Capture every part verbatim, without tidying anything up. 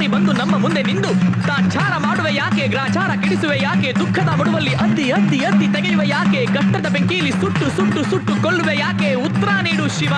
ಓಡಿ ಬಂದು ನಮ್ಮ ಮುಂದೆ ನಿಂದು ತಾಚಾರ ಮಾಡುವೆ ಯಾಕೆ, ಗ್ರಾಚಾರ ಕೆಡಿಸುವೆ ಯಾಕೆ, ದುಃಖದ ಮಡುವಲ್ಲಿ ಅದ್ದಿ ಅದ್ದಿ ಅದ್ದಿ ತೆಗೆಯುವೆ ಯಾಕೆ, ಕಷ್ಟದ ಬೆಂಕಿಯಲ್ಲಿ ಸುಟ್ಟು ಸುಟ್ಟು ಸುಟ್ಟು ಕೊಲ್ಲುವೆ ಯಾಕೆ, ಉತ್ತರ ನೀಡು ಶಿವ.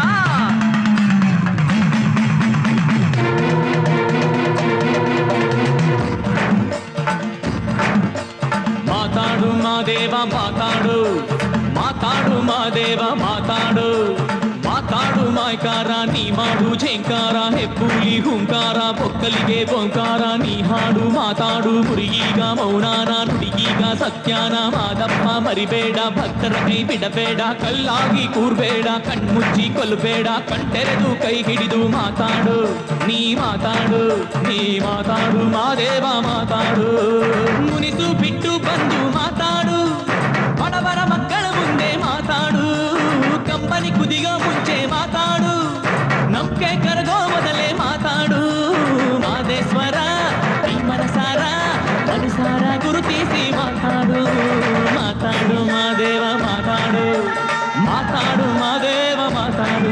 ಮಾತಾಡು ಮಾದೇವ ಮಾತಾಡು, ಮಾತಾಡು ಮಾದೇವ ಮಾತಾಡು, ಮಾತಾಡು ಮಾಯ್ಕಾರ ನೀ ಮಾಡು ಝೇಂಕಾರ, ಹೆಬ್ಬುಲಿ ಹುಂಕಾರ ಬೊಕ್ಕಲಿಗೆ ಬೊಂಕಾರ, ನೀ ಹಾಡು ಮಾತಾಡು ಮುರಿಗೀಗ ಮೌನಾನ ನುಡಿಗೀಗ ಸತ್ಯಾನ, ಮಾದಪ್ಪ ಮರಿಬೇಡ ಭಕ್ತರ ಕೈ ಬಿಡಬೇಡ, ಕಲ್ಲಾಗಿ ಕೂರ್ಬೇಡ ಕಣ್ಮುಚ್ಚಿ ಕೊಲ್ಲಬೇಡ, ಕಣ್ತೆರೆದು ಕೈ ಹಿಡಿದು ಮಾತಾಡು ನೀ ಮಾತಾಡು ನೀ ಮಾತಾಡು ಮಾದೇವ ಮಾತಾಡು, ಮುನಿಸು ಬಿಟ್ಟು ಬಂದು ಮಾತಾಡು, ಬಡವರ ಮಕ್ಕಳ ಮುಂದೆ ಮಾತಾಡು, ಕಂಪನಿ ಕುದಿಗೋ ಮುಂಚೆ ಮಾತಾಡು, ನಂಬಿಕೆ ಕರಗೋ ಮೊದಲೇ ಮಾತಾಡು, ಮಾದೇಶ್ವರ ಈ ಮನಸಾರ ಮನಸಾರ ಗುರುತಿಸಿ ಮಾತಾಡು, ಮಾತಾಡು ಮಾದೇವ ಮಾತಾಡು, ಮಾತಾಡು ಮಾದೇವ ಮಾತಾಡು.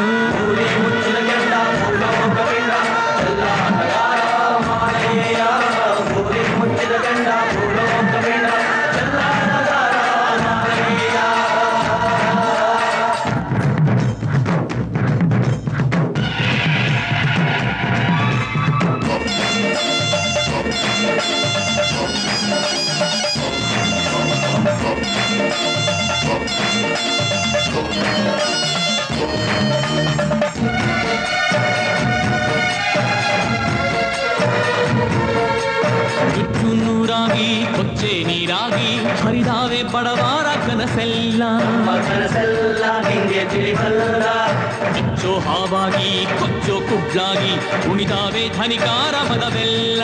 ಕಿಚ್ಚು ನೂರಾಗಿ ಕೊಚ್ಚೆ ನೀರಾಗಿ ಹರಿದಾವೆ ಬಡವಾರ ಕನಸೆಲ್ಲ ಕನಸೆಲ್ಲ ನಿಂಗೆ ತಿಳಿಬಲ್ಲ, ಕಿಚ್ಚೋ ಹಾವಾಗಿ ಕೊಚ್ಚೋ ಕುಡ್ಲಾಗಿ ಉಣಿದಾವೆ ಧನಿಕಾರ ಮದವೆಲ್ಲ,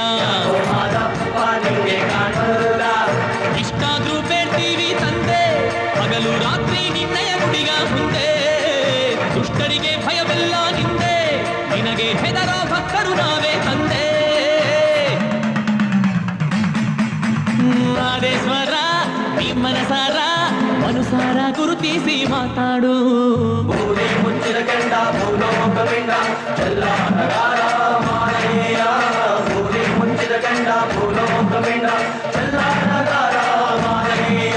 ಇಷ್ಟಾದ್ರೂ ಬೇಡ್ತೀವಿ ತಂದೆ ಹಗಲು ರಾತ್ರಿ ನಿನ್ನಯ ಗುಡಿಗ ಮುಂದೆ, ದುಷ್ಟರಿಗೆ ಭಯವೆಲ್ಲ ನಿಂದೆ ನಿನಗೆ ಹೆದರೋ ಭಕ್ತರು ನಾವೇ ತಂದೆ, ಮಾದೇಶ್ವರ ಈ ಮನಸಾರ ಮನುಸಾರ ಗುರುತಿಸಿ ಮಾತಾಡು, ಭೂಮಿ ಮುಚ್ಚಿದ ಕೆಂಡ ಭೂಲೋಕ ಪಿಂಡ ಚೆಲ್ಲಾಟಗಾರ ಮಾನವೀಯ, ಭೂಮಿ ಮುಚ್ಚಿದ ಕೆಂಡ ಭೂಲೋಕ ಪಿಂಡ ಚೆಲ್ಲಾಟಗಾರ ಮಾನವೀಯ.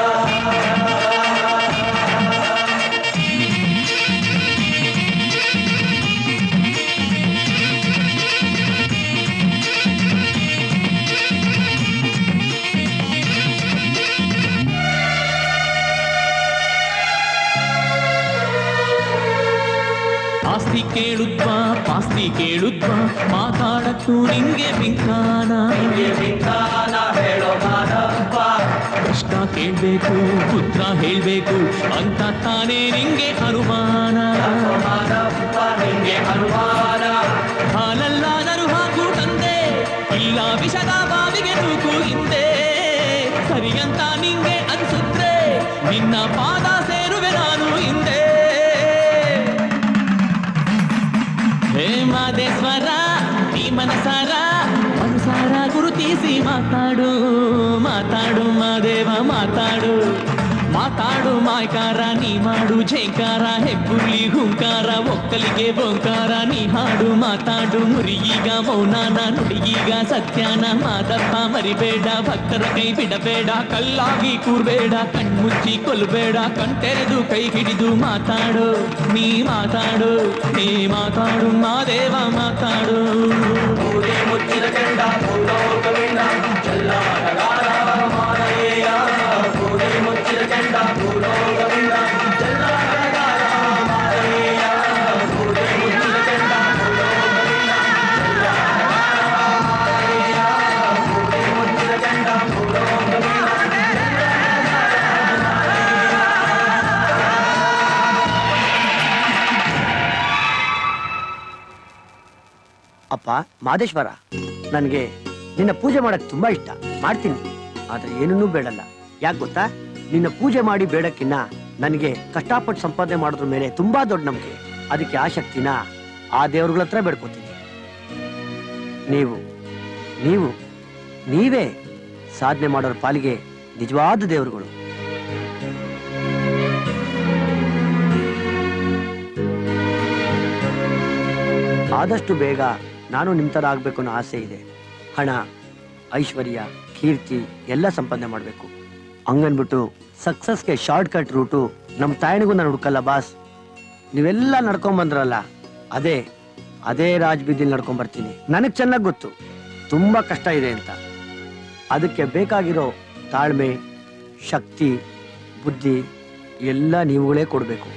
ಆಸ್ತಿ ಕೇಳುತ್ವಾ ಪಾಸ್ತಿ ಕೇಳುತ್ವಾ ಮಾತಾಡತ್ತು ನಿಂಗೆ ಬಿಂಕಾನ, ಹೇಳೋ ಮಾದಪ್ಪ ಕಷ್ಟ ಕೇಳ್ಬೇಕು ಪುತ್ರ ಹೇಳ್ಬೇಕು ಅಂತ ತಾನೇ ನಿಂಗೆ ಅನುಮಾನ, ಮಾದಪ್ಪ ನಿಂಗೆ ಅನುಮಾನ, ಹಾಲಲ್ಲ ನರು ಹಾಕು ತಂದೆ ಇಲ್ಲ ವಿಷದ ಬಾವಿಗೆ ತೂಕು ಹಿಂದೆ, ಸರಿಯಂತ ನಿಂಗೆ ಅನ್ಸುತ್ತೆ ನಿನ್ನ ಪಾದ ಸೇರುವೆ ನಾನು ಹಿಂದೆ, ಹೇ ಮಾದೇಶ್ವರ ಈ ಮನಸಾರ ಮನಸಾರ ಗುರುತಿಸಿ ಮಾತಾಡು, ಮಾತಾಡು ಮಾದೇವ ಮಾತಾಡು, ಮಾತಾಡು ಮಾಯ್ಕಾರ ನೀ ಮಾಡು ಝೇಂಕಾರ, ಹೆಬ್ಬುಲಿ ಹುಂಕಾರ ಒಕ್ಕಲಿಗೆ ಬೊಂಕಾರ, ನೀ ಹಾಡು ಮಾತಾಡು ಮುರಿಗೀಗ ಮೌನಾನ ನುಡಿಗೀಗ ಸತ್ಯಾನ, ಮಾದಪ್ಪ ಮರಿಬೇಡ ಭಕ್ತರ ಕೈ ಬಿಡಬೇಡ, ಕಲ್ಲಾಗಿ ಕೂರ್ಬೇಡ ಕಣ್ಮುಚ್ಚಿ ಕೊಲ್ಲಬೇಡ, ಕಣ್ತೆರೆದು ಕೈ ಹಿಡಿದು ಮಾತಾಡು ನೀ ಮಾತಾಡು ನೀ ಮಾತಾಡು ಮಾದೇವ ಮಾತಾಡು, ಮುಚ್ಚಿದ ಕೆಂಡ ಭೂಲೋಕವಿಂದ ಚೆಲ್ಲಾಟಗಾರ ಮಾನವೀಯ, ಮುಚ್ಚಿದ ಕೆಂಡ ಭೂಲೋಕವಿಂದ ಚೆಲ್ಲಾಟಗಾರ ಮಾನವೀಯ, ಮುಚ್ಚಿದ ಕೆಂಡ ಭೂಲೋಕವಿಂದ ಚೆಲ್ಲಾಟಗಾರ ಮಾನವೀಯ, ಮುಚ್ಚಿದ ಕೆಂಡ ಭೂಲೋಕವಿಂದ ಅಪ್ಪ ಮಾದೇಶ್ವರ, ನನಗೆ ನಿನ್ನ ಪೂಜೆ ಮಾಡಕ್ ತುಂಬಾ ಇಷ್ಟ, ಮಾಡ್ತೀನಿ, ಆದ್ರೆ ಏನನ್ನೂ ಬೇಡಲ್ಲ. ಯಾಕೆ ಗೊತ್ತಾ, ನಿನ್ನ ಪೂಜೆ ಮಾಡಿ ಬೇಡಕ್ಕಿನ್ನ ನನಗೆ ಕಷ್ಟಪಟ್ಟು ಸಂಪಾದನೆ ಮಾಡೋದ್ರ ಮೇಲೆ ತುಂಬಾ ದೊಡ್ಡ ನಂಬಿಕೆ, ಅದಕ್ಕೆ ಆ ಶಕ್ತಿನ ಆ ದೇವ್ರಗಳ ಹತ್ರ ಬೇಡ್ಕೊತೀನಿ. ನೀವು ನೀವು ನೀವೇ ಸಾಧನೆ ಮಾಡೋರ ಪಾಲಿಗೆ ನಿಜವಾದ ದೇವರುಗಳು. ಆದಷ್ಟು ಬೇಗ ನಾನು ನಿಮ್ಮ ಥರ ಆಗಬೇಕು ಅನ್ನೋ ಆಸೆ ಇದೆ. ಹಣ, ಐಶ್ವರ್ಯ, ಕೀರ್ತಿ ಎಲ್ಲ ಸಂಪಾದನೆ ಮಾಡಬೇಕು. ಹಂಗನ್ಬಿಟ್ಟು ಸಕ್ಸಸ್ಗೆ ಶಾರ್ಟ್ ಕಟ್ ರೂಟು ನಮ್ಮ ತಾಯಣಿಗೂ ನಾನು ಹುಡುಕಲ್ಲ ಬಾಸ್. ನೀವೆಲ್ಲ ನಡ್ಕೊಂಡ್ ಬಂದ್ರಲ್ಲ, ಅದೇ ಅದೇ ರಾಜ್ ಬೀದಿಲಿ ನಡ್ಕೊಂಡ್ ಬರ್ತೀನಿ. ನನಗೆ ಚೆನ್ನಾಗಿ ಗೊತ್ತು ತುಂಬಾ ಕಷ್ಟ ಇದೆ ಅಂತ. ಅದಕ್ಕೆ ಬೇಕಾಗಿರೋ ತಾಳ್ಮೆ, ಶಕ್ತಿ, ಬುದ್ಧಿ ಎಲ್ಲ ನೀವುಗಳೇ ಕೊಡ್ಬೇಕು.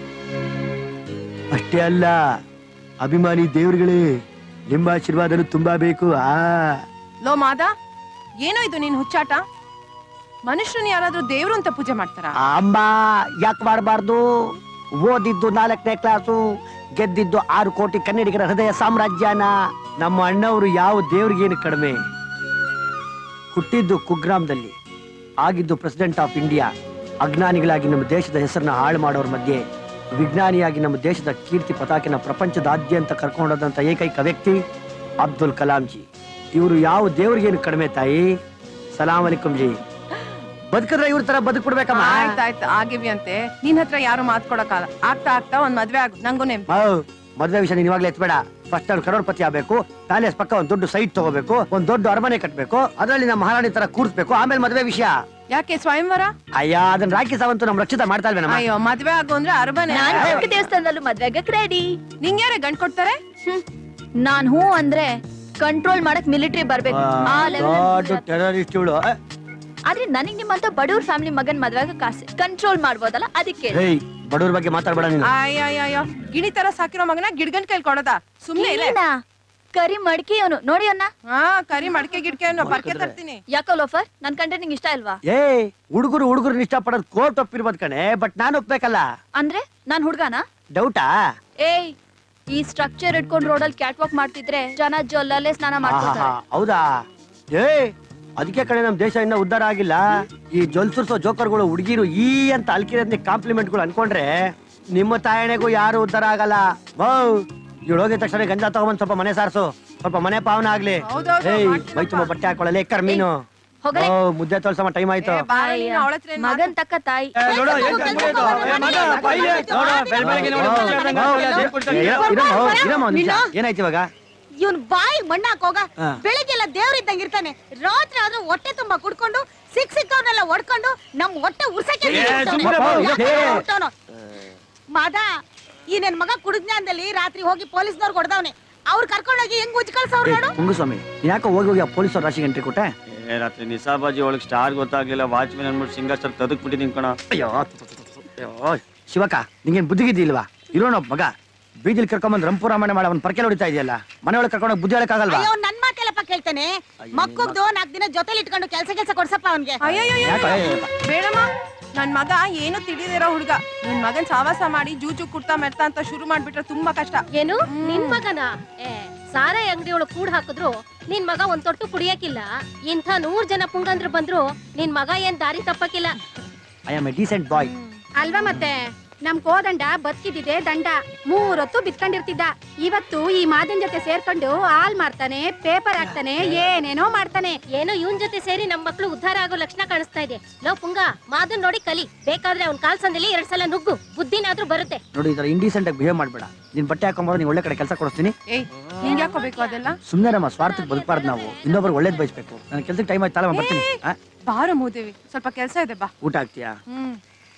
ಅಷ್ಟೇ ಅಲ್ಲ, ಅಭಿಮಾನಿ ದೇವ್ರುಗಳೇ ನಿಮ್ಮ ಆಶೀರ್ವಾದನು ತುಂಬಾ ಬೇಕು. ಆ ಲೋ ಮಾದ, ಏನೋ ಇದು ನೀನ್ ಹುಚ್ಚಾಟ? ಮನುಷ್ಯರನ್ನ ಯಾರಾದ್ರೂ ದೇವ್ರು ಅಂತ ಪೂಜೆ ಮಾಡ್ತಾರ? ಅಮ್ಮ ಯಾಕೆ ಮಾಡಬಾರ್ದು? ಓದಿದ್ದು ನಾಲ್ಕನೇ ಕ್ಲಾಸು, ಗೆದ್ದಿದ್ದು ಆರು ಕೋಟಿ ಕನ್ನಡಿಗರ ಹೃದಯ ಸಾಮ್ರಾಜ್ಯನ. ನಮ್ಮ ಅಣ್ಣವರು ಯಾವ ದೇವ್ರಿಗೇನು ಕಡಿಮೆ. ಹುಟ್ಟಿದ್ದು ಕುಗ್ರಾಮದಲ್ಲಿ, ಆಗಿದ್ದು ಪ್ರೆಸಿಡೆಂಟ್ ಆಫ್ ಇಂಡಿಯಾ. ಅಜ್ಞಾನಿಗಳಾಗಿ ನಮ್ಮ ದೇಶದ ಹೆಸರನ್ನ ಹಾಳು ಮಾಡೋರ ಮಧ್ಯೆ ವಿಜ್ಞಾನಿಯಾಗಿ ನಮ್ಮ ದೇಶದ ಕೀರ್ತಿ ಪತಾಕಿನ ಪ್ರಪಂಚದಾದ್ಯಂತ ಕರ್ಕೊಂಡೋದಂತ ಏಕೈಕ ವ್ಯಕ್ತಿ ಅಬ್ದುಲ್ ಕಲಾಂ ಜಿ. ಇವರು ಯಾವ ದೇವ್ರಿಗೇನು ಕಡಿಮೆ ತಾಯಿ. ಸಲಾಂ ಅಲೈಕುಂ ಜಿ. ಬದುಕಿದ್ರೆ ಇವ್ರ ತರ ಬದುಕ್ಬಿಡ್ಬೇಕಮ್ಮ. ಆಯ್ತಾಯ್ತು, ಆಗಿವಿ ಅಂತೆ. ನಿನ್ ಹತ್ರ ಯಾರು ಮಾತ್ಕೊಡಕ್ಕಾಗಲ್ಲ. ಆಗ್ತಾ ಆಗ್ತಾ ಒಂದ್ ಮದ್ವೆ ಆಗು, ನಂಗೂ ನೆಮ್. ಮದ್ವೆ ವಿಷಯ ನೀನ್ ಇವಾಗ್ಲೇ ಎತ್ಬೇಡ. ಫಸ್ಟ್ ಅವ್ರು ಕರೋಡ್ಪತಿ ಆಗ್ಬೇಕು, ಪ್ಯಾಲೇಸ್ ಪಕ್ಕ ಒಂದ್ ದೊಡ್ಡ ಸೈಟ್ ತಗೋಬೇಕು, ಒಂದ್ ದೊಡ್ಡ ಅರಮನೆ ಕಟ್ಬೇಕು, ಅದ್ರಲ್ಲಿ ನಮ್ಮ ಮಹಾರಾಣಿ ತರ ಕೂರ್ಸ್ಬೇಕು, ಆಮೇಲೆ ಮದ್ವೆ ವಿಷಯ. ಯಾಕೆ ಸ್ವಯಂವರ? ಅಯ್ಯ, ಅದನ್ನ ರಾಕಿ ಸಾವಂತು ನಮ್ ರಕ್ಷಿತ ಮಾಡ್ತಾ ಇಲ್ವೇನಮ್ಮ? ಅಯ್ಯೋ, ಮದ್ವೆ ಆಗು ಅಂದ್ರೆ ಅರಮನೆ. ದೇವಸ್ಥಾನದಲ್ಲೂ ಮದ್ವೆ ಆಗಕ್ ರೆಡಿ. ನಿಂಗ್ಯಾರೆ ಗಂಡ್ ಕೊಡ್ತಾರೆ? ನಾನ್ ಹೂ ಅಂದ್ರೆ ಕಂಟ್ರೋಲ್ ಮಾಡಕ್ ಮಿಲಿಟರಿ ಬರ್ಬೇಕು. ಆ ಲೆವೆಲ್ ಟೆರರಿಸ್ಟ್ ಇವಳು. ಆದ್ರೆ ನನಗ್ ನಿಮ್ಮಂತ ಬಡವ್ರ ಫ್ಯಾಮಿಲಿ ಮಗನ್ ಮದ್ವೆ ಆಗಕ್ ಆಸೆ. ಕಂಟ್ರೋಲ್ ಮಾಡ್ಬೋದಲ್ಲ, ಅದಕ್ಕೆ. ಬಡವ್ರ ಬಗ್ಗೆ ಮಾತಾಡ್ಬೇಡ ನೀನು. ಅಯ್ಯಯ್ಯೋ, ಗಿಣಿ ತರ ಸಾಕಿರೋ ಮಗನ ಗಿಡ್ಗನ್ ಕೈಲಿ ಕೊಡದ? ಸುಮ್ನೆ ಇಲ್ಲ. ಕರಿ ಮಡ್ಕಿ ಅವನು ನೋಡಿ ಅನ್ನ. ಹಾ, ಕರಿ ಮಡಿಕೆ ಗಿಡ್ಕೆ ಪರ್ಕೆ ತರ್ತೀನಿ. ಯಾಕೋ ಲೋಫರ್, ನನ್ ಕಂಡ್ರೆ ನಿಂಗೆ ಇಷ್ಟ ಇಲ್ವಾ? ಏ, ಹುಡುಗರು ಹುಡುಗರು ಇಷ್ಟ ಪಡೋದ್ ಕೋರ್ಟ್ ಒಪ್ಪಿರ್ಬೋದು ಕಣೆ, ಬಟ್ ನಾನು ಒಪ್ಬೇಕಲ್ಲ. ಅಂದ್ರೆ ನಾನ್ ಹುಡ್ಗಾನ? ಡೌಟಾ? ಏಯ್, ಈ ಸ್ಟ್ರಕ್ಚರ್ ಇಟ್ಕೊಂಡ್ ರೋಡಲ್ಲಿ ಕ್ಯಾಟ್ ವಾಕ್ ಮಾಡ್ತಿದ್ರೆ ಜನ ಜೊಲ್ಲಲ್ಲೇ ಸ್ನಾನ ಮಾಡ್ತಾರೆ. ಹೌದಾ? ಏ, ಅದಕ್ಕೆ ಕಡೆ ನಮ್ ದೇಶ ಇನ್ನ ಉದ್ಧಾರ ಆಗಿಲ್ಲ. ಈ ಜೊಲ್ಸುರ್ಸೋ ಜೋಕರ್ಗಳು ಹುಡುಗಿರು ಈ ಅಂತ ಅಲ್ಕಿರೋದ್ ಕಾಂಪ್ಲಿಮೆಂಟ್ಗಳು ಅನ್ಕೊಂಡ್ರೆ ನಿಮ್ಮ ತಾಯಣೆಗೂ ಯಾರು ಉದ್ಧಾರ ಆಗಲ್ಲ. ಬೌ ಇವಳು ಹೋಗಿದ ತಕ್ಷಣ ಗಂಜಾ ತಗೊಂಡ್ ಸ್ವಲ್ಪ ಮನೆ ಸಾರ್ಸು, ಸ್ವಲ್ಪ ಮನೆ ಪಾವನ ಆಗ್ಲಿ. ಏಯ್, ಮೈ ತುಂಬಾ ಬಟ್ಟೆ ಹಾಕೊಳ್ಳಲೆ ಕರ್ಮೀನು. ಮುದ್ದೆ ತೊಳ್ಸಮ್ಮ, ಟೈಮ್ ಆಯ್ತು. ಮಗನ್ ತಕ್ಕ ತಾಯಿ. ಏನಾಯ್ತು ಇವಾಗ? ಇವನ್ ಬಾಯಿ ಮಣ್ಣಾಕ್ ಹೋಗ. ಬೆಳಿಗ್ಗೆಲ್ಲ ದೇವ್ರಿದ್ದಂಗ ಇರ್ತಾನೆ, ರಾತ್ರಿ ಆದ್ರೂ ಹೊಟ್ಟೆ ತುಂಬಾ ಕುಡ್ಕೊಂಡು ಸಿಕ್ ಸಿಕ್ಕವ್ರನ್ನೆಲ್ಲ ಹೊಡ್ಕೊಂಡು ನಮ್ ಹೊಟ್ಟೆ ಉರ್ಸಕ್ಕೆ ಮಾದ. ಈ ನನ್ ಮಗ ಕುಡಿಜ್ಞಾನದಲ್ಲಿ ರಾತ್ರಿ ಹೋಗಿ ಪೊಲೀಸ್ನವ್ರು ಹೊಡೆದವನೆ. ಅವ್ರು ಕರ್ಕೊಂಡೋಗಿ ಹೆಂಗ್ ಉಜ್ಜಿ ಕಳ್ಸವ್ರು ನೋಡು. ಕುಂಗುಸ್ವಾಮಿ, ಯಾಕೆ ಹೋಗಿ ಹೋಗಿ ಪೊಲೀಸವ್ರ ರಾಶಿಗೆ ಎಂಟ್ರಿ ಕೊಟ್ಟೆ? ರಾತ್ರಿ ನಿಸಾಬಾಜಿ ಒಳಗ್ ಸ್ಟಾರ್ ಗೊತ್ತಾಗ್ಲಿಲ್ಲ, ವಾಚ್ಮನ್ ಅನ್ಬಿಟ್ಟು ಸಿಂಗಾಸ್ಟರ್ ತದಕ್ ಬಿಟ್ಟು ನಿಂತ್ಕೊಣ. ಅಯ್ಯೋ ಶಿವಕ, ನಿಂಗೇನ್ ಬುದ್ಧಿಗಿದ್ದಿಲ್ವಾ? ಇರೋಣ ಮಗ ಬೀದಿಲ್ ಕರ್ಕೊಂಬಂದ್ ರಂಪುರಾಮಣೆ ಮಾಡಿ ಅವ್ನ ಪರ್ಕೆ ಹೊಡಿತಾ ಇದೆಯಲ್ಲ, ಮನೆ ಒಳಗೆ ಕರ್ಕೊಂಡು ಬುದ್ಧಿ ಹೇಳಕ್ಕಾಗಲ್ವಾ? ಅಯ್ಯೋ, ನನ್ ಮಾತೆಲ್ಲಪ್ಪ ಕೇಳ್ತಾನೆ. ಮಕ್ಕಳು ನಾಲ್ಕು ದಿನ ಜೊತೆಲಿ ಇಟ್ಕೊಂಡು ಕೆಲ್ಸ ಕೆಲ್ಸ ಕೊಡ್ಸಪ್ಪ ಅವನ್ಗೆ. ಬೇಡಮ್ಮ, ನನ್ ಮಗ ಏನು ತಿಳಿದಿರೋ ಹುಡುಗ. ನಿನ್ ಮಗನ್ ಸಾವಾಸ ಮಾಡಿ ಜೂಜು ಕುಡ್ತಾ ಮೆರ್ತಾ ಅಂತ ಶುರು ಮಾಡ್ಬಿಟ್ರೆ ತುಂಬಾ ಕಷ್ಟ. ಏನು ನಿನ್ ಮಗನ ಸಾರಾಯಿ ಅಂಗಡಿ ಒಳಗ್ ಕೂಡ್ ಹಾಕಿದ್ರು ನಿನ್ ಮಗ ಒಂದ್ ತೊಟ್ಟು ಕುಡಿಯಕ್ಕಿಲ್ಲ. ಇಂಥ ನೂರ್ ಜನ ಪುಂಗಂದ್ರು ಬಂದ್ರು ನಿನ್ ಮಗ ಏನ್ ದಾರಿ ತಪ್ಪಕ್ಕಿಲ್ಲ. I am a decent boy ಅಲ್ವಾ? ಮತ್ತೆ ನಮ್ ಕೋದಂಡ ಬದುಕಿದ್ದಿದೆ ದಂಡ. ಮೂರೊತ್ತು ಬಿತ್ಕೊಂಡಿರ್ತಿದ್ದ. ಇವತ್ತು ಈ ಮಾದನ್ ಜೊತೆ ಸೇರ್ಕೊಂಡು ಹಾಲ್ ಮಾರ್ತಾನೆ, ಪೇಪರ್ ಹಾಕ್ತಾನೆ, ಏನೇನೋ ಮಾಡ್ತಾನೆ. ಏನೋ ಇವನ್ ಜೊತೆ ಸೇರಿ ನಮ್ ಮಕ್ಳು ಉದ್ಧಾರ ಆಗೋ ಲಕ್ಷಣ ಕಾಣಿಸ್ತಾ ಇದೆ. ಲೋ ಪುಂಗ, ಮಾದನ್ ನೋಡಿ ಕಲಿ. ಬೇಕಾದ್ರೆ ಅವ್ನ್ ಕಾಲ್ ಸಂದಲ್ಲಿ ಎರಡ್ ಸಲ ನುಗ್ಗು, ಬುದ್ಧಿನಾದ್ರೂ ಬರುತ್ತೆ. ನೋಡಿ, ಇದರ ಇಂಡಿಸೆಂಟ್ ಆಗಿ ಬಿಹೇವ್ ಮಾಡ್ಬೇಡ. ನಿನ್ ಬಟ್ಟೆ ಹಾಕೊಂಬರೋ ನೀನ್ ಒಳ್ಳೆ ಕಡೆ ಕೆಲಸ ಕೊಡಿಸ್ತೀನಿ. ಏಯ್, ನಿಂಗೆ ಯಾಕೋಬೇಕು ಅದೆಲ್ಲ? ಸುಮ್ನೆ ನಮ್ಮ ಸ್ವಾರ್ಥಕ್ಕೆ ಬದುಕಬಾರ್ದು ನಾವು. ಇನ್ನೊಬ್ರು ಒಳ್ಳೇದ್ ಬಯಸ್ಬೇಕು. ನನ್ನ ಕೆಲ್ಸಕ್ಕೆ ಟೈಮ್ ಆಯ್ತು, ತಾಳ ಬರ್ತೀನಿ. ಬಾರು ಮೂದೇವಿ, ಸ್ವಲ್ಪ ಕೆಲ್ಸ ಇದೆ, ಬಾ. ಊಟ ಆಗ್ತೀಯಾ? ಹ್ಮ್.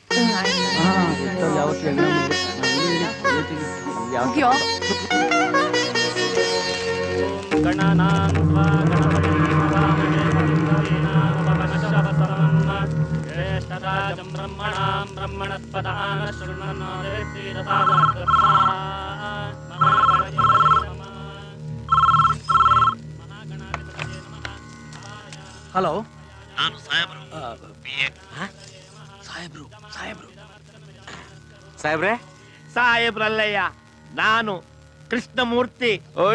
ಹಲೋ, ನಾನು ಸಾಹೇಬ್ರು. ಸಾಹೇಬ್ರು ಸಾಹೇಬ್ರು ಸಾಹೇಬ್ರೆ? ಸಾಹೇಬ್ರಲ್ಲಯ್ಯ, ನಾನು ಕೃಷ್ಣಮೂರ್ತಿ.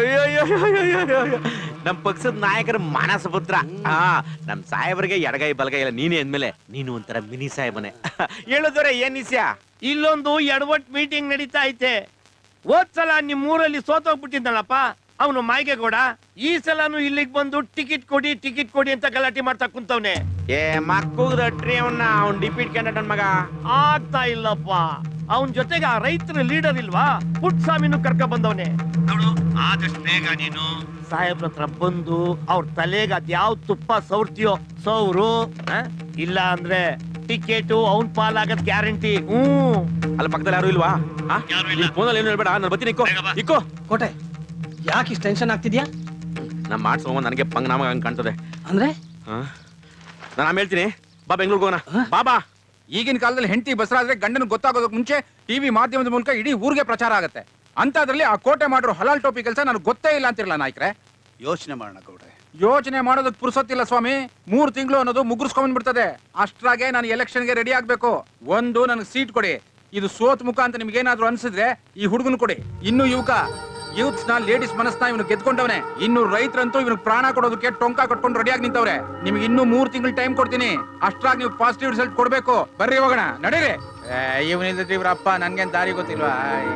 ನಮ್ ಪಕ್ಷದ ನಾಯಕರ ಮಾನಸ ಪುತ್ರ. ಹಾ, ನಮ್ ಸಾಹೇಬ್ರಿಗೆ ಎಡಗೈ ಬಲಗೈ ಇಲ್ಲ, ನೀನೇ ಅಂದ್ಮೇಲೆ ನೀನು ಒಂಥರ ಮಿನಿ ಸಾಹೇಬನೇ. ಹೇಳಿದ್ರೆ ಏನ್ ವಿಷಯ? ಇಲ್ಲೊಂದು ಎಡವಟ್ ಮೀಟಿಂಗ್ ನಡೀತಾ ಐತೆ. ಹೋದ್ಸಲ ನಿಮ್ ಊರಲ್ಲಿ ಸೋತೋಗ್ಬಿಟ್ಟಿದ್ದಲ್ಲಪ್ಪ ಅವನು ಮಾಯ್ಗೆಗೌಡ. ಈ ಸಲನು ಇಲ್ಲಿಗೆ ಬಂದು ಟಿಕೆಟ್ ಕೊಡಿ ಟಿಕೆಟ್ ಕೊಡಿ ಅಂತ ಗಲಾಟೆ ಮಾಡ್ತಾ ಕುಂತವ್ನೆ. ಏ ಮಕ್ಕೂದ್ರಿ ಅವನ್ನ, ಅವ್ನ್ ಡಿಪ್ಯೂಟಿ ಕ್ಯಾಂಡಿಡೇಟ್ ನನ್ ಮಗ. ಆಗ್ತಾ ಇಲ್ಲಪ್ಪ. ಅವನ್ ಜೊತೆಗೆ ಆ ರೈತರ ಲೀಡರ್ ಇಲ್ವಾ ಪುಟ್ಸ್ವಾಮಿನೂ ಕರ್ಕ ಬಂದವನೆ ನೋಡು. ಆದಷ್ಟು ಬೇಗ ನೀನು ಸಾಹೇಬ್ರ ಹತ್ರ ಬಂದು ಅವ್ರ ತಲೆಗೆ ಅದ್ಯಾವ್ ತುಪ್ಪ ಸೌರ್ತಿಯೋ ಸೌರು, ಇಲ್ಲ ಅಂದ್ರೆ ಟಿಕೆಟು ಅವನ್ ಪಾಲಾಗದ್ ಗ್ಯಾರಂಟಿ. ಹ್ಮ್ ಅಲ್ಲಿ ಪಕ್ಕದಲ್ಲಿ ಯಾರು ಇಲ್ವಾ? ಫೋನಲ್ಲಿ ಏನು ಹೇಳ್ಬೇಡ, ನಾನು ಬರ್ತೀನಿ. ಇಕ್ಕೋ ಕೋಟೆ, ಯಾಕೆ ಇಷ್ಟು ಟೆನ್ಷನ್ ಆಗ್ತಿದ್ಯಾ? ನಾ ಮಾಡ್ಸೋ ನನಗೆ ಪಂಗ್ ನಾಮ ಹಂಗ್ ಕಾಣ್ತದೆ ಅಂದ್ರೆ ನಾನು ಆಮೇಲೆ ಹೇಳ್ತೀನಿ. ಬಾ ಬೆಂಗ್ಳೂರ್ಗೆ ಹೋಗೋಣ. ಬಾಬಾ, ಈಗಿನ ಕಾಲದಲ್ಲಿ ಹೆಂಡತಿ ಬಸರಾದ್ರೆ ಗಂಡನ ಗೊತ್ತಾಗೋದಕ್ಕೆ ಮುಂಚೆ ಟಿವಿ ಮಾಧ್ಯಮದ ಮೂಲಕ ಇಡೀ ಊರಿಗೆ ಪ್ರಚಾರ ಆಗುತ್ತೆ. ಅಂತದ್ರಲ್ಲಿ ಆ ಕೋಟೆ ಮಾಡಿರೋ ಹಲಾಲ್ ಟೋಪಿ ಕೆಲಸ ನನಗೆ ಗೊತ್ತೇ ಇಲ್ಲ ಅಂತಿರಲ್ಲ ನಾಯ್ಕ್ರೆ. ಯೋಚನೆ ಮಾಡೋಣ ಗೌಡ್ರೆ. ಯೋಚನೆ ಮಾಡೋದಕ್ಕೆ ಪುರ್ಸೊತ್ತಿಲ್ಲ ಸ್ವಾಮಿ. ಮೂರ್ ತಿಂಗಳು ಅನ್ನೋದು ಮುಗುರ್ಸ್ಕೊಂಡ್ ಬಿಡ್ತದೆ. ಅಷ್ಟ್ರಾಗೆ ನಾನು ಎಲೆಕ್ಷನ್ಗೆ ರೆಡಿ ಆಗ್ಬೇಕು. ಒಂದು ನನಗೆ ಸೀಟ್ ಕೊಡಿ. ಇದು ಸೋತ್ ಮುಖ ಅಂತ ನಿಮ್ಗೆ ಏನಾದ್ರು ಅನ್ಸಿದ್ರೆ ಈ ಹುಡುಗನ್ ಕೊಡಿ. ಇನ್ನು ಯುವಕ ಯೂತ್ಸ್ ನ ಲೇಡೀಸ್ ಮನಸ್ನ ಇವನು ಗೆದ್ಕೊಂಡವನೆ. ಇನ್ನು ರೈತರಂತೂ ಇವನು ಪ್ರಾಣ ಕೊಡೋದಕ್ಕೆ ಟೊಂಕ ಕಟ್ಕೊಂಡು ರೆಡಿಯಾಗಿ ನಿಂತವ್ರೆ. ನಿಮ್ಗೆ ಇನ್ನೂ ಮೂರ್ ತಿಂಗಳು ಟೈಮ್ ಕೊಡ್ತೀನಿ. ಅಷ್ಟ್ರಾಗಿ ನೀವು ಪಾಸಿಟಿವ್ ರಿಸಲ್ಟ್ ಕೊಡ್ಬೇಕು. ಬರ್ರಿ ಹೋಗೋಣ, ನಡೀರಿ. ಇವನಿಲ್ದ ಇವ್ರಪ್ಪ ನನ್ಗೇನ್ ದಾರಿ ಗೊತ್ತಿಲ್ವಾ?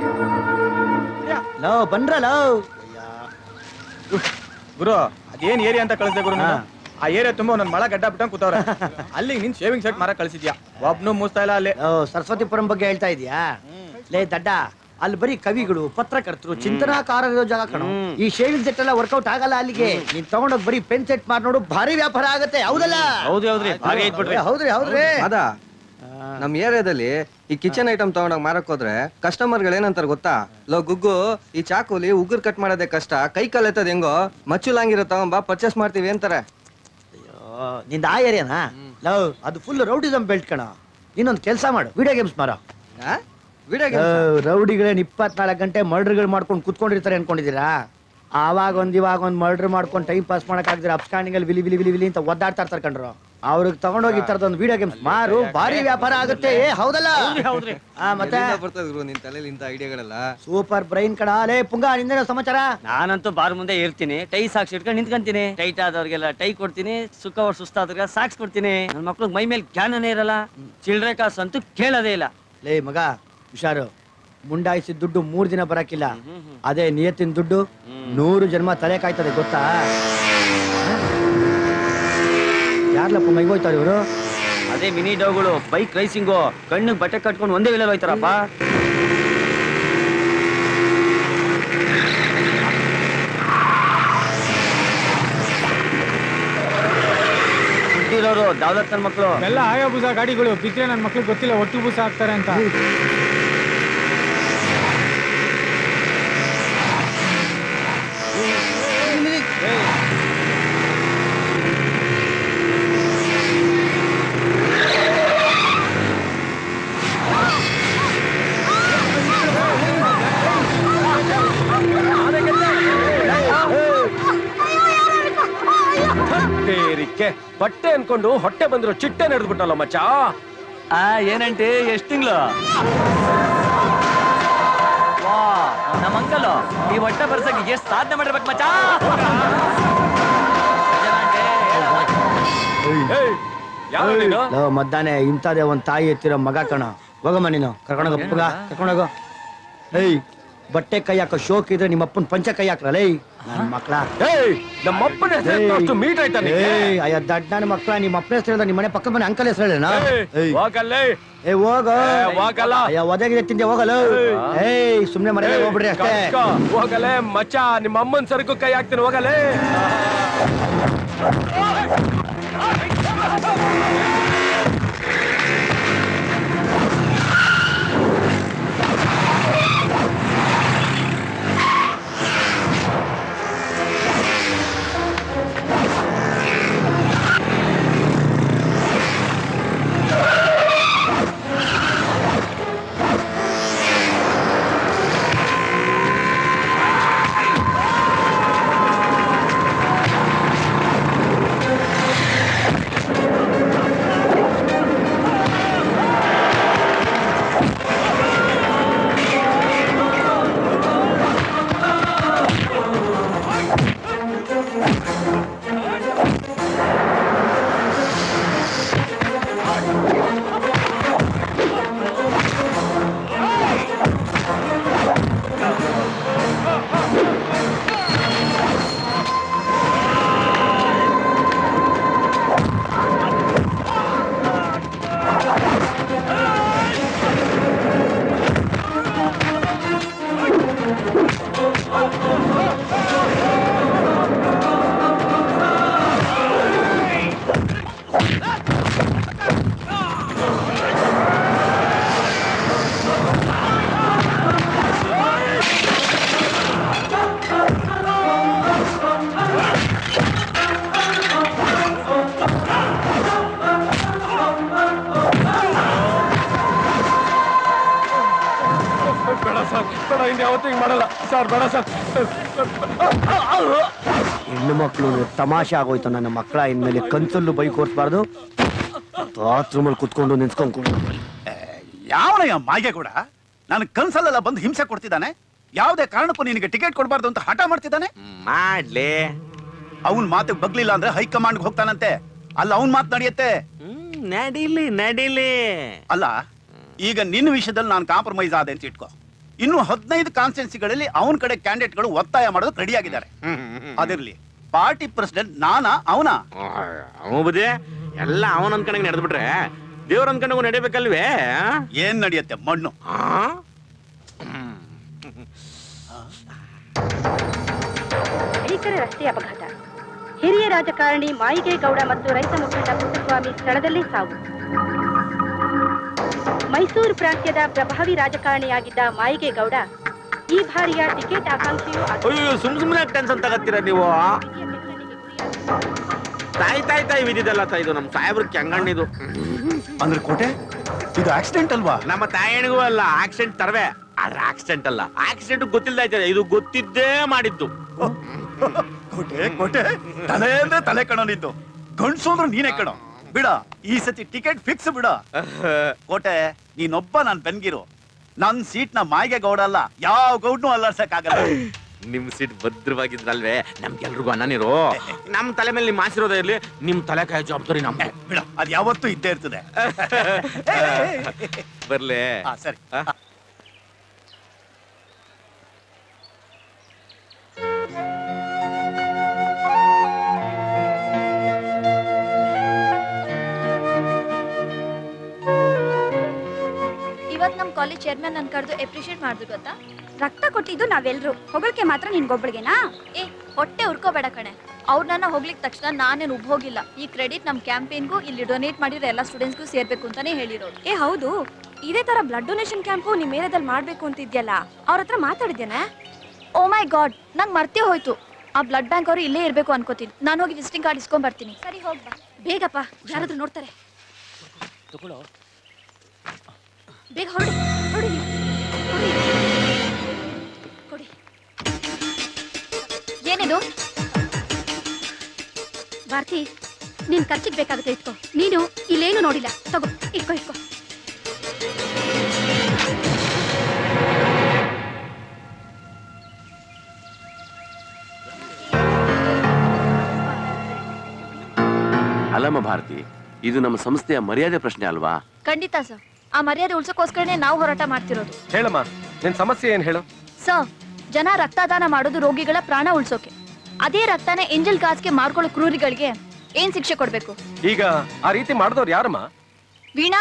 ಲೋ ಬಂದ್ರ ಲವ್ ಗುರು, ಅದೇನ್ ಏರಿಯಾ ಅಂತ ಕಳಿಸ್ದೆ ಗುರು? ಆ ಏರಿಯಾ ತುಂಬಾ ಒಂದೊಂದ್ ಮಳ ಗಡ್ಡ ಬಿಟ್ಟಂಗ್ ಕೂತವ್ರೆ. ಅಲ್ಲಿ ನಿನ್ ಶೇವಿಂಗ್ ಸೆಟ್ ಮಾರ ಕಳಿಸಿದ್ಯಾ? ಒಬ್ನು ಮೂಸ್ತಾ ಇಲ್ಲ. ಅಲ್ಲಿ ಸರಸ್ವತಿಪುರಂ ಬಗ್ಗೆ ಹೇಳ್ತಾ ಇದೀಯಾ? ಲೇ ದಡ್ಡ, ಅಲ್ಲಿ ಬರೀ ಕವಿಗಳು, ಪತ್ರಕರ್ತರು, ಚಿಂತನಾಕಾರರ ಜಾಗ ಕಣೋ. ಈ ಶೇವಿಂಗ್ ಸೆಟ್ ಎಲ್ಲ ವರ್ಕೌಟ್ ಆಗಲ್ಲ ಅಲ್ಲಿಗೆ. ನೀನ್ ತಗೊಂಡೋಗ್ ಬರೀ ಪೆನ್ ಸೆಟ್ ಮಾಡಿ ನೋಡು, ಭಾರಿ ವ್ಯಾಪಾರ ಆಗತ್ತೆ. ಹೌದಲ್ಲ? ಹೌದು ಹೌದ್ರಿ, ಹಾಗೆ ಇದ್ಬಿಟ್ರಿ. ಹೌದ್ರಿ ಹೌದ್ರಿ. ಅದ ನಮ್ ಏರಿಯಾದಲ್ಲಿ ಈ ಕಿಚನ್ ಐಟಮ್ ತಗೊಂಡೋಗ್ ಮಾರಕ್ ಹೋದ್ರೆ ಕಸ್ಟಮರ್ಗಳು ಏನಂತಾರ ಗೊತ್ತಾ? ಲೋ ಗುಗ್ಗು, ಈ ಚಾಕುಲಿ ಉಗುರ್ ಕಟ್ ಮಾಡೋದೇ ಕಷ್ಟ, ಕೈ ಕಾಲ್ ಎತ್ತದ ಹೆಂಗೋ, ಮಚ್ಚುಲಾಂಗಿರೋ ತಗೊಂಬಾ ಪರ್ಚೇಸ್ ಮಾಡ್ತೀವಿ ಅಂತಾರೆ. ಅಯ್ಯೋ, ನಿಂದ ಆ ಏರಿಯಾನಾ? ಲವ್, ಅದು ಫುಲ್ ರೌಡಿಸಮ್ ಬೆಲ್ಟ್ ಕಣ. ಇನ್ನೊಂದು ಕೆಲಸ ಮಾಡು, ವಿಡಿಯೋ ಗೇಮ್ಸ್ ಮಾರೋ. ರೌಡಿಗಳೇನ್ ಇಪ್ಪತ್ನಾಲ್ಕು ಗಂಟೆ ಮರ್ಡರ್ಗಳು ಮಾಡ್ಕೊಂಡು ಕುತ್ಕೊಂಡಿರ್ತಾರೆ ಅನ್ಕೊಂಡಿದ್ದೀರಾ? ಆವಾಗ ಒಂದ್ ಇವಾಗ ಒಂದ್ ಮರ್ಡರ್ ಮಾಡ್ಕೊಂಡು ಟೈಮ್ ಪಾಸ್ ಮಾಡಕ್ ಆಗ್ದಿರ ಅಪ್ಸ್ಟ್ಯಾಂಡಿಂಗ್ ಅಲ್ಲಿ ವಿಲಿ ವಿಲಿ ವಿಲಿ ವಿಲಿ ಅಂತ ಒದ್ದಾಡ್ತಾ ಇರ್ತಾರೆ ಕಂಡ್ರು. ಅವ್ರಿಗೆ ತಗೊಂಡೋಗಿ ಈ ತರದೊಂದು ವಿಡಿಯೋ ಗೇಮ್ಸ್ ಮಾರು, ಭಾರಿ ವ್ಯಾಪಾರ ಆಗುತ್ತೆ. ಹೌದಲ್ಲ? ಮತ್ತೆ ನಿನ್ ತಲೆಯಲ್ಲಿ ಇಂತ ಐಡಿಯಾಗಳೆಲ್ಲ ಸೂಪರ್ ಬ್ರೈನ್ ಕಡ. ಲೇ ಪುಂಗ, ನಿಂದ ಸಮಾಚಾರ? ನಾನಂತೂ ಬಾರ್ ಮುಂದೆ ಇರ್ತೀನಿ, ಟೈ ಸಾಕ್ಸ್ ಇಟ್ಕೊಂಡು ನಿಂತ್ಕೊಂತೀನಿ. ಟೈಟ್ ಆದವ್ರಿಗೆಲ್ಲ ಟೈ ಕೊಡ್ತೀನಿ, ಸುಖವ್ರು ಸುಸ್ತಾದ್ರಿಗೆ ಸಾಕ್ಸ್ ಕೊಡ್ತೀನಿ. ನನ್ನ ಮಕ್ಳಿಗೆ ಮೈ ಮೇಲೆ ಜ್ಞಾನನೇ ಇರಲ್ಲ, ಚಿಲ್ಡ್ರೆ ಕಾಸು ಅಂತೂ ಕೇಳೋದೇ ಇಲ್ಲ. ಲೇ ಮಗ ಹುಷಾರು, ಮುಂಡಾಯಿಸಿದ ದುಡ್ಡು ಮೂರ್ ದಿನ ಬರಕಿಲ್ಲ. ಅದೇ ನಿಯತ್ತಿನ ದುಡ್ಡು ನೂರು ಜನ್ಮ ತಲೆ ಕಾಯ್ತದೆ, ಗೊತ್ತಾ? ಯಾರ್ಲಪ್ಪ ಮೈಗೋಯ್ತಾರೆ ಇವರು? ಅದೇ ಮಿನಿ ಡೌಗಳು, ಬೈಕ್ ರೈಸಿಂಗು, ಕಣ್ಣಿಗೆ ಬಟ್ಟೆ ಕಟ್ಕೊಂಡು ಒಂದೇ ವೇಳೆ ಹೋಯ್ತಾರಪ್ಪ. ದುಡ್ಡಿರೋರು ದೌಲತ್ ನನ್ನ ಮಕ್ಕಳು ಎಲ್ಲ ಆಯಾ ಬೂಸ ಗಾಡಿಗಳು ಬಿದ್ರೆ ನನ್ನ ಮಕ್ಳಿಗೆ ಗೊತ್ತಿಲ್ಲ ಒಟ್ಟು ಬೂಸ ಹಾಕ್ತಾರೆ ಅಂತ. ಬಟ್ಟೆ ಅನ್ಕೊಂಡು ಹೊಟ್ಟೆ ಬಂದಿರೋ ಚಿಟ್ಟೆ ನಡೆದ್ಬಿಟ್ಟಲ್ಲ ಮಚ್ಚ. ಆ ಏನಂಟಿ, ಎಷ್ಟ್ ತಿಂಗಳು? ವಾ, ನಮ್ಮ ಅಂಕಲ್ ಈ ಹೊಟ್ಟೆ ಬರ್ಸಕ್ಕೆ ಎಷ್ಟು ಸಾಧನೆ ಮಾಡಿರ್ಬೇಕು ಮಚ್ಚ. ಮದ್ದಾನೆ ಇಂಥದೇ ಒಂದ್ ತಾಯಿ ಎತ್ತಿರೋ ಮಗ ಕಣ. ಹೋಗಮ್ಮ ನೀನು, ಕರ್ಕೊಂಡೋಗ ಪುಗ, ಕರ್ಕೊಂಡೋಗೋ. ಏಯ್, ಬಟ್ಟೆ ಕೈ ಹಾಕೋ ಶೋಕ್ ಇದ್ರೆ ನಿಮ್ಮಪ್ಪನ ಪಂಚ ಕೈ ಹಾಕ್ರಲ್ಲ. ನನ್ನ ಮಕ್ಳ, ನಮ್ಮಪ್ಪನ ಹೆಸರು ಮೀಟ್ ಆಯ್ತಾ? ಅಯ್ಯ ದಡ್ಡ ನನ್ನ ಮಕ್ಳ, ನಿಮ್ಮ ಅಪ್ಪನ ಹೆಸರು ಹೇಳ್ದ, ನಿಮ್ಮ ಮನೆ ಪಕ್ಕ ಮನೆ ಅಂಕಲ್ ಹೆಸರು ಹೇಳೋಣ. ಏ ಹೋಗ ಹೋಗಲ್ಲ, ಅಯ್ಯ ಒದಗಿದೆ ತಿಂದೆ ಹೋಗಲ್ಲ. ಏಯ್ ಸುಮ್ನೆ ಮನೆ ಹೋಗ್ಬಿಡ್ರಿ ಅಷ್ಟೇ. ಹೋಗಲೇ ಮಚ್ಚ, ನಿಮ್ಮ ಅಮ್ಮನ ಸರಕು ಕೈ ಹಾಕ್ತೀನಿ, ಹೋಗಲೇ. ಯಾವತ್ತೂ ಹಿಂಗ್ ಮಾಡಲ್ಲ ಸರ್. ಬೇಡ ಸರ್. ಹೆಣ್ಣು ಮಕ್ಕಳು ತಮಾಷೆ ಆಗೋಯ್ತು. ನನ್ನ ಮಕ್ಕಳ ಇನ್ಮೇಲೆ ಕನ್ಸಲ್ಲೂ ಬೈಕ್ ಓಡಿಸ್ಬಾರ್ದು, ಬಾತ್ರೂಮಲ್ಲಿ ಕುತ್ಕೊಂಡು ನಿಂತ್ಕೊಂಡು. ಯಾವನಯ್ಯ ಮಾಗೆ ಕೂಡ ನಾನು ಕನ್ಸಲ್ಲೆಲ್ಲ ಬಂದು ಹಿಂಸೆ ಕೊಡ್ತಿದ್ದಾನೆ. ಯಾವುದೇ ಕಾರಣಕ್ಕೂ ನಿನಗೆ ಟಿಕೆಟ್ ಕೊಡಬಾರ್ದು ಅಂತ ಹಠ ಮಾಡ್ತಿದ್ದಾನೆ. ಮಾಡ್ಲಿ, ಅವನ್ ಮಾತಿಗೆ ಬಗ್ಲಿಲ್ಲ ಅಂದ್ರೆ ಹೈಕಮಾಂಡ್ ಹೋಗ್ತಾನಂತೆ. ಅಲ್ಲ ಅವನ್ ಮಾತು ನಡೆಯುತ್ತೆ. ನಡೀಲಿ ನಡೀಲಿ. ಅಲ್ಲ ಈಗ ನಿನ್ನ ವಿಷಯದಲ್ಲಿ ನಾನು ಕಾಂಪ್ರಮೈಸ್ ಆದೆ ಅಂತ ಇಟ್ಕೋ. ಇನ್ನು ಹದಿನೈದು ಕಾನ್ಸ್ಟಿಟ್ಯೂನ್ಸಿಗಳಲ್ಲಿ ಅವನ ಕಡೆ ಕ್ಯಾಂಡಿಡೇಟ್ಗಳು ಒತ್ತಾಯ ಮಾಡೋದಕ್ಕೆ ರೆಡಿ ಆಗಿದ್ದಾರೆ. ಅದಿರ್ಲಿ, ಪಾರ್ಟಿ ಪ್ರೆಸಿಡೆಂಟ್ ನಾನಾ ಅವನಾ? ಅವಬುದೇ ಎಲ್ಲ ಅವನ ಅನ್ಕೊಂಡಂಗೆ ನಡೆದ್ಬಿಟ್ರೆ ದೇವ್ರ ಅನ್ಕೊಂಡಂಗ ನಡಿಬೇಕಲ್ವೇ? ಏನ್ ನಡೆಯುತ್ತೆ ಮಣ್ಣು. ಭೀಕರ ರಸ್ತೆ ಅಪಘಾತ. ಹಿರಿಯ ರಾಜಕಾರಣಿ ಮಾಯಿಗೇಗೌಡ ಮತ್ತು ರೈತ ಮುಖಂಡ ಪುಟ್ಟಸ್ವಾಮಿ ಸ್ಥಳದಲ್ಲೇ ಸಾವು. ಮೈಸೂರು ಪ್ರಾಂತ್ಯದ ಪ್ರಭಾವಿ ರಾಜಕಾರಣಿಯಾಗಿದ್ದ ಮಾಯಿಗೇಗೌಡ ಈ ಬಾರಿಯ ಟಿಕೆಟ್ ಆಕಾಂಕ್ಷಿಯೂ ಅಯ್ಯೋ, ಸುಮ್ ಸುಮ್ಮನೆ ಟೆನ್ಷನ್ ತಗತ್ತೀರ ನೀವು. ತಾಯಿ ತಾಯಿ ತಾಯಿ ವಿಧಿದಲ್ಲ ತಾಯಿ, ಇದು ನಮ್ ಸಾಹೇಬ್ರ ಕೆಂಗಣ್ಣಿದು. ಅಂದ್ರೆ ಕೋಟೆ ಇದು ಆಕ್ಸಿಡೆಂಟ್ ಅಲ್ವಾ? ನಮ್ಮ ತಾಯಣಿಗೂ ಅಲ್ಲ, ಆಕ್ಸಿಡೆಂಟ್ ತರವೇ. ಆದ್ರೆ ಆಕ್ಸಿಡೆಂಟ್ ಅಲ್ಲ, ಆಕ್ಸಿಡೆಂಟ್ ಗೊತ್ತಿಲ್ಲದ ಇದು ಗೊತ್ತಿದ್ದೇ ಮಾಡಿದ್ದು. ಕೋಟೆ ಕೋಟೆ ತಲೆ ಅಂದ್ರೆ ತಲೆ ಕಣೋ ನಿಂದು. ಗಂಡ್ಸು ಅಂದ್ರೆ ನೀನೇ ಕಣೋ. ಬಿಡ, ಈ ಸತಿ ಟಿಕೆಟ್ ಫಿಕ್ಸ್ ಬಿಡ. ಕೋಟೆ ನೀನೊಬ್ಬ ನನ್ ಬೆನ್ಗಿರು. ನನ್ ಸೀಟ್ ನ ಮಾಯಿಗೆ ಗೌಡ ಅಲ್ಲ, ಯಾವ ಗೌಡ್ನು ಅಲ್ಲಾಡ್ಸಕ್ ಆಗಲ್ಲ. ನಿಮ್ ಸೀಟ್ ಭದ್ರವಾಗಿದ್ರಲ್ವೇ ನಮ್ಗೆಲ್ರಿಗೂ ಅನ್ನನಿರು. ನಮ್ ತಲೆ ಮೇಲೆ ನಿಮ್ ಆಶೀರ್ವಾದ ಇರ್ಲಿ, ನಿಮ್ ತಲೆ ಕಾಯ ಜವಾಬ್ದಾರಿ ನಮ್ಗೆ. ಬಿಡ, ಅದ್ ಯಾವತ್ತೂ ಇದ್ದೇ ಇರ್ತದೆ. ಬರ್ಲೇ? ಸರಿ. ಇವತ್ ನಮ್ ಕಾಲೇಜ್ ಚೇರ್ಮನ್ ನನ್ ಕರೆದು ಅಪ್ರಿಶಿಯೇಟ್ ಮಾಡಿದ್ರು ಗೊತ್ತಾ? ರಕ್ತ ಕೊಟ್ಟಿದ್ದು ನಾವೆಲ್ರು, ಹೊಗಳಿಕೆ ಮಾತ್ರ ನಿನ್ಗೊಬ್ಬಳಿಗೆನಾ? ಏ ಹೊಟ್ಟೆ ಉರ್ಕೋಬೇಡ ಕಣೆ. ಅವ್ರು ನನ್ನ ಹೋಗ್ಲಿಕ್ ತಕ್ಷಣ ನಾನೇನು ಉಬ್ ಹೋಗಿಲ್ಲ. ಈ ಕ್ರೆಡಿಟ್ ನಮ್ ಕ್ಯಾಂಪೇನ್ಗೂ ಇಲ್ಲಿ ಡೊನೇಟ್ ಮಾಡಿರೋ ಎಲ್ಲಾ ಸ್ಟೂಡೆಂಟ್ಸ್ಗೂ ಸೇರ್ಬೇಕು ಅಂತಾನೆ ಹೇಳಿರೋದು. ಏ ಹೌದು, ಇದೇ ತರ ಬ್ಲಡ್ ಡೊನೇಷನ್ ಕ್ಯಾಂಪು ನಿಮ್ ಏರಿಯಾದಲ್ಲಿ ಮಾಡ್ಬೇಕು ಅಂತ ಇದೆಯಲ್ಲ, ಅವ್ರ ಹತ್ರ ಮಾತಾಡಿದ್ದೇನೆ. ಓ ಮೈ ಗಾಡ್, ನಂಗ್ ಮರ್ತೇ ಹೋಯ್ತು. ಆ ಬ್ಲಡ್ ಬ್ಯಾಂಕ್ ಅವರು ಇಲ್ಲೇ ಇರ್ಬೇಕು ಅನ್ಕೋತೀನಿ. ನಾನು ಹೋಗಿ ವಿಸಿಟಿಂಗ್ ಕಾರ್ಡ್ ಇಸ್ಕೊಂಡ್ ಬರ್ತೀನಿ. ಸರಿ ಹೋಗ್ಬಾ ಬೇಗಪ್ಪ, ಯಾರಾದ್ರೂ ನೋಡ್ತಾರೆ. ಬೇಗ ಹೊರಡಿ ಹೊರಡಿ ಕೊಡಿ. ಏನಿದು? ಭಾರತಿ, ನೀನ್ ಖರ್ಚಿಗೆ ಬೇಕಾಗುತ್ತೆ, ಇಟ್ಕೋ. ನೀನು ಇಲ್ಲೇನು ನೋಡಿಲ್ಲ, ತಗೋ, ಇಟ್ಕೋ ಇಟ್ಕೋ. ಅಲ್ಲಮ್ಮ ಭಾರತಿ, ಇದು ನಮ್ಮ ಸಂಸ್ಥೆಯ ಮರ್ಯಾದೆ ಪ್ರಶ್ನೆ ಅಲ್ವಾ? ಖಂಡಿತ ಸರ್. ಆ ಮರ್ಯಾದೆ ಉಳ್ಸೋಕೋಸ್ಕರನೇ ನಾವು ಹೋರಾಟ ಮಾಡ್ತಿರೋದು. ಹೇಳಮ್ಮ, ನಿನ್ ಸಮಸ್ಯೆ ಏನ್ ಹೇಳು? ಸರ್, ಜನ ರಕ್ತದಾನ ಮಾಡೋದು ರೋಗಿಗಳ ಪ್ರಾಣ ಉಳ್ಸೋಕೆ. ಅದೇ ರಕ್ತನ ಎಂಜಲ್ ಗಾಸ್ಗೆ ಮಾರ್ಕೊಳ್ಳೋ ಕ್ರೂರಿಗಳಿಗೆ ಏನ್ ಶಿಕ್ಷೆ ಕೊಡ್ಬೇಕು? ಈಗ ಆ ರೀತಿ ಮಾಡಿದವ್ರು ಯಾರಮ್ಮ? ವೀಣಾ,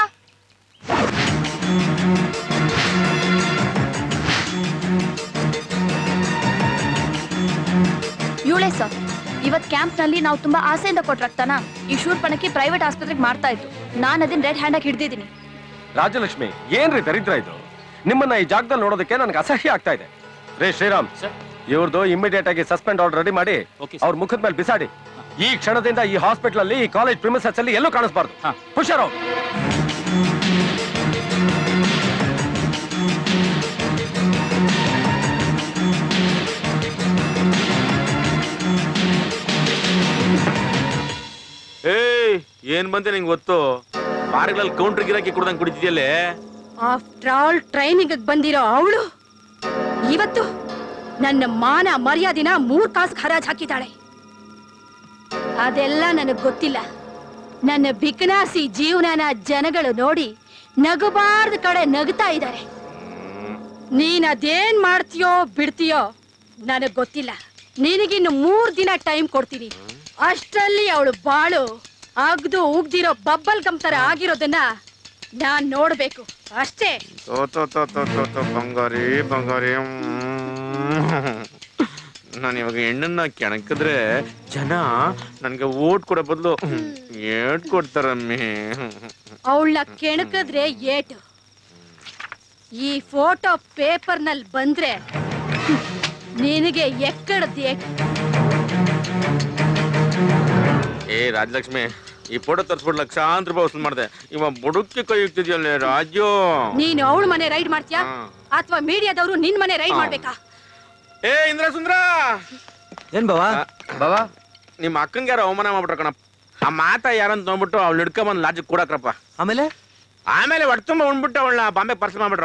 ಇವಳೇ ಸರ್. ಇವತ್ ಕ್ಯಾಂಪ್ ನಲ್ಲಿ ನಾವು ತುಂಬಾ ಆಸೆಯಿಂದ ಕೊಟ್ಟ ರಕ್ತನ ಈ ಶೂರ್ಪಣಕಿ ಪ್ರೈವೇಟ್ ಆಸ್ಪತ್ರೆಗೆ ಮಾಡ್ತಾ ಇತ್ತು. ನಾನು ಅದನ್ನ ರೆಡ್ ಹ್ಯಾಂಡ್ ಆಗಿ ಹಿಡ್ದಿದ್ದೀನಿ. ರಾಜಲಕ್ಷ್ಮಿ, ಏನ್ರಿ ದರಿದ್ರ ಇದು? ನಿಮ್ಮನ್ನ ಈ ಜಾಗದಲ್ಲಿ ನೋಡೋದಕ್ಕೆ ನನಗೆ ಅಸಹ್ಯ ಆಗ್ತಾ ಇದೆ. ರೇ ಶ್ರೀರಾಮ್, ಇವ್ರದ್ದು ಇಮಿಡಿಯೇಟ್ ಆಗಿ ಸಸ್ಪೆಂಡ್ ಆರ್ಡರ್ ರೆಡಿ ಮಾಡಿ ಅವ್ರ ಮುಖದ ಮೇಲೆ ಬಿಸಾಡಿ. ಈ ಕ್ಷಣದಿಂದ ಈ ಹಾಸ್ಪಿಟಲ್ ಅಲ್ಲಿ, ಈ ಕಾಲೇಜ್ ಪ್ರಿಮಿಸಸ್ ಅಲ್ಲಿ ಎಲ್ಲೂ ಕಾಣಿಸಬಾರ್ದು. ಹುಷಾರು. ಏಯ್, ಏನ್ ಬಂತೆ ನಿಂಗೆ ಗೊತ್ತು? ಬಾರ್ಗಳಲ್ಲಿ ಕೌಂಟರ್ ಗಿರಾಕಿ ಕುಡ್ದಂಗ್ ಕುಡಿತಿದ್ಯಲ್ಲೇ. ಆಫ್ಟರ್ ಆಲ್ ಟ್ರೈನಿಂಗ್ ಬಂದಿರೋ ಅವಳು ಇವತ್ತು ನನ್ನ ಮಾನ ಮರ್ಯಾದಿನ ಮೂರ್ ಕಾಸು ಹರಾಜ್ ಹಾಕಿದ್ದಾಳೆ. ಅದೆಲ್ಲ ನನಗ್ ಗೊತ್ತಿಲ್ಲ. ನನ್ನ ಬಿಕನಾಸಿ ಜೀವನನ ಜನಗಳು ನೋಡಿ ನಗಬಾರ್ದ ಕಡೆ ನಗ್ತಾ ಇದ್ದಾರೆ. ನೀನ್ ಅದೇನ್ ಮಾಡ್ತೀಯೋ ಬಿಡ್ತೀಯೋ ನನಗ್ ಗೊತ್ತಿಲ್ಲ. ನಿನಗಿನ್ನು ಮೂರ್ ದಿನ ಟೈಮ್ ಕೊಡ್ತೀನಿ. ಅಷ್ಟರಲ್ಲಿ ಅವಳು ಬಾಳು ಅಗ್ದು ಉಗ್ದಿರೋ ಬಬ್ಬಲ್ ಗಮ್ ತರ ಆಗಿರೋದನ್ನ ನಾನ್ ನೋಡ್ಬೇಕು ಅಷ್ಟೇ. ಬಂಗಾರಿ ಬಂಗಾರಿ, ನಾನು ಇವಾಗ ಹೆಣ್ಣನ್ನ ಕೆಣಕಿದ್ರೆ ಜನ ನನ್ಗೆ ಓಟ್ ಕೊಡೋ ಬದಲು ಏಟ್ ಕೊಡ್ತಾರಮ್ಮಿ. ಅವಳನ್ನ ಕೆಣಕಿದ್ರೆ ಏಟು. ಈ ಫೋಟೋ ಪೇಪರ್ ನಲ್ಲಿ ಬಂದ್ರೆ ನಿನಗೆ ಎಕ್ಕಡದ್ ಏಟು. ಏ ರಾಜಲಕ್ಷ್ಮಿ, ಈ ಫೋಟೋ ತರ್ಸ್ಬಿಟ್ಟು ಲಕ್ಷಾಂತರ ರೂಪಾಯಿ ವಸೂಲ್ ಮಾಡಿದೆ. ಇವ ಬುಡುಕ್ಕೆ ಕೈ ಇಕ್ತಿದ್ಯಲ್ಲ ರಾಜು. ನೀನು ಅವಳ ಮನೆ ರೈಡ್ ಮಾಡ್ತೀಯಾ? ಅಥವಾ ಮೀಡಿಯಾದವರು ನಿನ್ ಮನೆ ರೈಡ್ ಮಾಡ್ಬೇಕಾ? ಏ ಇಂದ್ರ ಸುಂದ್ರ ಏನ್ ಬಾವಾ ಬಾವಾ ನಿಮ್ಮ ಅಕ್ಕಂಗೆ ಯಾರು ಅವಮಾನ ಮಾಡ್ಬಿಟ್ರ ಕಣಪ್ಪ. ಆ ಮಾತ ಯಾರಂತ ನೋಡ್ಬಿಟ್ಟು ಅವ್ಳು ಹಿಡ್ಕೊಂಡ್ ಬಂದ್ ಲಾಜ್ ಕೂಡಕ್ರಪ್ಪ. ಆಮೇಲೆ ಆಮೇಲೆ ಹೊಟ್ಟೆ ತುಂಬ ಉಣ್ಬಿಟ್ಟು ಅವಳನ್ನ ಬಾಂಬೆ ಪರ್ಸ್ ಮಾಡ್ಬಿಟ್ರು.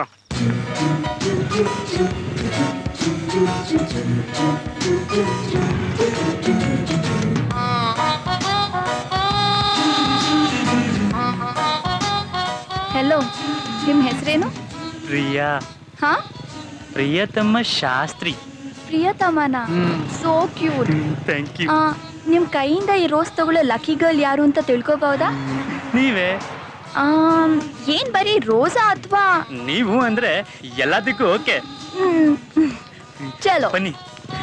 ಹೆಲೋ, ನಿಮ್ ಹೆಸರೇನು? ಪ್ರಿಯಾ. ಹಾ, ಪ್ರಿಯತಮ ಶಾಸ್ತ್ರಿ. ಪ್ರಿಯತಮನ? So cute. Thank you. ನಿಮ್ ಕೈಯಿಂದ ಈ ರೋಸ್ ತಗೊಳ್ಳೋ ಲಕ್ಕಿ ಗರ್ಲ್ ಯಾರು ಅಂತ ತಿಳ್ಕೋಬಹುದಾ? ನೀವೇ. ಏನ್ ಬರೀ ರೋಸಾ ಅಥವಾ? ನೀವು ಅಂದ್ರೆ ಎಲ್ಲದಕ್ಕೂ ಓಕೆ. ಚಲೋ ಬನ್ನಿ.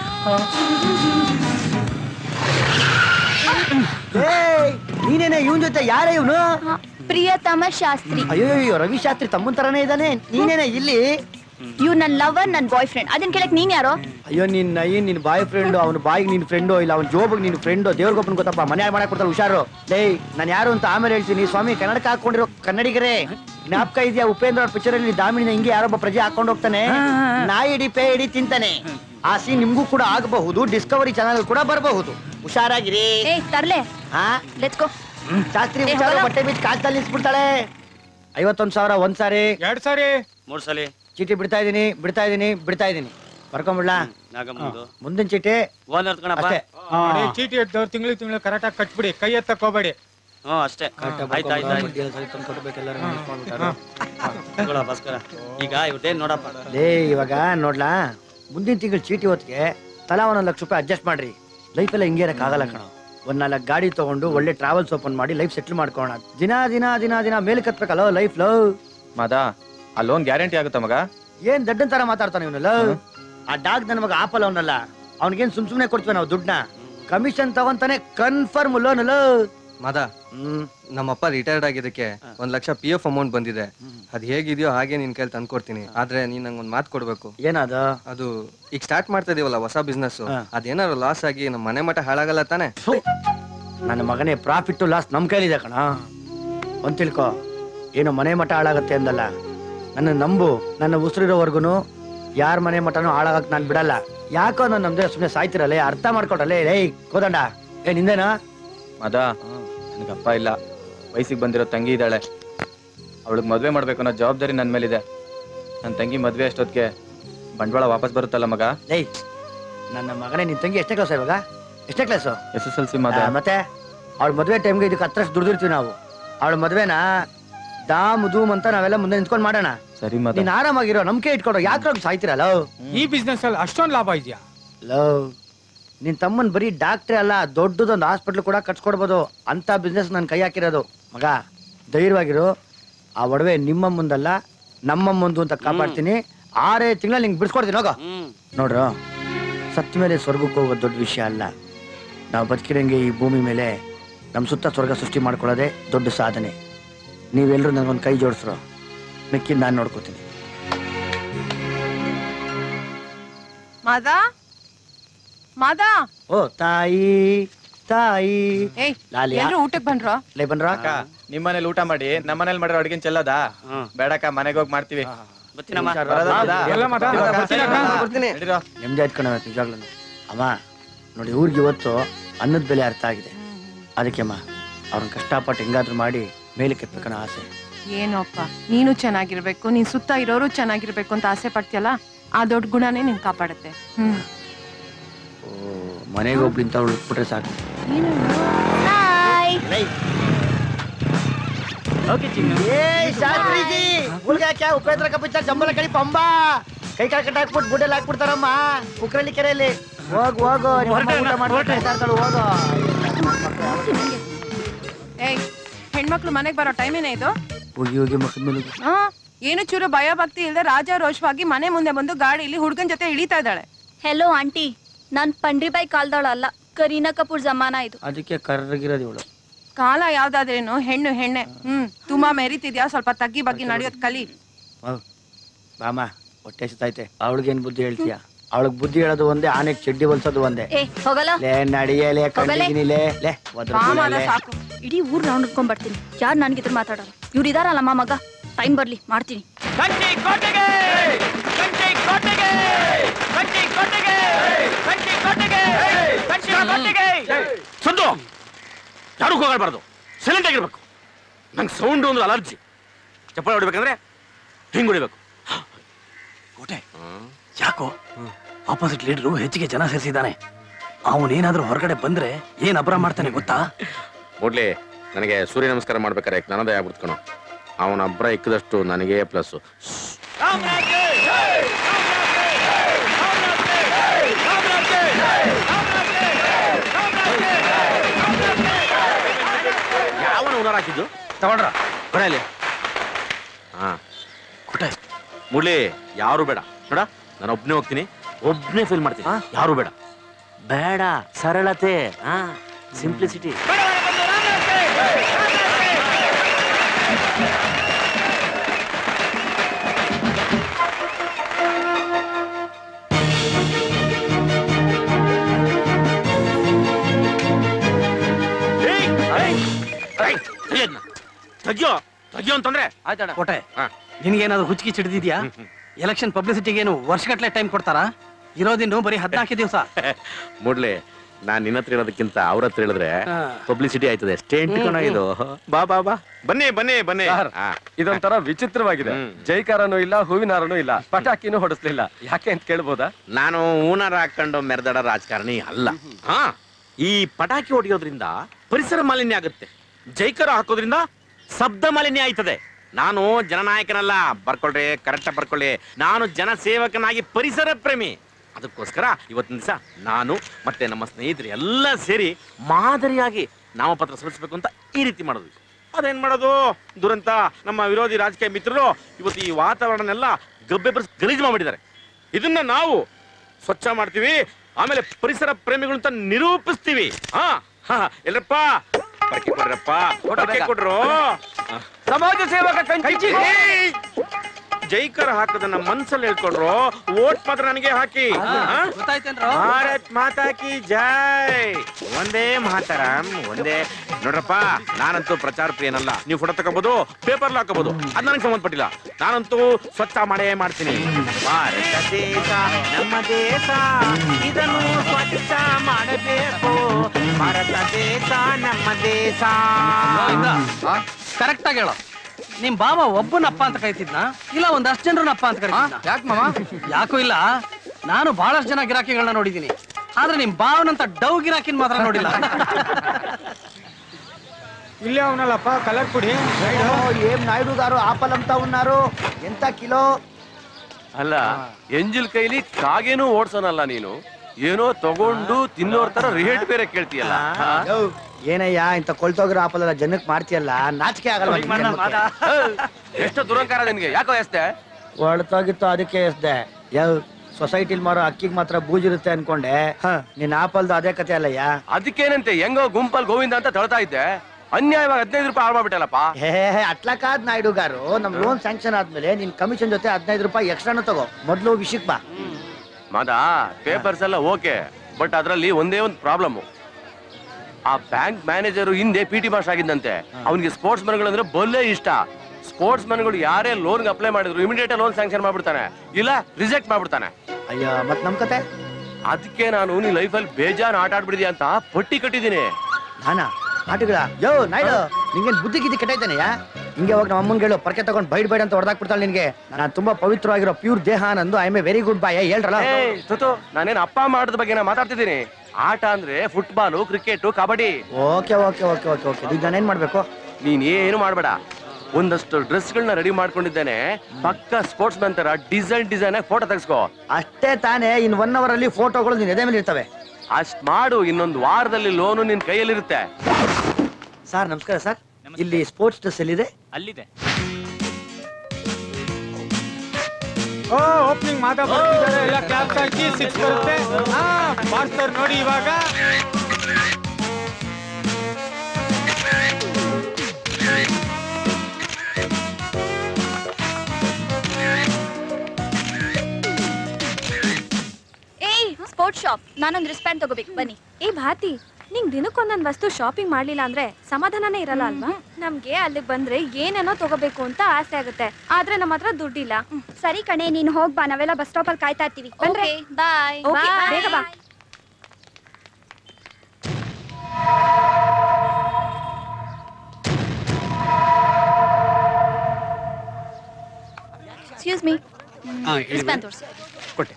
ನೀನೇನೆ ಇವನ್ ಜೊತೆ ಯಾರೇ ಇವನು? ಪ್ರಿಯತಮ ಶಾಸ್ತ್ರಿ. ಅಯ್ಯೋ ರವಿ ಶಾಸ್ತ್ರಿ ತಮ್ಮನ್ ತರಾನೇ ಇದ್ದಾನೆ. ನೀನೇನೆ ಇಲ್ಲಿ? ಇವ್ ನನ್ ಲವರ್, ನನ್ ಬಾಯ್ ಫ್ರೆಂಡ್. ಅದನ್ ಕೇಳಕ್ ನೀನ್ ಯಾರೋ? ಅಯ್ಯೋ ನಿನ್ ನೈ ನಿನ್ ಬಾಯ್ ಫ್ರೆಂಡ್, ಅವನ ಬಾಯಿಗೆ ನಿನ್ ಫ್ರೆಂಡೋ ಇಲ್ಲ ಅವನ ಜೋಬಗ್ ನಿನ್ ಫ್ರೆಂಡೋ ದೇವ್ರಿಗೊಬ್ಬನ್ ಗೊತ್ತಪ್ಪ. ಮನೆ ಮಾಡಕ್ ಕೊಡ್ತಾರ ಹುಷಾರು. ಲೇ ನಾನು ಯಾರು ಅಂತ ಆಮೇಲೆ ಹೇಳ್ತೀನಿ. ಸ್ವಾಮಿ ಕನ್ನಡಕ ಹಾಕೊಂಡಿರೋ ಕನ್ನಡಿಗರೇ, ಜ್ಞಾಪಕ ಇದೆಯಾ ಉಪೇಂದ್ರ ಅವ್ರ ಪಿಕ್ಚರ್ ಅಲ್ಲಿ ದಾಮಿನಿನ ಹಿಂಗೆ ಯಾರೊಬ್ಬ ಪ್ರಜೆ ಹಾಕೊಂಡು ಹೋಗ್ತಾನೆ, ನಾಯಿ ಹಿಡಿ ಪೇ ಹಿಡಿ ತಿಂತಾನೆ. ಆ ಸೀನ್ ನಿಮ್ಗೂ ಕೂಡ ಆಗಬಹುದು, ಡಿಸ್ಕವರಿ ಚಾನಲ್ ಕೂಡ ಬರಬಹುದು. ಹುಷಾರಾಗಿರಿ. ಏ ತರ್ಲೆ. ಹಾ ಲೆಟ್ಸ್ ಗೋ. ಶಾಸ್ತ್ರಿ ಹುಷಾರು, ಬಟ್ಟೆ ಬೀಚ್ ಕಾಲ್ತಲ್ಲಿ ನಿಲ್ಸ್ಬಿಡ್ತಾಳೆ. ಐವತ್ತೊಂದ್ ಸಾವಿರ ಒಂದ್ ಸಾರಿ, ಎರಡ್ ಸಾರಿ, ಮೂರ್ ಸಾಲಿ ಚೀಟಿ ಬಿಡ್ತಾ ಇದೀನಿ ಬಿಡ್ತಾ ಇದೀನಿ ಬಿಡ್ತಾ ಇದೀನಿ. ಬರ್ಕೊಂಬಿಡ್ಲಾ? ಮುಂದಿನ ಚೀಟಿ ಅಷ್ಟೇ. ಚೀಟಿ ಎದ್ದವ್ರು ತಿಂಗಳಿಗೆ ತಿಂಗಳು ಕರೆಕ್ಟಾಗಿ ಕಟ್ಬಿಡಿ, ಕೈ ಎತ್ತಕ್ ಹೋಗ್ಬೇಡಿ. ಹ್ಮ್ ಅಷ್ಟೇ. ಈಗ ಇವತ್ತೇನ್ ನೋಡಪ್ಪ. ಲೇ ಇವಾಗ ನೋಡ್ಲಾ, ಮುಂದಿನ ತಿಂಗಳು ಚೀಟಿ ಹೊತ್ತಿಗೆ ತಲಾ ಒಂದೊಂದು ಲಕ್ಷ ರೂಪಾಯಿ ಅಡ್ಜಸ್ಟ್ ಮಾಡ್ರಿ. ಲೈಫ್ ಎಲ್ಲ ಹಿಂಗೆ ಇರಕ್ ಆಗಲ್ಲ ಕಣ. ಒಂದ್ ನಾಲ್ಕು ಗಾಡಿ ತಗೊಂಡು ಒಳ್ಳೆ ಟ್ರಾವೆಲ್ಸ್ ಓಪನ್ ಮಾಡಿ ಲೈಫ್ ಸೆಟ್ಲ್ ಮಾಡ್ಕೋಣ. ದಿನ ದಿನ ದಿನ ದಿನ ಮೇಲೆ ಕತ್ಬೇಕಲ್ಲ ಲೈಫ್. ಲವ್ ಮಾದಾ ಆ ಲೋನ್ ಗ್ಯಾರಂಟಿ ಆಗುತ್ತಾ ಮಗ? ಏನ್ ದಡ್ಡನ್ ತರ ಮಾತಾಡ್ತಾನೆ ಇವನು. ಲವ್ ಆ ಡಾಗ್ ನನ್ ಮಗ ಆಪಲ್ ಅವನಲ್ಲ, ಅವ್ನಿಗೇನ್ ಸುಮ್ ಸುಮ್ನೆ ಕೊಡ್ತೀವಿ ನಾವು ದುಡ್ಡನ್ನ. ಕಮಿಷನ್ ತಗೊಂತಾನೆ ಕನ್ಫರ್ಮ್ ಲೋನ್. ಲವ್ ಮಾದ ನಮ್ಮಪ್ಪ ರಿಟೈರ್ಡ್ ಆಗಿದ್ದಕ್ಕೆ ಒಂದ್ ಲಕ್ಷ ಪಿ ಎಫ್ ಅಮೌಂಟ್ ಬಂದಿದೆ. ಅದ್ ಹೇಗಿದೆಯೋ ಹಾಗೆ ನಿನ್ ಕೈಲಿ ತಂದ್ಕೊಡ್ತೀನಿ. ಆದ್ರೆ ನೀನ್ ನಂಗೆ ಒಂದ್ ಮಾತು ಕೊಡ್ಬೇಕು. ಏನದ? ಅದು ಈಗ ಸ್ಟಾರ್ಟ್ ಮಾಡ್ತಾ ಇದೀವಲ್ಲ ಹೊಸ ಬಿಸ್ನೆಸ್, ಅದೇನಾದ್ರು ಲಾಸ್ ಆಗಿ ನಮ್ಮ ಮನೆ ಮಠ ಹಾಳಾಗಲ್ಲ ತಾನೆ? ನನ್ನ ಮಗನೇ, ಪ್ರಾಫಿಟ್ ಲಾಸ್ ನಮ್ ಕೈಲಿದೆ ಕಣ. ಒಂದ್ ತಿಳ್ಕೊ, ಏನು ಮನೆ ಮಠ ಹಾಳಾಗತ್ತೆ ಅಂದಲ್ಲ, ನನ್ನ ನಂಬು. ನನ್ನ ಉಸಿರಿರೋವರ್ಗುನು ಯಾರ ಮನೆ ಮಠನೂ ಹಾಳಾಗಕ್ ನಾನ್ ಬಿಡಲ್ಲ. ಯಾಕೋ ನಾನು ನಮ್ದೇ ಸುಮ್ನೆ ಸಾಯ್ತಿರಲ್ಲೇ, ಅರ್ಥ ಮಾಡ್ಕೊಟಲ್ಲೇ. ಏಯ್ ಕೋದಂಡ, ಏ ನಿಂದೇನಾ? ಮಾದಾ ನನಗಪ್ಪ ಇಲ್ಲ, ವಯಸ್ಸಿಗೆ ಬಂದಿರೋ ತಂಗಿ ಇದ್ದಾಳೆ. ಅವಳಿಗೆ ಮದ್ವೆ ಮಾಡ್ಬೇಕು ಅನ್ನೋ ಜವಾಬ್ದಾರಿ ನನ್ ಮೇಲಿದೆ. ನನ್ನ ತಂಗಿ ಮದ್ವೆ ಅಷ್ಟೊತ್ತಿಗೆ ಬಂಡವಾಳ ವಾಪಸ್ ಬರುತ್ತಲ್ಲ ಮಗ. ಏಯ್ ನನ್ನ ಮಗನೇ, ನಿನ್ ತಂಗಿ ಎಷ್ಟೇ ಕ್ಲಾಸ್ ಇವಾಗ? ಎಷ್ಟೇ class? S S L C Mada. ಮತ್ತೆ ಅವಳ ಮದ್ವೆ ಟೈಮ್ಗೆ ಇದಕ್ಕೆ ಹತ್ರಷ್ಟು ದುಡ್ದಿರ್ತೀವಿ ನಾವು. ಅವಳ ಮದ್ವೆನ ದಾಮ್ ಧೂಮ್ ಅಂತ ನಾವೆಲ್ಲ ಮುಂದೆ ನಿಂತ್ಕೊಂಡ್ ಮಾಡೋಣ. ಸರಿ ಮಾದ, ನೀನ್ ಆರಾಮಾಗಿರೋ, ನಂಬಿಕೆ ಇಟ್ಕೊಡೋ. ಯಾಕೆ ಸಾಯ್ತಿರಲ್ಲ? ಈ ಬಿಸ್ನೆಸ್ ಅಲ್ಲಿ ಅಷ್ಟೊಂದು ಲಾಭ ಇದೆಯಾ? ಲವ್ ನಿನ್ ತಮ್ಮನ್ ಬರೀ ಡಾಕ್ಟ್ರೇ ಅಲ್ಲ, ದೊಡ್ಡದೊಂದು ಹಾಸ್ಪಿಟ್ಲ್ ಕೂಡ ಕಟ್ಸ್ಕೊಡ್ಬೋದು. ಅಂತ ಬಿಸ್ನೆಸ್ ನನ್ ಕೈ ಹಾಕಿರೋದು. ಮಗ ಧೈರ್ಯವಾಗಿರು. ಆ ಒಡವೆ ನಿಮ್ಮ ಮುಂದಲ್ಲ ನಮ್ಮ ಮುಂದು ಅಂತ ಕಾಪಾಡ್ತೀನಿ. ಆರೇ ತಿಂಗಳಲ್ಲಿ ನಿಂಗೆ ಬಿಡ್ಸ್ಕೊಡ್ತೀನಿ. ಹೋಗೋ. ನೋಡ್ರು, ಸತ್ತ ಮೇಲೆ ಸ್ವರ್ಗಕ್ಕೆ ಹೋಗೋದು ದೊಡ್ಡ ವಿಷಯ ಅಲ್ಲ. ನಾವು ಬದುಕಿರಂಗೆ ಈ ಭೂಮಿ ಮೇಲೆ ನಮ್ಮ ಸುತ್ತ ಸ್ವರ್ಗ ಸೃಷ್ಟಿ ಮಾಡ್ಕೊಳ್ಳೋದೇ ದೊಡ್ಡ ಸಾಧನೆ. ನೀವೆಲ್ಲರೂ ನನಗೊಂದು ಕೈ ಜೋಡಿಸ್ರು, ಮಿಕ್ಕಿದ್ ನಾನು ನೋಡ್ಕೋತೀನಿ. ಮಾದ ಮಾದ. ಓ ತಾಯಿ ತಾಯಿ. ಏಯ್ ಲಾಲಿಯಾ, ಎಲ್ರು ಊಟಕ್ಕೆ ಬಂದ್ರು? ಲೇ ಬನ್ರ. ನಿಮ್ಮನೇಲಿ ಊಟ ಮಾಡಿ ನಮ್ಮನೇಲಿ ಮಾಡಿರೋ ಅಡ್ಗೆ ಚೆಲ್ಲದ ಬೇಡಕ್ಕ, ಮನೆಗೆ ಹೋಗಿ ಮಾಡ್ತೀವಿ. ನೆಮ್ಮದಿ ಆಯ್ತ್ಕೊಂಡ ನಿಜಾಗ್ಲೂ. ಅಮ್ಮ ನೋಡಿ, ಊರಿಗೆ ಇವತ್ತು ಅನ್ನದ ಬೆಲೆ ಅರ್ಥ ಆಗಿದೆ. ಅದಕ್ಕೆ ಅಮ್ಮ ಅವ್ರನ್ನ ಕಷ್ಟಪಟ್ಟು ಹೆಂಗಾದ್ರೂ ಮಾಡಿ ಮೇಲೆ ಕೆತ್ತಬೇಕನ್ನೋ ಆಸೆ. ಏನೋಪ್ಪ, ನೀನು ಚೆನ್ನಾಗಿರ್ಬೇಕು, ನೀನ್ ಸುತ್ತ ಇರೋರು ಚೆನ್ನಾಗಿರ್ಬೇಕು ಅಂತ ಆಸೆ ಪಡ್ತೀಯಲ್ಲ, ಆ ದೊಡ್ಡ ಗುಣನೇ ನಿನ್ ಕಾಪಾಡುತ್ತೆ. ಹ್ಮ್ ಓ, ಮನೆಗೆ ಒಬ್ಳಿಂತ ಉಳ್ಬಿಟ್ರೆ ಸಾಕು. ಉಪೇಂದ್ರ ಕಪಿತ ಜಂಬಲ ಕಡಿ ಪಂಬ ಕೈ ಕಾಲು ಕಟ್ಟ ಹಾಕ್ಬಿಟ್ಟು ಬುಡ್ಡೆಲ್ಲ ಹಾಕ್ಬಿಡ್ತಾರಮ್ಮ ಕುಕ್ರಳ್ಳಿ ಕೆರೆಯಲ್ಲಿ. ಹೋಗು ಹೋಗು, ಹೋಗು. ಏಯ್ ಹೆಣ್ಮಕ್ಳು ಮನೆಗ್ ಬರೋ ಟೈಮ್ ಏನೇ ಇದು? ಹೋಗಿ ಹೋಗಿ ಮಕ್ಕಳ ಮೇಲೆ ಹಾ, ಏನು ಚೂರು ಭಯ ಭಕ್ತಿ ಇಲ್ಲದೆ ರಾಜಾರೋಷವಾಗಿ ಮನೆ ಮುಂದೆ ಬಂದು ಗಾಡಿಲಿ ಹುಡ್ಗನ್ ಜೊತೆ ಇಳಿತಾ ಇದ್ದಾಳೆ. ಹೆಲೋ ಆಂಟಿ, ನಾನ್ ಪಂಡ್ರಿಬಾಯಿ ಕಾಲ್ದಾಳ ಅಲ್ಲ, ಕರೀನಾ ಕಪೂರ್ ಜಮಾನ ಇದು. ಅದಕ್ಕೆ ಕರ್ರಗಿರೋದು ಇವಳು. ಕಾಲ ಯಾವ್ದಾದ್ರೇನು ಹೆಣ್ಣು ಹೆಣ್ಣೆ. ಹ್ಮ್ ತುಂಬಾ ಮೆರಿತಿದ್ಯಾ, ಸ್ವಲ್ಪ ತಗ್ಗಿ ಬಗ್ಗೆ ನಡೆಯೋದ್ ಕಲಿ. ಬಾಮ ಹೊಟ್ಟೆ ಸುತ್ತೈತೆ. ಅವಳಿಗೇನ್ ಬುದ್ಧಿ ಹೇಳ್ತೀಯ? ಅವಳಿಗೆ ಬುದ್ಧಿ ಹೇಳೋದು ಒಂದೇ, ಆನೆಗೆ ಚಡ್ಡಿ ಹೊಲ್ಸೋದು ಒಂದೇ. ಲೇ ನಡಿಯಲೇ ಕಂಡಿಗಿನಿಲೇ ಲೇ ಸಾಕು. ಇಡೀ ಊರ್ ರೌಂಡ್ ಇಟ್ಕೊಂಡ್ ಬರ್ತೀನಿ. ಯಾರು ನನ್ಗಿದ್ರು ಮಾತಾಡೋರು? ಇವ್ರು ಇದಾರಲ್ಲಮ್ಮ ಮಗ, ಟೈಮ್ ಬರ್ಲಿ ಮಾಡ್ತೀನಿ. ಯಾರು ಹೋಗಬಾರ್ದು, ಸೈಲೆಂಟ್ ಆಗಿರ್ಬೇಕು. ನಂಗೆ ಸೌಂಡು ಒಂದು ಅಲರ್ಜಿ. ಚಪ್ಪಾಳೆ ಹೊಡಿಬೇಕಂದ್ರೆ ಹಿಂಗ್ ಹೊಡಿಬೇಕು. ಕೋಟೆ ಯಾಕೋ ಆಪೋಸಿಟ್ ಲೀಡರು ಹೆಚ್ಚಿಗೆ ಜನ ಸೇರಿಸಿದ್ದಾನೆ. ಅವನೇನಾದ್ರೂ ಹೊರಗಡೆ ಬಂದ್ರೆ ಏನ್ ಅಪರಾಧ ಮಾಡ್ತಾನೆ ಗೊತ್ತಾ? ಮೊಡ್ಲಿ ನನಗೆ ಸೂರ್ಯ ನಮಸ್ಕಾರ ಮಾಡ್ಬೇಕಾರೆ ನನ್ನದೇ ಆಗ್ಬಿಡ್ತ್ಕಣೋ. ಅವನ ಅಬ್ರ ಇಕ್ಕದಷ್ಟು ನನಗೆ ಪ್ಲಸ್. ಯಾವನ ಉನಾರ ಹಾಕಿದ್ದು ತಗೊಂಡ್ರ ಬರಲಿ. ಹಾ ಕೋಟೆ ಮುಡ್ಲಿ ಯಾರು ಬೇಡ ನೋಡ, ನಾನು ಒಬ್ನೇ ಹೋಗ್ತೀನಿ, ಒಬ್ನೇ ಫೀಲ್ ಮಾಡ್ತೀನಿ. ಯಾರು ಬೇಡ ಬೇಡ. ಸರಳತೆ, ಹಾ ಸಿಂಪ್ಲಿಸಿಟಿ. ತಗ್ಯೋ ತಗ್ಯೋ ಅಂತಂದ್ರೆ ಆಯ್ತಣ್ಣ. ಕೋಟೆ ನಿನ್ಗೇನಾದ್ರು ಹುಚ್ಚಿಗೆ ಚಿಡಿದಿದ್ಯಾ? ಎಲೆಕ್ಷನ್ ಪಬ್ಲಿಸಿಟಿಗೆ ಏನು ವರ್ಷಗಟ್ಲೆ ಟೈಮ್ ಕೊಡ್ತಾರಾ? ಇರೋದಿನ್ನು ಬರೀ ಹದಿನಾಲ್ಕು ದಿವಸ. ಮುಡ್ಲಿ ನಾನ್ ನಿನ್ನ ಹತ್ರ ಹೇಳೋದಕ್ಕಿಂತ ಅವ್ರ ಹತ್ರ ಹೇಳಿದ್ರೆ ಪಬ್ಲಿಸಿಟಿ ಆಯ್ತದೆ. ಸ್ಟೇಂಟ್ ಇದು. ಬಾ ಬಾ ಬಾ ಬನ್ನಿ ಬನ್ನಿ ಬನ್ನಿ. ಇದೊಂಥರ ವಿಚಿತ್ರವಾಗಿದೆ. ಜೈಕಾರನೂ ಇಲ್ಲ, ಹೂವಿನಾರನೂ ಇಲ್ಲ, ಪಟಾಕಿನೂ ಹೊಡಿಸ್ಲಿಲ್ಲ. ಯಾಕೆ ಅಂತ ಕೇಳ್ಬೋದಾ? ನಾನು ಹೂನಾರ ಹಾಕೊಂಡು ಮೆರೆದಾಡ ರಾಜಕಾರಣಿ ಅಲ್ಲ. ಹಾ ಈ ಪಟಾಕಿ ಹೊಡೆಯೋದ್ರಿಂದ ಪರಿಸರ ಮಾಲಿನ್ಯ ಆಗುತ್ತೆ, ಜೈಕಾರ ಹಾಕೋದ್ರಿಂದ ಶಬ್ದ ಮಾಲಿನ್ಯ ಆಯ್ತದೆ. ನಾನು ಜನನಾಯಕನಲ್ಲ, ಬರ್ಕೊಳ್ರಿ, ಕರೆಕ್ಟ್ ಬರ್ಕೊಳ್ಳಿ. ನಾನು ಜನಸೇವಕನಾಗಿ ಪರಿಸರ ಪ್ರೇಮಿ. ಅದಕ್ಕೋಸ್ಕರ ಇವತ್ತಿನ ದಿವಸ ನಾನು ಮತ್ತೆ ನಮ್ಮ ಸ್ನೇಹಿತರು ಎಲ್ಲ ಸೇರಿ ಮಾದರಿಯಾಗಿ ನಾಮಪತ್ರ ಸಲ್ಲಿಸಬೇಕು ಅಂತ ಈ ರೀತಿ ಮಾಡೋದು. ಅದೇನ್ ಮಾಡೋದು ದುರಂತ, ನಮ್ಮ ವಿರೋಧಿ ರಾಜಕೀಯ ಮಿತ್ರರು ಇವತ್ತು ಈ ವಾತಾವರಣನೆಲ್ಲ ಗಬ್ಬೆ ಬರ್ಸ್ ಗಲೀಜು ಮಾಡಿಬಿಟ್ಟಿದ್ದಾರೆ. ಇದನ್ನ ನಾವು ಸ್ವಚ್ಛ ಮಾಡ್ತೀವಿ, ಆಮೇಲೆ ಪರಿಸರ ಪ್ರೇಮಿಗಳು ಅಂತ ನಿರೂಪಿಸ್ತೀವಿ. ಹಾ ಹಾ ಎಲ್ಲರಪ್ಪ ಪರಕೆ ಕೊಡ್ರಪ್ಪ, ಪರಕೆ ಕೊಡ್ರು. ಸಮಾಜ ಸೇವಕ ಕಂಚಿ ಜೈಕರ್ ಹಾಕದನ್ನ ಮನ್ಸಲ್ಲಿ ಹೇಳ್ಕೊಂಡ್ರು, ಓಟ್ ಮಾತ್ರ ನನಗೆ ಹಾಕಿ. ಭಾರತ್ ಮಾತಾ ಕಿ ಜೈ, ಒಂದೇ ಮಾತರಂ, ಒಂದೇ. ನೋಡ್ರಪ್ಪ, ನಾನಂತೂ ಪ್ರಚಾರ ಪ್ರಿಯನಲ್ಲ. ನೀವು ಫೋಟೋ ತಗೋಬಹುದು, ಪೇಪರ್ ಹಾಕೋಬಹುದು, ಅದ್ ನನಗೆ ಸಂಬಂಧಪಟ್ಟಿಲ್ಲ. ನಾನಂತೂ ಸ್ವಚ್ಛ ಮಾಡೇ ಮಾಡ್ತೀನಿ. ಭಾರತ ದೇಶ ನಮ್ಮ ದೇಶ, ಇದನ್ನು ಸ್ವಚ್ಛ ಮಾಡಬೇಕು. ಭಾರತ ದೇಶ ನಮ್ಮ ದೇಶ. ಕರೆಕ್ಟ್ ಆಗಿ ಹೇಳೋ. ನಿಮ್ ಬಾವ ಒಬ್ಬನಪ್ಪ ಅಂತ ಕರಿತಿದ್ನ ಇಲ್ಲ ಒಂದಷ್ಟು ಜನರನ್ನಪ್ಪ ಅಂತ ಕರಿತಿದ್ನ? ಯಾಕೆ ಮಾವ? ಯಾಕೂ ಇಲ್ಲ, ನಾನು ಬಹಳಷ್ಟು ಜನ ಗಿರಾಕಿಗಳನ್ನ ನೋಡಿದೀನಿ, ಆದ್ರೆ ನಿಮ್ ಬಾವನಂತ ಡವ್ ಗಿರಾಕಿನ್ ಮಾತ್ರ ನೋಡಿಲ್ಲ. ಇಲ್ಲೇ ಅವನಲ್ಲಪ್ಪ ಕಲರ್ ಪುಡಿ. ఏం నాయుడు గారు ఆపలంతా ఉన్నారు, ఎంత కిలో? ಅಲ್ಲ, ಎಂಜಿಲ್ ಕೈಲಿ ಕಾಗೇನು ಓಡ್ಸೋನಲ್ಲ ನೀನು, ಏನೋ ತಗೊಂಡು ತಿನ್ನೋರ್ ತರ ರೇಟ್ ಬೇರೆ ಕೇಳ್ತೀಯಲ್ಲ. ಏನಯ್ಯ ಇಂತ ಕೊಳ್ತೋಗಿರೋ ಆಪಲೆಲ್ಲ ಜನಕ್ಕೆ ಮಾಡ್ತೀಯಲ್ಲ, ನಾಚಿಕೆ ಆಗಲ್ಲ? ಎಷ್ಟು ದುರಂಕಾರ ನಿನ್ಗೆ, ಯಾಕೋ ಎಸ್ತೆ ಹೊಳ್ತೋಗಿತ್ತು ಅದಕ್ಕೆ ಎಸ್ದೆ. ಯಾವ ಸೊಸೈಟಿಲ್ ಮಾರೋ ಅಕ್ಕಿಗೆ ಮಾತ್ರ ಬೂಜಿರುತ್ತೆ ಅನ್ಕೊಂಡೆ, ನಿನ್ ಆಪಲ್ದು ಅದೇ ಕತೆ ಅಲ್ಲಯ್ಯ. ಅದಕ್ಕೇನಂತೆ ಹೆಂಗೋ ಗುಂಪಲ್ ಗೋವಿಂದ ಅಂತ ತಳ್ತಾ ಇದ್ದೆ, ಅನ್ಯಾಯವಾಗಿ ಹದಿನೈದು ರೂಪಾಯಿ ಹಾಳು ಮಾಡ್ಬಿಟ್ಟಲ್ಲಪ್ಪ. ಹೇ ಅಟ್ಲಕ್ಕಾದ್ ನಾಯ್ಡು ಗಾರು, ನಮ್ ಲೋನ್ ಸ್ಯಾಂಕ್ಷನ್ ಆದ್ಮೇಲೆ ನಿನ್ ಕಮಿಷನ್ ಜೊತೆ ಹದಿನೈದು ರೂಪಾಯಿ ಎಕ್ಸ್ಟ್ರಾನು ತಗೋ. ಮೊದ್ಲು ವಿಷಯಕ್ ಬಾ. ಮಾದಾ ಪೇಪರ್ಸ್ ಎಲ್ಲ ಓಕೆ, ಬಟ್ ಅದ್ರಲ್ಲಿ ಒಂದೇ ಒಂದು ಪ್ರಾಬ್ಲಮ್. ಆ ಬ್ಯಾಂಕ್ ಮ್ಯಾನೇಜರ್ ಹಿಂದೆ ಪಿ ಟಿ ಮಾಸ್ಟರ್ ಆಗಿದ್ದಂತೆ, ಅವನಿಗೆ ಸ್ಪೋರ್ಟ್ಸ್ ಮನ್ಗಳು ಅಂದ್ರೆ ಬೊಲ್ಲೇ ಇಷ್ಟ. ಸ್ಪೋರ್ಟ್ಸ್ ಮನ್ಗಳು ಯಾರೇ ಲೋನ್ಗೆ ಅಪ್ಲೈ ಮಾಡಿದ್ರು ಇಮಿಡಿಯೇಟ್ ಲೋನ್ ಸ್ಯಾಂಕ್ಷನ್ ಮಾಡ್ಬಿಡ್ತಾನೆ, ಇಲ್ಲ ರಿಜೆಕ್ಟ್ ಮಾಡ್ಬಿಡ್ತಾನೆ. ಅಯ್ಯ ಮತ್ ನಮ್ ಕತೆ? ಅದಕ್ಕೆ ನಾನು ನೀ ಲೈಫಲ್ಲಿ ಬೇಜಾನ್ ಆಟ ಆಡ್ಬಿಡಿದ್ಯಾ ಅಂತ ಪಟ್ಟಿ ಕಟ್ಟಿದ್ದೀನಿ. ನಾನಾ ಆಟಗಳ? ಯೋ ನಾಯ್ಡು, ನಿಂಗೇನ್ ಬುದ್ಧಿ ಗಿದ್ದಿ ಕೆಟ್ಟೈತೇನೆಯಾ? ಹಿಂಗೆ ಹೋಗಿ ನಮ್ಮ ಅಮ್ಮಂಗೆ ಹೇಳು, ಪರ್ಕೆ ತಗೊಂಡ್ ಬೈಡ್ ಬೈಡ್ ಅಂತ ಹೊಡೆದಾಕ್ಬಿಡ್ತಾಳೆ ನಿನ್ಗೆ. ನಾನು ತುಂಬಾ ಪವಿತ್ರವಾಗಿರೋ ಪ್ಯೂರ್ ದೇಹ ನಂದು, I am a very good boy. ಹೇಳ್ರಲ್ಲ ನಾನೇನ್ ಅಪ್ಪ ಮಾಡೋದ್ ಬಗ್ಗೆ ನಾ ಮಾತಾಡ್ತಿದ್ದೀನಿ. ಆಟ ಅಂದ್ರೆ football, cricket, kabaddi. Okay okay okay okay okay ಈಗ ನಾನೇನ್ ಮಾಡ್ಬೇಕು? ನೀನ್ ಏನು ಮಾಡ್ಬೇಡ, ಒಂದಷ್ಟು ಡ್ರೆಸ್ಗಳನ್ನ ರೆಡಿ ಮಾಡ್ಕೊಂಡಿದ್ದೇನೆ, ಪಕ್ಕ ಸ್ಪೋರ್ಟ್ಸ್ ಮ್ಯಾನ್ ತರ ಡಿಸೈನ್ ಡಿಸೈನ್ ಆಗಿ ಫೋಟೋ ತೆಗೆಸ್ಕೋ. ಅಷ್ಟೇ ತಾನೇ? ಇನ್ ಒನ್ ಅವರ್ ಅಲ್ಲಿ ಫೋಟೋಗಳು ನಿನ್ ಎದೆ ಮೇಲೆ ಇರ್ತವೆ. ಅಷ್ಟ್ ಮಾಡು, ಇನ್ನೊಂದು ವಾರದಲ್ಲಿ ಲೋನು ನಿನ್ ಕೈಯಲ್ಲಿರುತ್ತೆ. ಸರ್ ನಮಸ್ಕಾರ ಸರ್, ಇಲ್ಲಿ ಸ್ಪೋರ್ಟ್ಸ್ ಡ್ರೆಸ್ ಎಲ್ಲಿದೆ? ಅಲ್ಲಿದೆ. ಓ ಓಪನಿಂಗ್ ಮಾತಾ ಬರ್ತಿದ್ದಾರೆ, ಎಲ್ಲ ಕ್ಲಾಪ್ಸ್ ಹಾಕಿ ಸಿಕ್ಸ್ ಬರುತ್ತೆ. ಹಾ ಮಾಡ್ತಾರೆ ನೋಡಿ ಇವಾಗ. ಏಯ್ ಸ್ಪೋರ್ಟ್ಸ್ ಶಾಪ್, ನಾನೊಂದು ರಿಸ್ಪ್ಯಾಂಡ್ ತಗೋಬೇಕು ಬನ್ನಿ. ಏ ಭಾತಿ, ನಿಂಗ್ ದಿನಕ್ಕೊಂದೊಂದ್ ವಸ್ತು ಶಾಪಿಂಗ್ ಮಾಡ್ಲಿಲ್ಲ ಅಂದ್ರೆ ಸಮಾಧಾನನೇ ಇರಲ್ಲ ಅಲ್ವಾ? ನಮ್ಗೆ ಅಲ್ಲಿಗೆ ಬಂದ್ರೆ ಏನೇನೋ ತಗೋಬೇಕು ಅಂತ ಆಸೆ ಆಗುತ್ತೆ, ಆದ್ರೆ ನಮ್ಮ ಹತ್ರ ದುಡ್ಡಿಲ್ಲ. ಸರಿ ಕಣೆ, ನೀನ್ ಹೋಗ್ ಬಾ, ನಾವೆಲ್ಲ ಬಸ್ ಸ್ಟಾಪ್ ಅಲ್ಲಿ ಕಾಯ್ತಾ ಇರ್ತೀವಿ. ಬಾಯ್. ಬೇಗ ಬಾ. ರಿಸ್ಪಾನ್ ತೋರಿಸಿ. ಕೊಟ್ಟೆ.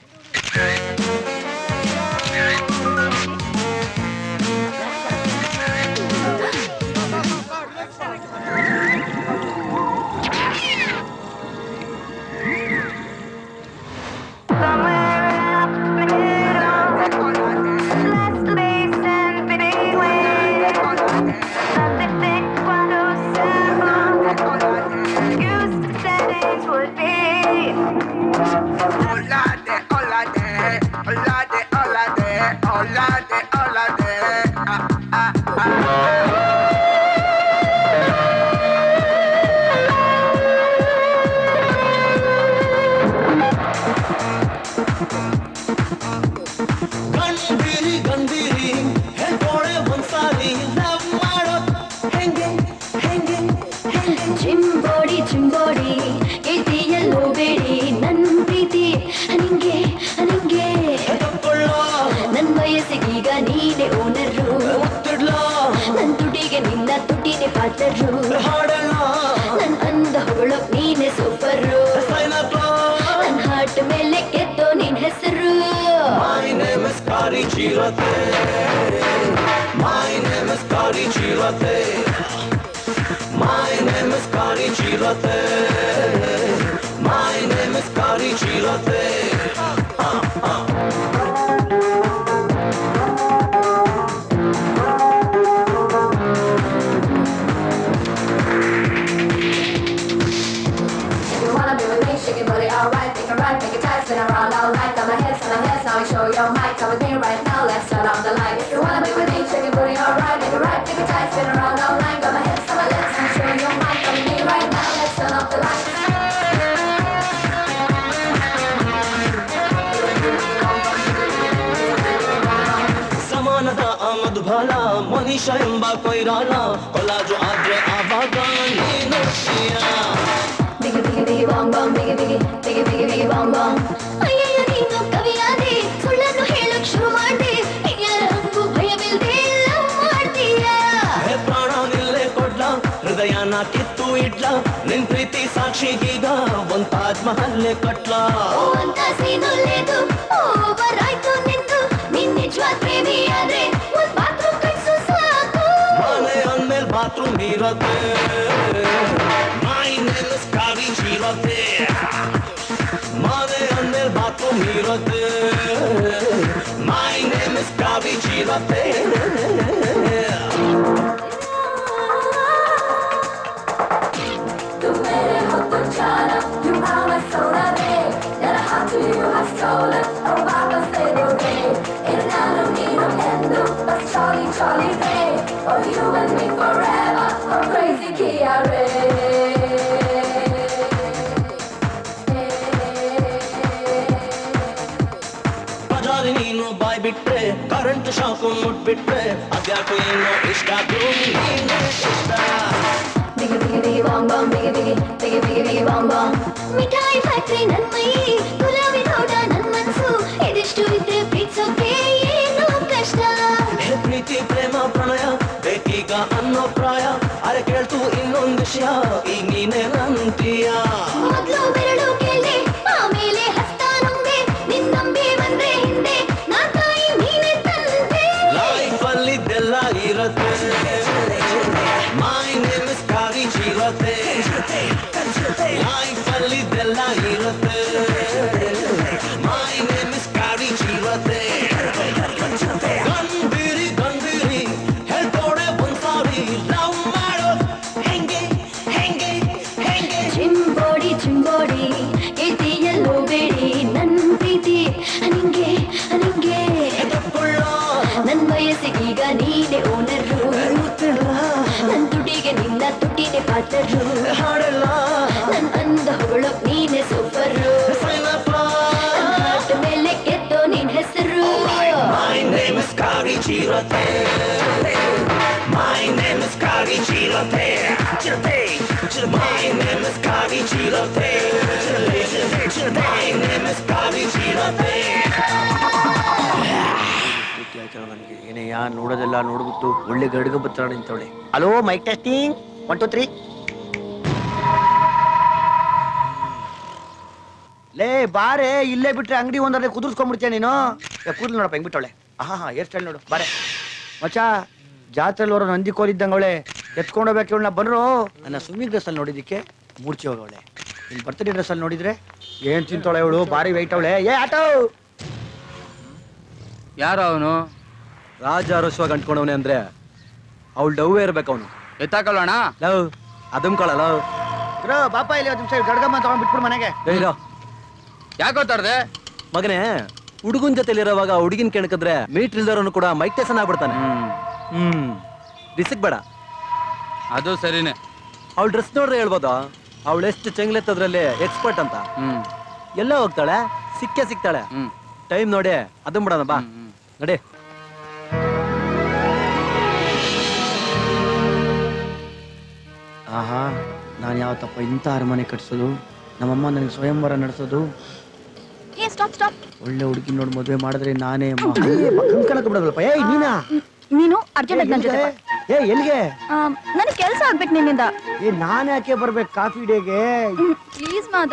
ನನ್ ಅಂದ ಹೊಗಳೋ ನೀನೆ ಸೂಪರು, ನನ್ ಹಾರ್ಟ್ ಮೇಲೆ ಗೆದ್ದೋ ನಿನ್ ಹೆಸರು. My name is Kari Chirate. My name is Kari Chirate. My name is Kari Chirate. My name is Kari Chirate. Ah, ah. Spin around all night, got my hips on my hips, now we show your mic. Come with me right now, let's turn on the light. If you wanna be with me, shake your booty alright, make it right, make it tight. Spin around all night, got my hips on my lips, now we show your mic. Come with me right now, let's turn off the light. ಸಮಾನದ ಆಮದು ಬಾಲ ಮನುಷ್ಯ ಎಂಬ ಕೊಯ್ರಾಲ ಕೊಲಾಜು ಆದ್ರೆ ಆವಾಗ ನೀನು Biggie, biggie, biggie, bong, bong, biggie, biggie, biggie, biggie, biggie, bong, bong. ಅಯ್ಯಯ್ಯ ನೀನು ಕವಿಯಾದೆ, ಸುಳ್ಳನ್ನು ಹೇಳಕ್ ಶುರು ಮಾಡ್ದೆ, ಯಾರ ಹಂಗು ಭಯವಿಲ್ದೆ ಲವ್ ಮಾಡ್ತೀಯ. ಹೇ ಪ್ರಾಣ ನಿಲ್ಲೆ ಕೊಡ್ಲ, ಹೃದಯನ ಕಿತ್ತು ಇಡ್ಲ, ನಿನ್ ಪ್ರೀತಿ ಸಾಕ್ಷಿಗೀಗ ಒಂದ್ ತಾಜ್ ಮಹಲ್ಲೆ ಕಟ್ಲ. ಓ ಅಂತ ಸೀನುಲ್ಲೇದು, ಓವರ್ ಆಯ್ತು ನಿಂದು, ನೀನ್ ನಿಜವಾದ ಪ್ರೇಮಿ ಆದ್ರೆ ಒಂದ್ ಬಾತ್ರೂಮ್ ಕಟ್ಸು ಸಾಕು. ಮನೆ ಅಂದ್ಮೇಲ್ ಬಾತ್ರೂಮ್ ಇರತ್ತೆ. My name is Kari Chirate. ಮನೆ ಅಂದ್ಮೇಲ್ ಬಾತ್ರೂಮ್ ಇರತ್ತೆ. My name is Kari Chirate. Tu mere ho to chana, you are my soul ave. That I have to you have stolen, oh Baba say no way. In nano nino endo, but Charlie Charlie Ray. Oh you and me forever, oh crazy Kiare. ಬಜಾರಿ ನೀನು ಬಾಯ್ ಬಿಟ್ರೆ current shock ಮುಟ್ಬಿಟ್ರೆ ಅದ್ಯಾಕು ಏನೋ ಇಷ್ಟ ನೀನು ಇಷ್ಟ. Biggie biggie biggie bong bong, biggie biggie biggie biggie biggie bong bong. ಮಿಠಾಯಿ factory ನನ್ ಮೈ, ಗುಲಾಬಿ ತೋಟ ನನ್ ಮನ್ಸು, ಇದಿಷ್ಟು ಇದ್ರೆ ಪ್ರೀತಿಸೋಕೆ ಏನೋ ಕಷ್ಟ. ಪ್ರೀತಿ ಪ್ರೇಮ ಪ್ರಣಯ ಬೇಕೀಗ ಅನ್ನೋ ಪ್ರಾಯ, ಅರೆ ಕೇಳ್ತು ಇನ್ನೊಂದು ವಿಷಯ, ಈಗ ನೀನೇ ನಂತೀಯ. ಮೊದ್ಲು ಬೆರಳು ಕೇಳ್ದೆ, ಆಮೇಲೆ ಹಸ್ತ ನುಂಗ್ದೆ, ನಿನ್ ನಂಬಿ ಬಂದ್ರೆ ಹಿಂದೆ, ನಾನ್ ತಾಯಿ ನೀನೆ ತಂದೆ. ಲೈಫ್ ಅಲ್ಲಿ ಇದೆಲ್ಲ ಇರತ್ತೆ. My name is Kari Chirate. Life ಅಲ್ಲಿ ಇದೆಲ್ಲ ಇರತ್ತೆ. My name is Kari Chirate. ಗಂಭೀರಿ ಗಂಭೀರಿ ಹೇಳ್ತೋಡೆ ಒಂದ್ಸಾರಿ ಲವ್ ಮಾಡೋದು ಹೆಂಗೆ ಹೆಂಗೆ ಹೆಂಗೆ. ಚಿಂಬೋಡಿ ಚಿಂಬೋಡಿ ಎದೆಯಲ್ಲೋ ಬೇಡಿ ನನ್ ಪ್ರೀತಿ ನಿಂಗೆ ನಿಂಗೆ. ನನ್ ವಯಸ್ಸಿಗೀಗ ನೀನೆ ಓನರು, ನನ್ ತುಟಿಗೆ ನಿನ್ನ ತುಟಿನೆ ಪಾತರು. ನನ್ ಅಂದ ಹೊಗಳೋ ನೀನೆ ಸೂಪರು, ನನ್ ಹಾರ್ಟ್ ಮೇಲೆ ಗೆದ್ದೋ ನಿನ್ ಹೆಸರು. My name is Kari Chirate. My name is Kari Chirate. My name is Kari Chirate. My name is Kari Chirate. ನನಗೆ ಏನೆಯ ನೋಡೋದೆಲ್ಲ ನೋಡ್ಬಿಟ್ಟು ಒಳ್ಳೆ ಗಡ್ಗ ಬತ್ತಾಳ ನಿಂತವಳೆ. Hello mic testing one two three. ಲೇ ಬಾರೆ ಇಲ್ಲೇ ಬಿಟ್ರೆ ಅಂಗಡಿ ಒಂದರಲ್ಲಿ ಕುದುರ್ಸ್ಕೊಂಡ್ಬಿಡ್ತೀಯ ನೀನು. ಕೂದಲು ನೋಡಪ್ಪ ಹೆಂಗ್ ಬಿಟ್ಟವಳೆ. ಆಹಾ ಹೇರ್ ಸ್ಟೈಲ್ ನೋಡು ಬಾರೆ. ಮಚ್ಚ ಜಾತ್ರೆಯಲ್ಲಿ ಅವರು ನಂದಿ ಕೋಲಿದ್ದಂಗೆ ಅವಳೆ ಎತ್ಕೊಂಡೋಗ್ಬೇಕು ಇವಳನ್ನ ಬಂದ್ರು. ನನ್ನ ಸ್ವಿಮ್ಮಿಂಗ್ ಡ್ರೆಸ್ ಅಲ್ಲಿ ನೋಡಿದ್ದಕ್ಕೆ ಮೂರ್ಛೆ ಹೋಗವಳೆ. ನಿನ್ ಬರ್ತ್ಡೇ ಡ್ರೆಸ್ ಅಲ್ಲಿ ನೋಡಿದ್ರೆ ಏನ್ ತಿಂತಾಳೆ ಇವಳು, ಬಾರಿ ವೈಟ್ ಅವಳೆ. ಏ ಆಟೋ ಯಾರ ಅವನು? ರಾಜ ಅರಸ್ವಾಗಿ ಅಂಟ್ಕೊಂಡವನೆ ಅಂದ್ರೆ ಅವಳು ಡವ್ವೇ ಇರ್ಬೇಕು ಅವನು. ಎತ್ತಾಕೊಳ್ಳೋಣ ಲವ್ ಅದಮ್ಕೊಳ ಲವ್ ಬಾಪ ಇಲ್ಲಿ ಒಂದು ನಿಮಿಷ ಗಡ್ಗಮ್ಮ ತಗೊಂಡ್ ಬಿಟ್ಬಿಡು ಮನೆಗೆ. ಯಾಕೋ ತರ್ದೆ ಮಗನೇ, ಹುಡುಗನ್ ಜೊತೆಲಿರೋವಾಗ ಹುಡುಗಿನ ಕೆಣಕಿದ್ರೆ ಮೀಟ್ ಇಲ್ದವನು ಕೂಡ ಮೈಕ್ ಟೆಸನ್ ಆಗ್ಬಿಡ್ತಾನೆ. ಹ್ಮ್ ರಿಸಿಕ್ ಬೇಡ. ಅದು ಸರಿನೇ. ಅವಳು ಡ್ರೆಸ್ ನೋಡ್ರೆ ಹೇಳ್ಬೋದಾ ಅವಳು ಎಷ್ಟು ಚೆಂಗ್ಲೆತ್ತದ್ರಲ್ಲಿ ಎಕ್ಸ್ಪರ್ಟ್ ಅಂತ. ಹ್ಮ್ ಎಲ್ಲ ಹೋಗ್ತಾಳೆ, ಸಿಕ್ಕೇ ಸಿಗ್ತಾಳೆ. ಟೈಮ್ ನೋಡಿ ಅದನ್ ಬಿಡೋಣ ಬಾ ನಡಿ. ಆಹಾ ನಾನು ಯಾವತ್ತಪ್ಪ ಇಂಥ ಅರಮನೆ ಕಟ್ಸೋದು, ನಮ್ಮಮ್ಮ ನನಗೆ ಸ್ವಯಂವರ ನಡೆಸೋದು. ಏ ಸ್ಟಾಪ್ ಸ್ಟಾಪ್. ಒಳ್ಳೆ ಹುಡುಗಿ ನೋಡಿ ಮದುವೆ ಮಾಡಿದ್ರೆ ನಾನೇ ಬಿಡೋದಲ್ಪ. ಏಯ್ ನೀನಾ? ನೀನು ಅರ್ಜೆಂಟ್ ನನ್ನ ಜೊತೆ ಏ ಎಲ್ಲಿಗೆ? ನನಗೆ ಕೆಲಸ ಆಗ್ಬೇಕು ನಿನ್ನಿಂದ. ಏ ನಾನು ಯಾಕೆ ಬರ್ಬೇಕು ಕಾಫಿ ಡೇಗೆ? ಪ್ಲೀಸ್ ಮಾದ.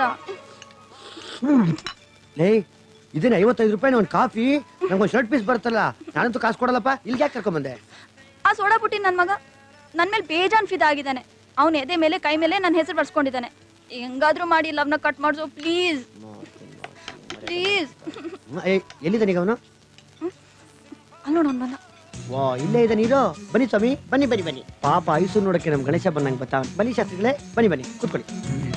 ಲೇ ಇದೇನು ಐವತ್ತೈದು ರೂಪಾಯಿ ಒಂದು ಕಾಫಿ, ನಂಗೊಂದು ಶರ್ಟ್ ಪೀಸ್ ಬರ್ತಲ್ಲ, ನಾನಂತೂ ಕಾಸು ಕೊಡಲ್ಲಪ್ಪ. ಇಲ್ಲಿಗೆ ಯಾಕೆ ಕರ್ಕೊಂಬಂದೆ? ಆ ಸೋಡಾ ಪುಟ್ಟಿ ನನ್ನ ಮಗ ನನ್ನ ಮೇಲೆ ಬೇಜಾನ್ ಫಿದಾ ಆಗಿದ್ದಾನೆ. ಅವನ ಎದೆ ಮೇಲೆ ಕೈ ಮೇಲೆ ನನ್ನ ಹೆಸರು ಬರ್ಸ್ಕೊಂಡಿದ್ದಾನೆ. ಹೆಂಗಾದ್ರೂ ಮಾಡಿ ಲವ್ನ ಕಟ್ ಮಾಡಿಸು ಪ್ಲೀಸ್ ಪ್ಲೀಸ್. ಎಲ್ಲಿದ್ದಾನೆ ಈಗ ಅವನು? ಅಲ್ಲಿ ನೋಡು ಬಂದ. ವಾ ಇಲ್ಲೇ ಇದೆ ನೀರು. ಬನ್ನಿ ಸ್ವಾಮಿ ಬನ್ನಿ ಬನ್ನಿ ಬನ್ನಿ. ಪಾಪ ಐಸು ನೋಡಕ್ಕೆ ನಮ್ ಗಣೇಶ ಬಂದಂಗೆ ಬತ್ತಾ. ಬನ್ನಿ ಶಾಸ್ತ್ರಿಗಳೇ ಬನ್ನಿ ಬನ್ನಿ ಕೂತ್ಕೊಳ್ಳಿ.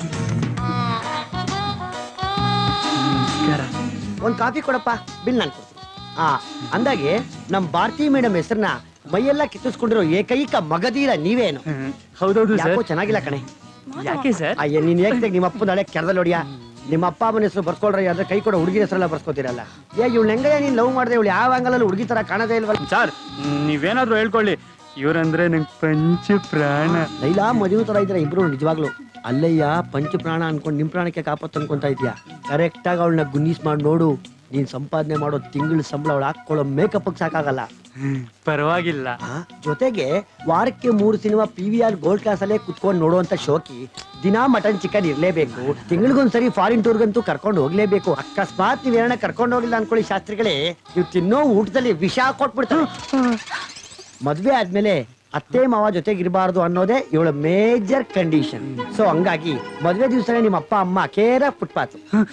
ಒಂದ್ ಕಾಫಿ ಕೊಡಪ್ಪ, ಬಿಲ್ ನಾನು ಕೊಡ್ತೀನಿ. ಆ ಅಂದಾಗೆ ನಮ್ ಭಾರತಿ ಮೇಡಮ್ ಹೆಸರನ್ನ ಮೈಯೆಲ್ಲ ಕಿತ್ತಿಸ್ಕೊಂಡಿರೋ ಏಕೈಕ ಮಗದೀರ ನೀವೇನು? ಹೌದೌದು ಯಾಕೋ ಚೆನ್ನಾಗಿಲ್ಲ ಕಣೆ. ಯಾಕೆ ಸರ್? ಅಯ್ಯ ನೀನ್ ಹೇಗೆ ನಿಮ್ಮ ಅಪ್ಪನ ಹಳೆ ಕೆರದಲ್ಲಿ ಹೊಡಿಯಾ? ನಿಮ್ಮ ಅಪ್ಪ ಅಮ್ಮನ ಹೆಸರು ಬರ್ಕೊಳ್ರಿ ಅಂದ್ರೆ ಕೈ ಕೊಡೋ ಹುಡುಗಿ ಹೆಸರೆಲ್ಲ ಬರ್ಸ್ಕೊತೀರಲ್ಲ. ಏ ಇವಳು ಹೆಂಗಯ್ಯ ನೀನ್ ಲವ್ ಮಾಡಿದೆ? ಇವಳು ಯಾವ ಆಂಗಲಲ್ಲಿ ಹುಡುಗಿ ತರ ಕಾಣದೇ ಇಲ್ವಲ್ಲ ಸರ್? ನೀವೇನಾದ್ರೂ ಹೇಳ್ಕೊಳ್ಳಿ, ಇವ್ರಂದ್ರೆ ನಂಗೆ ಪಂಚ ಪ್ರಾಣ. ಲೈಲಾ ಮದುವೆ ತರ ಇದ್ರೆ ಇಬ್ರು ನಿಜವಾಗ್ಲು. ಅಲ್ಲಯ್ಯ ಪಂಚ ಪ್ರಾಣ ಅನ್ಕೊಂಡು ನಿಮ್ ಪ್ರಾಣಕ್ಕೆ ಕಾಪತ್ತು ಅನ್ಕೊಂತ ಇದ್ಯಾ? ಕರೆಕ್ಟ್ ಆಗಿ ಅವಳನ್ನ ಗುನ್ನೀಸ್ ಮಾಡಿ ನೋಡು. ನೀನ್ ಸಂಪಾದನೆ ಮಾಡೋ ತಿಂಗಳ ಸಂಬಳ ಅವಳು ಹಾಕೊಳ್ಳೋ ಮೇಕಪ್ ಸಾಕಾಗಲ್ಲ. ಪರವಾಗಿಲ್ಲ. ಜೊತೆಗೆ ವಾರಕ್ಕೆ ಮೂರು cinema P V R gold class ಅಲ್ಲೇ ಕುತ್ಕೊಂಡು ನೋಡುವಂತ ಶೋಕಿ. ದಿನಾ ಮಟನ್ ಚಿಕನ್ ಇರ್ಲೇಬೇಕು. ತಿಂಗಳಿಗೊಂದ್ಸರಿ ಫಾರಿನ್ ಟೂರ್ಗಂತೂ ಕರ್ಕೊಂಡು ಹೋಗ್ಲೇಬೇಕು. ಅಕಸ್ಮಾತ್ ನೀವೇನ ಕರ್ಕೊಂಡು ಹೋಗಿಲ್ಲ ಅನ್ಕೊಳ್ಳಿ ಶಾಸ್ತ್ರಿಗಳೇ, ನೀವು ತಿನ್ನೋ ಊಟದಲ್ಲಿ ವಿಷ ಕೊಟ್ಬಿಡ್ತಾರೆ. ಮದ್ವೆ ಆದ್ಮೇಲೆ ಅತ್ತೆ ಮಾವ ಜೊತೆಗೆ ಇರಬಾರ್ದು ಅನ್ನೋದೇ ಇವಳ ಮೇಜರ್ ಕಂಡೀಷನ್. ಸೊ ಹಂಗಾಗಿ ಮದ್ವೆ ದಿವಸನೇ ನಿಮ್ಮ ಅಪ್ಪ ಅಮ್ಮ ಕೇರ ಫುಟ್ಪಾತ್.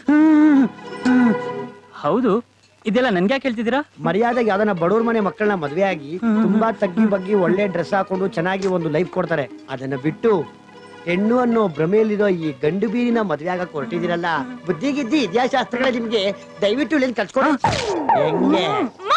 ಹೌದು, ಇದೆಲ್ಲ ನನ್ಗೆ ಯಾಕೆ ಹೇಳ್ತಿದ್ದೀರಾ? ಮರ್ಯಾದೆಗೆ ಯಾವ್ದನ್ನ ಬಡವ್ರ ಮನೆ ಮಕ್ಕಳನ್ನ ಮದ್ವೆ ಆಗಿ ತುಂಬಾ ತಗ್ಗಿ ಬಗ್ಗಿ ಒಳ್ಳೆ ಡ್ರೆಸ್ ಹಾಕೊಂಡು ಚೆನ್ನಾಗಿ ಒಂದು ಲೈಫ್ ಕೊಡ್ತಾರೆ. ಅದನ್ನ ಬಿಟ್ಟು ಹೆಣ್ಣು ಅನ್ನೋ ಭ್ರಮೆಯಲ್ಲಿರೋ ಈ ಗಂಡು ಬೀರಿನ ಮದ್ವೆ ಆಗಕ್ ಹೊರಟಿದಿರಲ್ಲ, ಬುದ್ಧಿ ಗಿದ್ದಿ ಇತಿಹಾಸಗಳೇ ನಿಮ್ಗೆ. ದಯವಿಟ್ಟು ಇಲ್ಲಿ ಕಲ್ಸ್ಕೊಡಿ. ಹೆಂಗೆ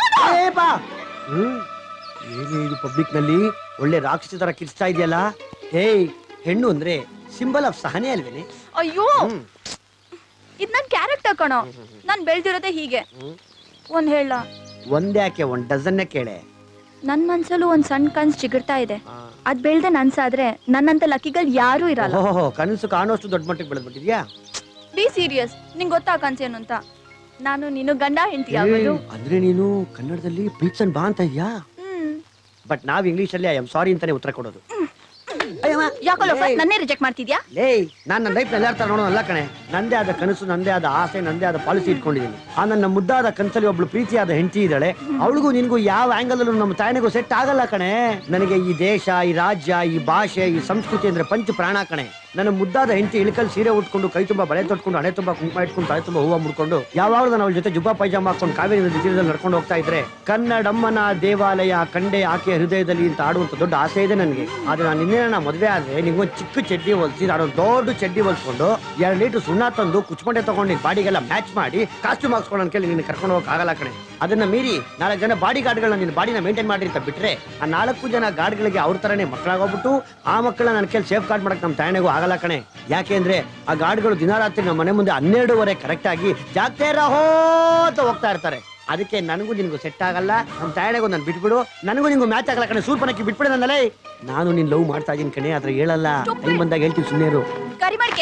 ಹ್ಮ್ ಏನೇ ಇದು ಪಬ್ಲಿಕ್ ನಲ್ಲಿ ಒಳ್ಳೆ ರಾಕ್ಷಸ ತರ ಕಿರ್ಸ್ತಾ ಇದೆಯಲ್ಲ. ಏಯ್ ಹೆಣ್ಣು ಅಂದ್ರೆ ಸಿಂಬಲ್ ಆಫ್ ಸಹನೆ ಅಲ್ವೇನೆ? ಅಯ್ಯೋ ಇದ್ ನನ್ ಕ್ಯಾರೆಕ್ಟರ್ ಕಣೋ. ನಾನ್ ಬೆಳ್ದಿರೋದೇ ಹೀಗೆ. ಒಂದ್ ಹೇಳ ಒಂದ್ಯಾಕೆ ಒಂದ್ ಡಜನ್ನೇ ಕೇಳೆ. ನನ್ ಮನ್ಸಲ್ಲೂ ಒಂದ್ ಸಣ್ಣ ಕನ್ಸ್ ಚಿಗುರ್ತಾ ಇದೆ. ಅದ್ ಬೆಳ್ದೆ ನನ್ಸಾದ್ರೆ ನನ್ನಂತ ಲಕ್ಕಿಗಳು ಯಾರು ಇರಲ್ಲ. ಓಹೋ ಕನಸು ಕಾಣೋಷ್ಟು ದೊಡ್ಡ ಮಟ್ಟಿಗೆ ಬೆಳೆದ್ಬಿಟ್ಟಿದ್ಯಾ? Be serious. ನಿಂಗ್ ಗೊತ್ತಾ ಕನ್ಸೇನು ಅಂತ? ನಾನು ನೀನು ಗಂಡ ಹೆಂಡತಿ ಆಗೋದು. ಅಂದ್ರೆ ನೀನು ಕನ್ನಡದಲ್ಲಿ ಪ್ರೀತ್ಸನ್ ಬಾ ಅಂತ ಇದ್ಯಾ? ಬಟ್ ನಾವ್ ಇಂಗ್ಲಿಷ್ ಅಲ್ಲಿ ಐ ಆಮ್ ಸಾರಿ ಅಂತಾನೆ ಉತ್ತರ ಕೊಡೋದು. ಯಾಕೋ ನನ್ನೇ ರಿಜೆಕ್ಟ್ ಮಾಡ್ತಿದ್ಯಾ? ಲೇ ನಾನ್ ನನ್ನ ಲೈಫ್ ಎಲ್ಲಾರ ತರ ನೋಡೋನಲ್ಲ ಕಣೆ. ನಂದೇ ಆದ ಕನಸು, ನಂದೇ ಆದ ಆಸೆ, ನಂದೇ ಆದ ಪಾಲಿಸಿ ಇಟ್ಕೊಂಡಿದ್ದೀನಿ. ಆ ನನ್ನ ಮುದ್ದಾದ ಕನಸಲ್ಲಿ ಒಬ್ಳು ಪ್ರೀತಿಯಾದ ಹೆಂಡತಿ ಇದ್ದಾಳೆ. ಅವಳಿಗೂ ನಿನ್ಗೂ ಯಾವ ಆಂಗಲ್ ಅಲ್ಲೂ ನಮ್ಮ ತಾಯಿನಿಗೂ ಸೆಟ್ ಆಗಲ್ಲ ಕಣೆ. ನನಗೆ ಈ ದೇಶ, ಈ ರಾಜ್ಯ, ಈ ಭಾಷೆ, ಈ ಸಂಸ್ಕೃತಿ ಅಂದ್ರೆ ಪಂಚ ಪ್ರಾಣ ಕಣೆ. ನನ್ನ ಮುದ್ದಾದ ಹೆಂಡತಿ ಇಳಕಲ್ ಸೀರೆ ಉಟ್ಕೊಂಡು ಕೈ ತುಂಬಾ ಬಳೆ ತೊಟ್ಕೊಂಡು ಹಣೆ ತುಂಬಾ ಕುಂಕುಮ ಇಟ್ಕೊಂಡು ತಲೆ ತುಂಬಾ ಹೂವ ಮುಡ್ಕೊಂಡು ಯಾವಾಗಲೂ ನಾನು ಅವಳ ಜೊತೆ ಜುಬ್ಬಾ ಪೈಜಾಮ ಹಾಕೊಂಡು ಕಾವೇರಿ ನದಿ ತೀರದಲ್ಲಿ ನಡ್ಕೊಂಡು ಹೋಗ್ತಾ ಇದ್ರೆ ಕನ್ನಡಮ್ಮನ ದೇವಾಲಯ ಕಂಡೆ ಆಕೆಯ ಹೃದಯದಲ್ಲಿ ಅಂತ ಆಡುವಂತ ದೊಡ್ಡ ಆಸೆ ಇದೆ ನನಗೆ. ಆದ್ರೆ ನಾನು ನಿನ್ನೆ ನಾ ಮದುವೆ ಆದ್ರೆ ನಿಂಗೊಂದು ಚಿಕ್ಕ ಚಡ್ಡಿ ಹೊಲ್ಸಿ ಆಡೋ ದೊಡ್ಡ ಚಡ್ಡಿ ಹೊಲ್ಸ್ಕೊಂಡು ಎರಡು ಲೀಟರ್ ಸುಣ್ಣ ತಂದು ಕುಚ್ಕೊಂಡೆ ತಗೊಂಡು ನಿನ್ ಬಾಡಿಗೆಲ್ಲ ಮ್ಯಾಚ್ ಮಾಡಿ ಕಾಸ್ಟ್ಯೂಮ್ ಹಾಕ್ಸ್ಕೊಂಡು ನನ್ನ ಕೇಳಿ ನಿನ್ನ ಕರ್ಕೊಂಡು ಹೋಗಕ್ ಆಗಲ್ಲ ಕಣೆ. ಅದನ್ನ ಮೀರಿ ನಾಲ್ಕು ಜನ ಬಾಡಿ ಗಾರ್ಡ್ಗಳನ್ನ ನಿನ್ನ ಬಾಡಿನ ಮೇಂಟೈನ್ ಮಾಡಿ ಅಂತ ಬಿಟ್ರೆ ಆ ನಾಲ್ಕು ಜನ ಗಾರ್ಡ್ಗಳಿಗೆ ಅವ್ರ ತರನೇ ಮಕ್ಕಳಾಗೋಗ್ಬಿಟ್ಟು ಆ ಮಕ್ಕಳನ್ನ ನನ್ನ ಕೇಳಿ ಸೇಫ್ ಗಾರ್ಡ್ ಮಾಡಕ್ ನಮ್ಮ ತಾಯಣೆಗೂ ಆಗಲ್ಲ ಕಣೆ. ಯಾಕೆ ಅಂದ್ರೆ ಆ ಗಾರ್ಡ್ಗಳು ದಿನ ರಾತ್ರಿ ನಮ್ಮ ಮನೆ ಮುಂದೆ ಹನ್ನೆರಡುವರೆ ಕರೆಕ್ಟ್ ಆಗಿ ಜಾಗ್ತೇ ರಹೋ ಅಂತ ಹೋಗ್ತಾ ಇರ್ತಾರೆ. ಅದಕ್ಕೆ ನನಗೂ ನಿನ್ಗೂ ಸೆಟ್ ಆಗಲ್ಲ. ನಮ್ಮ ತಾಯಣೆಗೂ ನಾನು ಬಿಟ್ಬಿಡು. ನನಗೂ ನಿನ್ಗೂ ಮ್ಯಾಚ್ ಆಗಲ್ಲ ಕಣೆ. ಸೂರ್ಪನಕ್ಕಿ ಬಿಟ್ಬಿಡು ನನ್ನಲ್ಲೇ. ನಾನು ನಿನ್ ಲವ್ ಮಾಡ್ತಾ ಇದೀನಿ ಕಣೆ, ಆದ್ರೆ ಹೇಳಲ್ಲ. ಟೈಮ್ ಬಂದಾಗ ಹೇಳ್ತೀವಿ ಸುಮ್ಮನೆ.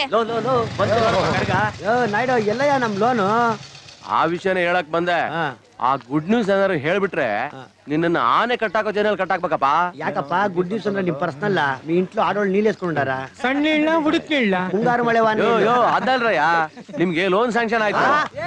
ನಾಯ್ಡು ಎಲ್ಲಯ್ಯ ನಮ್ ಲೋನು? ಆ ವಿಷಯನ ಹೇಳಕ್ ಬಂದೆ. ಆ ಗುಡ್ ನ್ಯೂಸ್ ಏನಾದ್ರು ಹೇಳ್ಬಿಟ್ರೆ ನಿನ್ನ ಆನೆ ಕಟ್ಟಾಕೋ ಜನಲ್ಲಿ ಕಟ್ಟಾಕ್ಬೇಕಪ್ಪ. ಯಾಕಪ್ಪ ಗುಡ್ ನ್ಯೂಸ್ ಅಂದ್ರೆ ನಿಮ್ ಪರ್ಸನಲ್ మీ ఇంట్లో ఆడోళ్ళు నీళ్ళేసుకుంటారా? ಸಣ್ಣ ಇಲ್ಲ ಹುಡುಕಿಲ್ಲ ಮುಂಗಾರು ಮಳೆ ವಾನ ಯೋ ಯೋ ಅದಲ್ರಯ್ಯ, ನಿಮ್ಗೆ ಲೋನ್ ಸ್ಯಾಂಕ್ಷನ್ ಆಯ್ತು.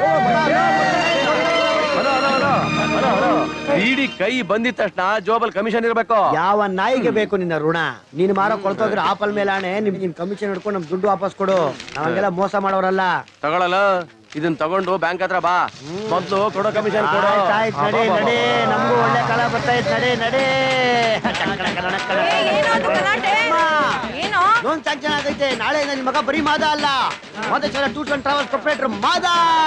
Hello hello hello hello hello ಇಡಿ ಕೈ ಬಂದಿದ ತಕ್ಷಣ ಜೋಬಲ್ ಕಮಿಷನ್ ಇರ್ಬೇಕು. ಯಾವ ನಾಯಿಗೆ ಬೇಕು ನಿನ್ನ ಋಣ? ನೀನ್ ಮಾರೋ ಕೊಳ್ತೋದ್ರೆ ಆಪಲ್ ಮೇಲೆ ಆಣೆ ನಿಮ್ ನಿನ್ ಕಮಿಷನ್ ಹಿಡ್ಕೊಂಡು ನಮ್ ದುಡ್ಡು ವಾಪಸ್ ಕೊಡು. ನಾವೆಲ್ಲ ಮೋಸ ಮಾಡೋರಲ್ಲ. ತಗೊಳಲ್ಲ, ಇದನ್ನ ತಗೊಂಡು ಬ್ಯಾಂಕ್ ಹತ್ರ ಬಾ, ಮೊದ್ಲು ಕೊಡೋ ಕಮಿಷನ್ ಕೊಡು. ನಡೆ ನಡೆ, ನಮಗೂ ಒಳ್ಳೆ ಕಾಲ ಬರ್ತಾ ಇತ್ತು. ನಡೆ ನಡೆ. ಲೋನ್ ಸ್ಯಾಂಕ್ಷನ್ ಆಗೈತೆ. ನಾಳೆ ನಿನ್ ಮಗ ಬರೀ ಮಾದ ಅಲ್ಲ, Madeshwara tours and travels proprietor Mada.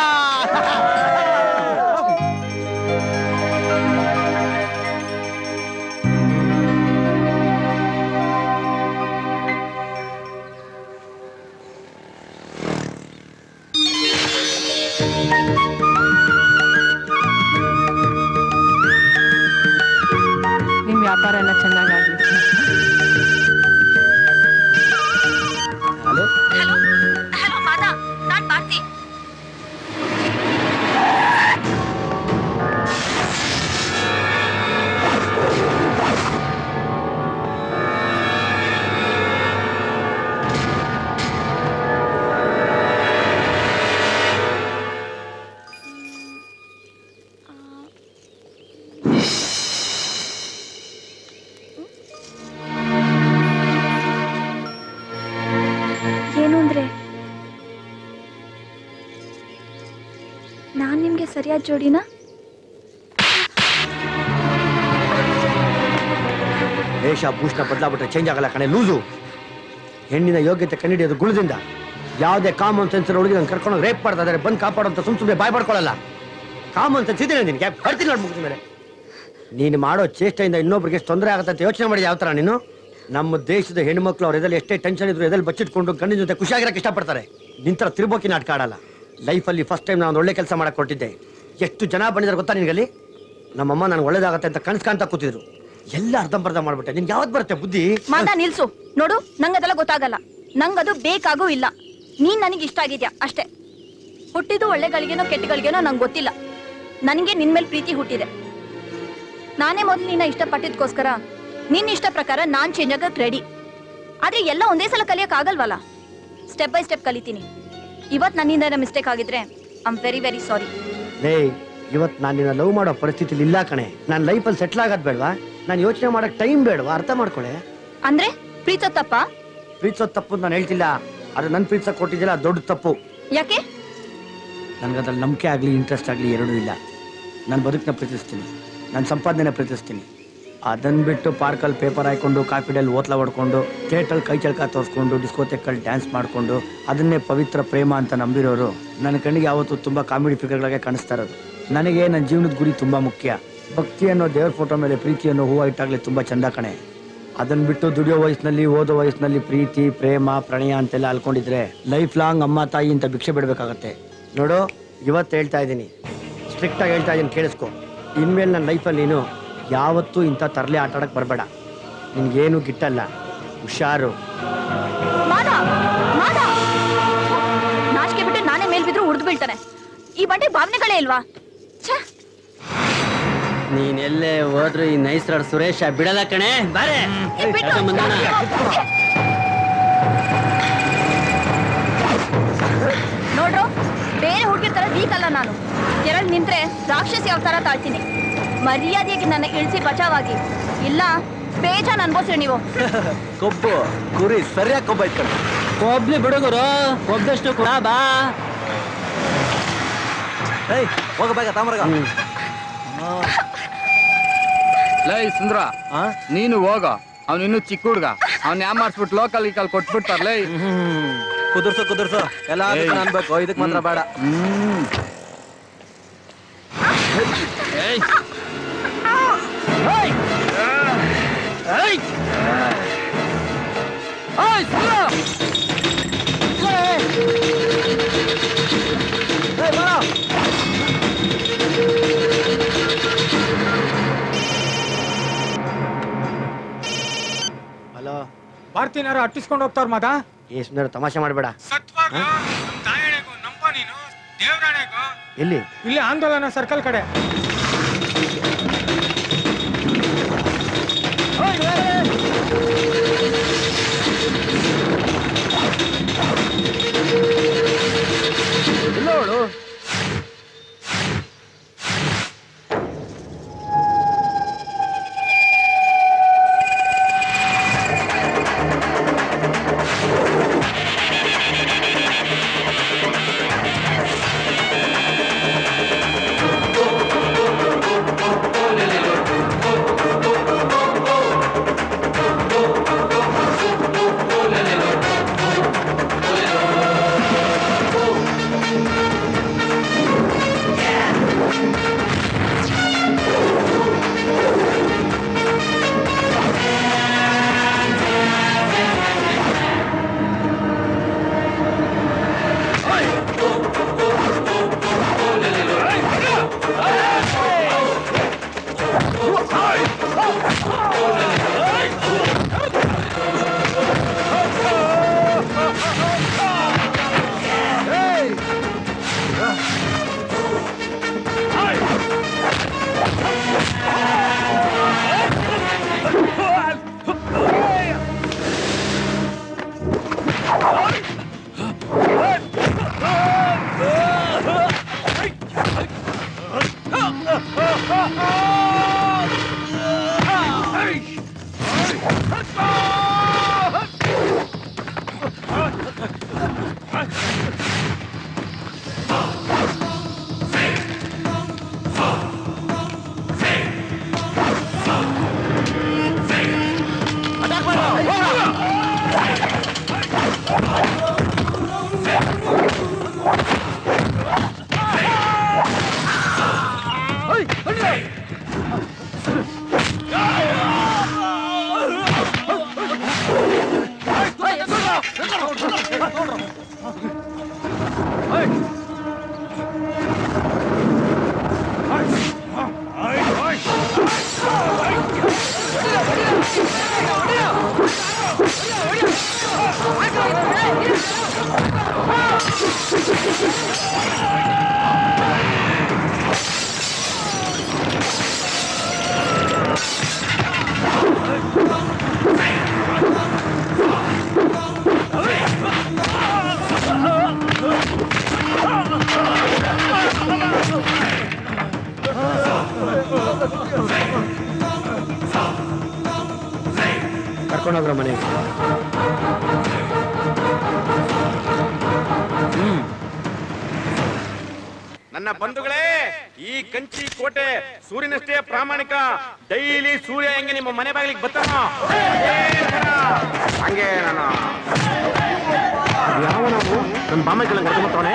ನಿಮ್ ವ್ಯಾಪಾರ ಎಲ್ಲ ಚೆನ್ನಾಗಾಗ್ಲಿ. ಹಲೋ ಹಲೋ ಹಲೋ ಮಾದಾ, ನಾನ್ ಭಾರತಿ. ಏನು ಅಂದ್ರೆ ನಾನ್ ನಿಮ್ಗೆ ಸರಿಯಾದ ಜೋಡಿನಾ? ವೇಷ ಭೂಷಣ ಬದಲಾಗ್ಬಿಟ್ರೆ ಚೇಂಜ್ ಆಗಲ್ಲ ಕಣೆ ಲೂಸು. ಹೆಣ್ಣಿನ ಯೋಗ್ಯತೆ ಕಂಡಿಡಿಯೋದು ಗುಣದಿಂದ. ಯಾವುದೇ ಕಾಮನ್ ಸೆನ್ಸ್ ಹುಡುಗಿ ನಾನು ಕರ್ಕೊಂಡು ರೇಪ್ ಮಾಡ್ತಾ ಇದ್ದಾರೆ, ಬಂದು ಕಾಪಾಡುವಂತ ಸುಮ್ ಸುಮ್ಮನೆ ಬಾಯ್ ಪಡ್ಕೊಳ್ಳಲ್ಲ. ಕಾಮನ್ ಸೆನ್ಸ್ ಇದೆ ನಿನ್ಗೆ, ಬರ್ತೀನಿ ನೋಡಿ ಮುಗಿದ ಮೇಲೆ. ನೀನು ಮಾಡೋ ಚೇಷ್ಟೆಯಿಂದ ಇನ್ನೊಬ್ರಿಗೆ ತೊಂದರೆ ಆಗುತ್ತೆ ಅಂತ ಯೋಚನೆ ಮಾಡಿದ ಯಾವ ಥರ ನೀನು? ನಮ್ಮ ದೇಶದ ಹೆಣ್ಮಕ್ಳು ಅವ್ರ ಎದಲ್ಲಿ ಎಷ್ಟೇ ಟೆನ್ಷನ್ ಇದ್ರು ಎದಲ್ಲಿ ಬಚ್ಚಿಟ್ಕೊಂಡು ಗಂಡಿನ ಜೊತೆ ಖುಷಿಯಾಗಿರಕ್ಕೆ ಇಷ್ಟಪಡ್ತಾರೆ. ನಿಂತರ ತಿರುಬೋಕಿ ನಾಟಕ ಆಡಲ್ಲ. ಲೈಫಲ್ಲಿ ಫಸ್ಟ್ ಟೈಮ್ ನಾನು ಒಳ್ಳೆ ಕೆಲಸ ಮಾಡಕ್ಕೆ ಕೊಟ್ಟಿದ್ದೆ. ಎಷ್ಟು ಜನ ಬಂದಿದ್ದಾರೆ ಗೊತ್ತಾ ನಿನಗಲ್ಲಿ? ನಮ್ಮಮ್ಮ ನನಗೆ ಒಳ್ಳೇದಾಗತ್ತೆ ಅಂತ ಕನ್ಸ್ ಕಾಣ್ತಾ ಕೂತಿದ್ರು. ಎಲ್ಲ ಅರ್ಧಂಬರ್ಧ ಮಾಡ್ಬಿಟ್ಟೆ. ನಿನ್ಗೆ ಯಾವತ್ತು ಬರುತ್ತೆ ಬುದ್ಧಿ? ಮಾತಾ ನಿಲ್ಸು. ನೋಡು, ನಂಗದೆಲ್ಲ ಗೊತ್ತಾಗಲ್ಲ. ನಂಗದು ಬೇಕಾಗೂ ಇಲ್ಲ. ನೀನ್ ನನಗೆ ಇಷ್ಟ ಆಗಿದ್ಯಾ ಅಷ್ಟೇ. ಹುಟ್ಟಿದ್ದು ಒಳ್ಳೆಗಳಿಗೇನೋ ಕೆಟ್ಟಗಳಿಗೇನೋ ನಂಗೆ ಗೊತ್ತಿಲ್ಲ. ನನಗೆ ನಿನ್ ಮೇಲೆ ಪ್ರೀತಿ ಹುಟ್ಟಿದೆ. ನಾನೇ ಮೊದಲು ನಿನ್ನ ಇಷ್ಟಪಟ್ಟಿದ್ಕೋಸ್ಕರ ನಿನ್ನ ಇಷ್ಟ ಪ್ರಕಾರ ನಾನ್ ಚೇಂಜ್ ಆಗಕ್ ರೆಡಿ. ಆದ್ರೆ ಎಲ್ಲ ಒಂದೇ ಸಲ ಕಲಿಯಕ್ ಆಗಲ್ವಲ್ಲ. ಸ್ಟೆಪ್ ಬೈ ಸ್ಟೆಪ್ ಕಲಿತೀನಿ. ಇವತ್ ನನ್ನಿಂದ ಮಿಸ್ಟೇಕ್ ಆಗಿದ್ರೆ I am very very sorry. ಲೇ, ಇವತ್ತು ನಾನು ನಿನ್ನ ಲವ್ ಮಾಡೋ ಪರಿಸ್ಥಿತಿಲಿ ಇಲ್ಲ ಕಣೆ. ನಾನು ಲೈಫಲ್ಲಿ ಸೆಟ್ಲ್ ಆಗೋದು ಬೇಡವಾ? ನಾನು ಯೋಚನೆ ಮಾಡಕ್ ಟೈಮ್ ಬೇಡವಾ? ಅರ್ಥ ಮಾಡ್ಕೊಳ್ಳೆ. ಅಂದ್ರೆ ಪ್ರೀತಿಸೋ ತಪ್ಪ? ಪ್ರೀತಿಸೋದು ತಪ್ಪು ನಾನು ಹೇಳ್ತಿಲ್ಲ. ಅದು ನನ್ನ ಪ್ರೀತಿಸೋಕೆ ಕೊಟ್ಟಿದ್ದಿಲ್ಲ, ದೊಡ್ಡ ತಪ್ಪು. ಯಾಕೆ? ನನಗದ್ರಲ್ಲಿ ನಂಬಿಕೆ ಆಗಲಿ ಇಂಟ್ರೆಸ್ಟ್ ಆಗಲಿ ಎರಡೂ ಇಲ್ಲ. ನಾನು ಬದುಕನ್ನ ಪ್ರೀತಿಸ್ತೀನಿ, ನಾನು ಸಂಪಾದನೆನ ಪ್ರೀತಿಸ್ತೀನಿ. ಅದನ್ನು ಬಿಟ್ಟು ಪಾರ್ಕಲ್ಲಿ ಪೇಪರ್ ಹಾಕೊಂಡು ಕಾಫಿಡಲ್ಲಿ ಓತ್ಲ ಹೊಡ್ಕೊಂಡು ಥಿಯೇಟ್ರಲ್ಲಿ ಕೈ ಚಳಕ ತೋರಿಸ್ಕೊಂಡು ಡಿಸ್ಕೋತೆಕ್ಕಲ್ಲಿ ಡ್ಯಾನ್ಸ್ ಮಾಡಿಕೊಂಡು ಅದನ್ನೇ ಪವಿತ್ರ ಪ್ರೇಮ ಅಂತ ನಂಬಿರೋರು ನನ್ನ ಕಣ್ಣಿಗೆ ಯಾವತ್ತೂ ತುಂಬ ಕಾಮಿಡಿ ಫಿಗರ್ಗಳಾಗೆ ಕಾಣಿಸ್ತಾ ಇರೋದು. ನನಗೆ ನನ್ನ ಜೀವನದ ಗುರಿ ತುಂಬ ಮುಖ್ಯ. ಭಕ್ತಿ ಅನ್ನೋ ದೇವ್ರ ಫೋಟೋ ಮೇಲೆ ಪ್ರೀತಿ ಅನ್ನೋ ಹೂವು ಇಟ್ಟಾಗಲಿ ತುಂಬ ಚಂದ ಕಣೆ. ಅದನ್ನು ಬಿಟ್ಟು ದುಡಿಯೋ ವಯಸ್ಸಿನಲ್ಲಿ ಓದೋ ವಯಸ್ಸಿನಲ್ಲಿ ಪ್ರೀತಿ ಪ್ರೇಮ ಪ್ರಣಯ ಅಂತೆಲ್ಲ ಅಲ್ಕೊಂಡಿದ್ರೆ ಲೈಫ್ ಲಾಂಗ್ ಅಮ್ಮ ತಾಯಿ ಅಂತ ಭಿಕ್ಷೆ ಬಿಡಬೇಕಾಗತ್ತೆ. ನೋಡು, ಇವತ್ತು ಹೇಳ್ತಾ ಇದ್ದೀನಿ, ಸ್ಟ್ರಿಕ್ಟಾಗಿ ಹೇಳ್ತಾ ಇದ್ದೀನಿ, ಕೇಳಿಸ್ಕೊ. ಇನ್ಮೇಲೆ ನನ್ನ ಲೈಫಲ್ಲಿ ನೀನು ಯಾವತ್ತೂ ಇಂಥ ತರಲೆ ಆಟ ಆಡಕ್ಕೆ ಬರಬೇಡ. ನಿನ್ಗೇನು ಗಿಟ್ಟಲ್ಲ, ಹುಷಾರು. ನಾಚಿಕೆ ಬಿಟ್ಟು ನಾನೇ ಮೇಲ್ ಬಿದ್ರು ಉಡ್ದು ಬೀಳ್ತಾನೆ. ಈ ಬಂಡೆ ಭಾವನೆಗಳೇ ಇಲ್ವಾ? ನೀನೆಲ್ಲೇ ಹೋದ್ರು ಈ ನೈಸ್ರಾಡ್ ಸುರೇಶ ಬಿಡಲ್ಲ ಕಣೆ. ಬಾರೆ ನೋಡ್ರು, ಬೇರೆ ಹುಡುಗಿರ್ ತರ ವೀಕ್ ಅಲ್ಲ ನಾನು. ಎರಡು ನಿಂತ್ರೆ ರಾಕ್ಷಸಿ ಅವತಾರ ತಾಳ್ತೀನಿ. ಮರ್ಯಾದೆಗೆ ನನ್ನ ಇಳಿಸಿ ಬಚಾವಾಗಿ, ಇಲ್ಲ ಬೇಜಾನ್ ಅನ್ಬೋಸ್ರಿ ನೀವು. ಕೊಬ್ಬು ಕುರಿ ಸರಿಯಾಗಿ ಕೊಬ್ಬ ಇಟ್ಕೊಂಡು ಕೊಬ್ಲಿ ಬಿಡುಗರು, ಕೊಬ್ಬಷ್ಟು ಕೂಡ ಬಾ. ಏಯ್ ಹೋಗಬೇಕ ತಾಮ್ರಗ. ಲೈ ಸುಂದ್ರ, ನೀನು ಹೋಗ. ಅವ್ನು ಇನ್ನು ಚಿಕ್ಕ ಹುಡ್ಗ, ಅವ್ನ ಯಾ ಮಾಡಿಸ್ಬಿಟ್ಟು ಲೋಕಲ್ ಈ ಕಾಲ್ ಕೊಟ್ಬಿಡ್ತಾರಲೇ. ಕುದುರ್ಸು ಕುದುರ್ಸು ಎಲ್ಲ ಅನ್ಬೇಕು, ಇದಕ್ ಮಾತ್ರ ಬೇಡ. ಹ್ಮ್ ಹಲೋ, ಭಾರತೀನಾರು ಅಟ್ಟಿಸ್ಕೊಂಡು ಹೋಗ್ತಾರ ಮಾತಾ. ಏ ಸುಂದರ, ತಮಾಷೆ ಮಾಡಬೇಡ. ಸತ್ವಾಗ ನಮ್ ತಾಯಣೆಗೂ ನಂಬ ನೀನು ದೇವ್ರಾಣೆಗೂ ಎಲ್ಲಿ? ಇಲ್ಲಿ ಆಂದೋಲನ ಸರ್ಕಲ್ ಕಡೆ. ಕರ್ಕೊಂಡೋಗ್ರ ಮನೆಗೆ. ನನ್ನ ಬಂಧುಗಳೇ, ಈ ಕಂಚಿ ಕೋಟೆ ಸೂರ್ಯನಷ್ಟೇ ಪ್ರಾಮಾಣಿಕ. ಡೈಲಿ ಸೂರ್ಯ ಹೆಂಗೆ ನಿಮ್ಮ ಮನೆ ಬಾಗಿಲಿಗೆ ಬರ್ತಾನೋ ಹಂಗೆ ನಾನು ಯಾವ ನಾವು ನನ್ನ ಬಾಮೈಗಳನ್ನ ಕರ್ಕೊಂಡ್ಬರ್ತಾವನೆ.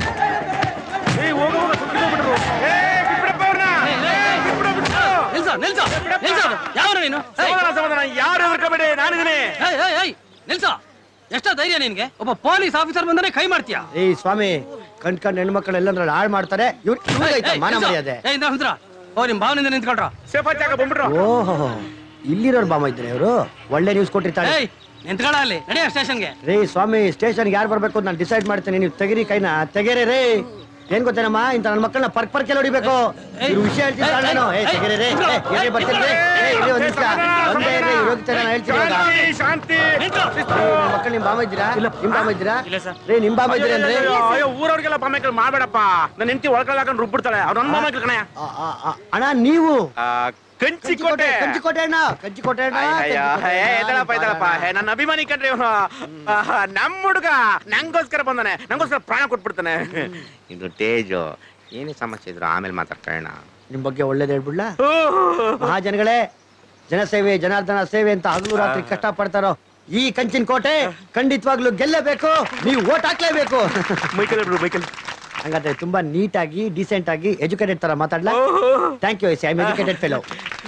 ಯಾರು ಹೆದರ್ಕೋಬೇಡಿ, ನಾನಿದ್ದೀನಿ. ನಿಲ್ಸ, ಎಷ್ಟ ಧೈರ್ಯ ನಿನ್ಗೆ? ಒಬ್ಬ ಪೊಲೀಸ್ ಆಫೀಸರ್ ಬಂದಾನೆ ಕೈ ಮಾಡ್ತೀಯಾ? ಏ ಸ್ವಾಮಿ, ಕಣ್ ಕಣ್ ಹೆಣ್ಮಕ್ಳು ಎಲ್ಲಂದ್ರೆ ಹಾಳು ಮಾಡ್ತಾರೆ. ಇವ್ರು ಮಾನ ಮರ್ಯಾದೆ. ಓ ನಿಮ್ ಭಾವನಿಂದ ನಿಂತ್ಕೊಳ್ರ. ಓಹೋ, ಇಲ್ಲಿರೋರು ಬಾಮ ಇದ್ರೆ ಇವರು ಒಳ್ಳೆ ನ್ಯೂಸ್ ಕೊಟ್ಟಿರ್ತಾರೆ. ನಿಂತ್ಕೊಳ ಅಲ್ಲಿ, ನಡೆಯ ಸ್ಟೇಷನ್ಗೆ. ರೇ ಸ್ವಾಮಿ, ಸ್ಟೇಷನ್ಗೆ ಯಾರು ಬರ್ಬೇಕು ಅಂತ ನಾನು ಡಿಸೈಡ್ ಮಾಡ್ತೇನೆ. ನೀವು ತೆಗಿರಿ ಕೈನ, ತೆಗೆರೆ ರೇ. ಏನ್ ಗೊತ್ತೇನಮ್ಮ, ಇಂತ ನನ್ನ ಮಕ್ಕಳನ್ನ ಪರ್ಕ್ ಪರ್ಕೆ ಹೊಡಿಬೇಕು. ಇವ್ರು ವಿಷಯ ಹೇಳ್ತೀನಿ ನಾನು. ಏ ತೆಗೆರೆ ರೇ, ಏನೇ ಬರ್ತೀನಿ ರೇ. ಏ ಇಲ್ಲಿ ಒಂದ್ ನಿಮಿಷ ಒಂದೇ ಇರ್ರಿ, ಹೋಗ್ತೇನೆ ನಾನು ಹೇಳ್ತೀನಿ ಇವಾಗ. ಶಾಂತಿ. ಮಕ್ಕಳು ನಿಮ್ ಬಾಮ ಇದ್ದೀರಾ? ನಿಮ್ ಬಾಮ ಇದ್ದೀರಾ? ರೇ ನಿಮ್ ಬಾಮ ಇದ್ದೀರಾ ಅಂದ್ರೆ? ಅಯ್ಯೋ, ಊರವ್ರಿಗೆಲ್ಲ ಬಾಮೈಗಳು ಮಾಡ್ಬೇಡಪ್ಪ. ನನ್ನ ಹೆಂಡತಿ ಒಳಕಲ್ ಹಾಕೊಂಡು ರುಬ್ಬಿಡ್ತಾಳೆ. ಅವ್ರ ನನ್ನ ಬಾಮೈಗಳು ಕಣೆ. ಅಣ್ಣ ನೀವು ಕಂಚಿಕೋಟೆ ಕಂಚಿಕೋಟೆ ಅಣ್ಣ, ಕಂಚಿಕೋಟೆ ಅಣ್ಣ. ಎದಳಪ್ಪ ಎದಳಪ್ಪ, ನನ್ನ ಅಭಿಮಾನಿ ಕಣ್ರಿ ಇವನು. ನಮ್ಮ ಹುಡುಗ ನಂಗೋಸ್ಕರ ಬಂದಾನೆ, ನಂಗೋಸ್ಕರ ಪ್ರಾಣ ಕೊಟ್ಬಿಡ್ತಾನೆ. ಇದು ತೇಜು. ಏನೇ ಸಮಸ್ಯೆ ಇದ್ರು ಆಮೇಲೆ ಮಾತಾಡ್ಕೊಳ್ಳೋಣ. ನಿಮ್ ಬಗ್ಗೆ ಒಳ್ಳೇದ್ ಹೇಳ್ಬಿಡ್ಲಾ? ಮಹಾಜನಗಳೇ, ಜನಸೇವೆ ಜನಾರ್ದನ ಸೇವೆ ಅಂತ ಹಗಲು ರಾತ್ರಿ ಕಷ್ಟ ಪಡ್ತಾರೋ ಈ ಕಂಚಿನ ಕೋಟೆ ಖಂಡಿತವಾಗ್ಲೂ ಗೆಲ್ಲಬೇಕು. ನೀವು ಓಟ್ ಹಾಕ್ಲೇಬೇಕು. ಮೈಕಲ್ ಮೈಕಲ್ ಹಂಗಾದ್ರೆ ತುಂಬಾ ನೀಟಾಗಿ ಡಿಸೆಂಟ್ ಆಗಿ ಎಜುಕೇಟೆಡ್ ತರ ಮಾತಾಡ್ಲಾ? Thank you. I am educated fellow.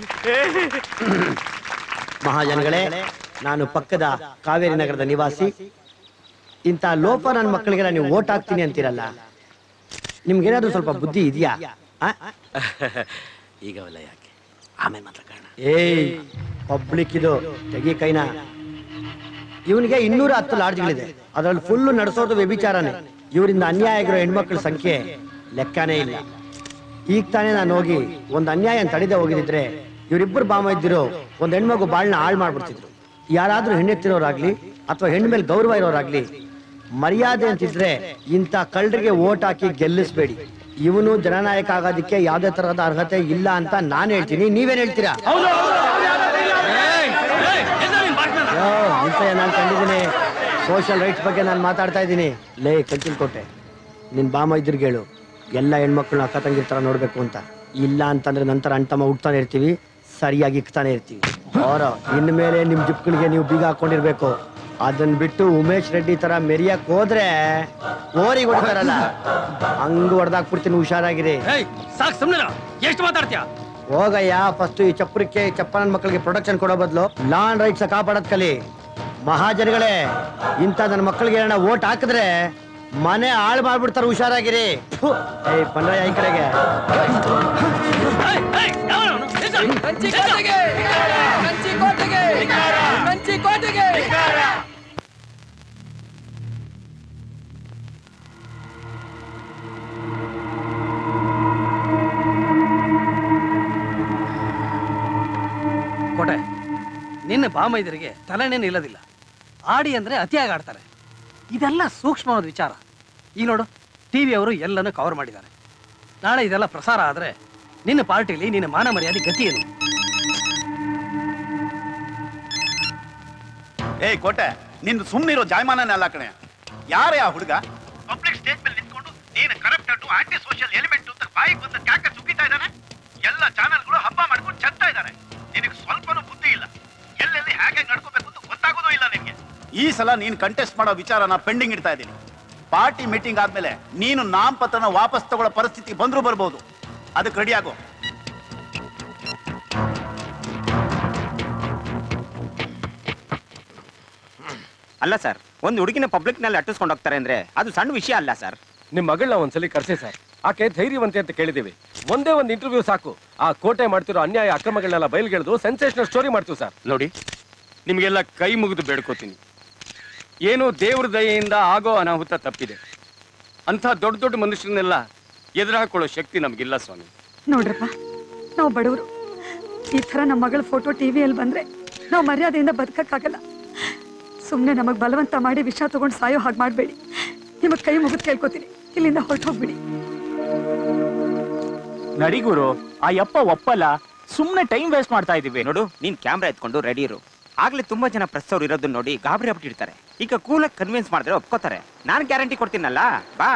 ಮಹಾಜನಗಳೇ, ನಾನು ಪಕ್ಕದ ಕಾವೇರಿ ನಗರದ ನಿವಾಸಿ. ಇಂಥ ಲೋಪ ನನ್ನ ಮಕ್ಕಳಿಗೆಲ್ಲ ನೀವು ಓಟ್ ಹಾಕ್ತೀನಿ ಅಂತೀರಲ್ಲ, ನಿಮ್ಗೇನಾದ್ರೂ ಸ್ವಲ್ಪ ಬುದ್ಧಿ ಇದೆಯಾ? ಈಗವಲ್ಲ, ಯಾಕೆ ಆಮೇಲೆ ಮಾತಾಡೋಣ. ಏಯ್ ಪಬ್ಲಿಕ್ ಇದು, ತೆಗಿ ಕೈನ. ಇವನಿಗೆ ಇನ್ನೂರ ಹತ್ತು ಲಾಡ್ಜ್ಗಳಿದೆ, ಅದ್ರಲ್ಲಿ ಫುಲ್ಲು ನಡೆಸೋದು ವ್ಯಭಿಚಾರನೇ. ಇವರಿಂದ ಅನ್ಯಾಯ ಆಗಿರೋ ಹೆಣ್ಮಕ್ಳ ಸಂಖ್ಯೆ ಲೆಕ್ಕನೇ ಇಲ್ಲ. ಈಗ ತಾನೇ ನಾನು ಹೋಗಿ ಒಂದ್ ಅನ್ಯಾಯ ತಡೆದೇ ಹೋಗಿದ್ರೆ ಇವರಿಬ್ಬರು ಬಾಮ ಇದ್ದಿರೋ ಒಂದ್ ಹೆಣ್ಮಗು ಬಾಳ್ನ ಹಾಳು ಮಾಡ್ಬಿಡ್ತಿದ್ರು. ಯಾರಾದ್ರೂ ಹೆಣ್ಣೆತ್ತಿರೋರಾಗ್ಲಿ ಅಥವಾ ಹೆಣ್ಣು ಮೇಲೆ ಗೌರವ ಇರೋರಾಗ್ಲಿ, ಮರ್ಯಾದೆ ಅಂತಿದ್ರೆ ಇಂಥ ಕಳ್ಳರಿಗೆ ಓಟ್ ಹಾಕಿ ಗೆಲ್ಲಿಸ್ಬೇಡಿ. ಇವನು ಜನನಾಯಕ ಆಗೋದಕ್ಕೆ ಯಾವ್ದೇ ತರಹದ ಅರ್ಹತೆ ಇಲ್ಲ ಅಂತ ನಾನು ಹೇಳ್ತೀನಿ. ನೀವೇನ್ ಹೇಳ್ತೀರಾ? ನಾನು ಕಂಡಿದ್ದೀನಿ. ಸೋಷಿಯಲ್ ರೈಟ್ಸ್ ಬಗ್ಗೆ ನಾನು ಮಾತಾಡ್ತಾ ಇದ್ದೀನಿ. ಲೇ ಕಂಚಿನಕೋಟೆ, ನಿನ್ ಬಾಮ ಇದ್ರಿಗೆ ಹೇಳು ಎಲ್ಲ ಹೆಣ್ಮಕ್ಳನ್ನ ಅಕ್ಕ ತಂಗಿರ್ ತರ ನೋಡ್ಬೇಕು ಅಂತ. ಇಲ್ಲ ಅಂತಂದ್ರೆ ನಂತರ ಅಣ್ತಮ್ಮ ಹುಡ್ತಾನೆ ಇರ್ತೀವಿ, ಸರಿಯಾಗಿ ಇಕ್ತಾನೆ ಇರ್ತೀವಿ. ಅವರ ಇನ್ಮೇಲೆ ನಿಮ್ ಜಿಪ್ಗಳಿಗೆ ನೀವು ಬೀಗ ಹಾಕೊಂಡಿರ್ಬೇಕು. ಅದನ್ನ ಬಿಟ್ಟು ಉಮೇಶ್ ರೆಡ್ಡಿ ತರ ಮೆರಿಯಕ್ ಹೋದ್ರೆ ಓರಿಗೆ ಹೊಡ್ತಾರಲ್ಲ, ಹಂಗ ಹೊಡೆದಾಕ್ಬಿಡ್ತೀನಿ. ಹುಷಾರಾಗಿರಿ. ಸಾಕ್ ಸುಮ್ನೆ ಎಷ್ಟು ಮಾತಾಡ್ತೀಯ? ಹೋಗಯ್ಯ, ಫಸ್ಟ್ ಈ ಚಪ್ಪರಕ್ಕೆ ಚಪ್ಪನ ಮಕ್ಕಳಿಗೆ ಪ್ರೊಟೆಕ್ಷನ್ ಕೊಡೋ ಬದಲು ಲಾನ್ ರೈಟ್ಸ್ ಕಾಪಾಡೋದ್ ಕಲಿ. ಮಹಾಜನಗಳೇ, ಇಂಥ ನನ್ನ ಮಕ್ಕಳಿಗೆ ಏನ ಓಟ್ ಹಾಕಿದ್ರೆ ಮನೆ ಹಾಳು ಮಾಡ್ಬಿಡ್ತಾರೆ. ಹುಷಾರಾಗಿರಿ. ಏಯ್ ಪಂಡ್ರಯ್ಯ ಈ ಕಡೆಗೆ. ಕೋಟೆ, ನಿನ್ನ ನಿನ್ನ ಬಾಮೈದರಿಗೆ ತಲೆನೇ ನಿಲ್ಲದಿಲ್ಲ. ಆಡಿ ಅಂದ್ರೆ ಅತಿಯಾಗಿ ಆಡ್ತಾರೆ. ಇದೆಲ್ಲ ಸೂಕ್ಷ್ಮವಾದ ವಿಚಾರ. ಈಗ ನೋಡು, ಟಿವಿ ಅವರು ಎಲ್ಲನೂ ಕವರ್ ಮಾಡಿದ್ದಾರೆ. ನಾಳೆ ಇದೆಲ್ಲ ಪ್ರಸಾರ ಆದ್ರೆ ನಿನ್ನ ಪಾರ್ಟಿಲಿ ನಿನ್ನ ಮಾನ ಮರ್ಯಾದೆ ಗತಿ ಏನು? ಏಯ್ ಕೋಟೆ, ನಿಂದು ಸುಮ್ಮನಿರೋ ಜಾಯಮಾನನೇ ಅಲ್ಲ ಕಣೆ. ಯಾರೇ ಆ ಹುಡುಗ? ಪಬ್ಲಿಕ್ ಸ್ಟೇಜ್ ಮೇಲೆ ನಿಂತ್ಕೊಂಡು ನೀನು ಕರಪ್ಟೆಡ್ ಆಂಟಿ ಸೋಷಿಯಲ್ ಎಲಿಮೆಂಟ್ ಅಂತ ಬಾಯಿಗೆ ಬಂದ ಕ್ಯಾಕ ಸುಕ್ಕಿತಾ ಇದ್ದಾನೆ. ಎಲ್ಲ ಚಾನೆಲ್ಗಳು ಹಬ್ಬ ಮಾಡ್ಕೊಂಡು ಚೆಲ್ತಾ ಇದ್ದಾರೆ. ನಿನಗೆ ಸ್ವಲ್ಪನೂ ಬುದ್ಧಿ ಇಲ್ಲ. ಎಲ್ಲೆಲ್ಲಿ ಹೇಗೆ ನಡ್ಕೋಬೇಕು ಅಂತ ಗೊತ್ತಾಗೋದು ಇಲ್ಲ ನಿನ್ಗೆ. ಈ ಸಲ ನೀನು ಕಂಟೆಸ್ಟ್ ಮಾಡೋ ವಿಚಾರನ ಪೆಂಡಿಂಗ್ ಇಡ್ತಾ ಇದ್ದೀನಿ. ಪಾರ್ಟಿ ಮೀಟಿಂಗ್ ಆದ್ಮೇಲೆ ನೀನು ನಾಮಪತ್ರನ ವಾಪಸ್ ತಗೊಳ್ಳೋ ಪರಿಸ್ಥಿತಿ ಬಂದ್ರೂ ಬರ್ಬೋದು. ಅದಕ್ಕೆ ರೆಡಿ ಆಗೋ. ಅಲ್ಲ ಸರ್, ಒಂದು ಹುಡುಗಿನ ಪಬ್ಲಿಕ್ ನಲ್ಲಿ ಅಟ್ಟಿಸ್ಕೊಂಡು ಹೋಗ್ತಾರೆ ಅಂದ್ರೆ ಅದು ಸಣ್ಣ ವಿಷಯ ಅಲ್ಲ ಸರ್. ನಿಮ್ ಮಗಳನ್ನ ಒಂದ್ಸಲಿ ಕರ್ಸಿ ಸರ್. ಆಕೆ ಧೈರ್ಯವಂತೆ ಅಂತ ಕೇಳಿದೀವಿ. ಒಂದೇ ಒಂದು ಇಂಟರ್ವ್ಯೂ ಸಾಕು. ಆ ಕೋಟೆ ಮಾಡ್ತಿರೋ ಅನ್ಯಾಯ ಅಕ್ರಮಗಳನ್ನೆಲ್ಲ ಬಯಲ್ಗೆಳೆದು ಸೆನ್ಸೇಷನಲ್ ಸ್ಟೋರಿ ಮಾಡ್ತೀವಿ ಸರ್. ನೋಡಿ, ನಿಮಗೆಲ್ಲ ಕೈ ಮುಗಿದು ಬೇಡ್ಕೋತೀನಿ. ಏನೋ ದೇವ್ರ ದಯೆಯಿಂದ ಆಗೋ ಅನಾಹುತ ತಪ್ಪಿದೆ. ಅಂಥ ದೊಡ್ಡ ದೊಡ್ಡ ಮನುಷ್ಯರನ್ನೆಲ್ಲ ಎದುರು ಹಾಕೊಳ್ಳೋ ಶಕ್ತಿ ನಮಗಿಲ್ಲ ಸ್ವಾಮಿ. ನೋಡ್ರಪ್ಪ, ನಾವು ಬಡವರು. ಈ ಥರ ನಮ್ಮ ಮಗಳ ಫೋಟೋ ಟಿವಿಯಲ್ಲಿ ಬಂದ್ರೆ ನಾವು ಮರ್ಯಾದೆಯಿಂದ ಬದುಕಕ್ಕಾಗಲ್ಲ. ಸುಮ್ಮನೆ ನಮಗೆ ಬಲವಂತ ಮಾಡಿ ವಿಷ ತಗೊಂಡು ಸಾಯೋ ಹಾಗೆ ಮಾಡಬೇಡಿ. ನಿಮಗೆ ಕೈ ಮುಗಿದು ಕೇಳ್ಕೊತೀನಿ, ಇಲ್ಲಿಂದ ಹೊರಟು ಹೋಗ್ಬಿಡಿ. ನಡಿಗುರು, ಆ ಯಪ್ಪ ಒಪ್ಪಲ್ಲ. ಸುಮ್ಮನೆ ಟೈಮ್ ವೇಸ್ಟ್ ಮಾಡ್ತಾ ಇದೀವಿ. ನೋಡು, ನೀನ್ ಕ್ಯಾಮ್ರಾ ಎತ್ಕೊಂಡು ರೆಡಿ ಇರು. ಆಗ್ಲೇ ತುಂಬಾ ಜನ ಪ್ರೆಸ್ ಅವ್ರು ಇರೋದನ್ನ ನೋಡಿ ಗಾಬರಿ ಆಗ್ಬಿಟ್ಟಿರ್ತಾರೆ. ಈಗ ಕೂಲಾಗಿ ಕನ್ವಿನ್ಸ್ ಮಾಡಿದ್ರೆ ಒಪ್ಕೋತಾರೆ. ನಾನು ಗ್ಯಾರಂಟಿ ಕೊಡ್ತೀನಲ್ಲ, ಬಾ.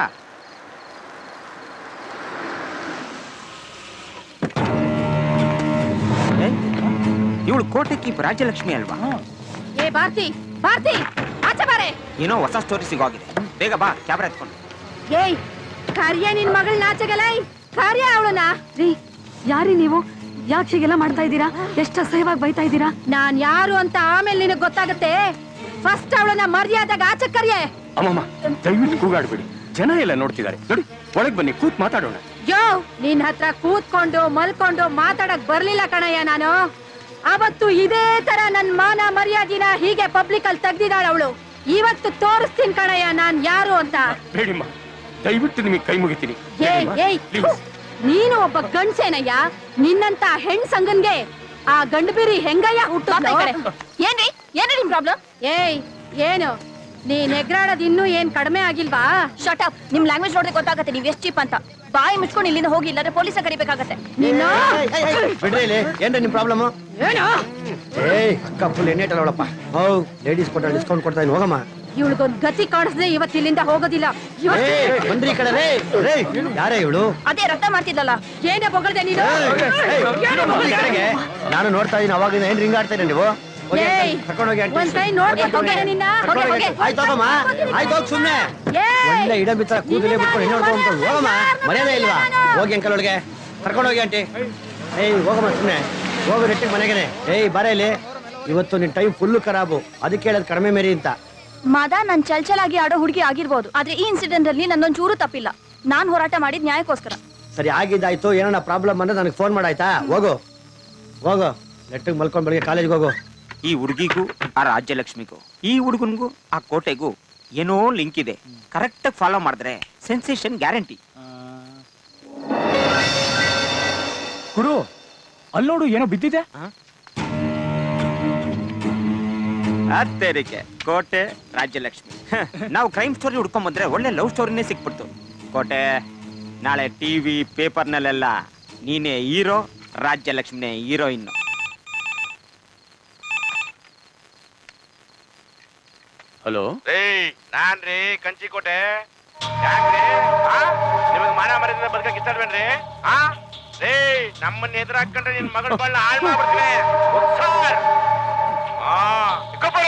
ಇವಳು ಕೋಟೆ ಕೀಪ್ ರಾಜ್ಯಲಕ್ಷ್ಮಿ ಅಲ್ವಾ? ಏ ಭಾರತಿ, ಭಾರತಿ ಆಚೆ ಬಾರೆ. ಏನೋ ಹೊಸ ಸ್ಟೋರಿ ಸಿಗೋಗಿದೆ. ಬೇಗ ಬಾ, ಕ್ಯಾಮ್ರಾ ಎತ್ಕೊಂಡು. ಏಯ್, ಕಾರ್ಯ ನಿನ್ ಮಗಳನ್ನ ಆಚೆಗಲ್ಲ. ಕಾರ್ಯ ಅವಳನ್ನ. ರೀ, ಯಾರಿ ನೀವು? ಯಾಕೆ ಹೀಗೆಲ್ಲ ಮಾಡ್ತಾ ಇದ್ದೀರಾ? ಎಷ್ಟು ಅಸಹ್ಯವಾಗಿ ಬೈತಾ ಇದ್ದೀರಾ? ನಾನ್ ಯಾರು ಅಂತ ಆಮೇಲೆ ನಿನಗ್ ಗೊತ್ತಾಗುತ್ತೆ. ಫಸ್ಟ್ ಅವಳನ್ನ ಮರ್ಯಾದಾಗ ಆಚೆ ಕರ್ಯೆ. ಅಮ್ಮಮ್ಮ, ದಯವಿಟ್ಟು ಕೂಗಾಡ್ಬೇಡಿ. ಜನ ಎಲ್ಲ ನೋಡ್ತಿದ್ದಾರೆ. ನೋಡಿ, ಒಳಗ್ ಬನ್ನಿ, ಕೂತ್ ಮಾತಾಡೋಣ. ಯೋ, ನಿನ್ ಹತ್ರ ಕೂತ್ಕೊಂಡು ಮಲ್ಕೊಂಡು ಮಾತಾಡಕ್ ಬರ್ಲಿಲ್ಲ ಕಣಯ್ಯ ನಾನು. ಅವತ್ತು ಇದೇ ತರ ನನ್ ಮಾನ ಮರ್ಯಾದಿನ ಹೀಗೆ ಪಬ್ಲಿಕ್ ಅಲ್ಲಿ ತೆಗ್ದಿದ್ದಾಳ ಅವಳು. ಇವತ್ತು ತೋರಿಸ್ತೀನಿ ಕಣಯ್ಯ ನಾನ್ ಯಾರು ಅಂತ. ಬೇಡಿಮ್ಮ, ದಯವಿಟ್ಟು ನಿಮಗೆ ಕೈ ಮುಗಿತೀನಿ. ಏಯ್ ಏಯ್, ನೀನು ಒಬ್ಬ ಗಂಡ್ಸೇನಯ್ಯ. ನಿನ್ನಂತ ಹೆಣ್ ಸಂಗನ್ಗೆ ಆ ಗಂಡಬಿರಿ ಹೆಂಗಯ್ಯ ಹುಟ್ಟೋದು? ಏನ್ರಿ ಏನ್ರಿ ನಿಮ್ ಪ್ರಾಬ್ಲಮ್? ಏಯ್, ಏನು ನೀನ್ ಎಗ್ರಾಡೋದ್ ಇನ್ನೂ ಏನ್ ಕಡಿಮೆ ಆಗಿಲ್ವಾ? Shut up. ನಿಮ್ ಲ್ಯಾಂಗ್ವೇಜ್ ನೋಡಿದ್ರೆ ಗೊತ್ತಾಗತ್ತೆ ನೀವ್ ಎಷ್ಟ್ ಚೀಪ್ ಅಂತ. ಬಾಯಿ ಮುಚ್ಕೊಂಡು ಇಲ್ಲಿಂದ ಹೋಗಿ, ಇಲ್ಲಾಂದ್ರೆ ಪೊಲೀಸ ಕರಿಬೇಕಾಗತ್ತೆ. ನೀನು ಬಿಡ್ರಿ ಇಲ್ಲಿ. ಏನ್ರಿ ನಿಮ್ ಪ್ರಾಬ್ಲಮ್? ಏನು? ಏಯ್, ಅಕ್ಕ ಫುಲ್ ಎಣ್ಣೆ ಇಟ್ಟಳಪ್ಪ. ಹೌ ಲೇಡೀಸ್ ಕೊಟ್ಟ ಡಿಸ್ಕೌಂಟ್ ಕೊಡ್ತಾ ಇದ್ದೀನಿ, ಹೋಗಮ್ಮ. ಇವಳಿಗೊಂದ್ ಗತಿ ಕಾಣಿಸ್ದೆ ಇವತ್ತು ಇಲ್ಲಿಂದ ಹೋಗೋದಿಲ್ಲ. ಬಂದ್ರಿ ಕಡೆ ರೇ ರೇ. ಯಾರೇ ಇವಳು? ಅದೇ ರಕ್ತ ಮಾಡ್ತಿದ್ದಲ್ಲ. ಏನೇ ಬೊಗಳ್ದೆ ನೀನು? ನಾನು ನೋಡ್ತಾ ಇದ್ದೀನಿ ಅವಾಗಿಂದ. ಏನ್ ರಿಂಗ್ ಆಡ್ತಾ ಇದ್ದೀನಿ ನೀವು? ಕರ್ಕೊಂಡೋಗಿ ಒಂದ್ ಕೈ ನೋಡಿ ಹೋಗ್ಯಾನೆ ನಿನ್ನ. ಆಯ್ತೋಗಮ್ಮ, ಆಯ್ತೋಗ್ ಸುಮ್ನೆ. ಒಳ್ಳೆ ಇಡ ಬಿತ್ತರ ಕೂದಲೇ ಬಿಟ್ಕೊಂಡು ಹೆಣ್ಣು ನೋಡ್ಕೊಂಡು ಹೋಗಮ್ಮ. ಮರ್ಯಾದೆ ಇಲ್ವಾ? ಹೋಗಿ ಅಂಕಲ್ ಒಳಗೆ ಕರ್ಕೊಂಡೋಗಿ ಆಂಟಿ. ಏಯ್ ಹೋಗಮ್ಮ, ಸುಮ್ನೆ ಹೋಗು ನೆಟ್ಟಿಗೆ ಮನೆಗೇನೆ. ಏಯ್ ಬಾರ ಇಲ್ಲಿ. ಇವತ್ತು ನಿನ್ ಟೈಮ್ ಫುಲ್ ಖರಾಬು. ಅದಕ್ಕೆ ಹೇಳೋದು ಕಡಿಮೆ ಮೇರಿ ಅಂತ. ಮಾದ ನನ್ ಚಲ್ಚಲಾಗಿ ಆಡೋ ಹುಡುಗಿ ಆಗಿರ್ಬೋದು, ಆದ್ರೆ ಈ ಇನ್ಸಿಡೆಂಟ್ ಅಲ್ಲಿ ನನ್ನೊಂದ್ ಚೂರು ತಪ್ಪಿಲ್ಲ. ನಾನ್ ಹೋರಾಟ ಮಾಡಿದ್ ನ್ಯಾಯಕ್ಕೋಸ್ಕರ. ಸರಿ, ಆಗಿದ್ದಾಯ್ತು. ಏನೋ ಪ್ರಾಬ್ಲಮ್ ಅಂದ್ರೆ ನನಗೆ ಫೋನ್ ಮಾಡಾಯ್ತಾ? ಹೋಗು ಹೋಗು, ನೆಟ್ಟಿಗೆ ಮಲ್ಕೊಂಡ್ ಬೆಳಿಗ್ಗೆ ಕಾಲೇಜ್ಗೆ ಹೋಗು. ಈ ಹುಡುಗಿಗೂ ಆ ರಾಜ್ಯಲಕ್ಷ್ಮಿಗೂ, ಈ ಹುಡುಗನ್ಗೂ ಆ ಕೋಟೆಗೂ ಏನೋ ಲಿಂಕ್ ಇದೆ. ಕರೆಕ್ಟ್ ಆಗಿ ಫಾಲೋ ಮಾಡಿದ್ರೆ ಸೆನ್ಸೇಷನ್ ಗ್ಯಾರಂಟಿ. ಗುರು, ಅಲ್ಲಿ ನೋಡು, ಏನೋ ಬಿದ್ದಿದೆ. ಅತ್ತೇರಿಕೆ ಕೋಟೆ ರಾಜ್ಯಲಕ್ಷ್ಮಿ. ನಾವು ಕ್ರೈಮ್ ಸ್ಟೋರಿ ಹುಡ್ಕೊಂಡ್ ಬಂದ್ರೆ ಒಳ್ಳೆ ಲವ್ ಸ್ಟೋರಿನೇ ಸಿಕ್ಬಿಡ್ತು. ಕೋಟೆ, ನಾಳೆ ಟಿವಿ ಪೇಪರ್ನಲ್ಲೆಲ್ಲ ನೀನೇ ಹೀರೋ, ರಾಜ್ಯಲಕ್ಷ್ಮಿನೇ ಹೀರೋಯಿನ್. ಹಲೋ, ನಾನ್ ರೀ ಕಂಚಿಕೋಟೆ. ಯಾಕ್ರಿ ನಿಮಗ್ ಮಾನ ಮರ್ಯಾದೆ ಬದುಕಕ್ ಇಷ್ಟ ಇಲ್ವೇನ್ರಿ? ಆ ರೇ, ನಮ್ಮನ್ನ ಎದುರು ಹಾಕೊಂಡ್ರೆ ನಿನ್ ಮಗಳ ಬಣ್ಣ ಹಾಳು ಮಾಡ್ಬಿಡ್ತೀನಿ. ಆ ಇಕ್ಕೊಬ್ಬರ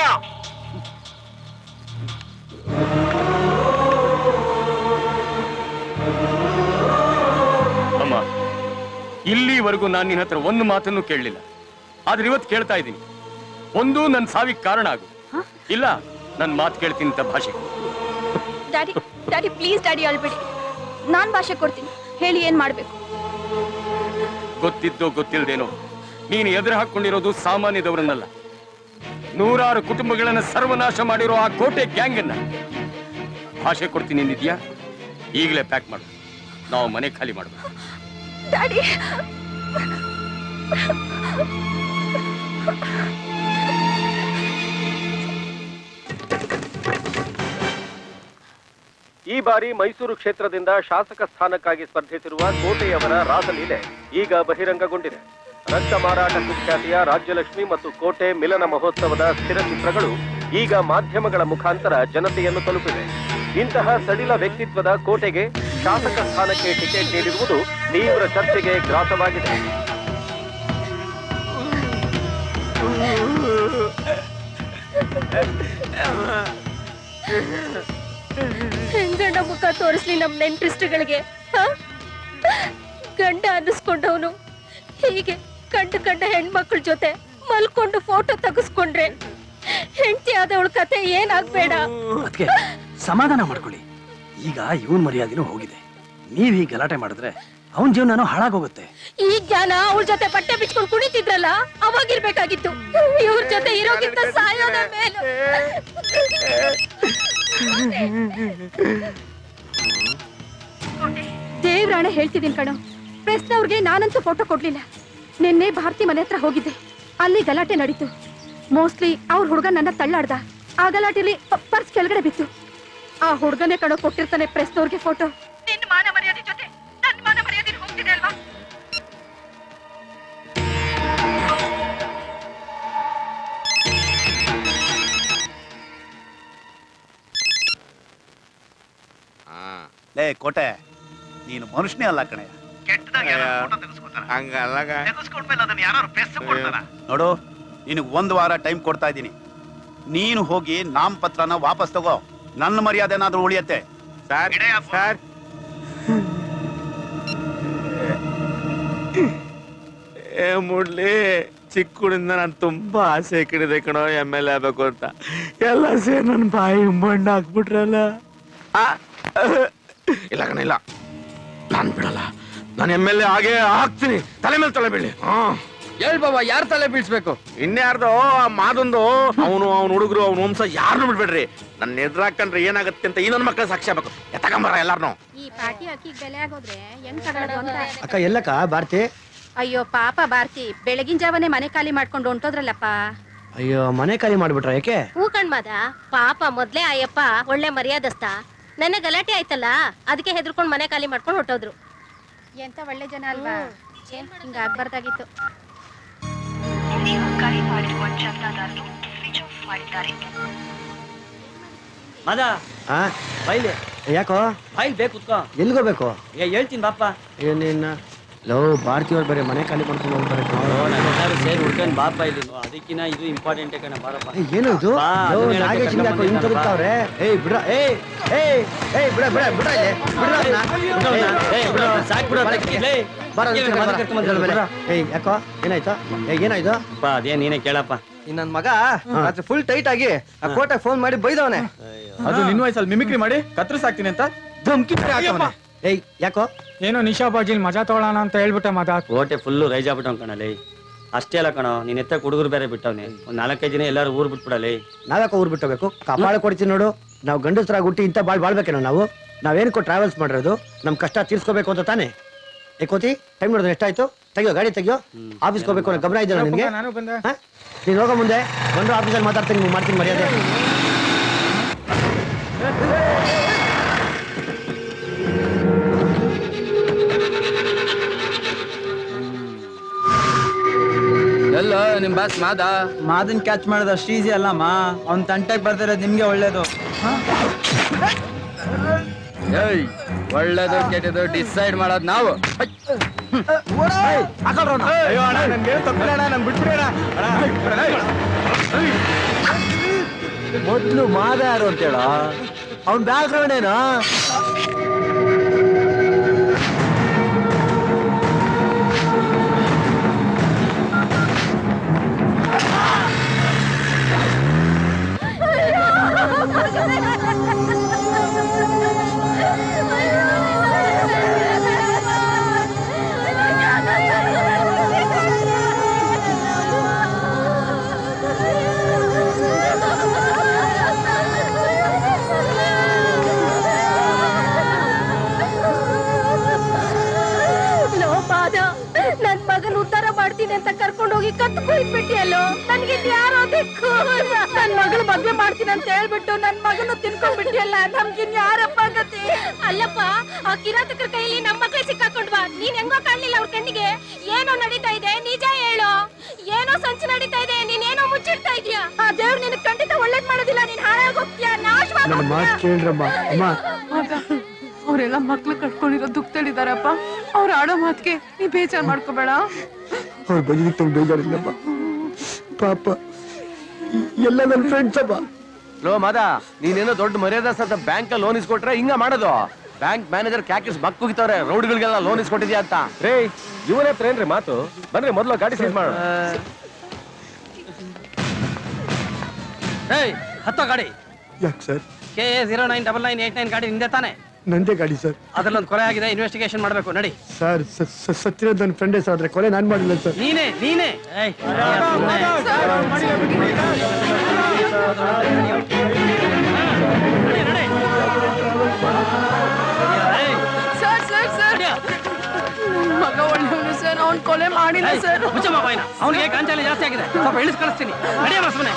ಅಮ್ಮ, ಇಲ್ಲಿವರೆಗೂ ನಾನು ನಿನ್ನ ಹತ್ರ ಒಂದು ಮಾತನ್ನು ಕೇಳಲಿಲ್ಲ. ಆದ್ರೆ ಇವತ್ತು ಕೇಳ್ತಾ ಇದ್ದೀನಿ. ಒಂದು ನನ್ನ ಸಾವಿಗೆ ಕಾರಣ ಆಗು, ಇಲ್ಲ ನನ್ ಮಾತು ಕೇಳ್ತೀನಿ ಅಂತ ಭಾಷೆ. ಡ್ಯಾಡಿ ಡ್ಯಾಡಿ ಪ್ಲೀಸ್ ಡ್ಯಾಡಿ ಅಳ್ಬೇಡಿ. ನಾನ್ ಭಾಷೆ ಕೊಡ್ತೀನಿ, ಹೇಳಿ ಏನ್ ಮಾಡ್ಬೇಕು. ಗೊತ್ತಿದ್ದೋ ಗೊತ್ತಿಲ್ದೇನೋ ನೀನು ಎದುರು ಹಾಕೊಂಡಿರೋದು ಸಾಮಾನ್ಯದವರನ್ನಲ್ಲ, ನೂರಾರು ಕುಟುಂಬಗಳನ್ನ ಸರ್ವನಾಶ ಮಾಡಿರೋ ಆ ಕೋಟೆ ಗ್ಯಾಂಗ್ ಅನ್ನ. ಭಾಷೆ ಕೊಡ್ತೀನಿ ಅಂದಿದ್ಯಾ? ಈಗಲೇ ಪ್ಯಾಕ್ ಮಾಡು, ನಾವು ಮನೆ ಖಾಲಿ ಮಾಡ್ಬೇಕು. ಡ್ಯಾಡಿ ಈ ಬಾರಿ ಮೈಸೂರು ಕ್ಷೇತ್ರದಿಂದ ಶಾಸಕ ಸ್ಥಾನಕ್ಕಾಗಿ ಸ್ಪರ್ಧಿಸಿರುವ ಕೋಟೆಯವರ ರಾಸಲೀಲೆ ಈಗ ಬಹಿರಂಗಗೊಂಡಿದೆ. ರಕ್ತ ಮಾರಾಟ ಕುಖ್ಯಾತಿಯ ರಾಜ್ಯಲಕ್ಷ್ಮಿ ಮತ್ತು ಕೋಟೆ ಮಿಲನ ಮಹೋತ್ಸವದ ಸ್ಥಿರ ಚಿತ್ರಗಳು ಈಗ ಮಾಧ್ಯಮಗಳ ಮುಖಾಂತರ ಜನತೆಯನ್ನು ತಲುಪಿವೆ. ಇಂತಹ ಸಡಿಲ ವ್ಯಕ್ತಿತ್ವದ ಕೋಟೆಗೆ ಶಾಸಕ ಸ್ಥಾನಕ್ಕೆ ಟಿಕೆಟ್ ನೀಡಿರುವುದು ತೀವ್ರ ಚರ್ಚೆಗೆ ಗ್ರಾಸವಾಗಿದೆ. ಹೆಂಗಣ್ಣ ಮುಖ ತೋರಿಸ್ಲಿ ನಮ್ ನೆಂಟ್ರಿಸ್ಟ್ಗಳಿಗೆ? ಗಂಡ ಅನ್ನಿಸ್ಕೊಂಡವನು ಹೀಗೆ ಕಂಡು ಕಂಡ ಹೆಣ್ಮಕ್ಳ ಜೊತೆ ಮಲ್ಕೊಂಡು ಫೋಟೋ ತೆಗೆಸ್ಕೊಂಡ್ರೆ ಹೆಂಡತಿ ಆದವಳ ಕತೆ ಏನಾಗ್ಬೇಡ. ಅದಕ್ಕೆ ಸಮಾಧಾನ ಮಾಡ್ಕೊಳ್ಳಿ. ಈಗ ಇವನ್ ಮರ್ಯಾದೆನೂ ಹೋಗಿದೆ. ನೀವ್ ಹೀಗೆ ಗಲಾಟೆ ಮಾಡಿದ್ರೆ ಅವನ್ ಜೀವನನೂ ಹಾಳಾಗೋಗುತ್ತೆ. ಈ ಜ್ಞಾನ ಅವ್ರ ಜೊತೆ ಬಟ್ಟೆ ಬಿಚ್ಕೊಂಡು ಕುಣಿತಿದ್ರಲ್ಲ ಅವಾಗಿರ್ಬೇಕಾಗಿತ್ತು. ಇವ್ರ ಜೊತೆ ಇರೋಕ್ಕಿಂತ ಸಾಯೋದ ಮೇಲೆ. ದೇವ್ರಾಣೆ ಹೇಳ್ತಿದ್ದೀನಿ ಕಣೋ, ಪ್ರೆಸ್ ಅವ್ರಿಗೆ ನಾನಂತೂ ಫೋಟೋ ಕೊಡ್ಲಿಲ್ಲ. ನಿನ್ನೆ ಭಾರತಿ ಮನೆ ಹತ್ರ ಹೋಗಿದ್ದೆ, ಅಲ್ಲಿ ಗಲಾಟೆ ನಡೀತು. ಮೋಸ್ಟ್ಲಿ ಅವ್ರ ಹುಡುಗ ನನ್ನ ತಳ್ಳಾಡ್ದ. ಆ ಗಲಾಟೆಲಿ ಪರ್ಸ್ ಕೆಳಗಡೆ ಬಿತ್ತು. ಆ ಹುಡುಗನೇ ಕಣೋ ಕೊಟ್ಟಿರ್ತಾನೆ ಪ್ರೆಸ್ನವ್ರಿಗೆ ಫೋಟೋ. ನಿನ್ನ ಮಾನ ಮರ್ಯಾದೆ ಜೊತೆ ನನ್ನ ಮಾನ ಮರ್ಯಾದೆ ಹೋಗ್ತಿದೆ ಅಲ್ವಾ? ಲೇ ಕೋಟೆ, ನೀನು ಮನುಷ್ಯನೇ ಅಲ್ಲ ಕಣೆ. ನೋಡು, ನಿನಗ್ ಒಂದು ವಾರ ಟೈಮ್ ಕೊಡ್ತಾ ಇದ್ದೀನಿ. ನೀನು ಹೋಗಿ ನಾಮಪತ್ರನ ವಾಪಸ್ ತಗೋ. ನನ್ನ ಮರ್ಯಾದೆ ಏನಾದ್ರೂ ಉಳಿಯತ್ತೆ. ಸರ್ ಏ ಮುಡ್ಲಿ, ಚಿಕ್ಕುಡಿಂದ ನಾನು ತುಂಬಾ ಆಸೆ ಇಕ್ಕಿಡಿದೆ ಕಣೋ ಎಮ್ ಎಲ್ ಎ ಆಗ್ಬೇಕು ಅಂತ. ಎಲ್ಲ ಸೇರಿ ನನ್ನ ಬಾಯಿ ಮಣ್ಣು ಹಾಕ್ಬಿಟ್ರಲ್ಲ. ಇಲ್ಲ ಕಣ, ಇಲ್ಲ, ನಾನ್ ಬಿಡಲ್ಲ. ನಾನು ಎಮ್ ಎಲ್ ಎ ಹಾಗೆ ಹಾಕ್ತೀನಿ. ತಲೆ ಮೇಲೆ ತಲೆ ಬೀಳಿ. ಹೇಳ್ ಬಾಬಾ, ಯಾರ್ ತಲೆ ಬೀಳ್ಸ್ಬೇಕು? ಇನ್ಯಾರ್ದು ಮಾದೊಂದು. ಅವನು ಅವ್ನ ಹುಡುಗರು ಅವ್ನ ವಂಶ ಯಾರನ್ನು ಬಿಡ್ಬೇಡ್ರಿ. ನನ್ನ ಎದುರಾಕಂಡ್ರೆ ಏನಾಗತ್ತೆ ಅಂತ ಈ ನನ್ನ ಮಕ್ಕಳ ಸಾಕ್ಷಿ ಆಗ್ಬೇಕು. ಎತ್ತಕೊಂಬರ ಎಲ್ಲಾರ್ನು. ಈ ಪಾಟಿ ಅಕ್ಕಿ ಬೆಲೆ ಆಗೋದ್ರೆ ಹೆಂಗ್ ತಗೊಳ್ಳೋದು ಅಂತ. ಅಕ್ಕ ಎಲ್ಲಕ್ಕ ಭಾರತಿ? ಅಯ್ಯೋ ಪಾಪ ಭಾರತಿ, ಬೆಳಗಿನ ಜಾವನೆ ಮನೆ ಖಾಲಿ ಮಾಡ್ಕೊಂಡು ಹೊಂಟೋದ್ರಲ್ಲಪ್ಪ. ಅಯ್ಯೋ, ಮನೆ ಖಾಲಿ ಮಾಡ್ಬಿಟ್ರ? ಯಾಕೆ? ಹೂ ಕಣ್ಮಾದ, ಪಾಪ ಮೊದ್ಲೇ ಅಯ್ಯಪ್ಪ ಒಳ್ಳೆ ಮರ್ಯಾದಸ್ತ. ನನ್ನ ಗಲಾಟೆ ಆಯ್ತಲ್ಲ, ಅದಕ್ಕೆ ಹೆದರ್ಕೊಂಡು ಮನೆ ಖಾಲಿ ಮಾಡ್ಕೊಂಡು ಹೊಟ್ಟೋದ್ರು. ಎಂತ ಒಳ್ಳೆ ಜನ ಅಲ್ವಾ? ಹಿಂಗ ಆಗ್ಬಾರ್ದಾಗಿತ್ತು. ಮದ ಆ ಬೈಲಿ. ಯಾಕೋ? ಬೈಲ್ ಬೇಕು ಕುತ್ಕೋ. ಎಲ್ಗೋಬೇಕು? ಏ ಹೇಳ್ತೀನಿ ಬಾಪ. ಏನಿನ್ನ ಲವ್ ಭಾರತೀಯವ್ರು ಬೇರೆ ಮನೆ ಖಾಲಿ ಮಾಡ್ಕೊಂಡು ಹೋಗ್ತಾರೆ. ನಾವೆಲ್ಲರೂ ಸೇರಿ ಹುಡ್ಕೊಂಡು ಬಾಪ ಇಲ್ಲಿ. ಅದಕ್ಕಿನ ಇದು ಇಂಪಾರ್ಟೆಂಟ್ ಕಣ. ಬಾರಪ್ಪ. ಏನು ಇದು? ನಾಗೇಶ್ ಯಾಕೋ ಹಿಂಗ್ ತಗುತ್ತಾವ್ರೆ? ಏಯ್ ಬಿಡ್ರ, ಏಯ್ ಏಯ್ ಏಯ್ ಬಿಡ ಬಿಡ ಬಿಡ ಸಾಕ್ ಬಿಡ. ಏಯ್ ಯಾಕೋ ಏನಾಯ್ತು? ಏನಾಯ್ತು? ಅದೇ ನೀನೇ ಕೇಳಪ್ಪ. ನನ್ ಮಗ ರಾತ್ರಿ ಫುಲ್ ಟೈಟ್ ಆಗಿ ಆ ಕೋಟೆ ಫೋನ್ ಮಾಡಿ ಬೈದವನೆ. ಅದು ನಿನ್ನ ವಯಸ್ಸಲ್ಲಿ ಮಿಮಿಕ್ರಿ ಮಾಡಿ ಕತ್ತರಿಸಾಕ್ತೀನಿ ಅಂತ ಧಮ್ಕಿ ಹಾಕವನೆ. ಏಯ್ ಯಾಕೋ? ಏನೋ ನಿಶಾ ಬಾಜಿಲ್ ಮಜಾ ತಗೊಳ್ಳೋಣ ಅಂತ ಹೇಳ್ಬಿಟ್ಟೆ ಮದ. ಕೋಟೆ ಫುಲ್ಲು ರೈಜ್ ಆಗ್ಬಿಟ್ಟವ್ ಕಣಲ್ಲಿ. ಅಷ್ಟೇ ಅಲ್ಲ ಕಣೋ, ನೀನ್ ಎತ್ತ ಹುಡುಗರು ಬೇರೆ ಬಿಟ್ಟವ್ನೆ. ಒಂದ್ ನಾಲ್ಕೈದು ದಿನ ಎಲ್ಲಾರು ಊರ್ ಬಿಟ್ಬಿಡಲಿ. ನಾವ್ಯಾಕೋ ಊರ್ ಬಿಟ್ಟಬೇಕು? ಕಪಾಳ ಕೊಡ್ತೀನಿ ನೋಡು. ನಾವು ಗಂಡಸ್ರಾಗಿ ಹುಟ್ಟಿ ಇಂಥ ಬಾಳ್ ಬಾಳ್ಬೇಕೇನೋ ನಾವು? ನಾವೇನಕ್ಕೋ ಟ್ರಾವೆಲ್ಸ್ ಮಾಡಿರೋದು ನಮ್ ಕಷ್ಟ ತೀರ್ಸ್ಕೋಬೇಕು ಅಂತ ತಾನೆ. ಏಕೋತಿ ಟೈಮ್ ನೋಡಿದ್ರೆ ಎಷ್ಟಾಯ್ತು? ತೆಗಿಯೋ ಗಾಡಿ ತೆಗಿಯೋ. ಆಫೀಸ್ಗೆ ಹೋಗ್ಬೇಕು ಅನ್ನೋ ಗಮನ ಇದೆಯಲ್ಲ ನಿನ್ಗೆ? ನೀನ್ ಹೋಗೋ ಮುಂದೆ ಬಂದ್ರು ಆಫೀಸಲ್ಲಿ ಮಾತಾಡ್ತೀನಿ, ನೀವು ಮಾಡ್ತೀನಿ ಮರ್ಯಾದೆ. ಎಲ್ಲ ನಿಮ್ ಬಾಸ್ ಮಾದ ಮಾದನ್ ಕ್ಯಾಚ್ ಮಾಡೋದು ಅಷ್ಟು ಈಸಿ ಅಲ್ಲಮ್ಮ. ಅವ್ನ್ ತಂಟೆಗೆ ಬರ್ದಿರೋದು ನಿಮ್ಗೆ ಒಳ್ಳೇದು. ಏಯ್, ಒಳ್ಳೇದು ಕೆಟ್ಟದು ಡಿಸೈಡ್ ಮಾಡೋದು ನಾವು. ಮೊದ್ಲು ಮಾದ ಯಾರು ಅಂತೇಳ? ಅವ್ನ್ ಬ್ಯಾಕ್ ಗ್ರೌಂಡ್ ಏನೋ? ನನ್ ಮಗಳು ಮದ್ವೆ ಮಾಡ್ತೀನಿ ಅಂತ ಹೇಳ್ಬಿಟ್ಟು ನನ್ ಮಗನು ತಿನ್ಕೊಂಡ್ಬಿಟ್ಟಿಯಲ್ಲ, ನಮ್ಗಿನ್ ಯಾರಪ್ಪ ಗತಿ? ಅಲ್ಲಪ್ಪ, ಆ ಕಿರಾತಕರ ಕೈಯಲ್ಲಿ ನಮ್ಮ ಮಕ್ಕಳೇ ಸಿಕ್ಕಾಕೊಂಡ್ವಾ. ನೀನ್ ಹೆಂಗೋ ಕಾಣ್ಲಿಲ್ಲ ಅವ್ರ ಕಣ್ಣಿಗೆ. ಏನೋ ನಡೀತಾ ಇದೆ, ನಿಜ ಹೇಳು. ಏನೋ ಸಂಚು ನಡೀತಾ ಇದೆ, ನೀನೇನೋ ಮುಚ್ಚಿಡ್ತಾ ಇದೀಯಾ. ಆ ದೇವ್ರು ನಿನ್ ಖಂಡಿತ ಒಳ್ಳೇದ್ ಮಾಡೋದಿಲ್ಲ. ನೀನ್ ಹಾಳಾಗಿ ಹೋಗ್ತೀಯಾ, ನಾಶವಾಗಿ ಹೋಗ್ತೀಯಾ. ಅವರೆಲ್ಲ ಮಕ್ಳು ಕಟ್ಕೊಂಡಿರೋ ದುಃಖದಲ್ಲಿದಾರಪ್ಪ. ಅವ್ರ ಆಡೋ ಮಾತಿಗೆ ನೀ ಬೇಜಾರ್ ಮಾಡ್ಕೋಬೇಡ. ಅವ್ರ ಬಜಿ ಬೇಜಾರಿಲ್ಲಪ್ಪ, ಪಾಪ ಎಲ್ಲ ನನ್ನ ಫ್ರೆಂಡ್ಸ್ ಅಪ್ಪ. ಲೋ ಮಾದ, ನೀನೇನೋ ದೊಡ್ಡ ಮರ್ಯಾದ ಬ್ಯಾಂಕ್ ಲೋನ್ ಇಸ್ಕೊಟ್ರೆ ಹಿಂಗ ಮಾಡೋದು. ಬ್ಯಾಂಕ್ ಮ್ಯಾನೇಜರ್ ಕ್ಯಾಕಿಸ್ ಬಕ್ಕುಗಿತವ್ರೆ, ರೌಡ್ಗಳಿಗೆಲ್ಲ ಲೋನ್ ಇಸ್ಕೊಟ್ಟಿದ್ಯಾ ಅಂತ. ರೇ ಇವನೇ ಹತ್ರ ಏನ್ರಿ ಮಾತು? ಬನ್ರಿ ಮೊದ್ಲು ಗಾಡಿ ಸೀಸ್ ಮಾಡೋಣ. ಏಯ್ ಹತ್ತೋ ಗಾಡಿ. ಯಾಕೆ sir? K A zero nine double nine eight nine ಗಾಡಿ ನಿಂದೆ ತಾನೆ? ನಂದೇ ಗಾಡಿ ಸರ್. ಅದ್ರಲ್ಲೊಂದು ಕೊಲೆ ಆಗಿದೆ, ಇನ್ವೆಸ್ಟಿಗೇಷನ್ ಮಾಡ್ಬೇಕು. ನಡಿ ಸರ್. ಸತ್ತಿರೋದು ನನ್ನ ಫ್ರೆಂಡೇ ಸರ್, ಆದ್ರೆ ಕೊಲೆ ನಾನ್ ಮಾಡಿಲ್ಲ ಸರ್. ನೀನೇ ನೀನೇ ಏಯ್ ಸರ್ ಸರ್ ಸರ್ ಮಗ ಒಳ್ಳೆಯವನು ಸರ್, ಅವ್ನ್ ಕೊಲೆ ಮಾಡಿಲ್ಲ ಸರ್. ಮುಚ್ಚಮ್ಮ ಬಾಯ್ನ, ಅವನಿಗೆ ಗಾಂಜಾಲಿ ಜಾಸ್ತಿ ಆಗಿದೆ, ಸ್ವಲ್ಪ ಇಳಿಸ್ ಕಳಿಸ್ತೀನಿ. ನಡೆಯಮ್ಮ ಸುಮ್ಮನೆ.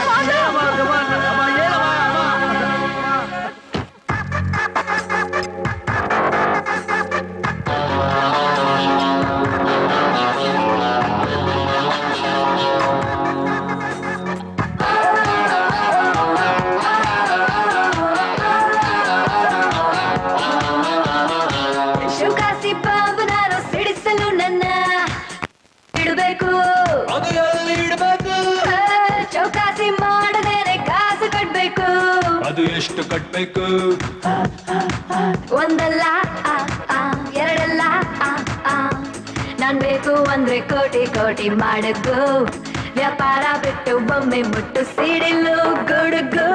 ಶುಕಾಸಿ ಬಾಬು ನಾನು ಸಿಡಿಸಲು ನನ್ನ ಇಡಬೇಕು, ಅದು ಎಲ್ಲಿ ಇಡಬೇಕು? ಚೌಕಾಸಿ ಮಾಡದೇನೆ ಕಾಸು ಕಟ್ಬೇಕು. ಅದು ಎಷ್ಟು ಕಟ್ಬೇಕು? ಒಂದಲ್ಲ ಆ, ಆ, ಎರಡಲ್ಲ ಆ, ಆ. ನಾನ್ ಬೇಕು ಅಂದ್ರೆ ಕೋಟಿ ಕೋಟಿ ಮಾಡಕು, ವ್ಯಾಪಾರ ಬಿಟ್ಟು ಬೊಮ್ಮೆ ಮುಟ್ಟು ಸಿಡಿಲು ಗುಡುಗು.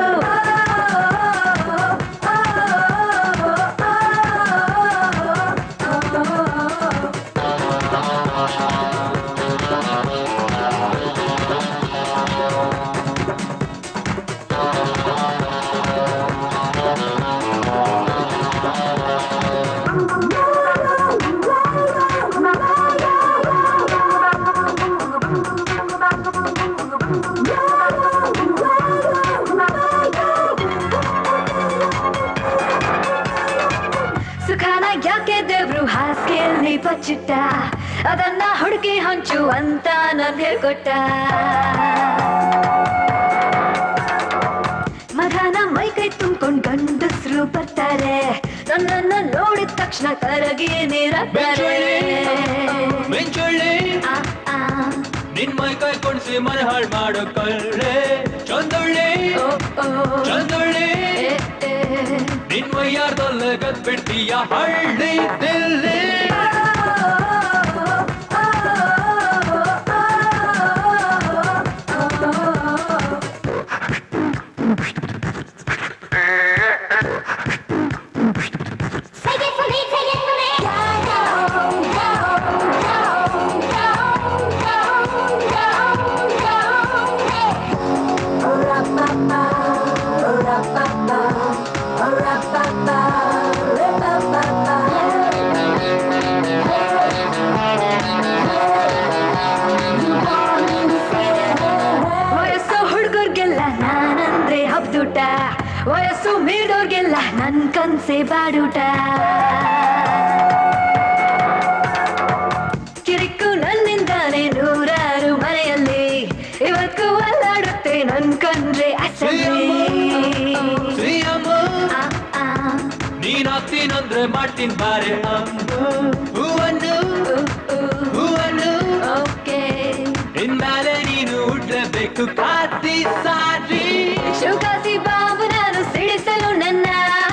ಸುಖಾನ ಯಾಕೆ ದೇವ್ರು ಹಾಸಿಗೆಯಲ್ಲಿ ಬಚ್ಚಿಟ್ಟ, ಅದನ್ನ ಹುಡುಕಿ ಹಂಚು ಅಂತ ನಾನು ಹೇಳ್ಕೊಟ್ಟ. ಮಗನ ಮೈ ಕೈ ತುಂಬ್ಕೊಂಡ್ ಗಂಡಸ್ರು ಬರ್ತಾರೆ, ನನ್ನನ್ನ ನೋಡಿದ ತಕ್ಷಣ ಕರಗಿ ನೀರಾಗ್ತಾರೆ. ಮೆಂಚೊಳ್ಳಿ ನಿನ್ ಮೈ ಕೈ ಕೊಡ್ಸಿ ಮನೆ ಹಾಳು ಮಾಡೋ ಕಳ್ಳೆ ಚಂದೊಳ್ಳಿ ಚಂದೊಳ್ಳಿ ನಿನ್ ಮೈ ಯಾರ್ದೊಲ್ಲೆ ಗದ್ ಬಿಡ್ತೀಯ ಹಳ್ಳಿ ದಿಲ್ಲಿ. ವಯಸ್ಸು ಹುಡುಗರ್ಗೆಲ್ಲ ನಾನಂದ್ರೆ ಹಬ್ದೂಟ, ವಯಸ್ಸು ಮೀರಿದವ್ರಿಗೆಲ್ಲ ನನ್ ಕನ್ಸೆ ಬಾಡೂಟ. ಕಿರಿಕು ನನ್ನಿಂದಾನೆ ನೂರಾರು ಮನೆಯಲ್ಲಿ, ಇವತ್ತು ಅಲ್ಲಾಡುತ್ತೆ ನನ್ ಕಂಡ್ರೆ ಅಸಲಿ. ನೀನಾಗ್ತೀನಂದ್ರೆ ಮಾಡ್ತೀನಿ ಬಾರೆ ಹೂವನ್ನು ಹೂವನ್ನು ಇನ್ಮೇಲೆ ನೀನು ಹುಡ್ಲೇಬೇಕು ಕಾತಿ ಸಾರಿ. ಶುಕಾಸಿ ಬಾಬು ನಾನು ಸಿಡಿಸಲು ನನ್ನ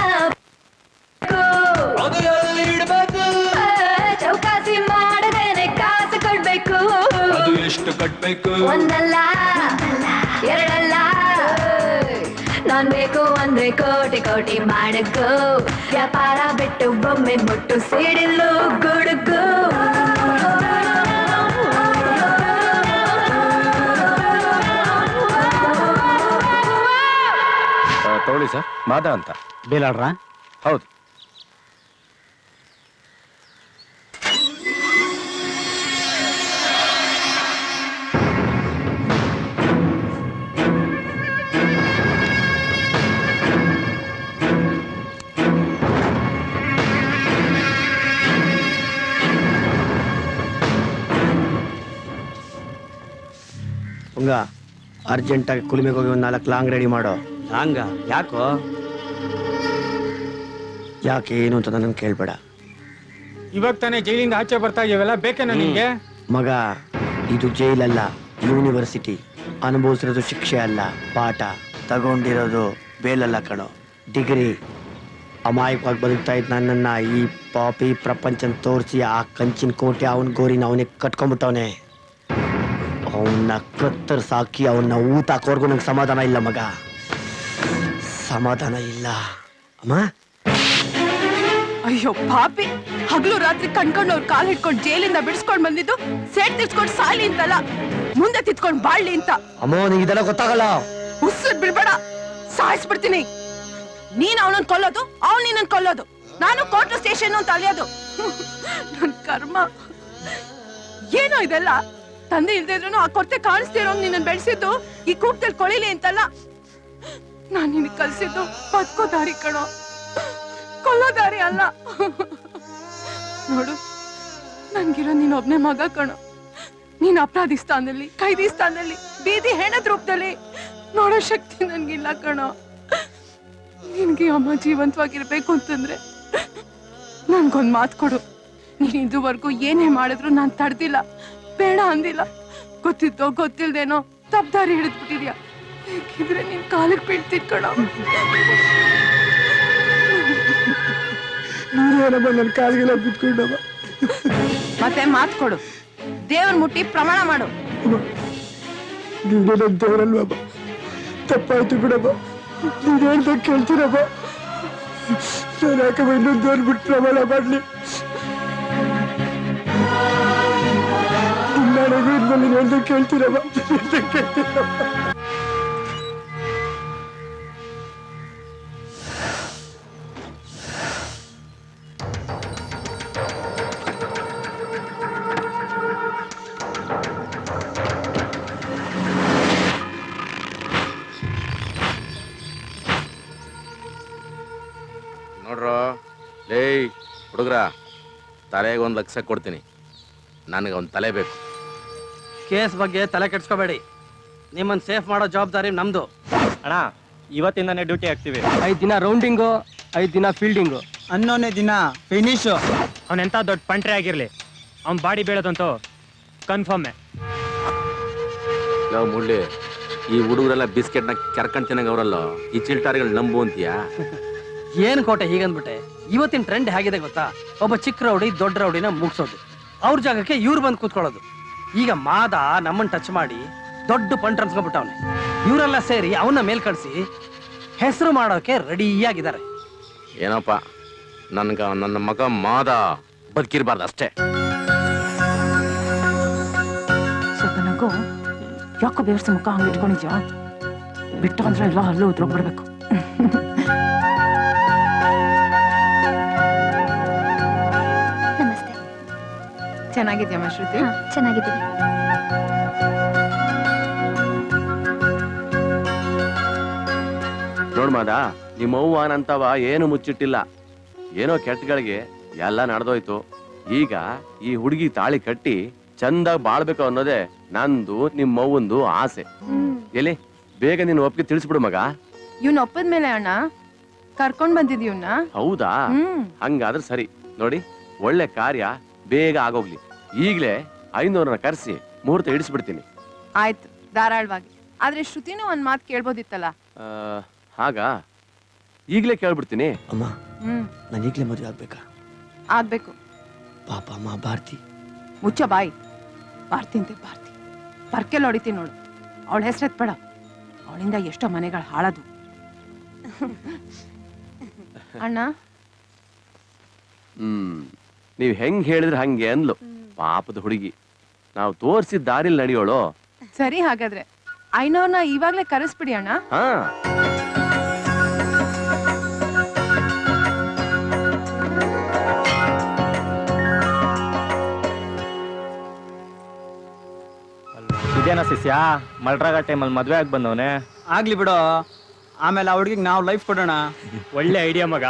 ಅದು ಎಲ್ಲಿ ಇಡಬೇಕು? ಚೌಕಾಸಿ ಮಾಡದೇನೆ ಕಾಸು ಕೊಡ್ಬೇಕು. ಅದು ಎಷ್ಟು ಕಟ್ಬೇಕು? ಒಂದಲ್ಲ ಎರಡಲ್ಲ, ನಾನ್ ಬೇಕು ಅಂದ್ರೆ ಕೋಟಿ ಕೋಟಿ ಮಾಡಕು, ವ್ಯಾಪಾರ ಬಿಟ್ಟು ಬೊಮ್ಮೆ ಮುಟ್ಟು ಸಿಡಿಲು ಗುಡುಗು. ತಗೊಳ್ಳಿ ಸರ್, ಮಾದ ಅಂತ. ಬೇಲಾಡ್ರ? ಹೌದು. ಮಂಗ ಅರ್ಜೆಂಟಾಗಿ ಕುಲಿಮೆಗೆ ಹೋಗಿ ಒಂದು ನಾಲ್ಕು ಲಾಂಗ್ ರೆಡಿ ಮಾಡೋ. ಲಾಂಗ ಯಾಕೋ? ಯಾಕೆ ಏನು ಅಂತ ನನ್ನ ಕೇಳ್ಬೇಡ. ಇವಾಗ ತಾನೇ ಜೈಲಿಂದ ಆಚೆ ಬರ್ತಾ ಇದೀವಲ್ಲ, ಬೇಕೇನೋ ನಿಂಗೆ? ಮಗ ಇದು ಜೈಲಲ್ಲ, ಯೂನಿವರ್ಸಿಟಿ. ಅನುಭವಿಸಿರೋದು ಶಿಕ್ಷೆ ಅಲ್ಲ, ಪಾಠ. ತಗೊಂಡಿರೋದು ಬೇಲಲ್ಲ ಕಣೋ, ಡಿಗ್ರಿ. ಅಮಾಯಕವಾಗಿ ಬದುಕ್ತಾ ಇದ್ದ ನನ್ನನ್ನ ಈ ಪಾಪಿ ಪ್ರಪಂಚನ ತೋರಿಸಿ ಆ ಕಂಚಿನ ಕೋಟೆ ಅವನ ಗೋರಿನ ಅವನೇ ಕಟ್ಕೊಂಡ್ಬಿಟ್ಟವನೆ. ಅವನ್ನ ಕತ್ತರ್ ಸಾಕಿ ಅವನ್ನ ಊಟ ಹಾಕೋರ್ಗು ನಂಗೆ ಸಮಾಧಾನ ಇಲ್ಲ ಮಗ, ಸಮಾಧಾನ ಇಲ್ಲ. ಅಮ್ಮ ಅಯ್ಯೋ ಪಾಪಿ, ಹಗಲು ರಾತ್ರಿ ಕಣ್ಕೊಂಡು ಅವ್ರ ಕಾಲ್ ಹಿಡ್ಕೊಂಡು ಜೈಲಿಂದ ಬಿಡಿಸ್ಕೊಂಡ್ ಬಂದಿದ್ದು ಸೇಟ್ ತಿರ್ಸ್ಕೊಂಡು ಸಾಲಿ ಅಂತಲ್ಲ, ಮುಂದೆ ತಿತ್ಕೊಂಡ್ ಬಾಳ್ಲಿ ಅಂತ. ಅಮ್ಮ ನಿಂಗೆ ಇದೆಲ್ಲ ಗೊತ್ತಾಗಲ್ಲ. ಉಸಿರು ಬಿಡ್ಬೇಡ, ಸಾಯಿಸ್ಬಿಡ್ತೀನಿ. ನೀನ್ ಅವನನ್ನ ಕೊಲ್ಲೋದು, ಅವ್ನು ನಿನ್ನ ಕೊಲ್ಲೋದು, ನಾನು ಕೋರ್ಟ್ ಸ್ಟೇಷನ್ ಅಂತ ಅಲಿಯೋದು. ನನ್ ಕರ್ಮ ಏನೋ ಇದೆಲ್ಲ. ತಂದೆ ಇಲ್ದಿದ್ರು ಆ ಕೊರತೆ ಕಾಣಿಸ್ತಿರೋ ನಿನ್ನ ಬೆಳೆಸಿದ್ದು ಈ ಕೂಟದಲ್ಲಿ ಕೊಳಿಲಿ ಅಂತಲ್ಲ, ನಾನ್ ನಿನ್ ಕಲ್ಸಿದ್ದು ಬದುಕೋ ದಾರಿ ಕಣೋ, ಕೊಲ್ಲೋ ದಾರಿ ಅಲ್ಲ. ನೋಡು, ನನ್ಗಿರೋ ನೀನ್ ಒಬ್ನೇ ಮಗ ಕಣೋ. ನೀನ್ ಅಪರಾಧಿ ಸ್ಥಾನದಲ್ಲಿ, ಕೈದಿ ಸ್ಥಾನದಲ್ಲಿ, ಬೀದಿ ಹೆಣದ ರೂಪದಲ್ಲಿ ನೋಡೋ ಶಕ್ತಿ ನನ್ಗಿಲ್ಲ ಕಣೋ. ನಿನ್ಗೆ ಅಮ್ಮ ಜೀವಂತವಾಗಿರ್ಬೇಕು ಅಂತಂದ್ರೆ ನನ್ಗೊಂದ್ ಮಾತು ಕೊಡು. ನೀನ್ ಇದುವರೆಗೂ ಏನೇ ಮಾಡಿದ್ರು ನಾನ್ ತಡ್ದಿಲ್ಲ, ಬೇಡ ಅಂದಿಲ್ಲ. ಗೊತ್ತಿದ್ದೋ ಗೊತ್ತಿಲ್ದೇನೋ ತಪ್ಪಾರಿ ಹಿಡಿದ್ಬಿಟ್ಟಿದ್ಯಾ. ಬೇಕಿದ್ರೆ ನಿನ್ ಕಾಲಿಗೆ ಬೀಳ್ತಿದ್ ಕಣೋ. ನನ್ನ ಕಾಲಿಗೆಲ್ಲ ಬಿಟ್ಕೊಂಡವ. ಮತ್ತೆ ಮಾತು ಕೊಡು, ದೇವ್ರ ಮುಟ್ಟಿ ಪ್ರಮಾಣ ಮಾಡು. ನೀನೇ ನನ್ ದೇವರಲ್ವಮ್ಮ, ತಪ್ಪಾಯ್ತು ಬಿಡಮ್ಮ. ನೀನ್ ಹೇಳ್ದಾಗ ಕೇಳ್ತೀರಮ್ಮ. ನಾನು ಯಾಕಮ್ಮ ಇನ್ನೊಂದು ದೇವ್ರು ಬಿಟ್ಟು ಪ್ರಮಾಣ ಮಾಡ್ಲಿ? ನಿನ್ನಾಳೆಗೂ ಇದ್ಮೇಲೆ ನೀನ್ ಹೇಳ್ದಾಗ ಕೇಳ್ತೀರಮ್ಮ, ಕೇಳ್ತೀರಮ್ಮ. ನೋಡ್ರೋ ಲೇ ಹುಡುಗ್ರ, ತಲೆಗೆ ಒಂದು ಲಕ್ಷ ಕೊಡ್ತೀನಿ, ನನಗೆ ಒಂದು ತಲೆ ಬೇಕು. ಕೇಸ್ ಬಗ್ಗೆ ತಲೆ ಕೆಡ್ಸ್ಕೋಬೇಡಿ, ನಿಮ್ಮನ್ನ ಸೇಫ್ ಮಾಡೋ ಜವಾಬ್ದಾರಿ ನಮ್ದು. ಅಣ್ಣ ಇವತ್ತಿಂದಾನೇ ಡ್ಯೂಟಿ ಆಗ್ತೀವಿ. ಐದು ದಿನ ರೌಂಡಿಂಗು, ಐದು ದಿನ ಫೀಲ್ಡಿಂಗು, ಹನ್ನೊಂದನೇ ದಿನ ಫಿನಿಶು. ಅವನೆಂತ ದೊಡ್ಡ ಪಂಟ್ರೆ ಆಗಿರ್ಲಿ, ಅವ್ನ ಬಾಡಿ ಬೀಳೋದಂತೂ ಕನ್ಫರ್ಮೇ. ನಾವು ಮುಳ್ಳಿ ಈ ಹುಡುಗರೆಲ್ಲ ಬಿಸ್ಕೆಟ್ನ ಕೆರ್ಕೊಂಡ್ ತಿನ್ನಂಗ ಅವರಲ್ಲ, ಈ ಚಿಲ್ಟಾರಿಗಳು ನಂಬು ಅಂತೀಯಾ? ಏನ್ ಕೋಟೆ ಹೀಗಂದ್ಬಿಟ್ಟೆ? ಇವತ್ತಿನ ಟ್ರೆಂಡ್ ಹೇಗಿದೆ ಗೊತ್ತಾ? ಒಬ್ಬ ಚಿಕ್ಕ ರೌಡಿ ದೊಡ್ಡ ರೌಡಿನ ಮುಗಿಸೋದು, ಅವ್ರ ಜಾಗಕ್ಕೆ ಇವ್ರು ಬಂದು ಕೂತ್ಕೊಳ್ಳೋದು. ಈಗ ಮಾದ ನಮ್ಮನ್ನ ಟಚ್ ಮಾಡಿ ದೊಡ್ಡ ಪಂಟ್ ಅನ್ಸ್ಕೊಂಡ್ಬಿಟ್ಟವನೆ. ಇವರೆಲ್ಲ ಸೇರಿ ಅವನ್ನ ಮೇಲ್ ಕಳಿಸಿ ಹೆಸರು ಮಾಡೋಕೆ ರೆಡಿಯಾಗಿದ್ದಾರೆ. ಏನಪ್ಪ, ನನ್ಗ ನನ್ನ ಮಗ ಮಾದ ಬದುಕಿರ್ಬಾರ್ದು ಅಷ್ಟೇ. ಸ್ವಲ್ಪ ನಗು, ಯಾಕೋ ಬೇರ್ಸ ಮುಖ ಹಂಗೆ ಇಟ್ಕೊಂಡಿದ್ಯಾ? ಬಿಟ್ಟು ಅಂದ್ರೆ ಎಲ್ಲ ಅಲ್ಲೂ ಉದ್ರೋಗ್ಬಿಡ್ಬೇಕು. ನಮಸ್ತೆ. ಚೆನ್ನಾಗಿದ್ಯಮ್ಮ ಶ್ರುತಿ? ಚೆನ್ನಾಗಿದ್ದೀನಿ. ನೋಡ್ ಮಾದ, ನಿಮ್ಮವ್ವ ನಂತವ ಏನು ಮುಚ್ಚಿಟ್ಟಿಲ್ಲ. ಏನೋ ಕೆಟ್ಟಗಳಿಗೆ ಎಲ್ಲ ನಡೆದೋಯ್ತು. ಈಗ ಈ ಹುಡುಗಿ ತಾಳಿ ಕಟ್ಟಿ ಚಂದಾಗಿ ಬಾಳ್ಬೇಕು ಅನ್ನೋದೇ ನಂದು ನಿಮ್ಮವ್ವಂದು ಆಸೆ. ಎಲ್ಲಿ ಬೇಗ ನಿನ್ನ ಒಪ್ಪಿಗೆ ತಿಳಿಸ್ಬಿಡು ಮಗ. ಇವ್ನ ಒಪ್ಪದ್ಮೇಲೆ ಅಣ್ಣ ಕರ್ಕೊಂಡ್ ಬಂದಿದ್ಯವನ್ನ. ಹೌದಾ? ಹಂಗಾದ್ರೆ ಸರಿ. ನೋಡಿ, ಒಳ್ಳೆ ಕಾರ್ಯ ಬೇಗ ಆಗೋಗ್ಲಿ. ಈಗ್ಲೇ ಐನೂರನ್ನ ಕರೆಸಿ ಮುಹೂರ್ತ ಇಡಿಸ್ಬಿಡ್ತೀನಿ. ಆಯ್ತು, ಧಾರಾಳವಾಗಿ. ಆದ್ರೆ ಶ್ರುತಿನೂ ಒಂದ್ ಮಾತು ಕೇಳ್ಬೋದಿತ್ತಲ್ಲ. ಹಾಗ ಈಗ್ಲೇ ಕೇಳ್ಬಿಡ್ತೀನಿ. ಅಮ್ಮ, ಹ್ಮ್ ನಾನು ಈಗ್ಲೇ ಮದುವೆ ಆಗ್ಬೇಕಾ? ಆಗ್ಬೇಕು. ಪಾಪ ಅಮ್ಮ ಭಾರತಿ. ಮುಚ್ಚ ಬಾಯಿ. ಭಾರತಿಂತೆ ಭಾರತಿ ಪರ್ಕೆಲ್ ಹೊಡಿತೀನಿ ನೋಡು. ಅವಳ ಹೆಸರೆತ್ಬೇಡ, ಅವಳಿಂದ ಎಷ್ಟೋ ಮನೆಗಳು ಹಾಳದು. ಅಣ್ಣ, ಹ್ಮ್ ನೀವ್ ಹೆಂಗ್ ಹೇಳಿದ್ರೆ ಹಂಗೆ ಅನ್ಲು. ಪಾಪದ ಹುಡುಗಿ, ನಾವು ತೋರ್ಸಿದ ದಾರಿಲ್ ನಡೆಯೋಳು. ಸರಿ, ಹಾಗಾದ್ರೆ ಐನೋರ್ನ ಇವಾಗ್ಲೇ ಕರೆಸ್ಬಿಡಿ ಅಣ್ಣ. ಹಾ, ಇದೇನಾ ಶಿಷ್ಯ, ಮಲ್ರಾಗ ಟೈಮಲ್ಲಿ ಮದ್ವೆ ಆಗಿ ಬಂದವನೆ. ಆಗ್ಲಿ ಬಿಡೋ, ಆಮೇಲೆ ಆ ಹುಡುಗಿಗೆ ನಾವು ಲೈಫ್ ಕೊಡೋಣ. ಒಳ್ಳೆ ಐಡಿಯಾ ಮಗ.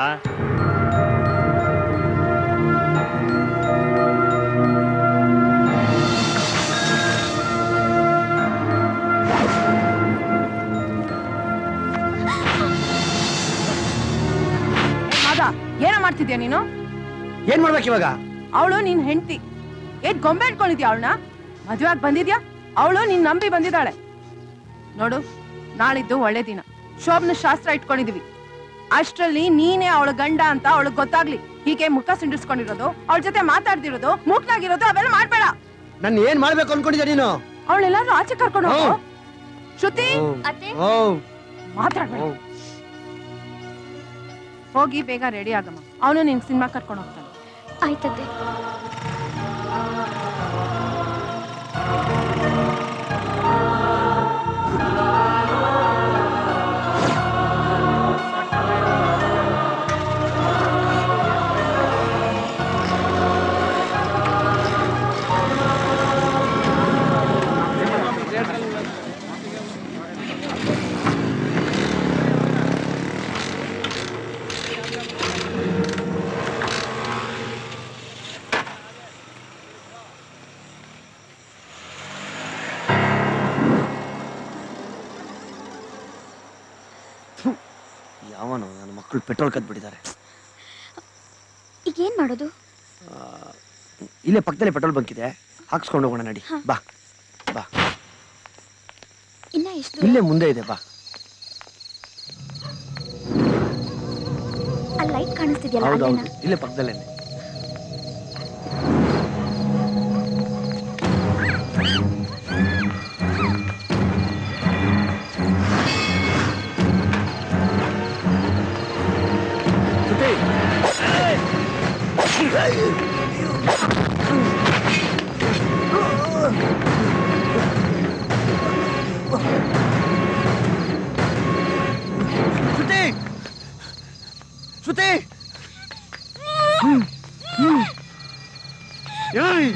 ಏನ ಮಾಡ್ತಿದ್ಯಾ ನೀನು? ಏನ್ ಮಾಡ್ಬೇಕು ಇವಾಗ? ಅವಳು ನಿನ್ ಹೆಂಡತಿ. ಏನ್ ಗೊಂಬೆ ಇಟ್ಕೊಂಡಿದ್ಯಾ ಅವಳನ್ನ? ಮದ್ವೆ ಆಗಿ ಬಂದಿದ್ಯಾ? ಅವಳು ನಿನ್ ನಂಬಿ ಬಂದಿದ್ದಾಳೆ. ನೋಡು, ನಾಳಿದ್ದು ಒಳ್ಳೆ ದಿನ. ಶೋಭನ ಶಾಸ್ತ್ರ ಇಟ್ಕೊಂಡಿದೀವಿ. ಅಷ್ಟ್ರಲ್ಲಿ ನೀನೇ ಅವಳ ಗಂಡ ಅಂತ ಅವಳಿಗೆ ಗೊತ್ತಾಗ್ಲಿ. ಹೀಗೆ ಮುಖ ಸಿಂಡಿಸ್ಕೊಂಡಿರೋದು, ಅವಳ ಜೊತೆ ಮಾತಾಡ್ದಿರೋದು, ಮೂಕ್ನಾಗಿರೋದು ಅವೆಲ್ಲ ಮಾಡ್ಬೇಡ. ನನ್ ಏನ್ ಮಾಡ್ಬೇಕು ಅನ್ಕೊಂಡಿದ್ಯಾ ನೀನು? ಅವಳೆಲ್ಲಾರು ಆಚೆ ಕರ್ಕೊಂಡು ಹೋಗು. ಶ್ರುತಿ, ಮಾತಾಡ್ಬೇಡ. ಹೋಗಿ ಬೇಗ ರೆಡಿ ಆಗಮ್ಮ. ಅವನು ನಿನ್ ಸಿನಿಮಾ ಕರ್ಕೊಂಡು ಹೋಗ್ತಾನೆ. ಆಯ್ತದೆ. ಯಾವನು ನನ್ನ ಮಕ್ಕಳು ಪೆಟ್ರೋಲ್ ಕದ್ಬಿಟ್ಟಿದ್ದಾರೆ. ಈಗ ಏನ್ ಮಾಡೋದು? ಇಲ್ಲೇ ಪಕ್ಕದಲ್ಲೇ ಪೆಟ್ರೋಲ್ ಬಂಕ್ ಇದೆ, ಹಾಕ್ಸ್ಕೊಂಡು ಹೋಗೋಣ ನಡಿ. ಬಾ ಬಾ, ಇನ್ನ ಎಷ್ಟು? ಇಲ್ಲೇ ಮುಂದೆ ಇದೆ, ಬಾ. ಅಲ್ಲಿ ಲೈಟ್ ಕಾಣಿಸ್ತಿದ್ಯಲ್ಲ, ಹೌದೌದು, ಇಲ್ಲೇ ಪಕ್ಕದಲ್ಲೇನೆ. ಶ್ರುತಿ, ಶ್ರುತಿ, ಏಯ್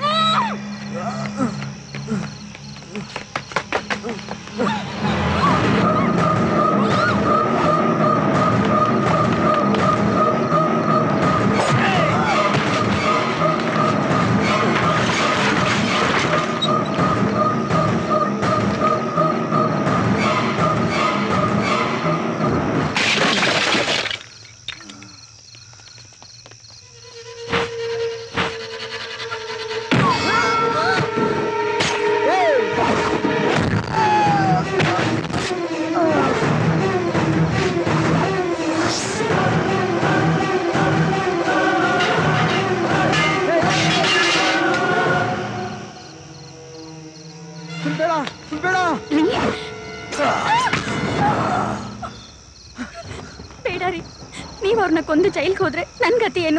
ಬೇಡ ರೀ, ನೀವ್ ಅವ್ರನ್ನ ಕೊಂದು ಜೈಲ್ಗೆ ಹೋದ್ರೆ ನನ್ ಗತಿ ಏನು?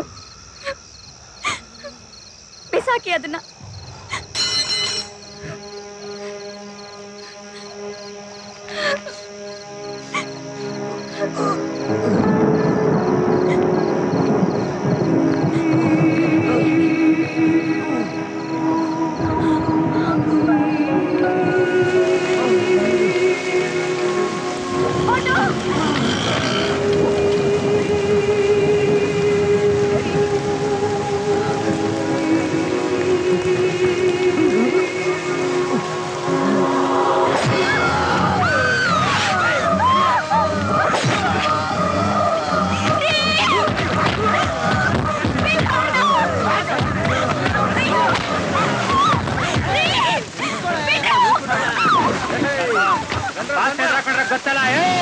ಬಿಸಾಕಿ ಅದನ್ನ. ಗೊತ್ತಲ್ಲ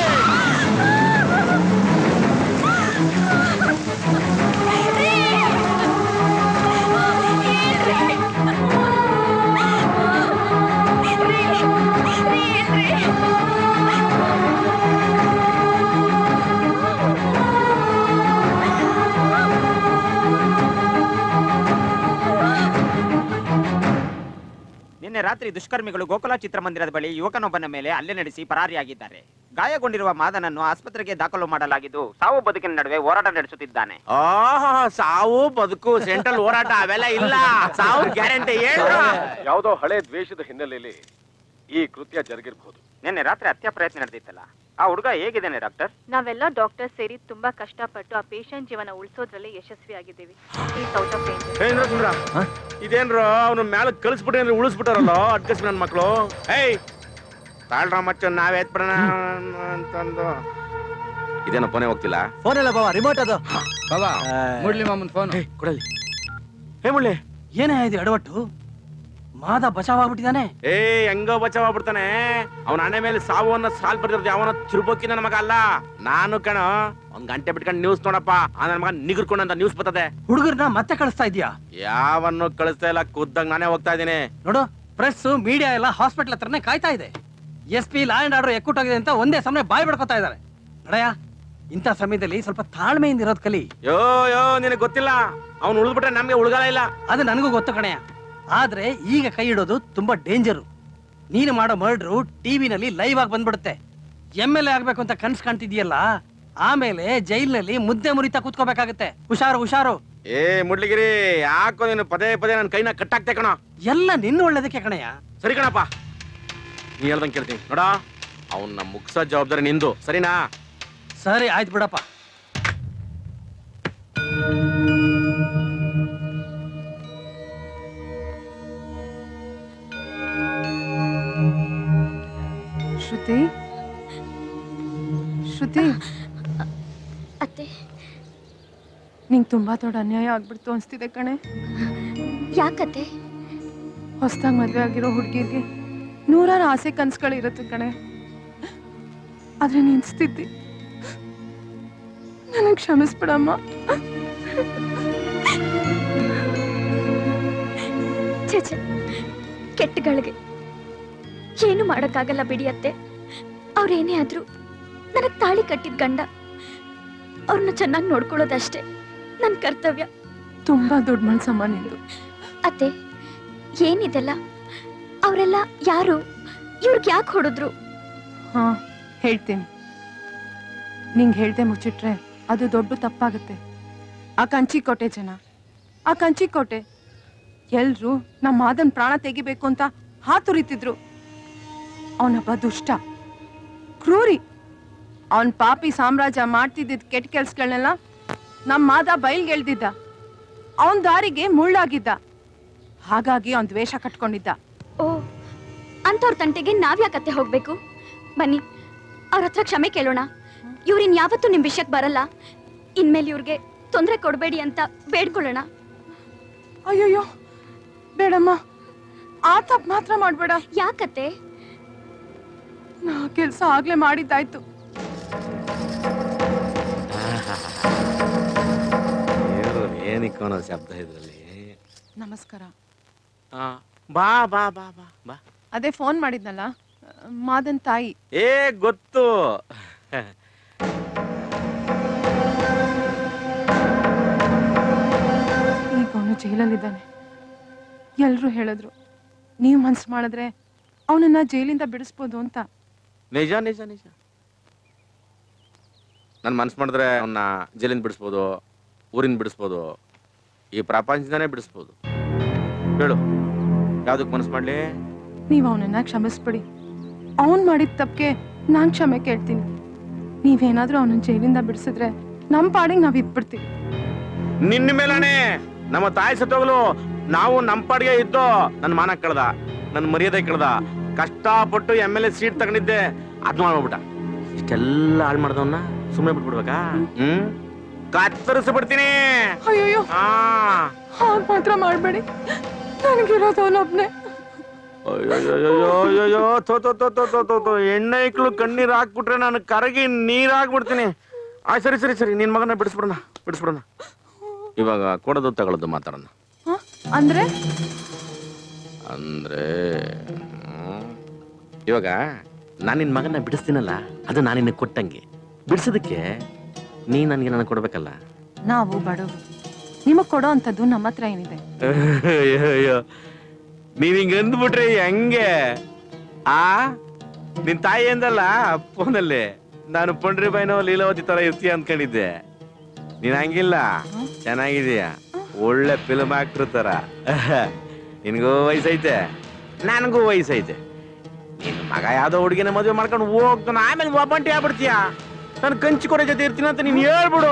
ನಿನ್ನೆ ರಾತ್ರಿ ದುಷ್ಕರ್ಮಿಗಳು ಗೋಕುಲ ಚಿತ್ರಮಂದಿರದ ಬಳಿ ಯುವಕನೊಬ್ಬನ ಮೇಲೆ ಹಲ್ಲೆ ನಡೆಸಿ ಪರಾರಿಯಾಗಿದ್ದಾರೆ. ಗಾಯಗೊಂಡಿರುವ ಮಾದನನ್ನು ಆಸ್ಪತ್ರೆಗೆ ದಾಖಲು ಮಾಡಲಾಗಿದ್ದು ಸಾವು ಬದುಕಿನ ನಡುವೆ ಹೋರಾಟ ನಡೆಸುತ್ತಿದ್ದಾನೆ. ಸಾವು ಬದುಕು ಸೆಂಟ್ರಲ್ ಹೋರಾಟ ಅವೆಲ್ಲ ಇಲ್ಲ, ಸಾವು ಗ್ಯಾರಂಟಿ. ಯಾವುದೋ ಹಳೆ ದ್ವೇಷದ ಹಿನ್ನೆಲೆಯಲ್ಲಿ ಈ ಕೃತ್ಯ ಜರುಗಿರಬಹುದು. ನಿನ್ನೆ ರಾತ್ರಿ ಹತ್ಯೆ ಪ್ರಯತ್ನ ನಡೆದಿತ್ತಲ್ಲ, ಆ ಹುಡುಗ ಹೇಗಿದ್ದಾನೆ ಡಾಕ್ಟರ್? ನಾವೆಲ್ಲ ಡಾಕ್ಟರ್ ಸೇರಿ ತುಂಬಾ ಕಷ್ಟಪಟ್ಟು ಆ ಪೇಷಂಟ್ ಜೀವನ ಉಳಿಸೋದ್ರಲ್ಲಿ ಯಶಸ್ವಿಯಾಗಿದ್ದೀವಿ. ಇದೇನ್ರ ಅವನ ಮ್ಯಾಲ ಕಳಿಸ್ಬಿಟ್ರೆ ಅಂದ್ರೆ ಉಳಿಸ್ಬಿಟ್ಟಾರಲ್ಲ ಅಡ್ಕಸ್ ನನ್ನ ಮಕ್ಕಳು. ಏಯ್ ತಾಳ್ರ ಮಚ್ಚ ನಾವ್ ಎತ್ಬಿಡೋಣ ಅಂತಂದು ಇದೇನೋ ಫೋನೇ ಹೋಗ್ತಿಲ್ಲ. ಫೋನ್ ಎಲ್ಲ ಬಾವ, ರಿಮೋಟ್ ಅದು. ಬಾಬಾ ಮುಡ್ಲಿ ಮಾಮನ್ ಫೋನ್ ಕೊಡಲಿ. ಹೇ ಮುಳ್ಳಿ, ಏನೇ ಇದು ಎಡವಟ್ಟು? ಮಾದ ಬಚಾವಾಗ್ಬಿಟ್ಟಿದ್ದಾನೆ. ಏ ಹೆಂಗೋ ಬಚಾವಾಗ್ಬಿಡ್ತಾನೆ. ಅವನ ಹಣೆ ಮೇಲೆ ಸಾವು ಅನ್ನೋ ಸಾಲ್ ಬರ್ದಿರೋದು ಯಾವನ ತಿರುಬೋಕಿ ನನ್ನ ಮಗ ಅಲ್ಲ, ನಾನು ಕಣ. ಒಂದ್ ಗಂಟೆ ಬಿಟ್ಕೊಂಡು ನ್ಯೂಸ್ ನೋಡಪ್ಪ, ಆ ನನ್ನ ಮಗ ನಿಗರ್ಕೊಂಡಂತ ನ್ಯೂಸ್ ಬರ್ತದೆ. ಹುಡುಗರ್ನ ಮತ್ತೆ ಕಳಿಸ್ತಾ ಇದೀಯಾ? ಯಾವನ್ನು ಕಳಿಸ್ತಾ ಇಲ್ಲ, ಖುದ್ದಾಗ ನಾನೇ ಹೋಗ್ತಾ ಇದ್ದೀನಿ. ನೋಡು, ಪ್ರೆಸ್ ಮೀಡಿಯಾ ಎಲ್ಲ ಹಾಸ್ಪಿಟಲ್ ಹತ್ರನೇ ಕಾಯ್ತಾ ಇದೆ. S P law and order ಎಕ್ಕುಟ್ಟಾಗಿದೆ ಅಂತ ಒಂದೇ ಸಮಯ ಬಾಯಿ ಬಿಡ್ಕೊತಾ ಇದ್ದಾರೆ. ನಡಯ, ಇಂಥ ಸಮಯದಲ್ಲಿ ಸ್ವಲ್ಪ ತಾಳ್ಮೆಯಿಂದ ಇರೋದ್ ಕಲಿ. ಯೋ ಯೋ ನಿನಗೆ ಗೊತ್ತಿಲ್ಲ, ಅವ್ನು ಉಳಿದ್ಬಿಟ್ರೆ ನಮ್ಗೆ ಉಳ್ಗಾಲ ಇಲ್ಲ. ಅದು ನನಗೂ ಗೊತ್ತು ಕಣಯ್ಯ. ಆದ್ರೆ ಈಗ ಕೈ ಇಡೋದು ತುಂಬಾ ಡೇಂಜರು. ನೀನು ಮಾಡೋ ಮರ್ಡ್ರು ಟಿವಿನಲ್ಲಿ ಲೈವ್ ಆಗಿ ಬಂದ್ಬಿಡುತ್ತೆ. ಎಮ್ ಎಲ್ ಎ ಆಗ್ಬೇಕು ಅಂತ ಕನ್ಸ್ ಕಾಣ್ತಿದ್ಯಲ್ಲ, ಆಮೇಲೆ ಜೈಲ್ನಲ್ಲಿ ಮುದ್ದೆ ಮುರಿತಾ ಕೂತ್ಕೋಬೇಕಾಗತ್ತೆ. ಹುಷಾರು ಹುಷಾರು. ಏ ಮುಡ್ಲಿಗಿರಿ, ಯಾಕೋ ನೀನು ಪದೇ ಪದೇ ನನ್ನ ಕೈನ ಕಟ್ಟಾಕ್ತೆ ಕಣ. ಎಲ್ಲ ನಿನ್ನ ಒಳ್ಳೇದಕ್ಕೆ ಕಣಯ್ಯ. ಸರಿ ಕಣಪ್ಪ, ನೀ ಹೇಳ್ದಂಗೆ ಕೇಳ್ತೀನಿ ನೋಡ. ಅವನ್ನ ಮುಗ್ಸೋ ಜವಾಬ್ದಾರಿ ನಿಂದು, ಸರಿನಾ? ಸರಿ ಆಯ್ತು ಬಿಡಪ್ಪ. ಶ್ರುತಿ, ಶ್ರುತಿ, ಅತ್ತೆ, ನಿಂಗೆ ತುಂಬಾ ದೊಡ್ಡ ಅನ್ಯಾಯ ಆಗ್ಬಿಡ್ತು ಅನ್ಸ್ತಿದೆ ಕಣೆ. ಯಾಕತ್ತೆ? ಹೊಸದಾಗಿ ಮದ್ವೆ ಆಗಿರೋ ಹುಡುಗಿರ್ಗೆ ನೂರಾರು ಆಸೆ ಕನ್ಸುಗಳು ಇರುತ್ತೆ ಕಣೆ. ಆದ್ರೆ ನಿನ್ ಸ್ಥಿತಿ ನನಗೆ ಕ್ಷಮಿಸ್ಬಿಡಮ್ಮ. ಛೇ, ಕೆಟ್ಟಗಳಿಗೆ ಏನು ಮಾಡಕ್ಕಾಗಲ್ಲ ಬಿಡಿ ಅತ್ತೆ. ಅವ್ರೇನೇ ಆದ್ರೂ ನನಗ್ ತಾಳಿ ಕಟ್ಟಿದ ಗಂಡ. ಅವ್ರನ್ನ ಚೆನ್ನಾಗಿ ನೋಡ್ಕೊಳ್ಳೋದಷ್ಟೇ ನನ್ ಕರ್ತವ್ಯ. ತುಂಬಾ ದೊಡ್ಡ ಮನ್ಸಮ್ಮ ನಿಂದು. ಅತ್ತೆ, ಏನಿದೆಲ್ಲ? ಅವರೆಲ್ಲ ಯಾರು? ಇವ್ರಿಗೆ ಯಾಕೆ ಹೊಡೆದ್ರು? ಹಾ, ಹೇಳ್ತೀನಿ. ನಿಂಗೆ ಹೇಳ್ದೆ ಮುಚ್ಚಿಟ್ರೆ ಅದು ದೊಡ್ಡ ತಪ್ಪಾಗುತ್ತೆ. ಆ ಕಂಚಿಕೋಟೆ ಜನ, ಆ ಕಂಚಿಕೋಟೆ ಎಲ್ರು ನಮ್ಮ ಮಾದನ್ ಪ್ರಾಣ ತೆಗಿಬೇಕು ಅಂತ ಹಾತುರಿತಿದ್ರು. ಅವನೊಬ್ಬ ದುಷ್ಟ, ಕ್ರೂರಿ. ಅವನ್ ಪಾಪಿ ಸಾಮ್ರಾಜ್ಯ ಮಾಡ್ತಿದ್ದಿದ್ ಕೆಟ್ಟ ಕೆಲ್ಸಗಳನ್ನೆಲ್ಲ ನಮ್ಮ ಮಾದ ಬಯಲ್ಗೆಳ್ದಿದ್ದ. ಅವನ್ ದಾರಿಗೆ ಮುಳ್ಳಾಗಿದ್ದ. ಹಾಗಾಗಿ ಅವನ್ ದ್ವೇಷ ಕಟ್ಕೊಂಡಿದ್ದ. ಓ, ಅಂತವ್ರ ತಂಟೆಗೆ ನಾವ್ಯಾಕತ್ತೆ ಹೋಗ್ಬೇಕು? ಬನ್ನಿ, ಅವ್ರ ಹತ್ರ ಕ್ಷಮೆ ಕೇಳೋಣ. ಇವ್ರಿನ್ ಯಾವತ್ತೂ ನಿಮ್ ವಿಷಯಕ್ಕೆ ಬರಲ್ಲ. ಇನ್ಮೇಲೆ ಇವ್ರಿಗೆ ತೊಂದರೆ ಕೊಡಬೇಡಿ ಅಂತ ಬೇಡ್ಕೊಳ್ಳೋಣ. ಅಯ್ಯೋಯ್ಯೋ, ಬೇಡಮ್ಮ, ಆ ತಪ್ಪು ಮಾತ್ರ ಮಾಡ್ಬೇಡ. ಯಾಕತ್ತೆ? ನಾ ಕೆಲ್ಸ ಆಗ್ಲೇ ಮಾಡಿದ್ದಾಯ್ತು. ಏನಿಕ್ಕೋನೋ ಶಬ್ದ ಇದ್ರಲ್ಲಿ. ನಮಸ್ಕಾರ. ಬಾ ಬಾ ಬಾ ಬಾ ಬಾ. ಅದೇ ಫೋನ್ ಮಾಡಿದ್ನಲ್ಲ, ಮಾದನ್ ತಾಯಿ. ಏ ಗೊತ್ತು. ಈಗ ಅವನು ಜೈಲಲ್ಲಿದ್ದಾನೆ. ಎಲ್ರು ಹೇಳಿದ್ರು ನೀವು ಮನ್ಸು ಮಾಡಿದ್ರೆ ಅವನನ್ನ ಜೈಲಿಂದ ಬಿಡಿಸ್ಬೋದು ಅಂತ. ನಿಜ ನಿಜ ನಿಜ. ನನ್ ಮನ್ಸು ಮಾಡಿದ್ರೆ ಅವನ್ನ ಜೈಲಿಂದ ಬಿಡಿಸ್ಬೋದು, ಊರಿಂದ ಬಿಡಿಸ್ಬೋದು, ಈ ಪ್ರಪಂಚದಿಂದಾನೇ ಬಿಡಿಸ್ಬೋದು. ಹೇಳು, ಯಾವ್ದಕ್ ಮನಸ್ಸು ಮಾಡ್ಲಿ? ನೀವ್ ಅವನನ್ನ ಕ್ಷಮಿಸ್ಬಿಡಿ. ಅವನ್ ಮಾಡಿದ ತಪ್ಪಿಗೆ ನಾನ್ ಕ್ಷಮೆ ಕೇಳ್ತೀನಿ. ನೀವೇನಾದ್ರೂ ಅವನನ್ನ ಜೈಲಿಂದ ಬಿಡಿಸಿದ್ರೆ ನಮ್ ಪಾಡಿಗೆ ನಾವ್ ಇದ್ಬಿಡ್ತೀವಿ. ನಿನ್ನ ಮೇಲಾನೆ ನಮ್ಮ ತಾಯಿ ಸತ್ತೋಗ್ಲು ನಾವು ನಮ್ ಪಾಡಿಗೆ ಇದ್ದೋ. ನನ್ ಮಾನ ಕಳ್ದ, ನನ್ ಮರ್ಯಾದೆ ಕಳ್ದ. ಕಷ್ಟಪಟ್ಟು ಎಮ್ ಎಲ್ ಎ ಸೀಟ್ ತಗೊಂಡಿದ್ದೆ, ಅದ್ ಮಾಡ್ಬಿಟ್ಟ. ಇಷ್ಟೆಲ್ಲ ಹಾಳು ಮಾಡ್ದವನ್ನ ಸುಮ್ಮನೆ ಬಿಟ್ಬಿಡ್ಬೇಕಾ? ಹ್ಮ್, ಕತ್ತರಿಸ್ಬಿಡ್ತೀನಿ. ಅಯ್ಯೋ, ಹಾಗ್ ಮಾತ್ರ ಮಾಡ್ಬೇಡಿ. ನನಗಿರೋದು ಅವನೊಬ್ನೇ. ಅಯ್ಯೋ, ತೋ ತೋ ತೋ ತೋ ತೋ ತೋ ಎಣ್ಣೆ ಇಕ್ಳು ಕಣ್ಣೀರ್ ಹಾಕ್ಬಿಟ್ರೆ ನಾನು ಕರಗಿ ನೀರ್ ಹಾಕ್ಬಿಡ್ತೀನಿ. ಆ ಸರಿ ಸರಿ ಸರಿ, ನಿನ್ ಮಗನ ಬಿಡಿಸ್ಬಿಡೋಣ ಬಿಡಿಸ್ಬಿಡೋಣ. ಇವಾಗ ಕೊಡೋದು ತಗೊಳ್ಳೋದು ಮಾತಾಡೋಣ. ಅಂದ್ರೆ ಅಂದ್ರೆ ಇವಾಗ ನಾನು ನಿನ್ ಮಗನ ಬಿಡಿಸ್ತೀನಲ್ಲ, ಅದು ನಾನು ನಿನ್ನ ಕೊಟ್ಟಂಗೆ. ಬಿಡಿಸೋದಕ್ಕೆ ನೀ ನನ್ಗೆ ನನಗೆ ಕೊಡ್ಬೇಕಲ್ಲ. ನಾವು ಬಡವರು, ನಿಮಗ್ ಕೊಡೋ ಅಂತದ್ದು ನಮ್ಮ ಹತ್ರ ಏನಿದೆ? ಅಯ್ಯೋ, ನೀವ್ ಹಿಂಗ ಅಂದ್ಬಿಟ್ರೆ ಹೆಂಗೆ? ಆ ನಿನ್ ತಾಯಿ ಅಂದಲ್ಲ ಫೋನಲ್ಲಿ, ನಾನು ಪಂಡ್ರಿ ಬಾಯಿನೋ ಲೀಲಾವತಿ ತರ ಇರ್ತೀಯ ಅನ್ಕೊಂಡಿದ್ದೆ. ನೀನ್ ಹಂಗಿಲ್ಲ, ಚೆನ್ನಾಗಿದೀಯ, ಒಳ್ಳೆ ಫಿಲ್ಮ್ ಆಕ್ಟರ್ ತರ. ನಿನ್ಗೂ ವಯಸ್ಸೈತೆ, ನನ್ಗೂ ವಯಸ್ಸೈತೆ. ನಿನ್ ಮಗ ಯಾವ್ದೋ ಹುಡುಗಿನ ಮದುವೆ ಮಾಡ್ಕೊಂಡು ಹೋಗ್ತಾನ, ಆಮೇಲೆ ಒಬ್ಬಂಟಿ ಆಗ್ಬಿಡ್ತೀಯ. ನಾನು ಕಂಚಿ ಕೊಡೋ ಜೊತೆ ಇರ್ತೀನಿ ಅಂತ ನೀನ್ ಹೇಳ್ಬಿಡು.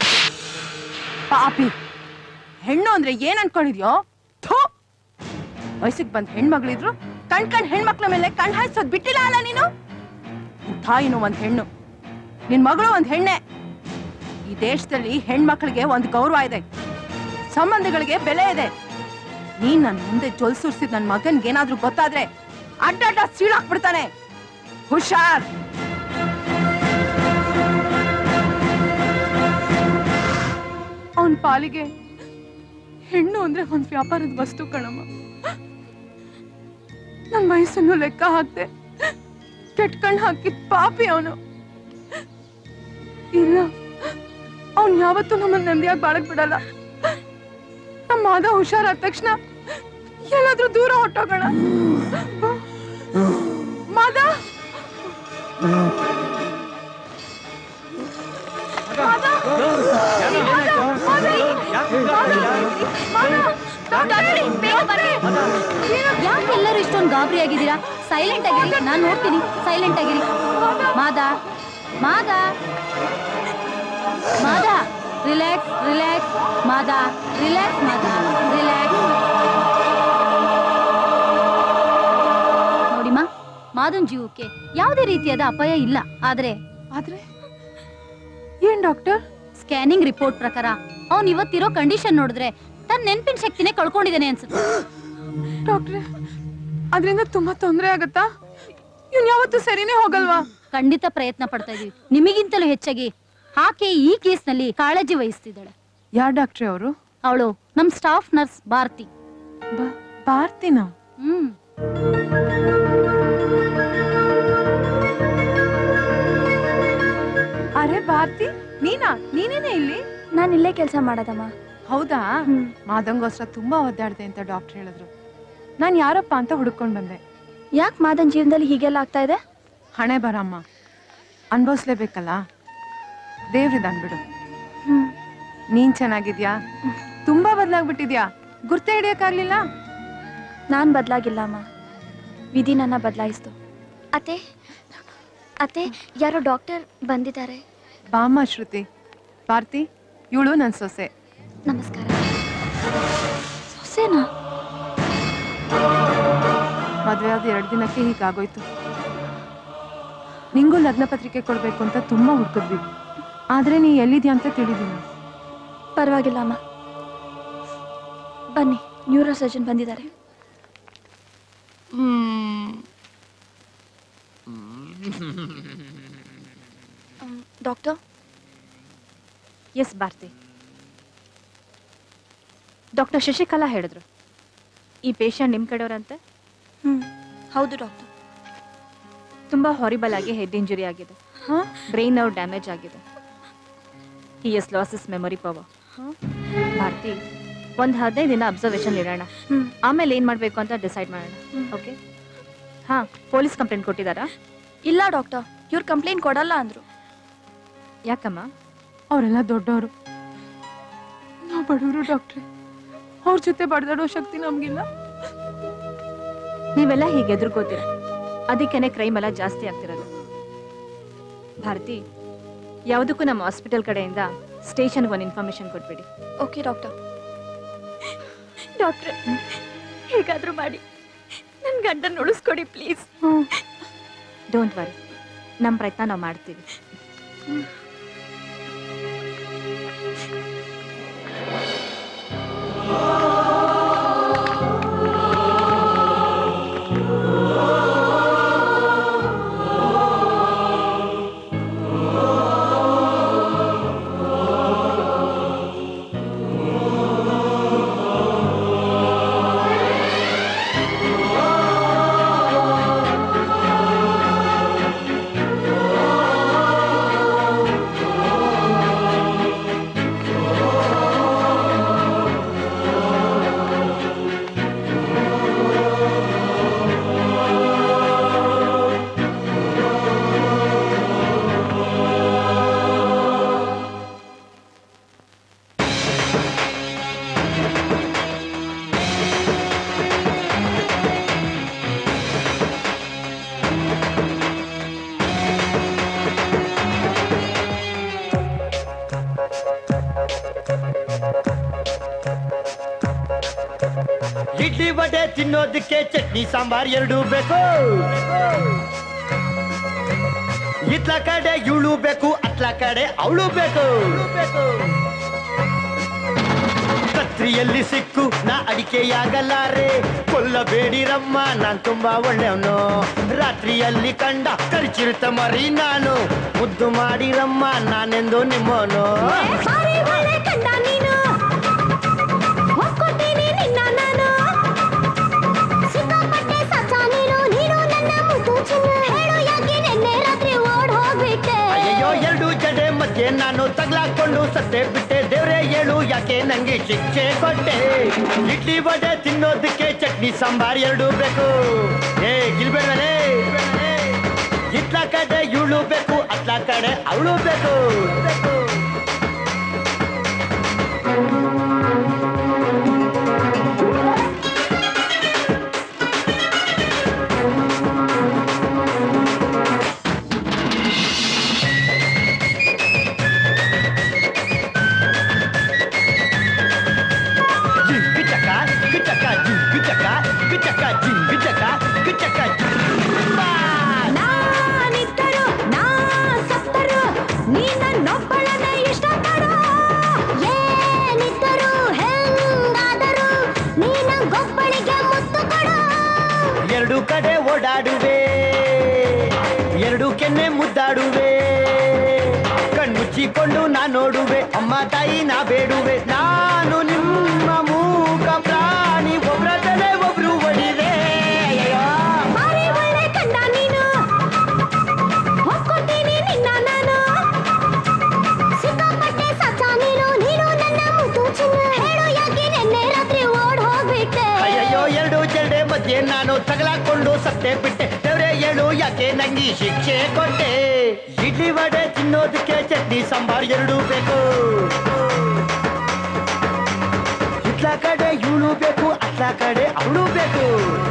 ಪಾಪಿ, ಹೆಣ್ಣು ಅಂದ್ರೆ ಏನ್ ಅನ್ಕೊಂಡಿದ್ಯೋ? ವಯಸ್ಸಿಗೆ ಬಂದ್ ಹೆಣ್ಮಗಳಿದ್ರು ಕಣ್ ಕಣ್ ಹೆಣ್ಮಕ್ಳ ಮೇಲೆ ಕಣ್ ಹಾಯ್ಸೋದ್ ಬಿಟ್ಟಿಲ್ಲ ಅಲ್ಲ ನೀನು? ತಾಯಿನೂ ಒಂದ್ ಹೆಣ್ಣು, ನಿನ್ ಮಗಳು ಒಂದ್ ಹೆಣ್ಣೆ. ಈ ದೇಶದಲ್ಲಿ ಹೆಣ್ಮಕ್ಳಿಗೆ ಒಂದ್ ಗೌರವ ಇದೆ, ಸಂಬಂಧಗಳಿಗೆ ಬೆಲೆ ಇದೆ. ನೀನ್ ನನ್ ಮುಂದೆ ಜೊಲ್ ಸುರ್ಸಿದ್ ನನ್ ಮಗನ್ಗೆ ಏನಾದ್ರೂ ಗೊತ್ತಾದ್ರೆ ಅಡ್ಡ ಸೀಳಾಕ್ಬಿಡ್ತಾನೆ. ಹುಷಾರ್. ಅವನ್ ಪಾಲಿಗೆ ಹೆಣ್ಣು ಅಂದ್ರೆ ಒಂದ್ ವ್ಯಾಪಾರದ ವಸ್ತು ಕಣಮ್ಮ. ನನ್ ವಯಸ್ಸನ್ನು ಲೆಕ್ಕ ಹಾಕ್ದೆ ಕೆಟ್ಕಂಡ್ ಹಾಕಿದ್ ಪಾಪಿ ಅವನು. ಇಲ್ಲ, ಅವನ್ ಯಾವತ್ತೂ ನಮ್ಮನ್ನ ನೆಮ್ಮದಿಯಾಗಿ ಬಾಳಕ್ ಬಿಡಲ್ಲ. ನಮ್ಮ ಮಾದ ಹುಷಾರಾದ ತಕ್ಷಣ ಎಲ್ಲಾದ್ರೂ ದೂರ ಹೊಟ್ಟೋಗೋಣ. ಮಾದ ಯಾಕೆಲ್ಲರೂ ಇಷ್ಟೊಂದು ಗಾಬರಿ ಆಗಿದ್ದೀರಾ? ಸೈಲೆಂಟ್ ಆಗಿರಿ, ನಾನು ನೋಡ್ತೀನಿ. ಸೈಲೆಂಟ್ ಆಗಿರಿ. Mada Mada Mada relax relax Mada relax Mada relax. ನೋಡಿಮಾ, ಮಾದನ್ ಜೀವಕ್ಕೆ ಯಾವುದೇ ರೀತಿಯಾದ ಅಪಾಯ ಇಲ್ಲ. ಆದ್ರೆ ಆದ್ರೆ ಏನ್ ಡಾಕ್ಟರ್? ಸ್ಕ್ಯಾನಿಂಗ್ ರಿಪೋರ್ಟ್ ಪ್ರಕಾರ ಅವ್ನ್ ಇವತ್ತಿರೋ ಕಂಡೀಷನ್ ನೋಡಿದ್ರೆ ತನ್ನ ನೆನ್ಪಿನ ಶಕ್ತಿನೇ ಕಳ್ಕೊಂಡಿದ್ದಾನೆ ಅನ್ಸುತ್ತೆ. ಡಾಕ್ಟ್ರೆ, ಅದರಿಂದ ತುಂಬಾ ತೊಂದರೆ ಆಗತ್ತಾ? ಇವ್ನ್ ಯಾವತ್ತೂ ಸರಿನೇ ಹೋಗಲ್ವಾ? ಖಂಡಿತ ಪ್ರಯತ್ನ ಪಡ್ತಾ ಇದೀವಿ. ನಿಮಗಿಂತಲೂ ಹೆಚ್ಚಾಗಿ ಆಕೆ ಈ ಕೇಸ್ ನಲ್ಲಿ ಕಾಳಜಿ ವಹಿಸ್ತಿದ್ದಾಳೆ. ಯಾರ್ ಡಾಕ್ಟ್ರೆ ಅವರು? ಅವಳು ನಮ್ ಸ್ಟಾಫ್ ನರ್ಸ್ ಭಾರತಿ. ಭಾರತಿನ? ಹ್ಮ್. ಅರೆ ಭಾರತಿ, ನೀನಾ? ನೀನೇನೆ ಇಲ್ಲಿ? ನಾನು ಇಲ್ಲೇ ಕೆಲಸ ಮಾಡೋದಮ್ಮ. ಹೌದಾ? ಮಾದಂಗೋಸ್ಕರ ತುಂಬಾ ಒದ್ದಾಡ್ದೆ ಅಂತ ಡಾಕ್ಟರ್ ಹೇಳಿದ್ರು. ನಾನ್ ಯಾರಪ್ಪ ಅಂತ ಹುಡುಕೊಂಡ್ ಬಂದೆ. ಯಾಕೆ ಮಾದನ್ ಜೀವನದಲ್ಲಿ ಹೀಗೆಲ್ಲ ಆಗ್ತಾ ಇದೆ? ಹಣೆ ಬರಮ್ಮ, ಅನ್ಭವಿಸ್ಲೇಬೇಕಲ್ಲ. ದೇವ್ರಿದಾನ್ ಬಿಡು. ನೀನ್ ಚೆನ್ನಾಗಿದ್ಯಾ? ತುಂಬಾ ಬದಲಾಗ್ಬಿಟ್ಟಿದ್ಯಾ. ಗುರ್ತೆ ಹಿಡಿಯಕ್ಕಾಗ್ಲಿಲ್ಲ? ನಾನ್ ಬದಲಾಗಿಲ್ಲ ಅಮ್ಮ, ವಿಧಿ ನನ್ನ ಬದಲಾಯಿಸ್ತು. ಅತ್ತೆ ಅತ್ತೆ ಯಾರೋ ಡಾಕ್ಟರ್ ಬಂದಿದ್ದಾರೆ. ಬಾಮ್ಮ ಶ್ರುತಿ. ಭಾರತಿ, ಇವಳು ನನ್ ಸೊಸೆ. ನಮಸ್ಕಾರ. ಸೊಸೆನಾ? ಮದ್ವೆ ಆದ ಎರಡು ದಿನಕ್ಕೆ ಹೀಗಾಗೋಯ್ತು. ನಿಂಗೂ ಲಗ್ನ ಪತ್ರಿಕೆ ಕೊಡ್ಬೇಕು ಅಂತ ತುಂಬಾ ಹುಡುಕಿದ್ವಿ, ಆದ್ರೆ ನೀ ಎಲ್ಲಿದ್ಯಾ ಅಂತ ತಿಳಿದಿಲ್ಲ. ಪರವಾಗಿಲ್ಲ ಅಮ್ಮ, ಬನ್ನಿ. ನ್ಯೂರೋ ಸರ್ಜನ್ ಬಂದಿದ್ದಾರೆ. Doctor? Yes Bharathi, doctor Shashikala ಹೇಳಿದ್ರು ಈ ಪೇಷಂಟ್ ನಿಮ್ಮ ಕಡೆಯವರಂತೆ. ಹ್ಮ್, ಹೌದು ಡಾಕ್ಟರ್. ತುಂಬಾ ಹಾರಿಬಲ್ ಆಗಿ ಹೆಡ್ ಇಂಜುರಿ ಆಗಿದೆ, ಬ್ರೈನ್ ನರ್ವ್ ಡ್ಯಾಮೇಜ್ ಆಗಿದೆ. He is lost his memory power. Bharathi, ಒಂದು ಹದಿನೈದು ದಿನ ಅಬ್ಸರ್ವೇಷನ್ ಇರೋಣ, ಆಮೇಲೆ ಏನ್ ಮಾಡ್ಬೇಕು ಅಂತ ಡಿಸೈಡ್ ಮಾಡೋಣ. ಓಕೆ? ಹಾ, ಪೊಲೀಸ್ ಕಂಪ್ಲೇಂಟ್ ಕೊಟ್ಟಿದ್ದಾರಾ? ಇಲ್ಲ ಡಾಕ್ಟರ್, ಇವ್ರು ಕಂಪ್ಲೇಂಟ್ ಕೊಡಲ್ಲ ಅಂದ್ರು. ಯಾಕಮ್ಮ? ಅವರೆಲ್ಲ ದೊಡ್ಡವರು, ನಾವು ಬಡವರು ಡಾಕ್ಟ್ರೆ. ಅವ್ರ ಜೊತೆ ಬಡ್ದಾಡೋ ಶಕ್ತಿ ನಮ್ಗಿಲ್ಲ. ನೀವೆಲ್ಲ ಹೀಗೆ ಎದುರ್ಕೋತೀರ, ಅದಕ್ಕೇನೆ ಕ್ರೈಮ್ ಎಲ್ಲ ಜಾಸ್ತಿ ಆಗ್ತಿರೋದು. ಭಾರತಿ, ಯಾವುದಕ್ಕೂ ನಮ್ಮ ಹಾಸ್ಪಿಟಲ್ ಕಡೆಯಿಂದ ಸ್ಟೇಷನ್ಗೆ ಒಂದು ಇನ್ಫಾರ್ಮೇಶನ್ ಕೊಟ್ಬಿಡಿ. Okay doctor. ಡಾಕ್ಟ್ರೆ, ಹೇಗಾದ್ರೂ ಮಾಡಿ ನನ್ನ ಗಂಡನ ಉಳಿಸ್ಕೊಡಿ ಪ್ಲೀಸ್. ಡೋಂಟ್ ವರಿ, ನಮ್ಮ ಪ್ರಯತ್ನ ನಾವು ಮಾಡ್ತೀವಿ. ಇಡ್ಲಿ ವಡೆ ತಿನ್ನೋದಕ್ಕೆ ಚಟ್ನಿ ಸಾಂಬಾರ್ ಎರಡೂ ಬೇಕು. ಇತ್ಲ ಕಡೆ ಇವಳು ಬೇಕು ಅತ್ಲ ಕಡೆ ಅವಳು ಬೇಕು ಕತ್ರಿಯಲ್ಲಿ ಸಿಕ್ಕು ನಾ ಅಡಿಕೆಯಾಗಲಾರೆ ಕೊಲ್ಲಬೇಡಿರಮ್ಮ ನಾನ್ ತುಂಬಾ ಒಳ್ಳೆಯವನು ರಾತ್ರಿಯಲ್ಲಿ ಕಂಡ ಕರಿಚಿರುತ್ತ ಮರಿ ನಾನು ಮುದ್ದು ಮಾಡಿರಮ್ಮ ನಾನೆಂದು ನಿಮ್ಮನು ಕಂಡ ನೀನು ಒಕ್ಕೊಟ್ಟೇನೆ ನಿನ್ನ ನಾನು ಸಿಕ್ಕಾಪಟ್ಟೆ ಸಚ್ಚ ನೀನು ನೀನು ನನ್ನ ಮುದ್ದು ಚಿನ್ನ ಹೇಳು ಯಾಕೆ ನೆನ್ನೆ ರಾತ್ರಿ ಓಡ್ ಹೋಗ್ಬಿಟ್ಟೆ ಅಯ್ಯೋ ಎರಡು ಜಡೆ ಮಧ್ಯೆ ನಾನು ತಗ್ಲಾಕೊಂಡು ಸತ್ತೆ ಬಿಟ್ಟೆ ದೇವ್ರೆ ಹೇಳು ಯಾಕೆ ನಂಗೆ ಶಿಕ್ಷೆ ಕೊಟ್ಟೆ ಇಡ್ಲಿ ವಡೆ ತಿನ್ನೋದಕ್ಕೆ ಚಟ್ನಿ ಸಾಂಬಾರ್ ಎರಡು ಬೇಕು ಏ ಗಿಲ್ಬೇಡಲೇ ಇತ್ಲ ಕಡೆ ಇವಳು ಬೇಕು ಅತ್ಲ ಕಡೆ ಅವಳು ಬೇಕು ನಾನಿದ್ದರು ನಾ ಸತ್ತರು ನೀ ನನ್ನೊಬ್ಬಳನ್ನೇ ಇಷ್ಟಪಡು ಏನಿದ್ದರು ಹೆಂಗಾದರು ನೀ ನಂಗೊಬ್ಬಳಿಗೆ ಮುತ್ತು ಕೊಡು ಎರಡು ಕಡೆ ಓಡಾಡುವೆ ಎರಡು ಕೆನ್ನೆ ಮುದ್ದಾಡುವೆ ಕಣ್ಮುಚ್ಚಿಕೊಂಡು ನಾ ನೋಡುವೆ ಅಮ್ಮ ತಾಯಿ ನಾ ಬೇಡುವೆ ನಾನು ನಿಮ್ಮ ಮೂಕ ಪ್ರಾಣಿ ಒಬ್ರ ತಲೆ ಒಬ್ರು ಒಡಿವೆ ಬಾರಿ ಒಳ್ಳೆ ಕಂಡ ನೀನು ಒಕ್ಕೊಟ್ಟೇನೆ ನಿನ್ನ ನಾನು ಸಿಕ್ಕಾಪಟ್ಟೆ ಸಚ್ಚ ನೀನು ನೀನು ನನ್ನ ಮುದ್ದು ಚಿನ್ನ ಹೇಳು ಯಾಕೆ ನೆನ್ನೆ ರಾತ್ರಿ ಓಡ್ ಹೋಗ್ಬಿಟ್ಟೆ ಅಯ್ಯಯ್ಯೋ ಎರಡು ಜಡೆ ಮಧ್ಯೆ ನಾನು ತಗಲಾಕೊಂಡು ಸತ್ತೆ ಬಿಟ್ಟೆ ದೇವ್ರೆ ಹೇಳು ಯಾಕೆ ನಂಗೆ ಶಿಕ್ಷೆ ಕೊಟ್ಟೆ ಇಡ್ಲಿ ವಡೆ ತಿನ್ನೋದಕ್ಕೆ ಚಟ್ನಿ ಸಾಂಬಾರ್ ಎರಡು ಬೇಕು ಇತ್ಲ ಕಡೆ ಇವಳು ಬೇಕು ಅತ್ಲ ಕಡೆ ಅವಳು ಬೇಕು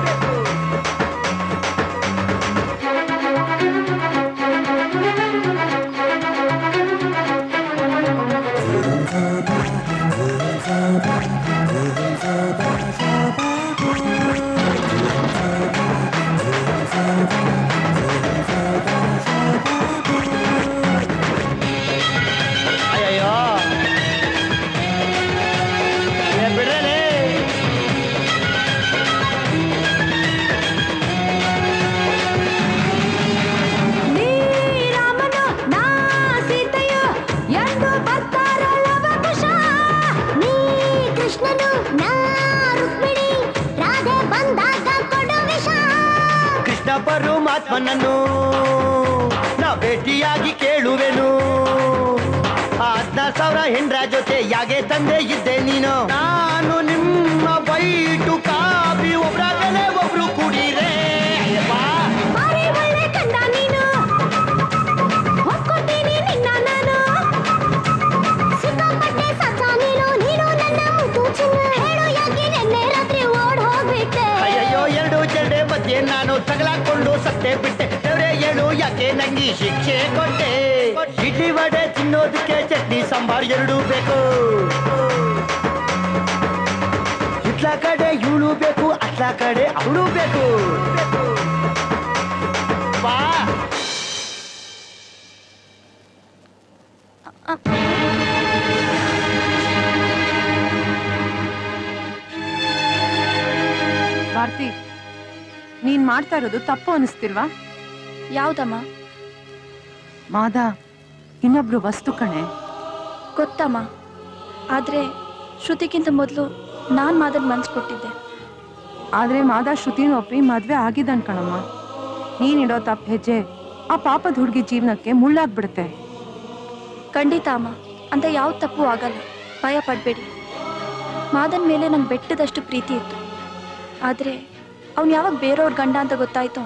ಅಯ್ಯಯ್ಯೋ ಬಿಡ್ರಲೇ ನೀ ರಾಮನು ನಾ ಸೀತೆಯು ಎಂದು ಬರ್ತಾರಲ್ಲವ ಕುಶ ನೀ ಕೃಷ್ಣನು ನಾ ರುಕ್ಮಿಣಿ ರಾಧೆ ಬಂದಾಗ ಕೊಡು ವಿಷ ಕೃಷ್ಣ ಪರಮಾತ್ಮನನ್ನು ನಾ ಭೇಟಿಯಾಗಿ ಕೇಳುವೆನು ಹದಿನಾರು ಸಾವಿರ ಹೆಂಡ್ರ ಜೊತೆ ಯಾಗೆ ತಂದೆ ಇದ್ದೆ ನೀನು ನಾನು ನಿಮ್ಮ ಬೈಟು ಕಾಪಿ ಒಬ್ರ ಮೇಲೆ ಒಬ್ರು ಕುಡೀರೆ ಬಾರಿ ಒಳ್ಳೆ ಕಂಡ ನೀನು ಒಕ್ಕೊಟ್ಟೇನೆ ನಿನ್ನ ನಾನು ಸಿಕ್ಕಾಪಟ್ಟೆ ಸಚ್ಚ ನೀನು ನೀನು ನನ್ನ ಮುದ್ದು ಚಿನ್ನ ಹೇಳು ಯಾಕೆ ನೆನ್ನೆ ರಾತ್ರಿ ಓಡ್ ಹೋಗ್ಬಿಟ್ಟೆ ಅಯ್ಯಯ್ಯೋ ಎರಡು ಜಡೆ ಮಧ್ಯೆ ನಾನು ತಗಲಾಕೊಂಡು ಸತ್ತೆ ಬಿಟ್ಟೆ ದೇವ್ರೆ ಹೇಳು ಯಾಕೆ ನಂಗೆ ಶಿಕ್ಷೆ ಕೊಟ್ಟೆ ಇಡ್ಲಿ ವಡೆ ತಿನ್ನೋದಕ್ಕೆ ಚಟ್ನಿ ಸಾಂಬಾರ್ ಎರಡು ಬೇಕು ಇತ್ಲ ಕಡೆ ಇವಳು ಬೇಕು ಅತ್ಲ ಕಡೆ ಅವಳು ಬೇಕು ಬಾ ಭಾರತಿ ನೀನ್ ಮಾಡ್ತಾ ಇರೋದು ತಪ್ಪು ಅನಿಸ್ತಿಲ್ವಾ ಯಾವ್ದಮ್ಮ ಮಾದ ಇನ್ನೊಬ್ರು ವಸ್ತು ಕಣೆ ಗೊತ್ತಮ್ಮ ಆದ್ರೆ ಶ್ರುತಿಗಿಂತ ಮೊದಲು ನಾನ್ ಮಾದನ್ ಮನ್ಸ್ ಕೊಟ್ಟಿದ್ದೆ ಆದ್ರೆ ಮಾದ ಶ್ರುತಿನ ಒಪ್ಪಿ ಮದ್ವೆ ಆಗಿದ್ದಾನ್ ಕಣಮ್ಮ ನೀನಿಡೋ ತಪ್ಪು ಹೆಜ್ಜೆ ಆ ಪಾಪದ ಹುಡುಗಿ ಜೀವನಕ್ಕೆ ಮುಳ್ಳಾಗ್ಬಿಡುತ್ತೆ ಖಂಡಿತ ಅಮ್ಮ ಅಂತ ಯಾವ ತಪ್ಪು ಆಗಲ್ಲ ಭಯ ಪಡ್ಬೇಡಿ ಮಾದನ್ ಮೇಲೆ ನಂಗೆ ಬೆಟ್ಟದಷ್ಟು ಪ್ರೀತಿ ಇತ್ತು ಆದ್ರೆ ಅವ್ನು ಯಾವಾಗ ಬೇರೆಯವ್ರ ಗಂಡ ಅಂತ ಗೊತ್ತಾಯ್ತು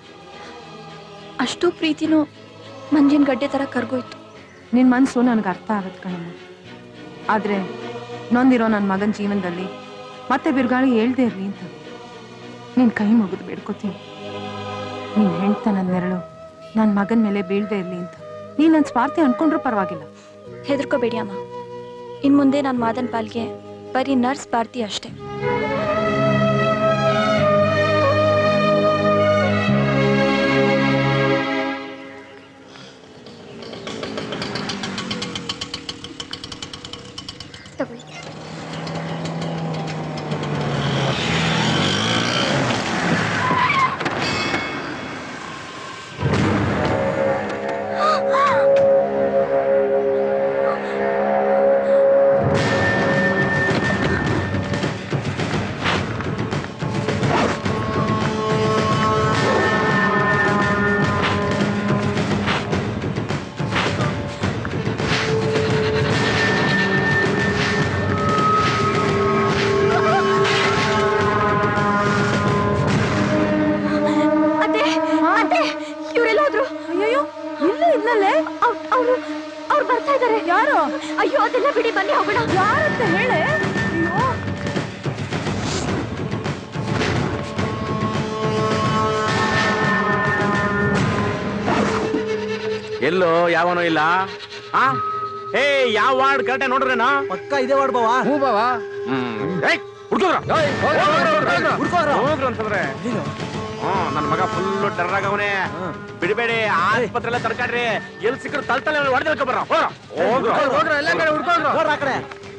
ಅಷ್ಟು ಪ್ರೀತಿನೂ ಮಂಜಿನ ಗಡ್ಡೆ ತರ ಕರ್ಗೋಯ್ತು ನಿನ್ ಮನ್ಸು ನನ್ಗೆ ಅರ್ಥ ಆಗತ್ ಕಣಮ್ಮ ಆದ್ರೆ ನೊಂದಿರೋ ನನ್ನ ಮಗನ ಜೀವನದಲ್ಲಿ ಮತ್ತೆ ಬಿರುಗಾಳಿ ಹೇಳ್ದೇ ಇರ್ಲಿ ಅಂತ ನಿನ್ ಕೈ ಮುಗಿದು ಬೇಡ್ಕೋತೀನಿ ನೀನ್ ಹೆಣ್ತ ನನ್ನ ನೆರಳು ನನ್ನ ಮಗನ ಮೇಲೆ ಬೀಳ್ದೇ ಇರ್ಲಿ ಅಂತ ನೀನ್ ನನ್ನ ಸ್ವಾರ್ಥಿ ಅನ್ಕೊಂಡ್ರೂ ಪರವಾಗಿಲ್ಲ ಹೆದರ್ಕೋಬೇಡಿ ಅಮ್ಮ ಇನ್ ಮುಂದೆ ನಾನು ಮಾದನ್ ಪಾಲ್ಗೆ ಬರೀ ನರ್ಸ್ ಭಾರತಿ ಅಷ್ಟೇ ಅವ್ರು ಅವ್ರು ಬರ್ತಾ ಇದ್ದಾರೆ. ಯಾರು? ಅಯ್ಯೋ ಅದೆಲ್ಲ ಬಿಡಿ, ಬನ್ನಿ ಹೋಗೋಣ. ಯಾರಂತ ಹೇಳೆ? ಅಯ್ಯೋ ಎಲ್ಲೋ ಯಾವನೋ ಇಲ್ಲ. ಆ ಏ ಯಾವ ವಾರ್ಡ್ ಕರೆಕ್ಟ್ ನೋಡ್ರೇನಾ? ಪಕ್ಕ ಇದೆ ವಾರ್ಡ್ ಬಾವಾ. ಹೂ ಬಾವಾ. ಹ್ಮ್ ಏಯ್ ಹುಡ್ಕೋದ್ರ ಹೋಗ್ರು ಅಂತಂದ್ರೆ ಹ್ಮ್ ನನ್ ಮಗ ಫುಲ್ ಟರ್ರ್ ಆಗವನೆ. ಬಿಡಬೇಡಿ, ಆಸ್ಪತ್ರೆ ಎಲ್ಲ ತರ್ಕಾಡ್ರಿ. ಎಲ್ಲಿ ಸಿಕ್ಕರು ತಲ್ತಲೆ ಹೊಡೆದ ಬರ್ರ ಹೋಗ್ರು ಹೋಗ್ರ ಎಲ್ಲ ಕಡೆ ಹುಡ್ಕೋದ್ರು. ಹೋಗ್ರ ಆ ಕಡೆ.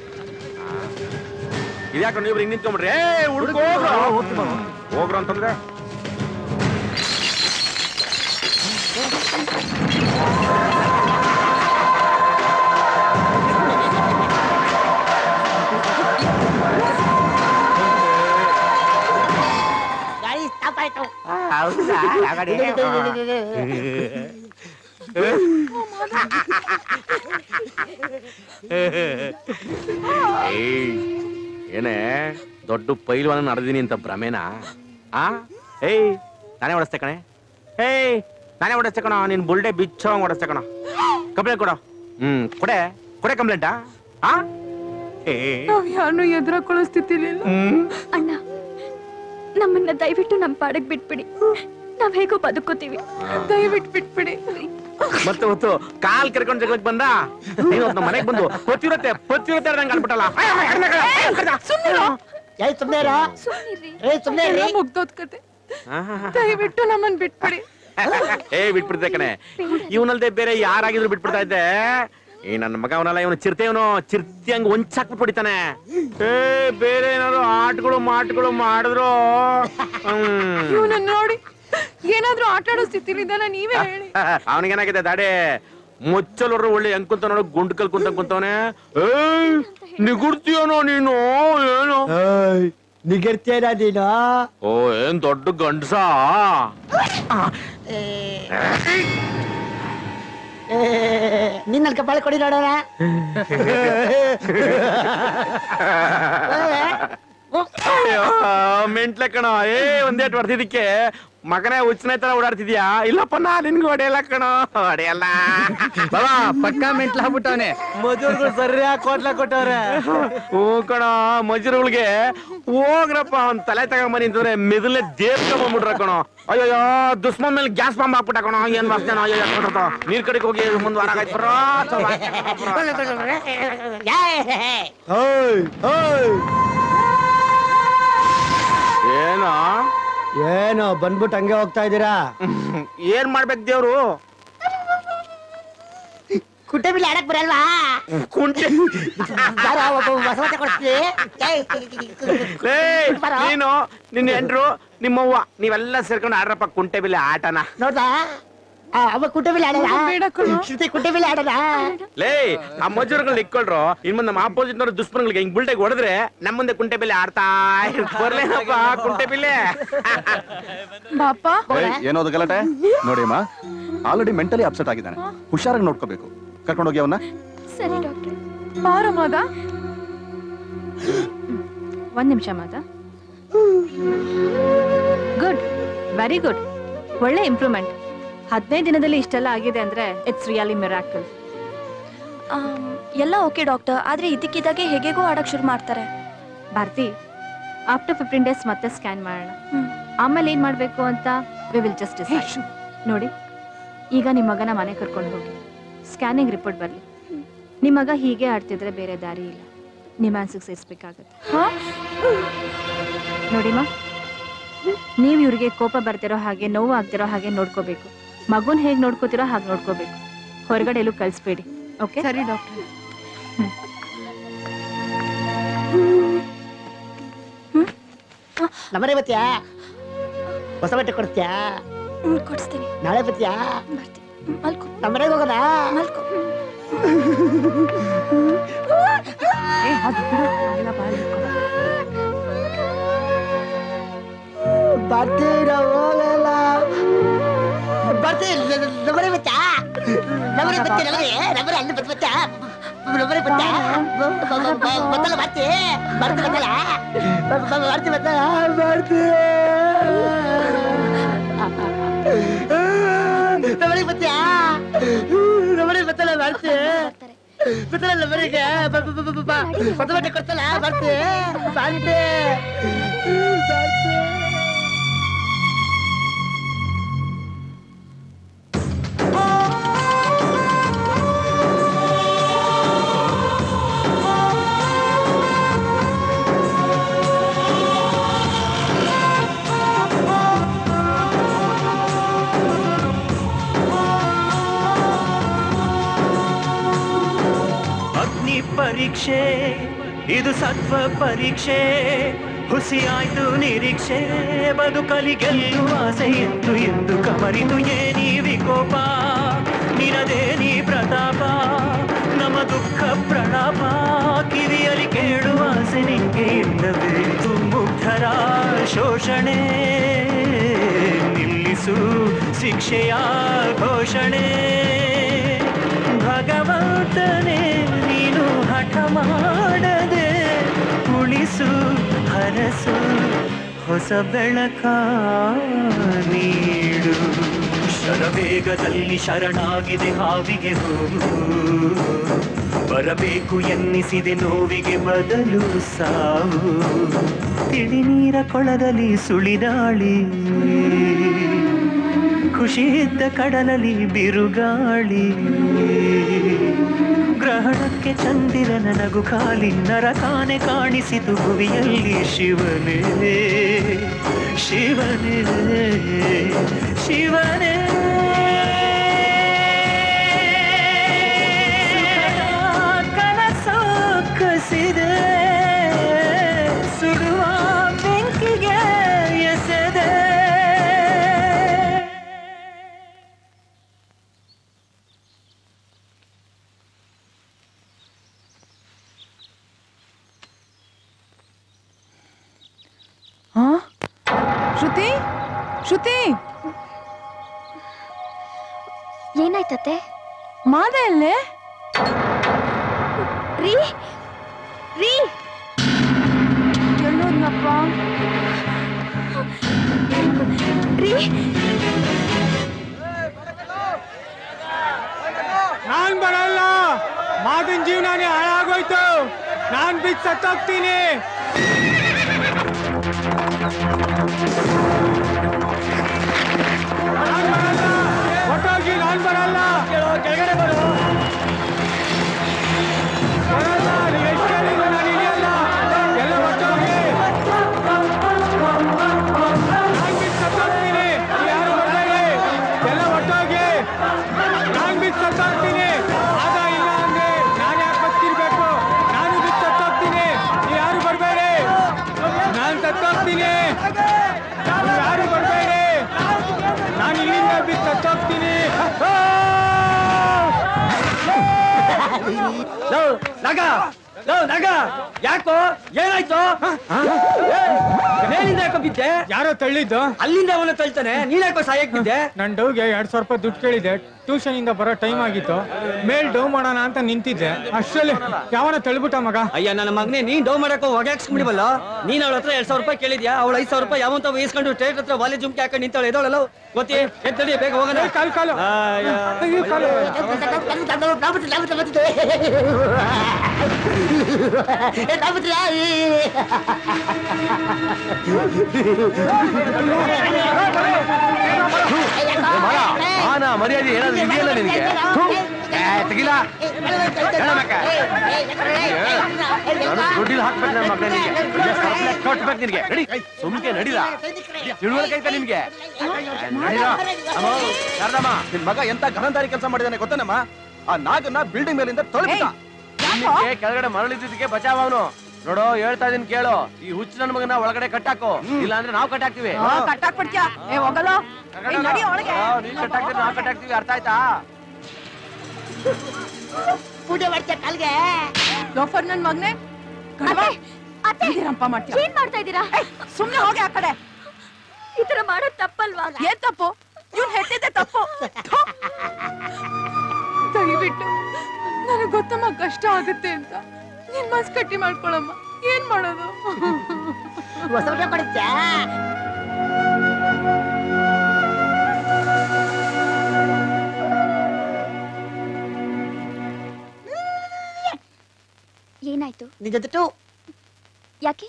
ಇದ್ಯಾಕ ನೀವು ಹಿಂಗ್ ನಿಂತ್ಕೊಂಡ್ಬಿಡ್ರಿ. ಏ ಹುಡ್ಕೋಗ್ರು ಹೋಗ್ರು ಅಂತಂದ್ರೆ ಗಾಡಿ ಸ್ಟಾಪ್ ಆಯ್ತು. ಏನೇ ದೊಡ್ಡ ಪೈಲ್ವಾನ ನಡೆದೀನಿ ಅಂತ ಭ್ರಮೇನಾ? ಆ ಏಯ್ ನಾನೇ ಹೊಡೆಸ್ತೆ ಕಣೆ. ಏಯ್ ನಾನೇ ಹೊಡೆಸ್ತೆ ಕಣ. ನೀನ್ ಬುಲ್ಡೆ ಬಿಚ್ಚೋಂಗ್ ಹೊಡೆಸ್ತೆ ಕಣ. ಕಂಪ್ಲೇಂಟ್ ಕೊಡ. ಹ್ಮ್ ಕೊಡೆ ಕೊಡೆ ಕಂಪ್ಲೇಂಟಾ? ಆ ನಾವ್ ಯಾರನ್ನೂ ಎದುರಾಕೊಳ್ಳೋ ಸ್ಥಿತಿಲಿಲ್ಲ. ಅಣ್ಣ, ನಮ್ಮನ್ನ ದಯವಿಟ್ಟು ನಮ್ಮ ಪಾಡಕ್ ಬಿಟ್ಬಿಡಿ. ನಾವ್ ಹೇಗೋ ಬದುಕೋತೀವಿ. ದಯವಿಟ್ಟು ಬಿಟ್ಬಿಡಿ. ಮತ್ತೆ ಹೊತ್ತು ಕಾಲ್ ಕರ್ಕೊಂಡು ಜಗಳಕ್ಕೆ ಬಂದ ನೀನು ನಮ್ಮ ಮನೆಗೆ ಬಂದು ಹೊತ್ತಿರುತ್ತೆ ಹೊತ್ತಿರುತ್ತೆ ನಂಗೆ ಅನ್ಬಿಟ್ಟಲ್ಲ. ಮುಗ್ದೋದ್ ಕತೆ. ದಯವಿಟ್ಟು ನಮ್ಮನ್ ಬಿಟ್ಬಿಡಿ. ಏ ಬಿಟ್ಬಿಡ್ತೆ ಕಣೆ. ಇವನಲ್ದೆ ಬೇರೆ ಯಾರಾಗಿದ್ರು ಬಿಟ್ಬಿಡ್ತಾ ಇದ್ದೆ. ಈ ನನ್ನ ಮಗ ಅವನಲ್ಲ, ಇವನು ಚಿರತೆ. ಇವನು ಚಿರ್ತಿ ಹಂಗ ಒಂಚಾಕ್ಬಿಟ್ಬಿಡಿತಾನೆ. ಏ ಬೇರೆ ಏನಾದ್ರು ಆಟಗಳು ಮಾಟಗಳು ಮಾಡಿದ್ರು ಇವನನ್ನ ನೋಡಿ ಏನಾದ್ರೂ ಆಟ ಆಡೋ ಸ್ಥಿತಿಲಿದ್ದಾನ? ನೀವೇ ಹೇಳಿ. ಅವನಿಗೇನಾಗಿದೆ ದಾಡೆ ಮುಚ್ಚಲೋರು ಒಳ್ಳೆ ಹೆಂಗ್ ಕುಂತ ನೋಡು, ಗುಂಡ್ ಕಲ್ ಕುಂತ ಕುಂತವನೆ. ಏಯ್ ನಿಗುಡ್ತೀಯನೋ ನೀನು? ಏನು ನಿಗರ್ತೀಯನ ನೀನು? ಓ ಏನ್ ದೊಡ್ಡ ಗಂಡ್ಸ. ನಿನ್ನ ಕಪಾಳ ಕೊಡಿ ನೋಡೋಣ. ಮೆಂಟ್ಲೆ ಕಣ. ಏ ಒಂದೇಟ್ ಹೊಡ್ತಿದ್ದಕ್ಕೆ ಮಗನೇ ಹುಚ್ಚನ ತರ ಓಡಾಡ್ತಿದ್ಯಾ? ಇಲ್ಲಪ್ಪ ನಾ ನಿನ್ಗೂ ಹೊಡೆಯಲ್ಲ ಕಣ, ಹೊಡೆಯಲ್ಲ. ಬಾಬಾ ಪಕ್ಕ ಮೆಂಟ್ಲ ಆಗ್ಬಿಟ್ಟವನೆ. ಮಜೂರ್ಗಳು ಸರಿಯಾಗಿ ಕೋಟ್ಲ ಕೊಟ್ಟವ್ರೆ. ಹ್ಞೂ ಕಣ, ಮಜೂರ್ಗಳಿಗೆ ಹೋಗ್ರಪ್ಪ ಅವ್ನ್ ತಲೆ ತಗೊಂಬನಿ ಅಂತಂದ್ರೆ ಮೆದಲೇ ದೇವ್ಕೊಂಡ್ಬಿಟ್ರ ಕಣ. ಅಯ್ಯೋ ದುಶ್ಮನ್ ಮೇಲೆ ಗ್ಯಾಸ್ ಬಾಂಬ್ ಹಾಕ್ಬಿಟ್ಟ ಕಣ. ಏನ್ ಮಾಡ್ತೇನ? ಅಯ್ಯೋ ನೀರ್ ಕಡೆಗೆ ಹೋಗಿ ಮುಂದ್ ವಾರ ಆಯ್ತು ಬರೋ. ಏನೋ ಏನೋ ಬಂದ್ಬಿಟ್ಟು ಹಂಗೆ ಹೋಗ್ತಾ ಇದ್ದೀರಾ? ಏನ್ ಮಾಡ್ಬೇಕು ದೇವ್ರು? ಕುಂಟೆ ಬಿಲ್ಲಿ ಆಡಕ್ ಬರಲ್ವಾ? ಕುಂಟೆ ನೀನು ನಿನ್ನ ಹೆಂಡ್ರು ನಿಮ್ಮವ್ವ ನೀವೆಲ್ಲ ಸೇರ್ಕೊಂಡು ಆಡ್ರಪ್ಪ ಕುಂಟೆ ಬಿಲ್ಲೆ ಆಟನ. ನೋಡ್ದಾ ಅವ ಕುಂಟೆ ಬಿಲ್ಲಿ ಆಡೋಣ, ಶ್ರುತಿ ಕುಂಟೆ ಬಿಲ್ಲಿ ಆಡೋಣ. ಲೇ ಆ ಮಜೂರ್ಗಳು ಇಕ್ಕೊಳ್ರು. ಇನ್ ಮುಂದೆ ನಮ್ಮ ಆಪೋಸಿಟ್ ನವರು ದುಷ್ಮನ್ಗಳಿಗೆ ಹಿಂಗ್ ಬುಲ್ಟೆಗೆ ಹೊಡೆದ್ರೆ ನಮ್ಮ ಮುಂದೆ ಕುಂಟೆ ಬಿಲ್ಲೆ ಆಡ್ತಾ ಬರ್ಲೇನಪ್ಪ ಕುಂಟೆ ಬಿಲ್ಲೆ. ಬಾಪ ಏನೋದು ಗಲಾಟೆ ನೋಡಿ ಅಮ್ಮ, ಆಲ್ರೆಡಿ ಮೆಂಟಲಿ ಅಪ್ಸೆಟ್ ಆಗಿದ್ದಾನೆ. ಹುಷಾರಾಗಿ ನೋಡ್ಕೋಬೇಕು. ಕರ್ಕೊಂಡೋಗಿ ಅವನ್ನ. ಸರಿ ಡಾಕ್ಟ್ರೆ. ಬಾರ ಮಾದ. ಒಂದ್ ನಿಮಿಷ ಮಾದ. ಗುಡ್, ವೆರಿ ಗುಡ್, ಒಳ್ಳೆ ಇಂಪ್ರೂವ್ಮೆಂಟ್. ಹದಿನೈದು ದಿನದಲ್ಲಿ ಇಷ್ಟೆಲ್ಲ ಆಗಿದೆ ಅಂದ್ರೆ ಇಟ್ಸ್ ರಿಯಲಿ ಮಿರಾಕಲ್. ಎಲ್ಲ ಓಕೆ ಡಾಕ್ಟರ್, ಆದ್ರೆ ಇದಕ್ಕಿದ್ದಾಗೆ ಹೇಗೆಗೋ ಆಡಕ್ ಶುರು ಮಾಡ್ತಾರೆ. ಭಾರತಿ, ಆಫ್ಟರ್ ಫಿಫ್ಟೀನ್ ಡೇಸ್ ಮತ್ತೆ ಸ್ಕ್ಯಾನ್ ಮಾಡೋಣ. ಆಮೇಲೆ ಏನ್ ಮಾಡ್ಬೇಕು ಅಂತ ವಿ ವಿಲ್ ಜಸ್ಟ್ ಡಿಸೈಡ್. ನೋಡಿ, ಈಗ ನಿಮ್ಮ ಮಗನ ಮನೆ ಕರ್ಕೊಂಡು ಹೋಗಿ ಸ್ಕ್ಯಾನಿಂಗ್ ರಿಪೋರ್ಟ್ ಬರಲಿ. ನಿಮ್ಮ ಮಗ ಹೀಗೆ ಆಡ್ತಿದ್ರೆ ಬೇರೆ ದಾರಿ ಇಲ್ಲ, ನಿಮ್ಮ ಆನ್ಸರ್ಗೆ ಸೇರಿಸ್ಬೇಕಾಗತ್ತೆ. ನೋಡಿಮ್ಮ, ನೀವು ಇವ್ರಿಗೆ ಕೋಪ ಬರ್ತಿರೋ ಹಾಗೆ ನೋವು ಆಗ್ತಿರೋ ಹಾಗೆ ನೋಡ್ಕೋಬೇಕು. ಮಗುನ್ ಹೇಗೆ ನೋಡ್ಕೋತಿರೋ ಹಾಗೆ ನೋಡ್ಕೋಬೇಕು. ಹೊರಗಡೆ ಎಲ್ಲೂ ಕಳಿಸ್ಬೇಡಿ. ಓಕೆ? ಸರಿ ಡಾಕ್ಟರ್. ನಮ್ಮನೆ ಬತ್ತೀಯಾ? ಹೊಸ ಬಟ್ಟೆ ಕೊಡ್ತೀಯಾ? ಕೊಡಿಸ್ತೀನಿ. ನಾಳೆ ಬತ್ತೀಯಾ? ಮಲ್ಕೊ. ನಮ್ಮನೆಗೆ ಹೋಗೋಣ? ಮಲ್ಕೊ. ಬರ್ತೀರ ಹೋಗಲ್ಲ. ಬರ್ತೀವಿ ನಮ್ಮನೆ ಬತ್ತಾ? ನಮ್ಮನೆ ಬತ್ತಿ ನಮ್ಮನೆ ನಮ್ಮನೆ ಅಲ್ಲಿ ಬತ್ ಬತ್ತಾ? ನಮ್ಮನೆ ಬತ್ತಾ? ಬತ್ತಲ್ಲ ಬರ್ತಿ ಬರ್ತಿ ಬತ್ತಲ್ಲ ಬರ್ತಿ ಬತ್ತಲ್ಲ ಬರ್ತಿ ನಮ್ಮನೆ ಬತ್ತೀಯಾ? ನಮ್ಮನೆ ಬರ್ತೆ ಗೊತ್ತಲ್ಲ ಬರೀಗೆ ಹೊಸ ಬಟ್ಟೆ ಕೊಡ್ತಲ್ಲ ಬರ್ತೆ ಬಾಂಡೆ ಪರೀಕ್ಷೆ ಇದು ಸತ್ವ ಪರೀಕ್ಷೆ ಹುಸಿಯಾಯ್ತು ನಿರೀಕ್ಷೆ ಬದುಕಲಿ ಗೆಲ್ಲುವ ಆಸೆ ಎಂದು ಎಂದು ಕಮರಿತು ಏನಿ ವಿಕೋಪ ನಿನದೇನಿ ಪ್ರತಾಪ ನಮ್ಮ ದುಃಖ ಪ್ರಣಾಪ ಕಿವಿಯಲಿ ಕೇಳುವ ಆಸೆ ನಿಂಗೆ ಇಲ್ಲವೇ ಮುಗ್ಧರ ಶೋಷಣೆ ನಿಲ್ಲಿಸು ಶಿಕ್ಷೆಯ ಘೋಷಣೆ ಭಗವಂತನೇ ನೀನು ಹಠ ಮಾಡದೆ ಉಳಿಸು ಹರಸು ಹೊಸ ಬೆಳಕ ನೀಡು ಶರವೇಗದಲ್ಲಿ ಶರಣಾಗಿದೆ ಹಾವಿಗೆ ಹೋಗು ಬರಬೇಕು ಎನ್ನಿಸಿದೆ ನೋವಿಗೆ ಬದಲು ಸಾವು ತಿಳಿ ನೀರ ಕೊಳದಲ್ಲಿ ಸುಳಿದಾಳಿ ಖುಷಿ ಇದ್ದ ಕಡಲಲ್ಲಿ ಬಿರುಗಾಳಿ ಗ್ರಹಣಕ್ಕೆ ಚಂದಿರನ ನಗು ಖಾಲಿ ನರಕಾನೆ ಕಾಣಿಸಿತು ಭುವಿಯಲ್ಲಿ ಶಿವನೇ ಶಿವನೇ ಶಿವನೇ ಕನಸು ಕಸಿದೆ ಸುಡುವ ಬೆಂಕಿಗೆ ಎಸೆದೆ ಹಾ ಶ್ರುತಿ ಶ್ರುತಿ ಏನಾಯ್ತತ್ತೆ ಮಾದೆ ಅಲ್ಲೇ ರೀ ರೀ ಎಲ್ಲೋದ್ನಪ್ಪ ರೀ ನಾನ್ ಬರಲ್ಲ ಮಾತಿನ ಜೀವನಾನೇ ಹಾಳಾಗೋಯ್ತು ನಾನ್ ಬಿದ್ದು ಸತ್ತೋಗ್ತೀನಿ ನಾನ್ ಬರಲ್ಲ ಹೊಟ್ಟೋಗಿ ನಾನ್ ಬರಲ್ಲ ಕೆಳಗಡೆ ಬರೋ ಬರಲ್ಲ ನೀವು ಎಷ್ಟು ಹೇಳಿದ್ರು ನಾನು ಇಳಿಯಲ್ಲ ಎಲ್ಲ ಹೊಟ್ಟೋಗಿ ನಾನ್ ಬಿದ್ದು ಸತ್ತೋಗ್ತೀನಿ ಯಾರು ಬರಬೇಡಿ ಎಲ್ಲ ಹೊಟ್ಟೋಗಿ ನಾನ್ ಬಿದ್ದು ಸತ್ತೋಗ್ತೀನಿ ಆದ ಇಲ್ಲ ಅಂದ್ರೆ ನಾನು ಯಾಕೆ ಬದುಕಿರ್ಬೇಕು ನಾನು ಬಿದ್ದು ಸತ್ತೋಗ್ತೀನಿ ಯಾರು ಬರಬೇಡಿ ನಾನು ಸತ್ತೋಗ್ತೀನಿ ಯಾರು ಬರಬೇಡಿ ನಾನು ಇಲ್ಲಿಂದ ಬಿದ್ದು ಸತ್ತೋಗ್ತೀನಿ ನಗ ನಗ ಯಾಕೋ ಏನಾಯ್ತು ಮೇಲಿಂದ ಯಾಕೋ ಬಿದ್ದೆ ಯಾರೋ ತಳ್ಳಿದ್ದು ಅಲ್ಲಿಂದ ಅವನ ತಳ್ತಾನೆ ನೀನ್ ಯಾಕೋ ಸಾಯಕ್ ಬಿದ್ದೆ ನನ್ ಡೌಗೆ ಎರಡ್ ಸಾವಿರ ರೂಪಾಯಿ ದುಡ್ಡು ಕೇಳಿದೆ ಟ್ಯೂಷನ್ ಇಂದ ಬರೋ ಟೈಮ್ ಆಗಿತ್ತು ಮೇಲ್ ಡೌ ಮಾಡೋಣ ಅಂತ ನಿಂತಿದ್ದೆ ಅಷ್ಟರಲ್ಲಿ ಯಾವನ ತಳ್ಬಿಟ್ಟ ಮಗ ಅಯ್ಯ ನನ್ನ ಮಗನೇ ನೀನ್ ಡೌ ಮಾಡಕ ಒಗ್ಯಾಕ್ಸ್ಬಿಡಿವಲ್ಲ ನೀನ್ ಅವಳ ಹತ್ರ ಎರಡ್ ಸಾವಿರ ರೂಪಾಯಿ ಕೇಳಿದ್ಯಾ ಅವಳ ಐದ್ ಸಾವಿರ ರೂಪಾಯಿ ಯಾವಂತ ವಹಿಸ್ಕೊಂಡು ಸ್ಟೇಟ್ ಹತ್ರ ವಾಲೆ ಜುಮ್ಕಿ ಹಾಕೊಂಡು ನಿಂತಾಳೆ ಎದೋಳಲ್ಲ ಗೊತ್ತಿ ಎತ್ತಡಿ ಬೇಗ ಹೋಗೋಣ ಕಾಲು ಕಾಲು ಮಾನ ಮರ್ಯಾದೆ ಏನಾದ್ರು ಇದೆಯಲ್ಲ ನಿನಗೆ ತೆಗಿಲ ದುಡ್ಡಿಲ್ ಹಾಕ್ಬೇಕು ನನ್ನ ಮಗನಿಗೆ ಕೊಟ್ಬೇಕು ನಿನಗೆ ನಡಿ ಸುಮ್ಕೆ ನಡಿಲ ತಿಳುವಳಿಕೆ ನಿಮ್ಗೆ ಶಾರದಮ್ಮ ನಿನ್ ಮಗ ಎಂತ ಘನಂದಾರಿ ಕೆಲಸ ಮಾಡಿದಾನೆ ಗೊತ್ತೇನಮ್ಮ ಆ ನಾಗನ್ನ ಬಿಲ್ಡಿಂಗ್ ಮೇಲಿಂದ ತೊಳೆಬಿಟ್ಟ ಕೆಳಗಡೆ ಮರಳಿದ್ದಕ್ಕೆ ಬಚಾವ್ ಅವನು ನೋಡೋ ಹೇಳ್ತಾ ಇದೀನಿ ಕೇಳು ಈ ಹುಚ್ಚ ನನ್ ಮಗನ ಒಳಗಡೆ ಕಟ್ಟಾಕೋ ಇಲ್ಲ ಅಂದ್ರೆ ನಾವು ಕಟ್ಟಾಕ್ತಿವಿ ಕಟ್ಟಾಕ್ಬಿಡ್ತೀಯ ಏ ಹೋಗಲ್ಲ ನಡಿ ಒಳಗೆ ನೀನ್ ಕಟ್ಟಾಕ್ತೀವಿ ನಾವು ಕಟ್ಟಾಕ್ತಿವಿ ಅರ್ಥ ಆಯ್ತಾ ಪೂಜೆ ಮಾಡ್ತೀಯ ಕಾಲ್ಗೆ ಲೋಫರ್ ನನ್ ಮಗನೇ ರಂಪ ಮಾಡ್ತೀಯ ಏನ್ ಮಾಡ್ತಾ ಇದ್ದೀರಾ ಸುಮ್ನೆ ಹೋಗಿ ಆ ಕಡೆ ಈ ತರ ಮಾಡೋದ್ ತಪ್ಪಲ್ವಾ ಏನ್ ತಪ್ಪು ಇವ್ನ್ ಹೆತ್ತಿದ್ದೆ ತಪ್ಪು ದಯವಿಟ್ಟು ನನಗ್ ಗೊತ್ತಮ್ಮ ಕಷ್ಟ ಆಗುತ್ತೆ ಅಂತ ನೀನ್ ಮನ್ಸ್ ಕಟ್ಟಿ ಮಾಡ್ಕೊಳಮ್ಮ ಏನ್ ಮಾಡೋದು ಹೊಸ ಊಟ ಕೊಡುತ್ತಾ ಏನಾಯ್ತು? ನಿನ್ ಜೊತೆ ಟೂ. ಯಾಕೆ?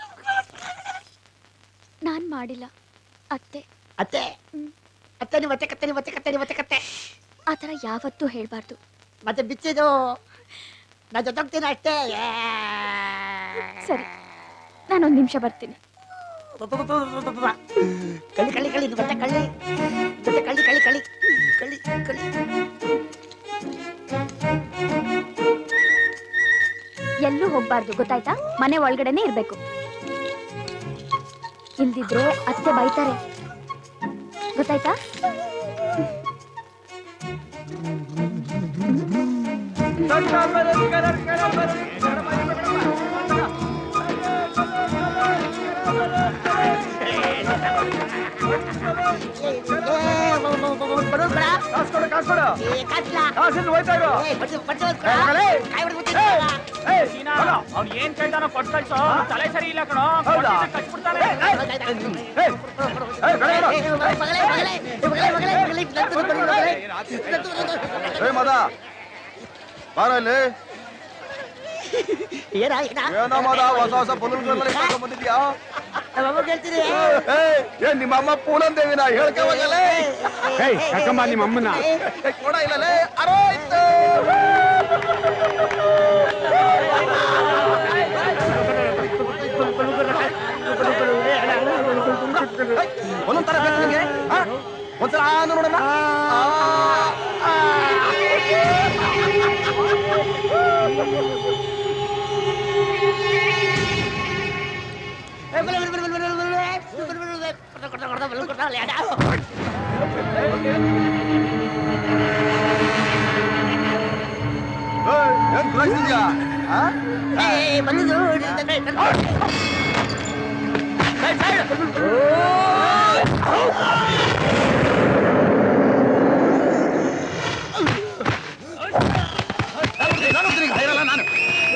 ನಾನ್ ಮಾಡಿಲ್ಲ. ಅತ್ತೆ ಅತ್ತೆ ಅತ್ತೆ ನೀವು ಮತ್ತೆ ಕತ್ತೆ ನೀವು ಮತ್ತೆ ಕತ್ತೆ ನೀವು ಮತ್ತೆ ಕತ್ತೆ ಆತರ ಯಾವತ್ತೂ ಹೇಳ್ಬಾರ್ದು. ಮತ್ತೆ ಬಿಚ್ಚಿದು ನಾ ಜೊತೆಗ್ತೀನಿ ಅಷ್ಟೇ. ಸರಿ, ನಾನೊಂದ್ ನಿಮಿಷ ಬರ್ತೀನಿ. ಕಳ್ಳಿ ಕಳ್ಳಿ ಕಳ್ಳಿ ಇದು ಮತ್ತೆ ಕಳ್ಳಿ ಮತ್ತೆ ಕಳ್ಳಿ ಕಳ್ಳಿ ಕಳ್ಳಿ ಕಳ್ಳಿ ಕಳ್ಳಿ. ಎಲ್ಲೂ ಹೋಗ್ಬಾರ್ದು, ಗೊತ್ತಾಯ್ತಾ? ಮನೆ ಒಳಗಡೆನೆ ಇರ್ಬೇಕು. ಇಲ್ದಿದ್ರೆ ಅತ್ತೆ ಬೈತಾರೆ, ಗೊತ್ತಾಯ್ತಾ? ಅವ್ನು ಏನ್ ಕೇಳ್ತಾನೋ ಕೊಟ್ಟು ಕಳ್ಸೋ. ತಲೆ ಸರಿ ಇಲ್ಲ ಕಣೋ, ಕಚ್ಬಿಡ್ತಾನೆ. ಮದ ಬಾರ ಇಲ್ಲಿ. ಏನೋ ಮದ ಹೊಸ ಹೊಸ ಬಲೂನ್ಗಳನ್ನ ಬಂದಿದ್ಯಾ? ಏನ್ ನಿಮ್ಮ ಅಮ್ಮ ಪೂನಂ ದೇವಿನ ಹೇಳ್ಕೋವಾಗಲೇ ಯಾಕಮ್ಮ ನಿಮ್ಮ ಅಮ್ಮನ ಕೂಡ ಇಲ್ಲಲೇ ಅರೋ ಇತ್ತು. ಒಂದೊಂದ್ ತರ ಬೇಕು ನಿಮಗೆ? ಒಂದ್ಸಲ ಆನು ನೋಡೋಣ. ಏನ್ ಗುರಾಯಿಸಿದ್ಯಾ? ಬಂದು ನಾನು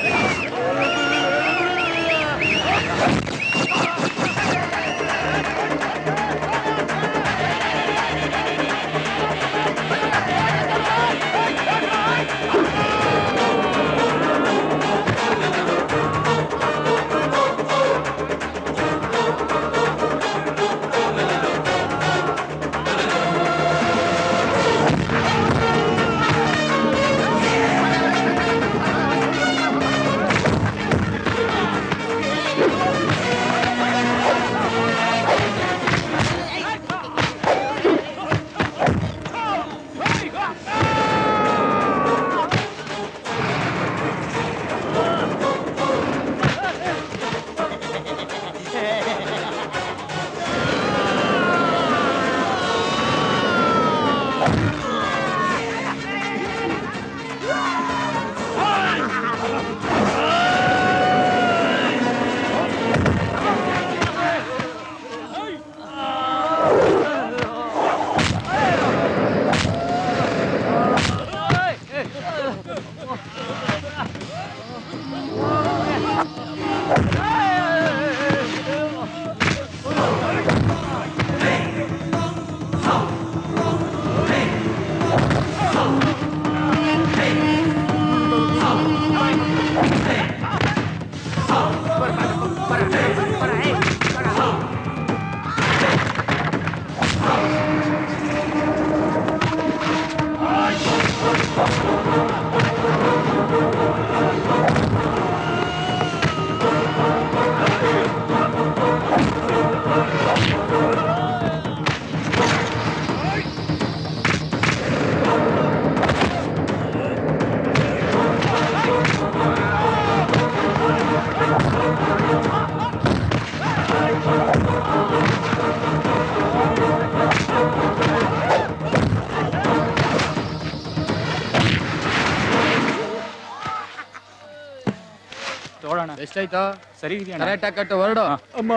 ನೋಡೋಣ ಎಷ್ಟಾಯ್ತಾ? ಸರಿ ಕರೆಕ್ಟಾಗಿ ಕಟ್ಟು ಹೊರಡು. ಅಮ್ಮ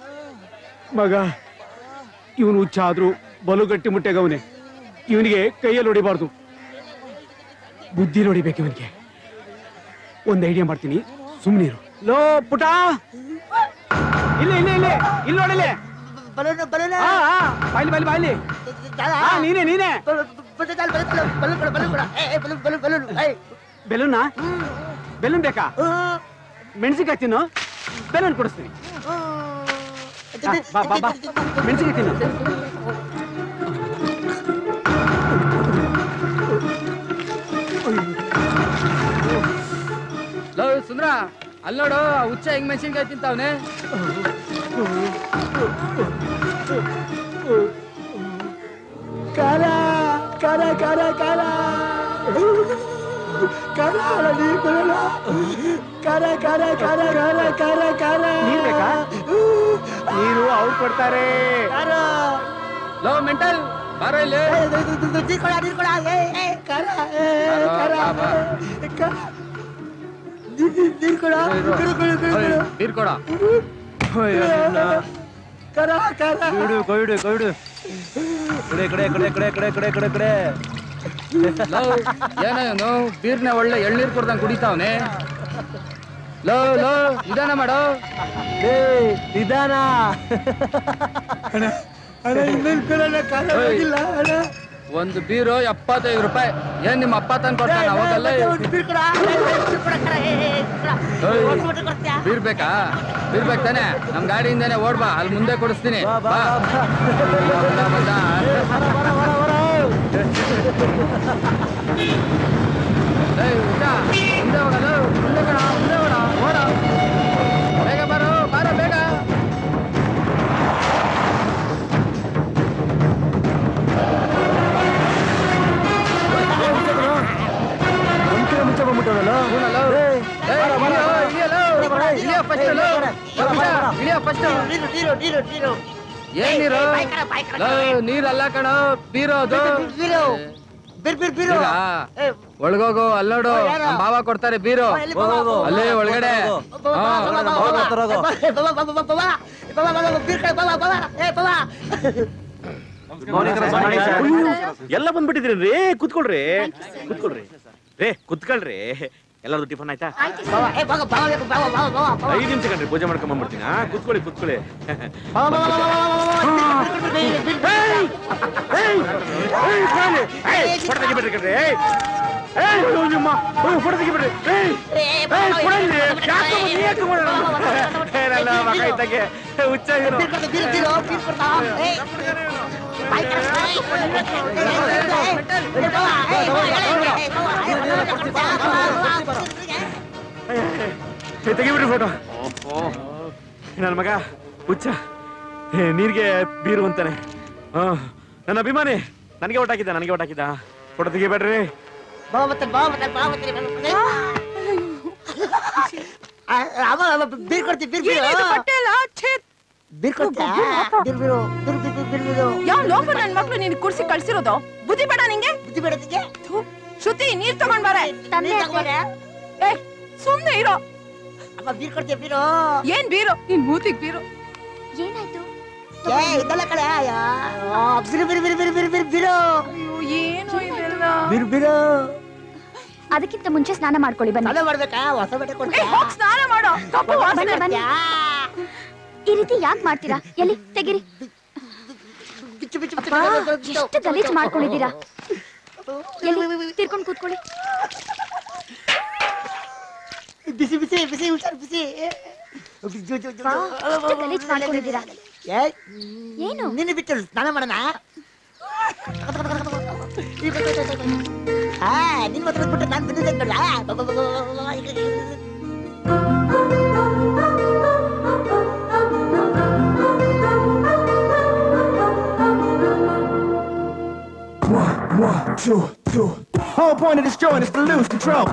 ಮಗ ಇವನು ಹುಚ್ಚ ಆದ್ರೂ ಬಲು ಗಟ್ಟಿ ಮುಟ್ಟೆಗವನೆ. ಇವನಿಗೆ ಕೈಯಲ್ಲಿ ಹೊಡಿಬಾರ್ದು, ಬುದ್ಧಿ ನೋಡಿಬೇಕು ಇವನಿಗೆ. ಒಂದ್ ಐಡಿಯಾ ಮಾಡ್ತೀನಿ, ಸುಮ್ನಿರು. ಲೋ ಪುಟ, ಇಲ್ಲಿ ಇಲ್ಲಿ ಇಲ್ಲಿ ಇಲ್ಲಿ ನೋಡಿಲ್ಲಿ. ಬಲೂನು ಬಲೂನು ಬಾಯ್ಲಿ ಬಾಯ್ಲಿ ಬಾಯ್ಲಿ. ನೀನೆ ನೀನೆ ಬೆಲೂನಾ ಬೆಲೂನ್ ಬೇಕಾ? ಮೆಣಸಿನ್ಕಾಯಿ ತಿನ್ನು, ಬೆಲೂನ್ ಕೊಡಿಸ್ತೀನಿ. ಬಾ ಬಾ ಬಾ ಮೆಣಸಿನ್ಕಾಯಿ ತಿನ್ನು. ಲೋ ಸುಂದ್ರ, ಅಲ್ಲಿ ನೋಡು ಹುಚ್ಚ ಹೆಂಗ್ ಮೆಣಸಿನ್ಕಾಯಿ ತಿಂತಾವನೆ. ಖಾರ ಖಾರ ಖಾರ ಖಾರ ಖಾರ ನೀರು ಬರೋಣ. ಖಾರ ಖಾರ ಖಾರ ಖಾರ ಖಾರ ಖಾರ ನೀರು ಬೇಕಾ? ನೀರು ಅವ್ರು ಕೊಡ್ತಾರೆ. ಲೋ ಮೆಂಟಲ್ ಬಾರೋ ಇಲ್ಲಿ. ನೀರ್ಕೊಳ ನೀರ್ಕೊಳ ಖಾರ ನೀರ್ ಕೊಡ ನೀರ್ ಕೊಡ. ಖಾರ ಖಾರ ಕೊಯ್ಡು ಕೊಯ್ಡು ಕೊಯ್ಡು. ಕಡೆ ಕಡೆ ಕಡೆ ಕಡೆ ಕಡೆ ಕಡೆ ಕಡೆ ಕಡೆ ಏನೇನು ಬೀರ್ನ ಒಳ್ಳೆ ಎಳ್ನೀರ್ ಕೊಡ್ದಂಗ್ ಕುಡಿತಾವನೆ. ಲೋ ಲೋ ನಿಧಾನ ಮಾಡೋ. ನಿಧಾನ. ಒಂದು ಬೀರು ಎಪ್ಪತ್ತೈದು ರೂಪಾಯಿ. ಏನ್ ನಿಮ್ಮ ಅಪ್ಪ ತಂದು ಕೊಡ್ತಾನ? ಅವಾಗಲ್ಲ ಬೀರ್ ಬೇಕಾ? ಬೀರ್ ಬೇಕು ತಾನೆ? ನಮ್ ಗಾಡಿಯಿಂದಾನೆ ಓಡ್ಬಾ, ಅಲ್ಲಿ ಮುಂದೆ ಕೊಡಿಸ್ತೀನಿ. ಮುಂದೆ ಹೋಗಲ್ಲ, ಮುಂದೆ ಕಣ, ಮುಂದೆ ಓಡ ಓಡ ಬೇಗ ಬಾರೋ ಬಾರೋ ಬೇಗ. ಏನ್ ನೀರು? ನೀರಲ್ಲ ಕಣ, ಬೀರೋ ಅದು. ಒಳಗೋಗು, ಅಲ್ಲೋಡು ನಮ್ ಭಾವ ಕೊಡ್ತಾರೆ ಬೀರು. ಅಲ್ಲೇ ಒಳಗಡೆ ಎಲ್ಲ ಬಂದ್ಬಿಟ್ಟಿದ್ರಿ. ಕುತ್ಕೊಳ್ರಿ ಕುತ್ಕೊಳ್ರಿ ರೇ ಕುತ್ಕೊಳ್ರಿ. ಎಲ್ಲರದು ಟಿಫನ್ ಆಯ್ತಾ? ಐದು ನಿಮಿಷ ಕಣ್ರಿ, ಪೂಜೆ ಮಾಡ್ಕೊಂಡ್ ಬಂದ್ಬಿಡ್ತೀನಿ. ಕುತ್ಕೊಳ್ಳಿ ಕುತ್ಕೊಳ್ಳಿ. ಫೋಟೋ ತೆಗಿಬಿಡ್ರಿ ಕಣ್ರಿ. ಫೋಟೋ ತೆಗಿಬಿಡ್ರಿ. ಏನಲ್ಲ ಮಗ ಇದ್ದಾಗೆ ಹುಚ್ಚ. ತೆಗಿಬಿಡ್ರಿ ಫೋಟೋ. ನನ್ನ ಮಗ ಹುಚ್ಚ ನೀರ್ಗೆ ಬೀರು ಅಂತಾನೆ. ನನ್ನ ಅಭಿಮಾನಿ ನನಗೆ ಒಟ್ಟಾಕಿದ್ದ ನನಗೆ ಒಟ್ಟಾಕಿದ್ದ. ಫೋಟೋ ತೆಗಿಬೇಡ್ರಿ. ಬೀರ್ ಕೊಡ್ತೀವಿ ಬೀರ್ ಯಾವ ಲೋಫರ್ ನನ್ ಮಕ್ಳು ನೀನ್ ಕುರ್ಸಿ ಕಳ್ಸಿರೋದು? ಬುದ್ಧಿ ಬೇಡ ನಿಂಗೆ? ಬುದ್ಧಿ ಬೇಡ ನಿಂಗೆ? ಶ್ರುತಿ ನೀರ್ ತಗೊಂಡ್ ಬಾರೆ. ಸುಮ್ನೆ ಇರೋ. ಬೀರ್ ಕೊಡ್ತೀವಿ ಬೀರು. ಏನ್ ಬೀರು? ನಿನ್ ಮೂತಿಗ್ ಬೀರು. ಏನಾಯ್ತು? ಏ ಇದೆಲ್ಲ ಕಡೆ ಬಿರು ಬಿರು ಬಿರು ಬಿರು ಬಿರು ಬಿರು ಬಿರು. ಏನು ಇದೆಲ್ಲ? ಬಿರು ಬಿರು. ಅದಕ್ಕಿಂತ ಮುಂಚೆ ಸ್ನಾನ ಮಾಡ್ಕೊಳ್ಳಿ ಬನ್ನಿ. ಸ್ನಾನ ಮಾಡ್ಬೇಕಾ? ಹೊಸ ಬಟ್ಟೆ ಕೊಡ್ತೀಯಾ? ಸ್ನಾನ ಮಾಡೋ. ಕಪ್ಪು ವಾಸನೆ ಬನ್ನಿ. ಈ ರೀತಿ ಯಾಕೆ ಮಾಡ್ತೀರಾ? ಎಲ್ಲಿ ತೆಗಿರಿ. ಎಷ್ಟು ಗಲೀಜ್ ಮಾಡ್ಕೊಂಡಿದ್ದೀರಾ. ಎಲ್ಲಿ ತಿರ್ಕೊಂಡು ಕೂತ್ಕೊಳ್ಳಿ. ಬಿಸಿ ಬಿಸಿ ಬಿಸಿ ಹುಷಾರ್ ಬಿಸಿ. ಎಷ್ಟು ಗಲೀಜ್ ಮಾಡ್ಕೊಂಡಿದ್ದೀರಾ. ಏನು ನಿನ್ನ ಬಿಟ್ಟು ಸ್ನಾನ ಮಾಡೋಣ? ಹಾ ನಿನ್ ಮಾತ್ರ ಬಿಟ್ಟು ನಾನು ಬಿದ್ದಿದ್ದೆ ನೋಡ. One, two, two. Whole point of this joint is to lose control.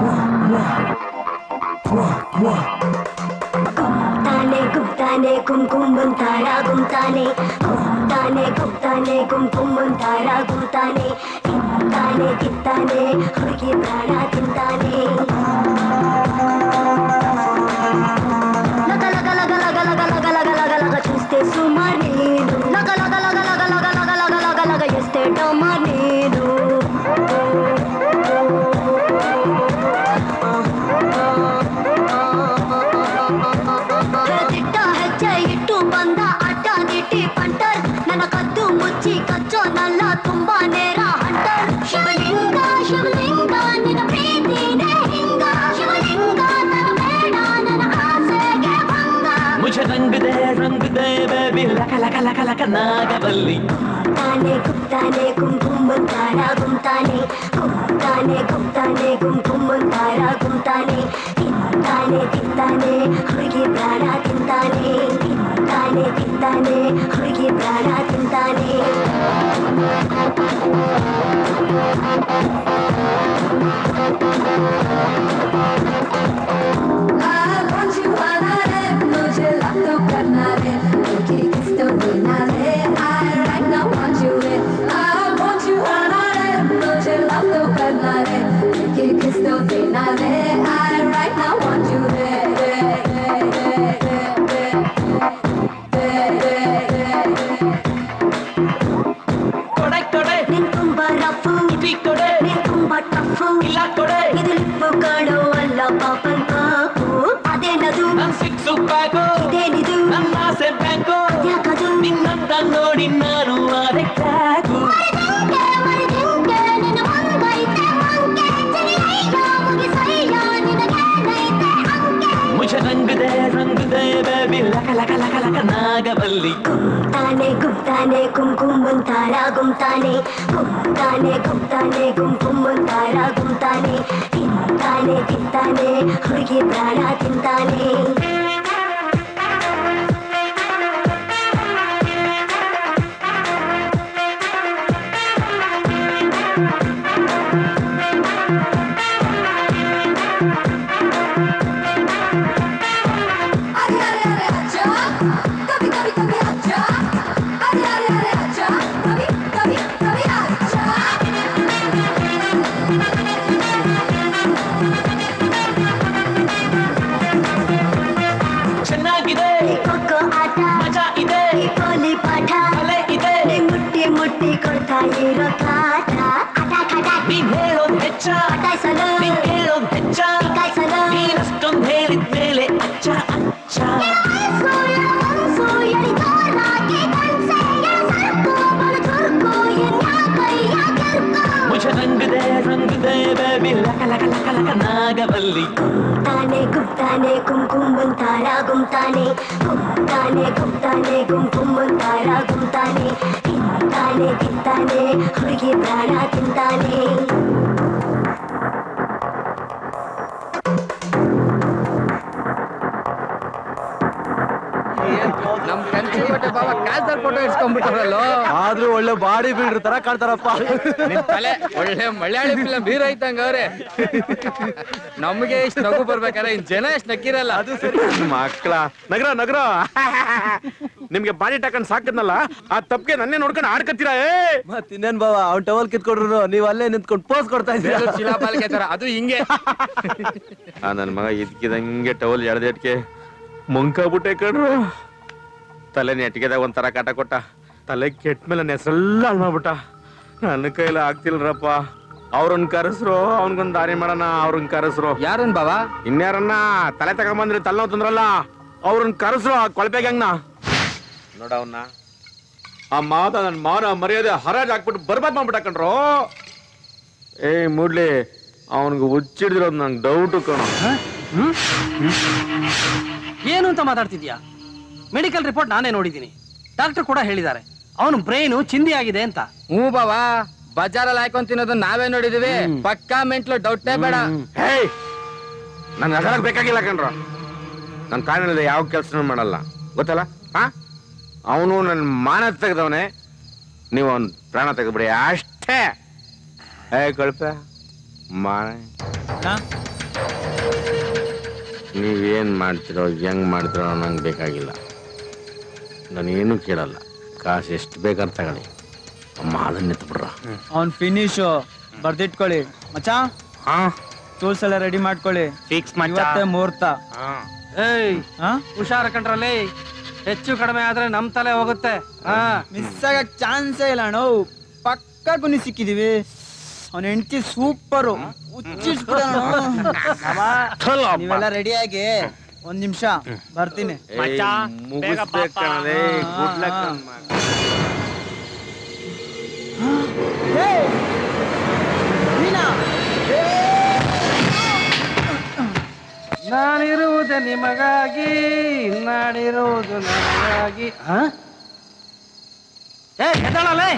Gumtane, gumtane, kum kum buntara, gumtane. Gumtane, gumtane, kum kum buntara, gumtane. Tittane, tittane, hurgi prana tintane. Laga laga laga laga laga laga laga laga laga chuste sumarneenu. Laga laga laga laga laga laga laga laga laga yeste tamarneenu. Titta hecche ittu banda atta niti pantar. Nana kaddu muchi kaccho nalla tumba nera hunter. Shivalinga shivalinga nina preeti ne ಲಕ ಲಕ ನಾಗವಲ್ಲಿ ತಾನೆ ಗುಪ್ತಾನೆ ಗುಮ್ ಗುಮ್ ಮುಂತಾರ ಗುಮ್ತಾನೆ ಗುಪ್ತಾನೆ ಗುಪ್ತಾನೆ ಗುಮ್ ಗುಮ್ ಮುಂತಾರ ಗುಮ್ತಾನೆ ತಿಂತಾನೆ ತಿಂತಾನೆ ಹುಡುಗಿ ಪ್ರಾಣ ತಿಂತಾನೆ ತಿಂತಾನೆ ತಿಂತಾನೆ ಹುಡುಗಿ ಪ್ರಾಣ ತಿಂತಾನೆ ನೋಡಿ ನಾನು ಮುझे रंग दे रंग दे baby luck luck luck luck Nagavalli गुप्ताने गुप्ताने गुम गुम ಮುಂತಾರ ಗುಮ್ತಾನೆ ಗುಪ್ತಾನೆ ಗುಪ್ತಾನೆ ಗುಮ್ ಗುಮ್ ಮುಂತಾರ ಗುಮ್ತಾನೆ ತಿಂತಾನೆ ತಿಂತಾನೆ ಹುಡುಗಿ ಪ್ರಾಣ ತಿಂತಾನೆ ನಾಗವಲ್ಲಿ ಗುಪ್ತಾನೆ ಗುಪ್ತಾನೆ ಗುಮ್ ಗುಮ್ ಮುಂತಾರ ಗುಮ್ತಾನೆ ಗುಪ್ತಾನೆ ಗುಪ್ತಾನೆ ಗುಮ್ ಗುಮ್ ಮುಂತಾರ ಗುಮ್ತಾನೆ ತಿಂತಾನೆ ತಿಂತಾನೆ ಹುಡುಗಿ ಪ್ರಾಣ ತಿಂತಾನೆ ನಮ್ ಕಂಚಿಕೋಟೆ ಬಾಬಾ ಕ್ಯಾನ್ಸರ್ ಫೋಟೋ ಇಟ್ಕೊಂಡ್ಬಿಟ್ಟಾರಲ್ಲೋ ಆದ್ರೂ ಒಳ್ಳೆ ಬಾಡಿ ಬಿಲ್ಡರ್ ತರ ಕಾಣ್ತಾರಪ್ಪ ನಿನ್ ತಲೆ ಒಳ್ಳೆ ಮಲಯಾಳಿ ಫಿಲಂ ಹೀರೋ ಇದ್ದಂಗ ಅವ್ರೆ ನಮ್ಗೆ ಇಷ್ಟು ನಗು ಬರ್ಬೇಕಾರೆ ಇನ್ ಜನ ಎಷ್ಟು ನಕ್ಕಿರಲ್ಲ ಅದು ಸರಿ ಮಕ್ಕಳ ನಗರ ನಗರ ನಿಮ್ಗೆ ಬಾಡಿ ಟಾಕಂಡ್ ಸಾಕದ್ನಲ್ಲ ಆ ತಪ್ಪಿಗೆ ನನ್ನೇ ನೋಡ್ಕೊಂಡು ಆಡ್ಕತ್ತೀರಾ ಏ ಮತ್ ಇನ್ನೇನ್ ಬಾವ ಅವ್ನ್ ಟವಲ್ ಕಿತ್ಕೊಡ್ರು ನೀವ್ ಅಲ್ಲೇ ನಿಂತ್ಕೊಂಡು ಪೋಸ್ ಕೊಡ್ತಾ ಇದ್ದೀರಾ ಶಿಲಾಪಾಲಿಕೆ ತರ ಅದು ಹಿಂಗೆ ಆ ನನ್ ಮಗ ಇದ್ಕಿದಂಗೆ ಟವಲ್ ಎಳ್ದೇಟ್ಗೆ ಮುಂಕಾಬಿಟ್ಟೆ ಕಣ್ರು ತಲೆ ನೆಟ್ಗೆದಾಗ ಒಂಥರ ಕಾಟ ಕೊಟ್ಟ ತಲೆ ಕೆಟ್ಟ ಮೇಲೆ ನನ್ನ ಹೆಸರೆಲ್ಲ ಹಾಳು ಮಾಡ್ಬಿಟ್ಟ ನನ್ನ ಕೈಲ ಆಗ್ತಿಲ್ರಪ್ಪ ಅವ್ರನ್ ಕರೆಸ್ರು ಅವನ್ಗೊಂದ್ ದಾರಿ ಮಾಡೋಣ ಅವ್ರನ್ ಕರೆಸ್ರು ಯಾರನ್ ಬಾವಾ ಇನ್ಯಾರನ್ನ ತಲೆ ತಗೊಂಬಂದ್ರಿ ತಲೆನೋವು ತಂದ್ರಲ್ಲ ಅವ್ರನ್ ಕರೆಸ್ರು ಆ ಕೊಳಪೆ ಗ್ಯಾಂಗ್ನ ನೋಡ ಅವನ್ನ ಆ ಮಾತ ನನ್ ಮಾನ ಮರ್ಯಾದೆ ಹರಾಜ್ ಹಾಕ್ಬಿಟ್ಟು ಬರ್ಬಾದ್ ಮಾಡ್ಬಿಟ್ಟ ಕಣ್ರು ಏ ಮೂಡ್ಲಿ ಅವನ್ಗೆ ಹುಚ್ಚಿಡಿದಿರೋದು ನಂಗೆ ಡೌಟು ಕಣ ಏನು ಅಂತ ಮಾತಾಡ್ತಿದ್ಯಾ ಮೆಡಿಕಲ್ ರಿಪೋರ್ಟ್ ನಾನೇ ನೋಡಿದ್ದೀನಿ ಡಾಕ್ಟರ್ ಕೂಡ ಹೇಳಿದ್ದಾರೆ ಅವನು ಬ್ರೈನು ಚಿಂದಿ ಆಗಿದೆ ಅಂತ ಹ್ಞೂ ಬಾವಾ ಬಜಾರಲ್ಲಿ ಹಾಕೊಂಡ್ ತಿನ್ನೋದು ನಾವೇ ನೋಡಿದೀವಿ ಪಕ್ಕಾ ಮೆಂಟ್ಲು ಡೌಟೇ ಬೇಡ ನನ್ಗೆ ಅದರ ಬೇಕಾಗಿಲ್ಲ ಕಣ್ರ ನನ್ನ ಕಾರಣದಲ್ಲಿ ಯಾವ ಕೆಲಸನೂ ಮಾಡಲ್ಲ ಗೊತ್ತಲ್ಲ ಹಾ ಅವನು ನನ್ನ ಮಾನ ತೆಗೆದವನೇ ನೀವು ಅವನ್ ಪ್ರಾಣ ತೆಗೆದ್ಬಿಡಿ ಅಷ್ಟೇ ಏ ಕಳ್ಪ ಮಾನ ನೀವೇನ್ ಮಾಡ್ತಿರೋ ಹೆಂಗ್ ಮಾಡ್ತಿರೋ ನಂಗೆ ಬೇಕಾಗಿಲ್ಲ ನಾನೇನು ಕೇಳಲ್ಲ ಕಾಸು ಎಷ್ಟು ಬೇಕಾದ್ರೆ ತಗೊಳ್ಳಿ ಅಮ್ಮ ಅದನ್ನ ಎತ್ಬಿಡ್ರ ಅವ್ನ್ ಫಿನಿಶು ಬರ್ದಿಟ್ಕೊಳ್ಳಿ ಮಚ್ಚಾ ಹಾ ಟೂಲ್ಸ್ ಎಲ್ಲ ರೆಡಿ ಮಾಡ್ಕೊಳ್ಳಿ ಫಿಕ್ಸ್ ಇವತ್ತೇ ಮುಹೂರ್ತ ಏಯ್ ಹುಷಾರ ಕಂಡ್ರಲ್ಲಿ ಹೆಚ್ಚು ಕಡಿಮೆ ಆದ್ರೆ ನಮ್ ತಲೆ ಹೋಗುತ್ತೆ ಮಿಸ್ ಆಗಕ್ ಚಾನ್ಸೇ ಇಲ್ಲ ಅಣ್ಣ ಪಕ್ಕ ಗುಣಿ ಸಿಕ್ಕಿದೀವಿ ಅವನ ಹೆಂಡತಿ ಸೂಪರು ನೀವೆಲ್ಲ ರೆಡಿ ಆಗಿ ಒಂದ್ ನಿಮಿಷ ಬರ್ತೀನಿ ನಾನಿರುವುದು ನಿಮಗಾಗಿ ನಾಡಿರುವುದು ನನಗಾಗಿ ಏ ಎದ್ದಾಳಲ್ಲೇ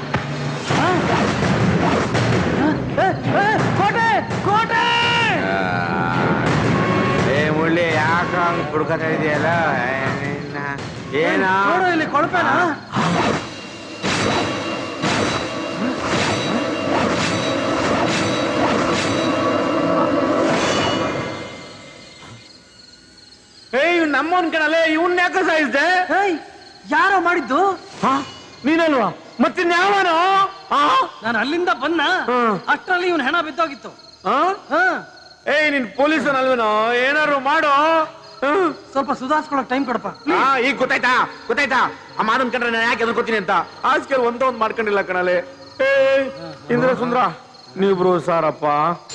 ಕೋಟೆ ಕೋಟೆ ಏ ಮುಳ್ಳಿ ಯಾಕ ಹಂಗ್ ಕುಡ್ಕೊತಾ ಇದೆಯಲ್ಲ ಏನ ನೋಡು ಇಲ್ಲಿ ಕೊಳಪೇನ ಏಯ್ ಇವ್ ನಮ್ಮವನ್ ಕಣಲೆ ಇವನ್ ಯಾಕೆ ಸಾಯಿಸ್ದೆ ಯಾರೋ ಮಾಡಿದ್ದು ನೀನಲ್ವಾ ಮತ್ತಿನ್ಯಾವನು ನಾನು ಅಲ್ಲಿಂದ ಬನ್ನ ಅಷ್ಟರಲ್ಲಿ ಇವನ್ ಹೆಣ ಬಿದ್ದೋಗಿತ್ತು ಏಯ್ ನೀನ್ ಪೊಲೀಸನಲ್ವೇನೋ ಏನಾರು ಮಾಡೋ ಸ್ವಲ್ಪ ಸುಧಾರಿಸ್ಕೊಳಕ್ ಟೈಮ್ ಕೊಡಪ್ಪ ಈಗ ಗೊತ್ತಾಯ್ತಾ ಗೊತ್ತಾಯ್ತಾ ಆ ಮಾದನ್ ಕಂಡ್ರೆ ನಾನು ಯಾಕೆ ಎದ್ಕೊತೀನಿ ಅಂತ ಆಸ್ಕೇಲ್ ಒಂದ ಒಂದ್ ಮಾಡ್ಕೊಂಡಿಲ್ಲ ಕಣಲೆ ಏ ಇಂದ್ರ ಸುಂದ್ರ ನೀವ್ರು ಸಾರಪ್ಪ.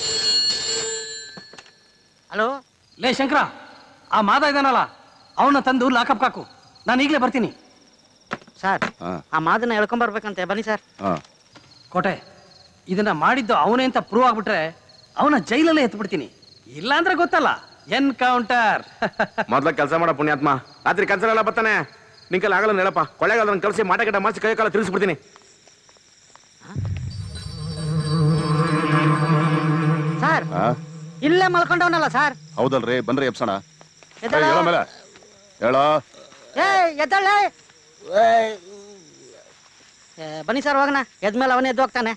ಹಲೋ ಲೇ ಶಂಕರ, ಆ ಮಾದ ಇದಾನಲ್ಲ ಅವನ್ನ ತಂದು ಲಾಕಪ್ ಹಾಕು, ನಾನು ಈಗಲೇ ಬರ್ತೀನಿ. ಸರ್ ಆ ಮಾದನ್ನ ಹೇಳ್ಕೊಂಬರ್ಬೇಕಂತೆ, ಬನ್ನಿ ಸರ್. ಕೋಟೆ, ಇದನ್ನ ಮಾಡಿದ್ದು ಅವನೇ ಅಂತ ಪ್ರೂವ್ ಆಗ್ಬಿಟ್ರೆ ಅವನ ಜೈಲಲ್ಲೇ ಎತ್ಬಿಡ್ತೀನಿ, ಇಲ್ಲ ಅಂದ್ರೆ ಗೊತ್ತಲ್ಲ ಎನ್ಕೌಂಟರ್. ಮೊದ್ಲ ಕೆಲಸ ಮಾಡ ಪುಣ್ಯಾತ್ಮ, ರಾತ್ರಿ ಕೆಲಸ ಎಲ್ಲ ಬರ್ತಾನೆ. ನಿನ್ ಕೈಲಿ ಆಗಲ್ಲ ಹೇಳಪ್ಪ, ಕೊಳ್ಳೆಗಾಲ ಕಳಿಸಿ ಮಾಟ ಗಿಡ ಮಾಸಿ ಕೈ ಕಾಲ ತಿಳಿಸ್ಬಿಡ್ತೀನಿ. ಸರ್ ಇಲ್ಲೇ ಮಲ್ಕೊಂಡವನಲ್ಲ ಸರ್. ಹೌದಲ್ರಿ, ಬಂದ್ರೆ ಎಪ್ಸೋಣ. ಎದ್ದೇಳು. ಹೇಳೋ ಮೇಲೆ ಹೇಳೋ. ಏ ಎದ್ದಳೆ, ಬನ್ನಿ ಸರ್ ಹೋಗೋಣ. ಎದ್ಮೇಲೆ ಅವನೇ ಎದ್ದು ಹೋಗ್ತಾನೆ.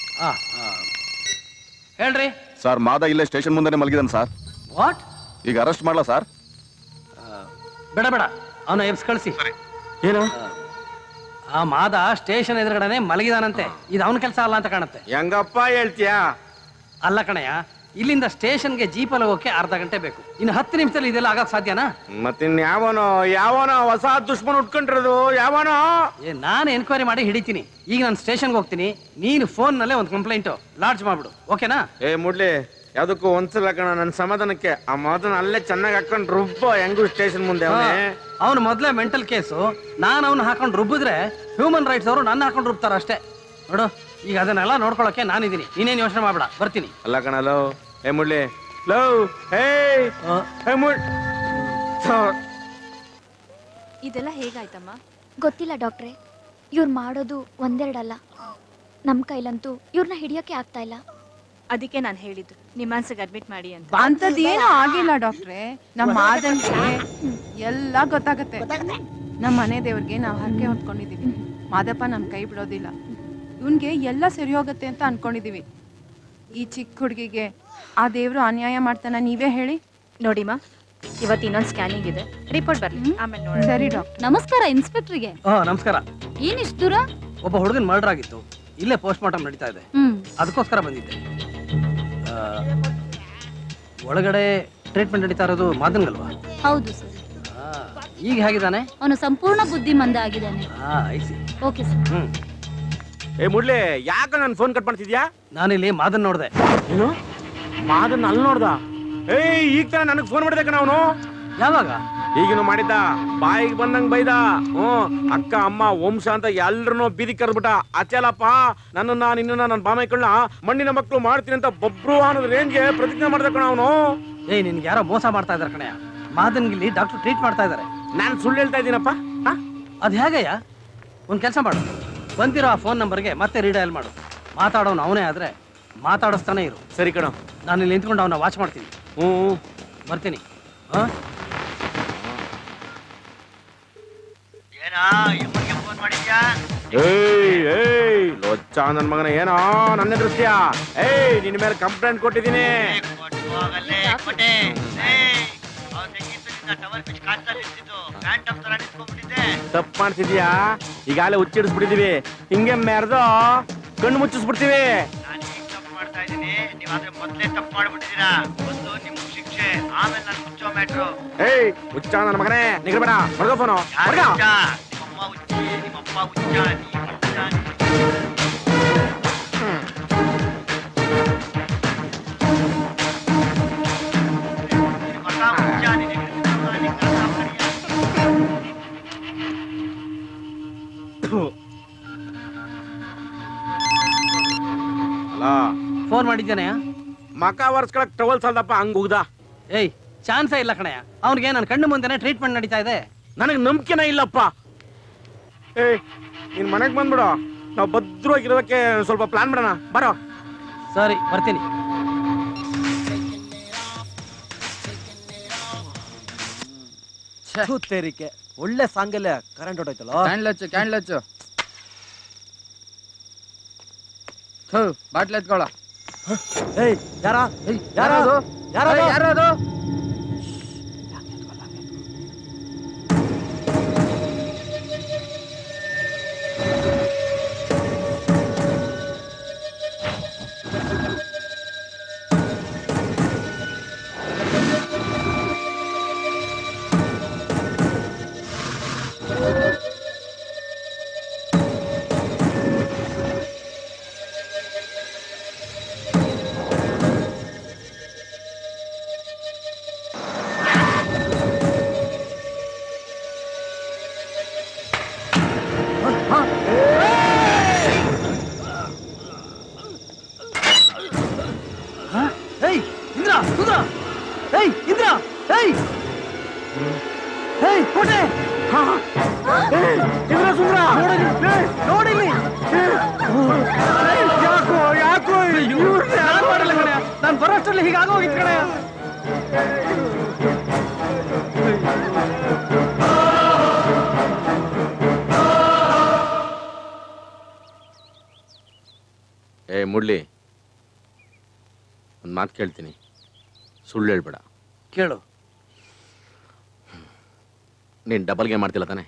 ಹೇಳ್ರಿ ಸರ್, ಮಾದ ಇಲ್ಲೇ ಸ್ಟೇಷನ್ ಮುಂದೆ ಮಲಗಿದಾನೆ ಸರ್. ವಾಟ್? ಈಗ ಅರೆಸ್ಟ್ ಮಾಡ್ಲಾ ಸರ್? ಬೇಡ ಬೇಡ, ಅವನ ಎಬ್ಸ್ ಕಳಿಸಿ. ಏನು? ಆ ಮಾದ ಸ್ಟೇಷನ್ ಎದುರುಗಡೆನೆ ಮಲಗಿದಾನಂತೆ, ಇದು ಅವನ ಕೆಲಸ ಅಲ್ಲ ಅಂತ ಕಾಣುತ್ತೆ. ಹೆಂಗಪ್ಪ ಹೇಳ್ತೀಯಾ? ಅಲ್ಲ ಕಣಯ್ಯ, ಇಲ್ಲಿಂದ ಸ್ಟೇಷನ್ಗೆ ಜೀಪಲ್ಲಿ ಹೋಗಕ್ಕೆ ಅರ್ಧ ಗಂಟೆ ಬೇಕು, ಇನ್ನು ಹತ್ತು ನಿಮಿಷದಲ್ಲಿ ಇದೆಲ್ಲ ಆಗಕ್ ಸಾಧ್ಯನಾ? ಮತ್ತಿನ್ ಯಾವನೋ ಯಾವನೋ ಹೊಸ ದುಶ್ಮನ್ ಉಟ್ಕೊಂಡಿರೋದು ಯಾವನೋ. ಏ ನಾನು ಎನ್ಕ್ವೈರಿ ಮಾಡಿ ಹಿಡಿತೀನಿ. ಈಗ ನಾನು ಸ್ಟೇಷನ್ಗೆ ಹೋಗ್ತೀನಿ, ನೀನು ಫೋನ್ ನಲ್ಲೇ ಒಂದು ಕಂಪ್ಲೇಂಟ್ ಲಾಡ್ಜ್ ಮಾಡ್ಬಿಡು, ಓಕೆನಾ? ಏ ಮುಡ್ಲಿ, ಯಾವ್ದಕ್ಕೂ ಒಂದ್ಸಲ ಕಣ ನನ್ನ ಸಮಾಧಾನಕ್ಕೆ ಆ ಮಾತನ್ನ ಅಲ್ಲೇ ಚೆನ್ನಾಗಿ ಹಾಕೊಂಡ್ ರುಬ್ಬ ಹೆಂಗು ಸ್ಟೇಷನ್ ಮುಂದೆ. ಅವನು ಮೊದ್ಲೇ ಮೆಂಟಲ್ ಕೇಸು, ನಾನು ಅವನು ಹಾಕೊಂಡು ರುಬ್ಬಿದ್ರೆ ಹ್ಯೂಮನ್ ರೈಟ್ಸ್ ಅವರು ನನ್ನ ಹಾಕೊಂಡು ರುಬ್ತಾರ ಅಷ್ಟೇ. ನೋಡು, ಈಗ ಅದನ್ನೆಲ್ಲ ನೋಡ್ಕೊಳಕ್ಕೆ ನಾನಿದ್ದೀನಿ, ನೀನೇನು ಯೋಚನೆ ಮಾಡ್ಬೇಡ, ಬರ್ತೀನಿ. ಅಲ್ಲ ಕಣಲೋ, ಏ ಮುಡ್ಲಿ ಲೋ, ಹೇ ಮುಡ್. ಇದೆಲ್ಲ ಹೇಗಾಯ್ತಮ್ಮ? ಗೊತ್ತಿಲ್ಲ ಡಾಕ್ಟ್ರೆ, ಇವ್ರು ಮಾಡೋದು ಒಂದೆರಡಲ್ಲ, ನಮ್ಮ ಕೈಲಂತೂ ಇವ್ರನ್ನ ಹಿಡಿಯೋಕೆ ಆಗ್ತಾ ಇಲ್ಲ. ಅದಕ್ಕೆ ನಾನು ಹೇಳಿದ್ದು ನಿಮ್ಮ ಮನ್ಸಿಗೆ ಅಡ್ಮಿಟ್ ಮಾಡಿ ಅಂತ. ಅಂತದೇನೂ ಆಗಿಲ್ಲ ಡಾಕ್ಟ್ರೆ, ನಮ್ಮ ಮಾದನ್ಗೆ ಎಲ್ಲ ಗೊತ್ತಾಗತ್ತೆ. ನಮ್ಮ ಮನೆ ದೇವ್ರಿಗೆ ನಾವು ಹರಕೆ ಹೊತ್ಕೊಂಡಿದೀವಿ, ಮಾದಪ್ಪ ನಮ್ ಕೈ ಬಿಡೋದಿಲ್ಲ, ಇವನ್ಗೆ ಎಲ್ಲ ಸರಿ ಹೋಗತ್ತೆ ಅಂತ ಅನ್ಕೊಂಡಿದೀವಿ. ಈ ಚಿಕ್ಕ ಹುಡುಗಿಗೆ ಆ ದೇವ್ರು ಅನ್ಯಾಯ ಮಾಡ್ತಾನ, ನೀವೇ ಹೇಳಿ. ನೋಡಿಮಾ, ಇವತ್ತು ಇನ್ನೊಂದು ಸ್ಕ್ಯಾನಿಂಗ್ ಇದೆ, ರಿಪೋರ್ಟ್ ಬರ್ಲಿ, ಆಮೇಲೆ ನೋಡಿ. ಸರಿ ಡಾಕ್ಟರ್. ನಮಸ್ಕಾರ ಇನ್ಸ್ಪೆಕ್ಟರ್ಗೆ. ಹಾ ನಮಸ್ಕಾರ. ಏನಿಷ್ಟು ದೂರ? ಒಬ್ಬ ಹುಡುಗನ್ ಮರ್ಡರ್ ಆಗಿತ್ತು, ಇಲ್ಲೇ ಪೋಸ್ಟ್ ಮಾರ್ಟಮ್ ನಡೀತಾ ಇದೆ, ಅದಕ್ಕೋಸ್ಕರ ಬಂದಿದ್ದೆ. ಒಳಗಡೆ ಟ್ರೀಟ್ಮೆಂಟ್ ನಡೀತಾ ಇರೋದು ಮಾದನ್ಗಲ್ವಾ? ಹೌದು ಸರ್. ಈಗ ಹೇಗಿದ್ದಾನೆ? ಅವನು ಸಂಪೂರ್ಣ ಬುದ್ಧಿಮಂದ ಆಗಿದ್ದಾನೆ. Okay sir. ಹ್ಮ್. ಏ ಮುಡ್ಲಿ, ಯಾಕ ನನ್ ಫೋನ್ ಕಟ್ ಮಾಡ್ತಿದ್ಯಾ? ನಾನಿಲ್ಲಿ ಮಾದನ್ ನೋಡ್ದೆ. ಏನು ಮಾದನ್ ಅಲ್ಲಿ ನೋಡ್ದ? ಏಯ್ ಈಗ ತಾನೆ ನನಗ್ ಫೋನ್ ಮಾಡಿದೆ ಕಣ ಅವನು. ಯಾವಾಗ? ಈಗಿನ ಮಾಡಿದ್ದ, ಬಾಯಿಗೆ ಬಂದಂಗ್ ಬೈದ. ಹ್ಮ್, ಅಕ್ಕ ಅಮ್ಮ ವಂಶ ಅಂತ ಎಲ್ರನ್ನೂ ಬೀದಿ ಕರೆದ್ಬಿಟ್ಟ. ಅಚ್ಚಲಪ್ಪ, ನನ್ನನ್ನ ನಿನ್ನ ನನ್ನ ಬಾಮೈಕಳ್ನ ಮಣ್ಣಿನ ಮಕ್ಕಳು ಮಾಡ್ತೀನಿ ಅಂತ ಬಬ್ರು ಅನ್ನೋದ್ ರೇಂಜ್ಗೆ ಪ್ರತಿಜ್ಞೆ ಮಾಡ್ದ ಕಣ ಅವನು. ಏಯ್ ನಿನ್ಗೆ ಯಾರೋ ಮೋಸ ಮಾಡ್ತಾ ಇದಾರೆ ಕಣಯ್ಯ, ಮಾದನ್ಗಿಲ್ಲಿ ಡಾಕ್ಟರ್ ಟ್ರೀಟ್ ಮಾಡ್ತಾ ಇದಾರೆ. ನಾನು ಸುಳ್ಳು ಹೇಳ್ತಾ ಇದ್ದೀನಪ್ಪ. ಅದ್ ಹೇಗಯ್ಯ? ಒಂದ್ ಕೆಲಸ ಮಾಡು, ಬಂದಿರೋ ಆ ಫೋನ್ ನಂಬರ್ಗೆ ಮತ್ತೆ ರೀಡಯಲ್ ಮಾಡು. ಮಾತಾಡೋನು ಅವನೇ ಆದ್ರೆ ಮಾತಾಡಿಸ್ತಾನೆ ಇರು. ಸರಿ ಕಣ, ನಾನು ಇಲ್ಲಿ ನಿಂತ್ಕೊಂಡು ಅವನ್ನ ವಾಚ್ ಮಾಡ್ತೀನಿ. ಹ್ಞೂ ಬರ್ತೀನಿ. ಹಾ ಏಯ್ ಏಯ್ ಲೊಚ್ಚ ನನ್ ಮಗನ, ಏನೋ ನನ್ನ ದೃಶ್ಯ. ಏಯ್ ನಿನ್ ಮೇಲೆ ಕಂಪ್ಲೇಂಟ್ ಕೊಟ್ಟಿದ್ದೀನಿ. ತಪ್ಪು ಮಾಡ್ತಿದ್ಯಾ? ಈಗಾಗಲೇ ಹುಚ್ಚಿಡಿಸ್ಬಿಟ್ಟಿದೀವಿ, ಹಿಂಗೆ ಮೆರೆದು ಕಣ್ಣು ಮುಚ್ಚಿಸ್ಬಿಡ್ತೀವಿ. ಏಯ್ ಹುಚ್ಚ ನನ್ನ ಮಗನೇ, ನಿಗರ್ಬೇಡ, ಹೊರಗ ಫೋನು ಹೊರಗ. ಫೋನ್ ಮಾಡಿದ್ದೇನೆ, ಮಕ ವರ್ಸ್ಕೊಳಕ್ ಟವಲ್ ಸಾಲ್ದಪ್ಪ, ಹಂಗ ಹೋಗ್ದ. ಏಯ್ ಚಾನ್ಸೇ ಇಲ್ಲ ಕಣಯ್ಯ, ಅವ್ನಿಗೆ ನನ್ನ ಕಣ್ಣು ಮುಂದೆನೆ ಟ್ರೀಟ್ಮೆಂಟ್ ನಡೀತಾ ಇದೆ. ನನಗೆ ನಂಬಿಕೆನೇ ಇಲ್ಲಪ್ಪ. ಏಯ್ ನೀನ್ ಮನೆಗ್ ಬಂದ್ಬಿಡು, ನಾವು ಭದ್ರವಾಗಿರೋದಕ್ಕೆ ಸ್ವಲ್ಪ ಪ್ಲಾನ್ ಮಾಡೋಣ. ಬರೋ. ಸರಿ ಬರ್ತೀನಿ. ತೇರಿಕೆ ಒಳ್ಳೆ ಸಾಂಗಲ್ಲೇ ಕರೆಂಟ್ ಹೊಟ್ಟೈತಲ್ಲ. ಕ್ಯಾಂಡ್ಲ್ ಹಚ್ಚು ಕ್ಯಾಂಡ್ಲ್ ಹಚ್ಚು. ಬಾಟ್ಲ್ ಎತ್ಕೊಳ್ಳ. ಏಯ್ ಯಾರ ಯಾರದು ಯಾರದು ಯಾರದು? ನಾನು ಬರೋಷ್ಟರಲ್ಲಿ ಹೀಗಾಗೋಗಿತ್ತು ಕಣೆ. ಏ ಮುಡ್ಲಿ, ಒಂದು ಮಾತು ಕೇಳ್ತೀನಿ, ಸುಳ್ಳು ಹೇಳ್ಬೇಡ. ಕೇಳು. ನೀನು ಡಬಲ್ ಗೇಮ್ ಮಾಡ್ತಿಲ್ಲ ತಾನೆ?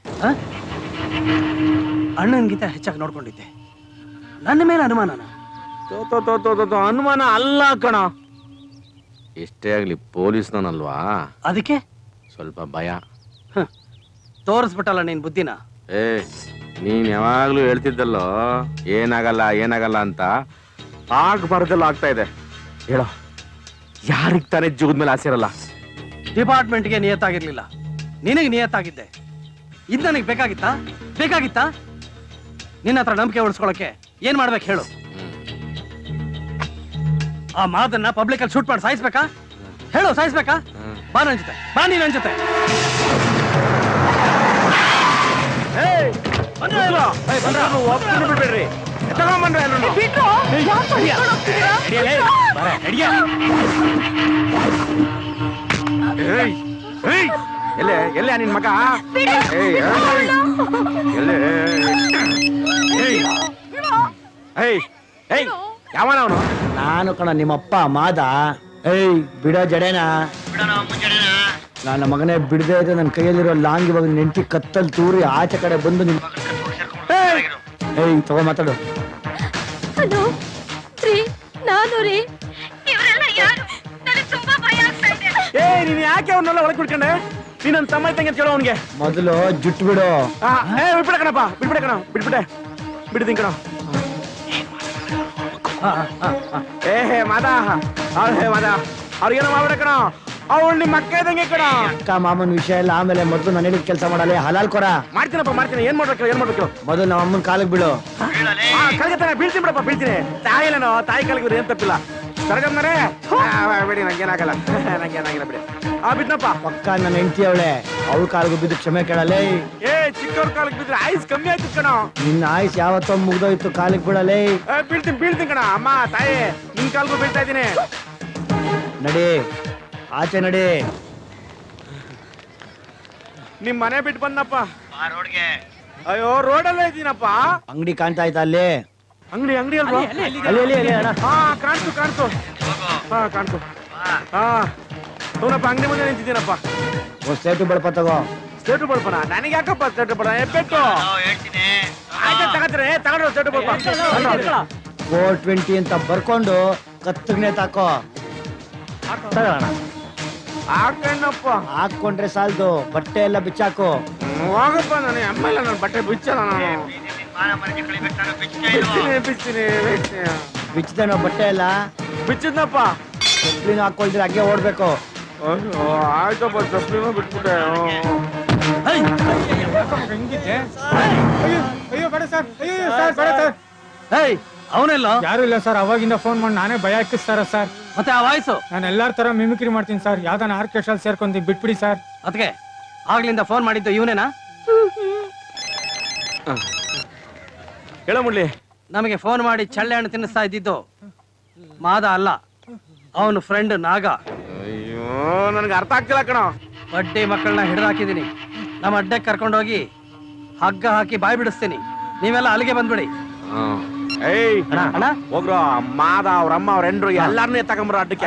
ಅಣ್ಣನಿಗಿಂತ ಹೆಚ್ಚಾಗಿ ನೋಡ್ಕೊಂಡಿದ್ದೆ. ನನ್ನ ಮೇಲೆ ಅನುಮಾನನ? ಅನುಮಾನ ಅಲ್ಲ ಕಣ. ಎಷ್ಟೇ ಆಗ್ಲಿ ಪೊಲೀಸ್ನಲ್ವಾ, ಅದಕ್ಕೆ ಸ್ವಲ್ಪ ಭಯ. ತೋರಿಸ್ಬಿಟ್ಟಲ್ಲ ನೀನ್ ಬುದ್ಧಿನ. ಏ ನೀನ್ ಯಾವಾಗ್ಲೂ ಹೇಳ್ತಿದ್ದಲ್ಲೋ ಏನಾಗಲ್ಲ ಏನಾಗಲ್ಲ ಅಂತ, ಆಗ್ಬಾರ್ದೆಲ್ಲ ಆಗ್ತಾ ಇದೆ. ಹೇಳೋ, ಯಾರಿಗ್ ತಾನೇ ಜೀವದ ಮೇಲೆ ಆಸೆ ಇರಲ್ಲ? ಡಿಪಾರ್ಟ್ಮೆಂಟ್ಗೆ ನಿಯತ್ತಾಗಿರ್ಲಿಲ್ಲ, ನಿನಗೆ ನಿಯತ್ತಾಗಿದ್ದೆ. ಇದು ನನಗೆ ಬೇಕಾಗಿತ್ತಾ ಬೇಕಾಗಿತ್ತಾ ನಿನ್ನ ಹತ್ರ ನಂಬಿಕೆ ಉಳಿಸ್ಕೊಳಕ್ಕೆ ಏನ್ ಮಾಡ್ಬೇಕು ಹೇಳು? ಆ ಮಾತನ್ನ ಪಬ್ಲಿಕ್ ಅಲ್ಲಿ ಶೂಟ್ ಮಾಡಿ ಸಾಯಿಸ್ಬೇಕಾ? ಹೇಳು, ಸಾಯಿಸ್ಬೇಕಾ? ಬಾ ನನ್ ಜೊತೆ, ಬಾ ನೀ ನನ್ ಜೊತೆ. ಬಿಡ್ಬೇಡ್ರಿ, ಎಲ್ಲೇ ಎಲ್ಲೇ ನಿನ್ ಮಗ? ಯಾವನ ಅವನು? ನಾನು ಕಣ ನಿಮ್ಮಪ್ಪ ಮಾದ. ಏಯ್ ಬಿಡೋ ಜಡೇನಾ, ನನ್ನ ಮಗನೇ ಬಿಡದೆ ಇದೆ. ನನ್ನ ಕೈಯಲ್ಲಿರೋ ಲಾಂಗ್ ಇವಾಗ ನೆಂಟಿ ಕತ್ತಲ್ ತೂರಿ ಆಚೆ ಕಡೆ ಬಂದು ನಿಮ್ ಏಯ್ ತಗೋ ಮಾತಾಡು. ಹಲೋ ರೀ, ನಾನು ರೀ. ಇವರೆಲ್ಲ ಯಾರು? ನನಗೆ ತುಂಬಾ ಭಯ ಆಗ್ತಾ ಇದೆ. ಏ ನೀನ್ ಯಾಕೆ ಅವನ್ನೆಲ್ಲ ಒಳಗೆ ಬಿಡ್ಕೊಂಡೆ? ನೀನ್ ನನ್ನ ತಮ್ಮ ತಂಗಿ ಕೇಳೋ ಅವನಿಗೆ ಮೊದಲು ಜುಟ್ಟು ಬಿಡು. ಏ ಬಿಡ್ಬಿಡ ಕಣಪ್ಪ, ಬಿಡ್ಬಿಡ ಕಣ, ಬಿಡ್ಬಿಟ್ಟೆ ಬಿಡ್ತೀನಿ ಕಣ. ಏ ಹೇ ಮಾದ, ಅವ್ರು ಹೇ ಮಾದ, ಅವ್ರಿಗೇನೋ ಮಾಡ್ಬಿಡ ಕಣ, ಅವಳು ನಿಮ್ಮ ಅಕ್ಕ ಇದ್ದಂಗೆ ಕಣ. ಅಕ್ಕ ಮಾಮನ್ ವಿಷಯ ಎಲ್ಲ ಆಮೇಲೆ ಮೊದಲು ನಾನು ಹೇಳಿದ ಕೆಲಸ ಮಾಡಲ್ಲ. ಹಲಾಲ್ ಕೊರ. ಮಾಡ್ತೀನಪ್ಪ ಮಾಡ್ತೀನಿ. ಏನ್ ಮಾಡ್ಬೇಕು ಏನ್ ಮಾಡ್ಬೇಕು? ಮೊದಲು ನಮ್ಮ ಅಮ್ಮನ ಕಾಲಿಗೆ ಬೀಳು. ಕಲ್ಗೆ ತಾನೆ ಬೀಳ್ತೀನಿ ಬಿಡಪ್ಪ, ಬೀಳ್ತೀನಿ. ತಾಯಿ ಇಲ್ಲನೋ, ತಾಯಿ ಕಾಲಿಗೆ ಏನ್ ತಪ್ಪಿಲ್ಲ. ಕರ್ಗಮ್ಮನೆ ಬಿಡಿ, ನಂಗೇನಾಗಲ್ಲ, ನಂಗೇನಾಗಿಲ್ಲ ಬಿಡಿ. ಆ ಬಿದ್ನಪ್ಪ. ಪಕ್ಕ ನನ್ನ ಹೆಂಡತಿ ಅವಳೆ, ಅವಳ ಕಾಲಿಗೆ ಬಿದ್ದು ಕ್ಷಮೆ ಕೇಳಲೇ. ಏ ಚಿಕ್ಕವ್ರ ಕಾಲಿಗೆ ಬಿದ್ರೆ ಆಯ್ಸ್ ಕಮ್ಮಿ ಆಯ್ತು ಕಣ. ನಿನ್ನ ಆಯ್ಸ್ ಯಾವತ್ತೋ ಮುಗ್ದೋಯ್ತು, ಕಾಲಿಗೆ ಬೀಳಲೇ. ಬೀಳ್ತೀನಿ ಬೀಳ್ತೀನಿ ಕಣ. ಅಮ್ಮ ತಾಯಿ ನಿನ್ ಕಾಲ್ಗೂ ಬೀಳ್ತಾ ಇದ್ದೀನಿ. ನಡಿ ಆಚೆ ನಡಿ. ನಿಮ್ ಮನೆ ಬಿಟ್ಟು ಬಂದಪ್ಪ. ಅಯ್ಯೋ ರೋಡಲ್ಲೇ ಇದ್ದೀನಪ್ಪ. ಅಂಗಡಿ ಕಾಣ್ತಾ ಆಯ್ತಾ ಅಲ್ಲಿ? ಅಂಗಡಿ ಅಂಗಡಿ ಅಲ್ವಾ? ಹಾ ಕಾಣ್ತು ಕಾಣ್ತು. ಹಾ ಕಾಣ್ತು. ಹಾ ಅವನಪ್ಪ ಅಂಗಡಿ ಮುಂದೆ ನಿಂತಿದ್ದೀನಪ್ಪ. ಸ್ಟೇಟು ಬಳಪ ತಗೋ. ಸ್ಟೇಟು ಬಳಪನ? ನನಗೆ ಯಾಕಪ್ಪ ಸ್ಟೇಟು ಬಳ? ಎಪ್ಪೆಟ್ಟು ಆಯ್ತಾ ತಗತ್ರೆ ತಗೊಂಡ್ರು ಸ್ಟೇಟು ಬಳಪ. ಫೋರ್ ಟ್ವೆಂಟಿ ಅಂತ ಬರ್ಕೊಂಡು ಕತ್ತಗ್ನೆ ತಾಕೋ. ತಗೋಣ. ಹಾಕಣ್ಣಪ್ಪ. ಹಾಕೊಂಡ್ರೆ ಸಾಲ್ದು, ಬಟ್ಟೆ ಎಲ್ಲ ಬಿಚ್ಚಾಕು. ಹೋಗಪ್ಪ, ನಾನು ಅಮ್ಮೆಲ್ಲ ನನ್ನ ಬಟ್ಟೆ ಬಿಚ್ಚಲ್ಲ. ನಾನು ಬಿಚ್ತೀನಿ ಬಿಚ್ಚಿದೇನೋ ಬಟ್ಟೆ ಎಲ್ಲ? ಬಿಚ್ಚಿದ್ನಪ್ಪ. ಚಪ್ಲಿನ ಹಾಕೊಳ್ದ್ರೆ ಹಂಗೆ ಓಡ್ಬೇಕು. ಆಯ್ತಪ್ಪ, ಚಪ್ಲಿನೂ ಬಿಟ್ಬಿಟ್ಟೆ. ಅಯ್ಯೋ ಬೇಡ ಸರ್, ಅಯ್ಯೋ ಸರ್ ಬೇಡ ಸರ್. ಏಯ್ ಅವನೆಲ್ಲ? ಯಾರು ಇಲ್ಲ ಸರ್, ಅವಾಗಿಂದ ಫೋನ್ ಮಾಡಿ ನಾನೇ ಭಯ ಹಾಕಿಸ್ತಾರ ಸರ್. ಮತ್ತೆ ಆ ವಾಯ್ಸು? ನಾನು ಎಲ್ಲಾರ ತರ ಮಿಮಿಕ್ರಿ ಮಾಡ್ತೀನಿ ಸರ್. ಯಾವ್ದಾನ ಆರ್ಕೆಸ್ಟ್ರಾ ಸೇರ್ಕೊಂಡಿ ಬಿಟ್ಬಿಡಿ ಸರ್. ಅದಕ್ಕೆ ಆಗ್ಲಿಂದ ಫೋನ್ ಮಾಡಿದ್ದು ಇವನೇನಾ? ಹೇಳ ಮುಡ್ಲಿ. ನಮಗೆ ಫೋನ್ ಮಾಡಿ ಚಳ್ಳೆ ಹಣ್ಣು ತಿನ್ನಿಸ್ತಾ ಇದ್ದಿದ್ದು ಮಾದ ಅಲ್ಲ, ಅವನು ಫ್ರೆಂಡ್ ನಾಗ. ಅಯ್ಯೋ ನನ್ಗೆ ಅರ್ಥ ಆಗ್ತಿಲ್ಲ ಕಣ. ಬಡ್ಡಿ ಮಕ್ಕಳನ್ನ ಹಿಡಿದಾಕಿದ್ದೀನಿ. ನಮ್ಮ ಅಡ್ಡಕ್ಕೆ ಕರ್ಕೊಂಡೋಗಿ ಹಗ್ಗ ಹಾಕಿ ಬಾಯಿ ಬಿಡಿಸ್ತೀನಿ. ನೀವೆಲ್ಲ ಅಲ್ಲಿಗೆ ಬಂದ್ಬಿಡಿ. ಏಯ್ ಹೋಗ್ರೋ, ಮಾದ ಅವ್ರಮ್ಮ ಅವ್ರ ಹೆಂಡ್ರು ಎಲ್ಲಾರನ್ನೂ ತಗೊಂಬ್ರು ಅಡ್ಡಕ್ಕೆ.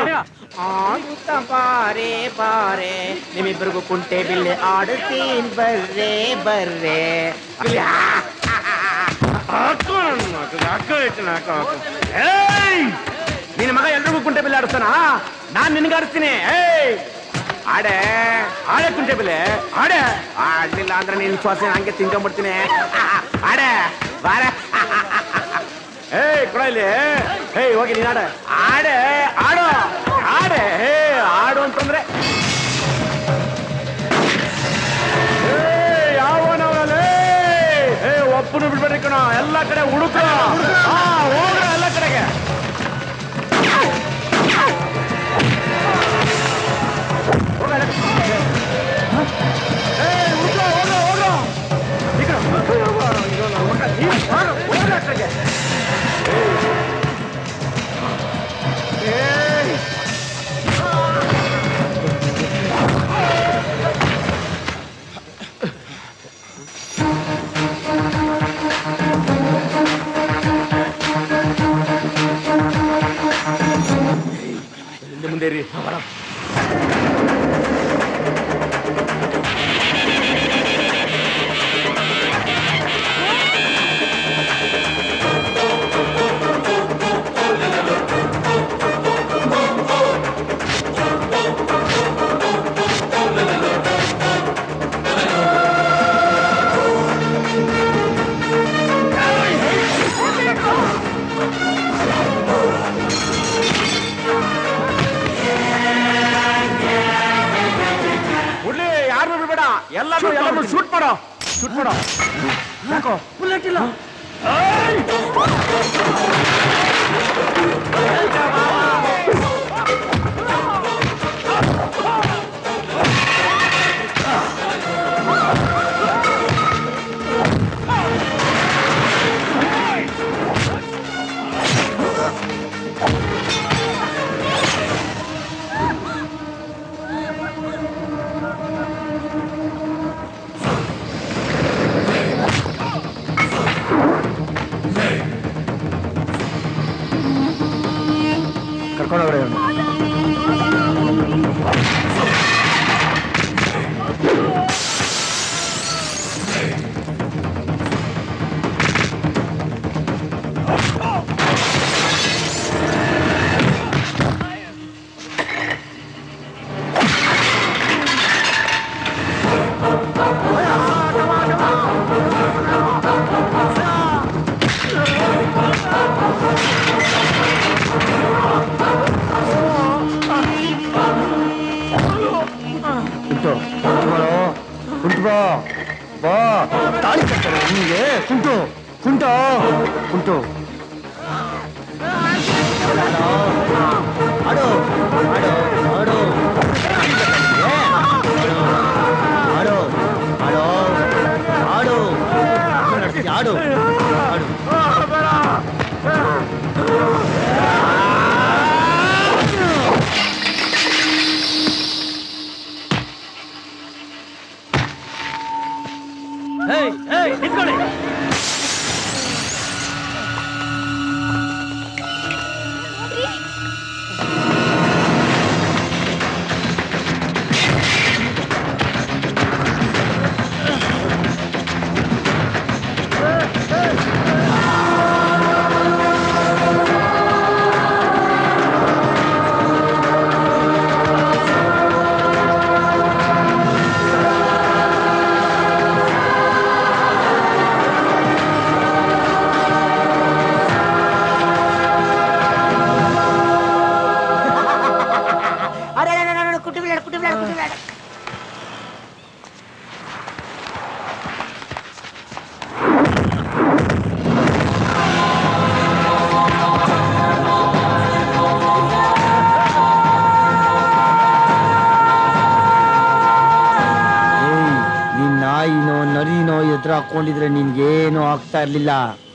ಬಾರೆ ಬಾರೆ ನಿಮ್ಮಿಬ್ಬರಿಗೂ ಕುಂಟೆ ಬಿಲ್ಲೆ ಆಡುತ್ತೀನಿ ಬರ್ರೆ ಬರ್ರೆ. ನಿನ್ನ ಮಗ ಎಲ್ರಿಗೂ ಕುಂಟೆ ಬಿಲ್ಲೆ ಆಡಿಸ್ತಾನ, ನಾನ್ ನಿನ್ಗೆ ಆಡಿಸ್ತೀನಿ. ಏಯ್ ಆಡೆ ಆಡೆ ಕುಂಟೆ ಬಿಲ್ಲೆ ಆಡೆ. ಆಡ್ಲಿಲ್ಲ ಅಂದ್ರೆ ನಿನ್ ಶ್ವಾಸ ಹಂಗೆ ತಿನ್ಕೊಂಡ್ಬಿಡ್ತೀನಿ. ಆಡೆ ಬಾರೆ. ಏಯ್ ಕೊಡ ಇಲ್ಲಿ. ಏಯ್ ಹೋಗಿ ನೀನ್ ಆಡ ಆಡೆ ಆಡೋ ಆಡೆ. ಹೇ ಆಡು ಅಂತಂದ್ರೆ ಯಾವನವನಲ್ಲಿ ಏ ಒಬ್ಬನು ಬಿಡ್ಬೇಡಿ ಕಣ, ಎಲ್ಲ ಕಡೆ ಹುಡುಕ. ಹಾ ಹೋಗ್ರ ಎಲ್ಲ ಕಡೆಗೆ. ಮುಂದೆ ರೀ ಎಲ್ಲರೂ ಎಲ್ಲರೂ ಶೂಟ್ ಮಾಡೋ ಶೂಟ್ ಮಾಡೋ. ಯಾಕೋ ಬುಲೆಟ್ ಇಲ್ಲ. ಕರ್ಕೊಂಡೋಗ್ರೆ ಹಾಕೊಂಡಿದ್ರೆ ನಿನ್ಗೇನು ಆಗ್ತಾ ಇರ್ಲಿಲ್ಲ.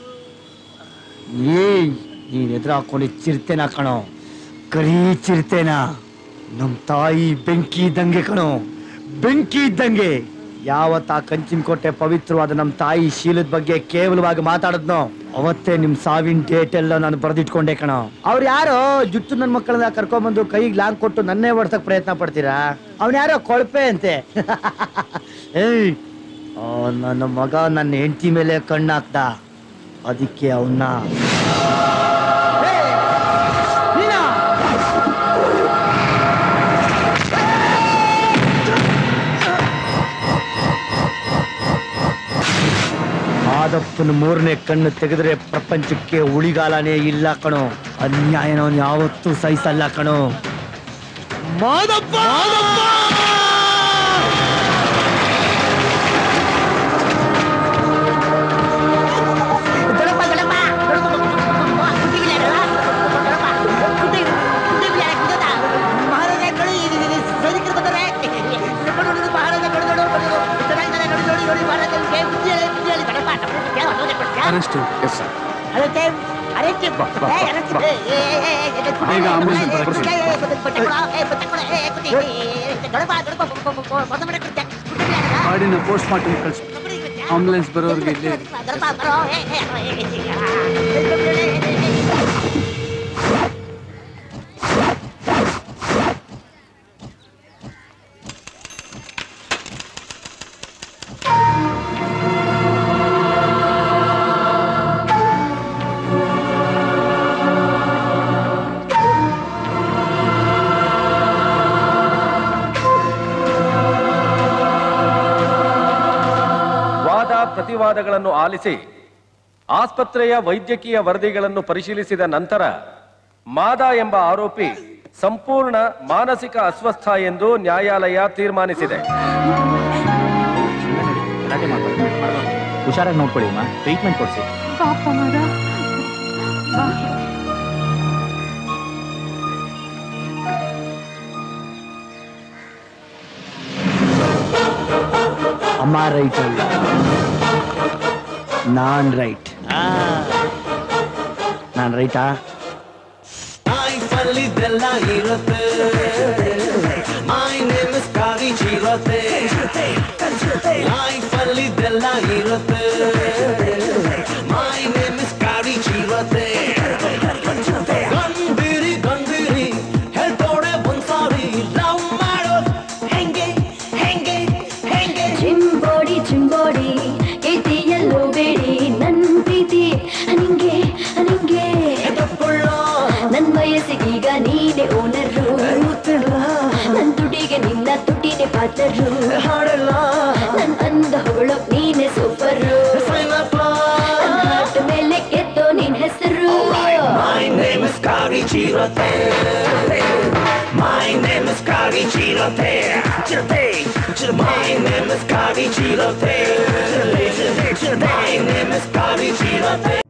ಏ ನೀನ್ ಎದುರು ಹಾಕೊಂಡು ಚಿರ್ತೇನ ಕಣೋ, ಕರಿ ಚಿರ್ತೇನ. ನಮ್ ತಾಯಿ ಬೆಂಕಿ ಇದ್ದಂಗೆ ಕಣೋ, ಬೆಂಕಿ ಇದ್ದಂಗೆ. ಯಾವತ್ತ ಆ ಕಂಚಿನ ಕೋಟೆ ಪವಿತ್ರವಾದ ನಮ್ ತಾಯಿ ಶೀಲದ ಬಗ್ಗೆ ಕೇವಲವಾಗಿ ಮಾತಾಡದ್ನೋ ಅವತ್ತೇ ನಿಮ್ ಸಾವಿನ ಡೇಟ್ ಎಲ್ಲ ನಾನು ಬರೆದಿಟ್ಕೊಂಡೆ ಕಣೋ. ಅವ್ರು ಯಾರೋ ಜುಟ್ಟು ನನ್ ಮಕ್ಕಳನ್ನ ಕರ್ಕೊಂಡ್ಬಂದು ಕೈಗೆ ಲಾಂಗ್ ಕೊಟ್ಟು ನನ್ನೇ ಓಡ್ಸಕ್ ಪ್ರಯತ್ನ ಪಡ್ತೀರಾ? ಅವ್ನ ಯಾರೋ ಕೊಳಪೆ ಅಂತೆ. ಏಯ್ ನನ್ನ ಮಗ ನನ್ನ ಹೆಂಡತಿ ಮೇಲೆ ಕಣ್ಣಾಕ್ದ, ಅದಕ್ಕೆ ಅವನ್ನ ಮಾದಪ್ಪನ ಮೂರನೇ ಕಣ್ಣು ತೆಗೆದ್ರೆ ಪ್ರಪಂಚಕ್ಕೆ ಉಳಿಗಾಲನೇ ಇಲ್ಲ ಕಣೋ. ಅನ್ಯಾಯನೋ ಯಾವತ್ತೂ ಸಹಿಸಲ್ಲ ಕಣೋ. ಮಾದಪ್ಪ ಅರೆಸ್ಟ್. Yes sir. ಬೇಗ ಆಂಬುಲೆನ್ಸ್ ಬಾಡಿನ ಪೋಸ್ಟ್ ಮಾರ್ಟಮ್ ಕಳಿಸಿ. ಆಂಬುಲೆನ್ಸ್ ಬರೋರಿಗೆ ಇಲ್ಲಿ ಪ್ರತಿವಾದಗಳನ್ನು ಆಲಿಸಿ ಆಸ್ಪತ್ರೆಯ ವೈದ್ಯಕೀಯ ವರದಿಗಳನ್ನು ಪರಿಶೀಲಿಸಿದ ನಂತರ ಮಾದ ಎಂಬ ಆರೋಪಿ ಸಂಪೂರ್ಣ ಮಾನಸಿಕ ಅಸ್ವಸ್ಥ ಎಂದು ನ್ಯಾಯಾಲಯ ತೀರ್ಮಾನಿಸಿದೆ. ಹುಷಾರಾಗಿ ನೋಡ್ಕೊಳ್ಳಿ ಅಮ್ಮ, ಟ್ರೀಟ್ಮೆಂಟ್ ಕೊಡಿಸಿ. ಅಮ್ಮ ರೈಟ್ ಅಲ್ಲ, ನಾನ್ ರೈಟ್. ನಾನ್ ರೈಟಾ? ಇದೆಲ್ಲ ಇರುತ್ತೆ. ಮೈ ನೇಮ್ ಇಸ್ ಕಾವಿ ಚಿರತೆ. ಲೈಫ್ ಅಲ್ಲಿ ಇದೆಲ್ಲ ಇರುತ್ತೆ. ಮೈ ನೇಮ್ ಇಸ್ ಕಾವಿ ಚಿರತೆ. ಗಂಭೀರಿ ಗಂಭೀರಿ ಹೇಳ್ತೋಡೆ ಒಂದ್ಸಾರಿ ಲವ್ ಮಾಡೋದು ಹೆಂಗೆ ಹೆಂಗೆ ಹೆಂಗೆ. ಚಿಂಬೋಡಿ ಚಿಂಬೋಡಿ ಎದೆಯಲ್ಲೋ ಬೇಡಿ ನನ್ ಪ್ರೀತಿ ನಿಂಗೆ ನಿಂಗೆ. ನನ್ ವಯಸ್ಸಿಗೀಗ ನೀನೆ ಓನರು, ನನ್ ತುಟಿಗೆ ನಿನ್ನ ತುಟಿನೇ ಪಾತರು. ನನ್ ಅಂದ ಹೊಗಳೋಕ್ ನೀನೆ ಸೂಪರು, ಹಾಟ್ ಮೇಲೆ ಕೆತ್ತೋ ನಿನ್ ಹೆಸರು. My name is Kari Chirote. My name is Kari Chirote. Chirote. My name is Kari Chirote. My name is Kari Chirote.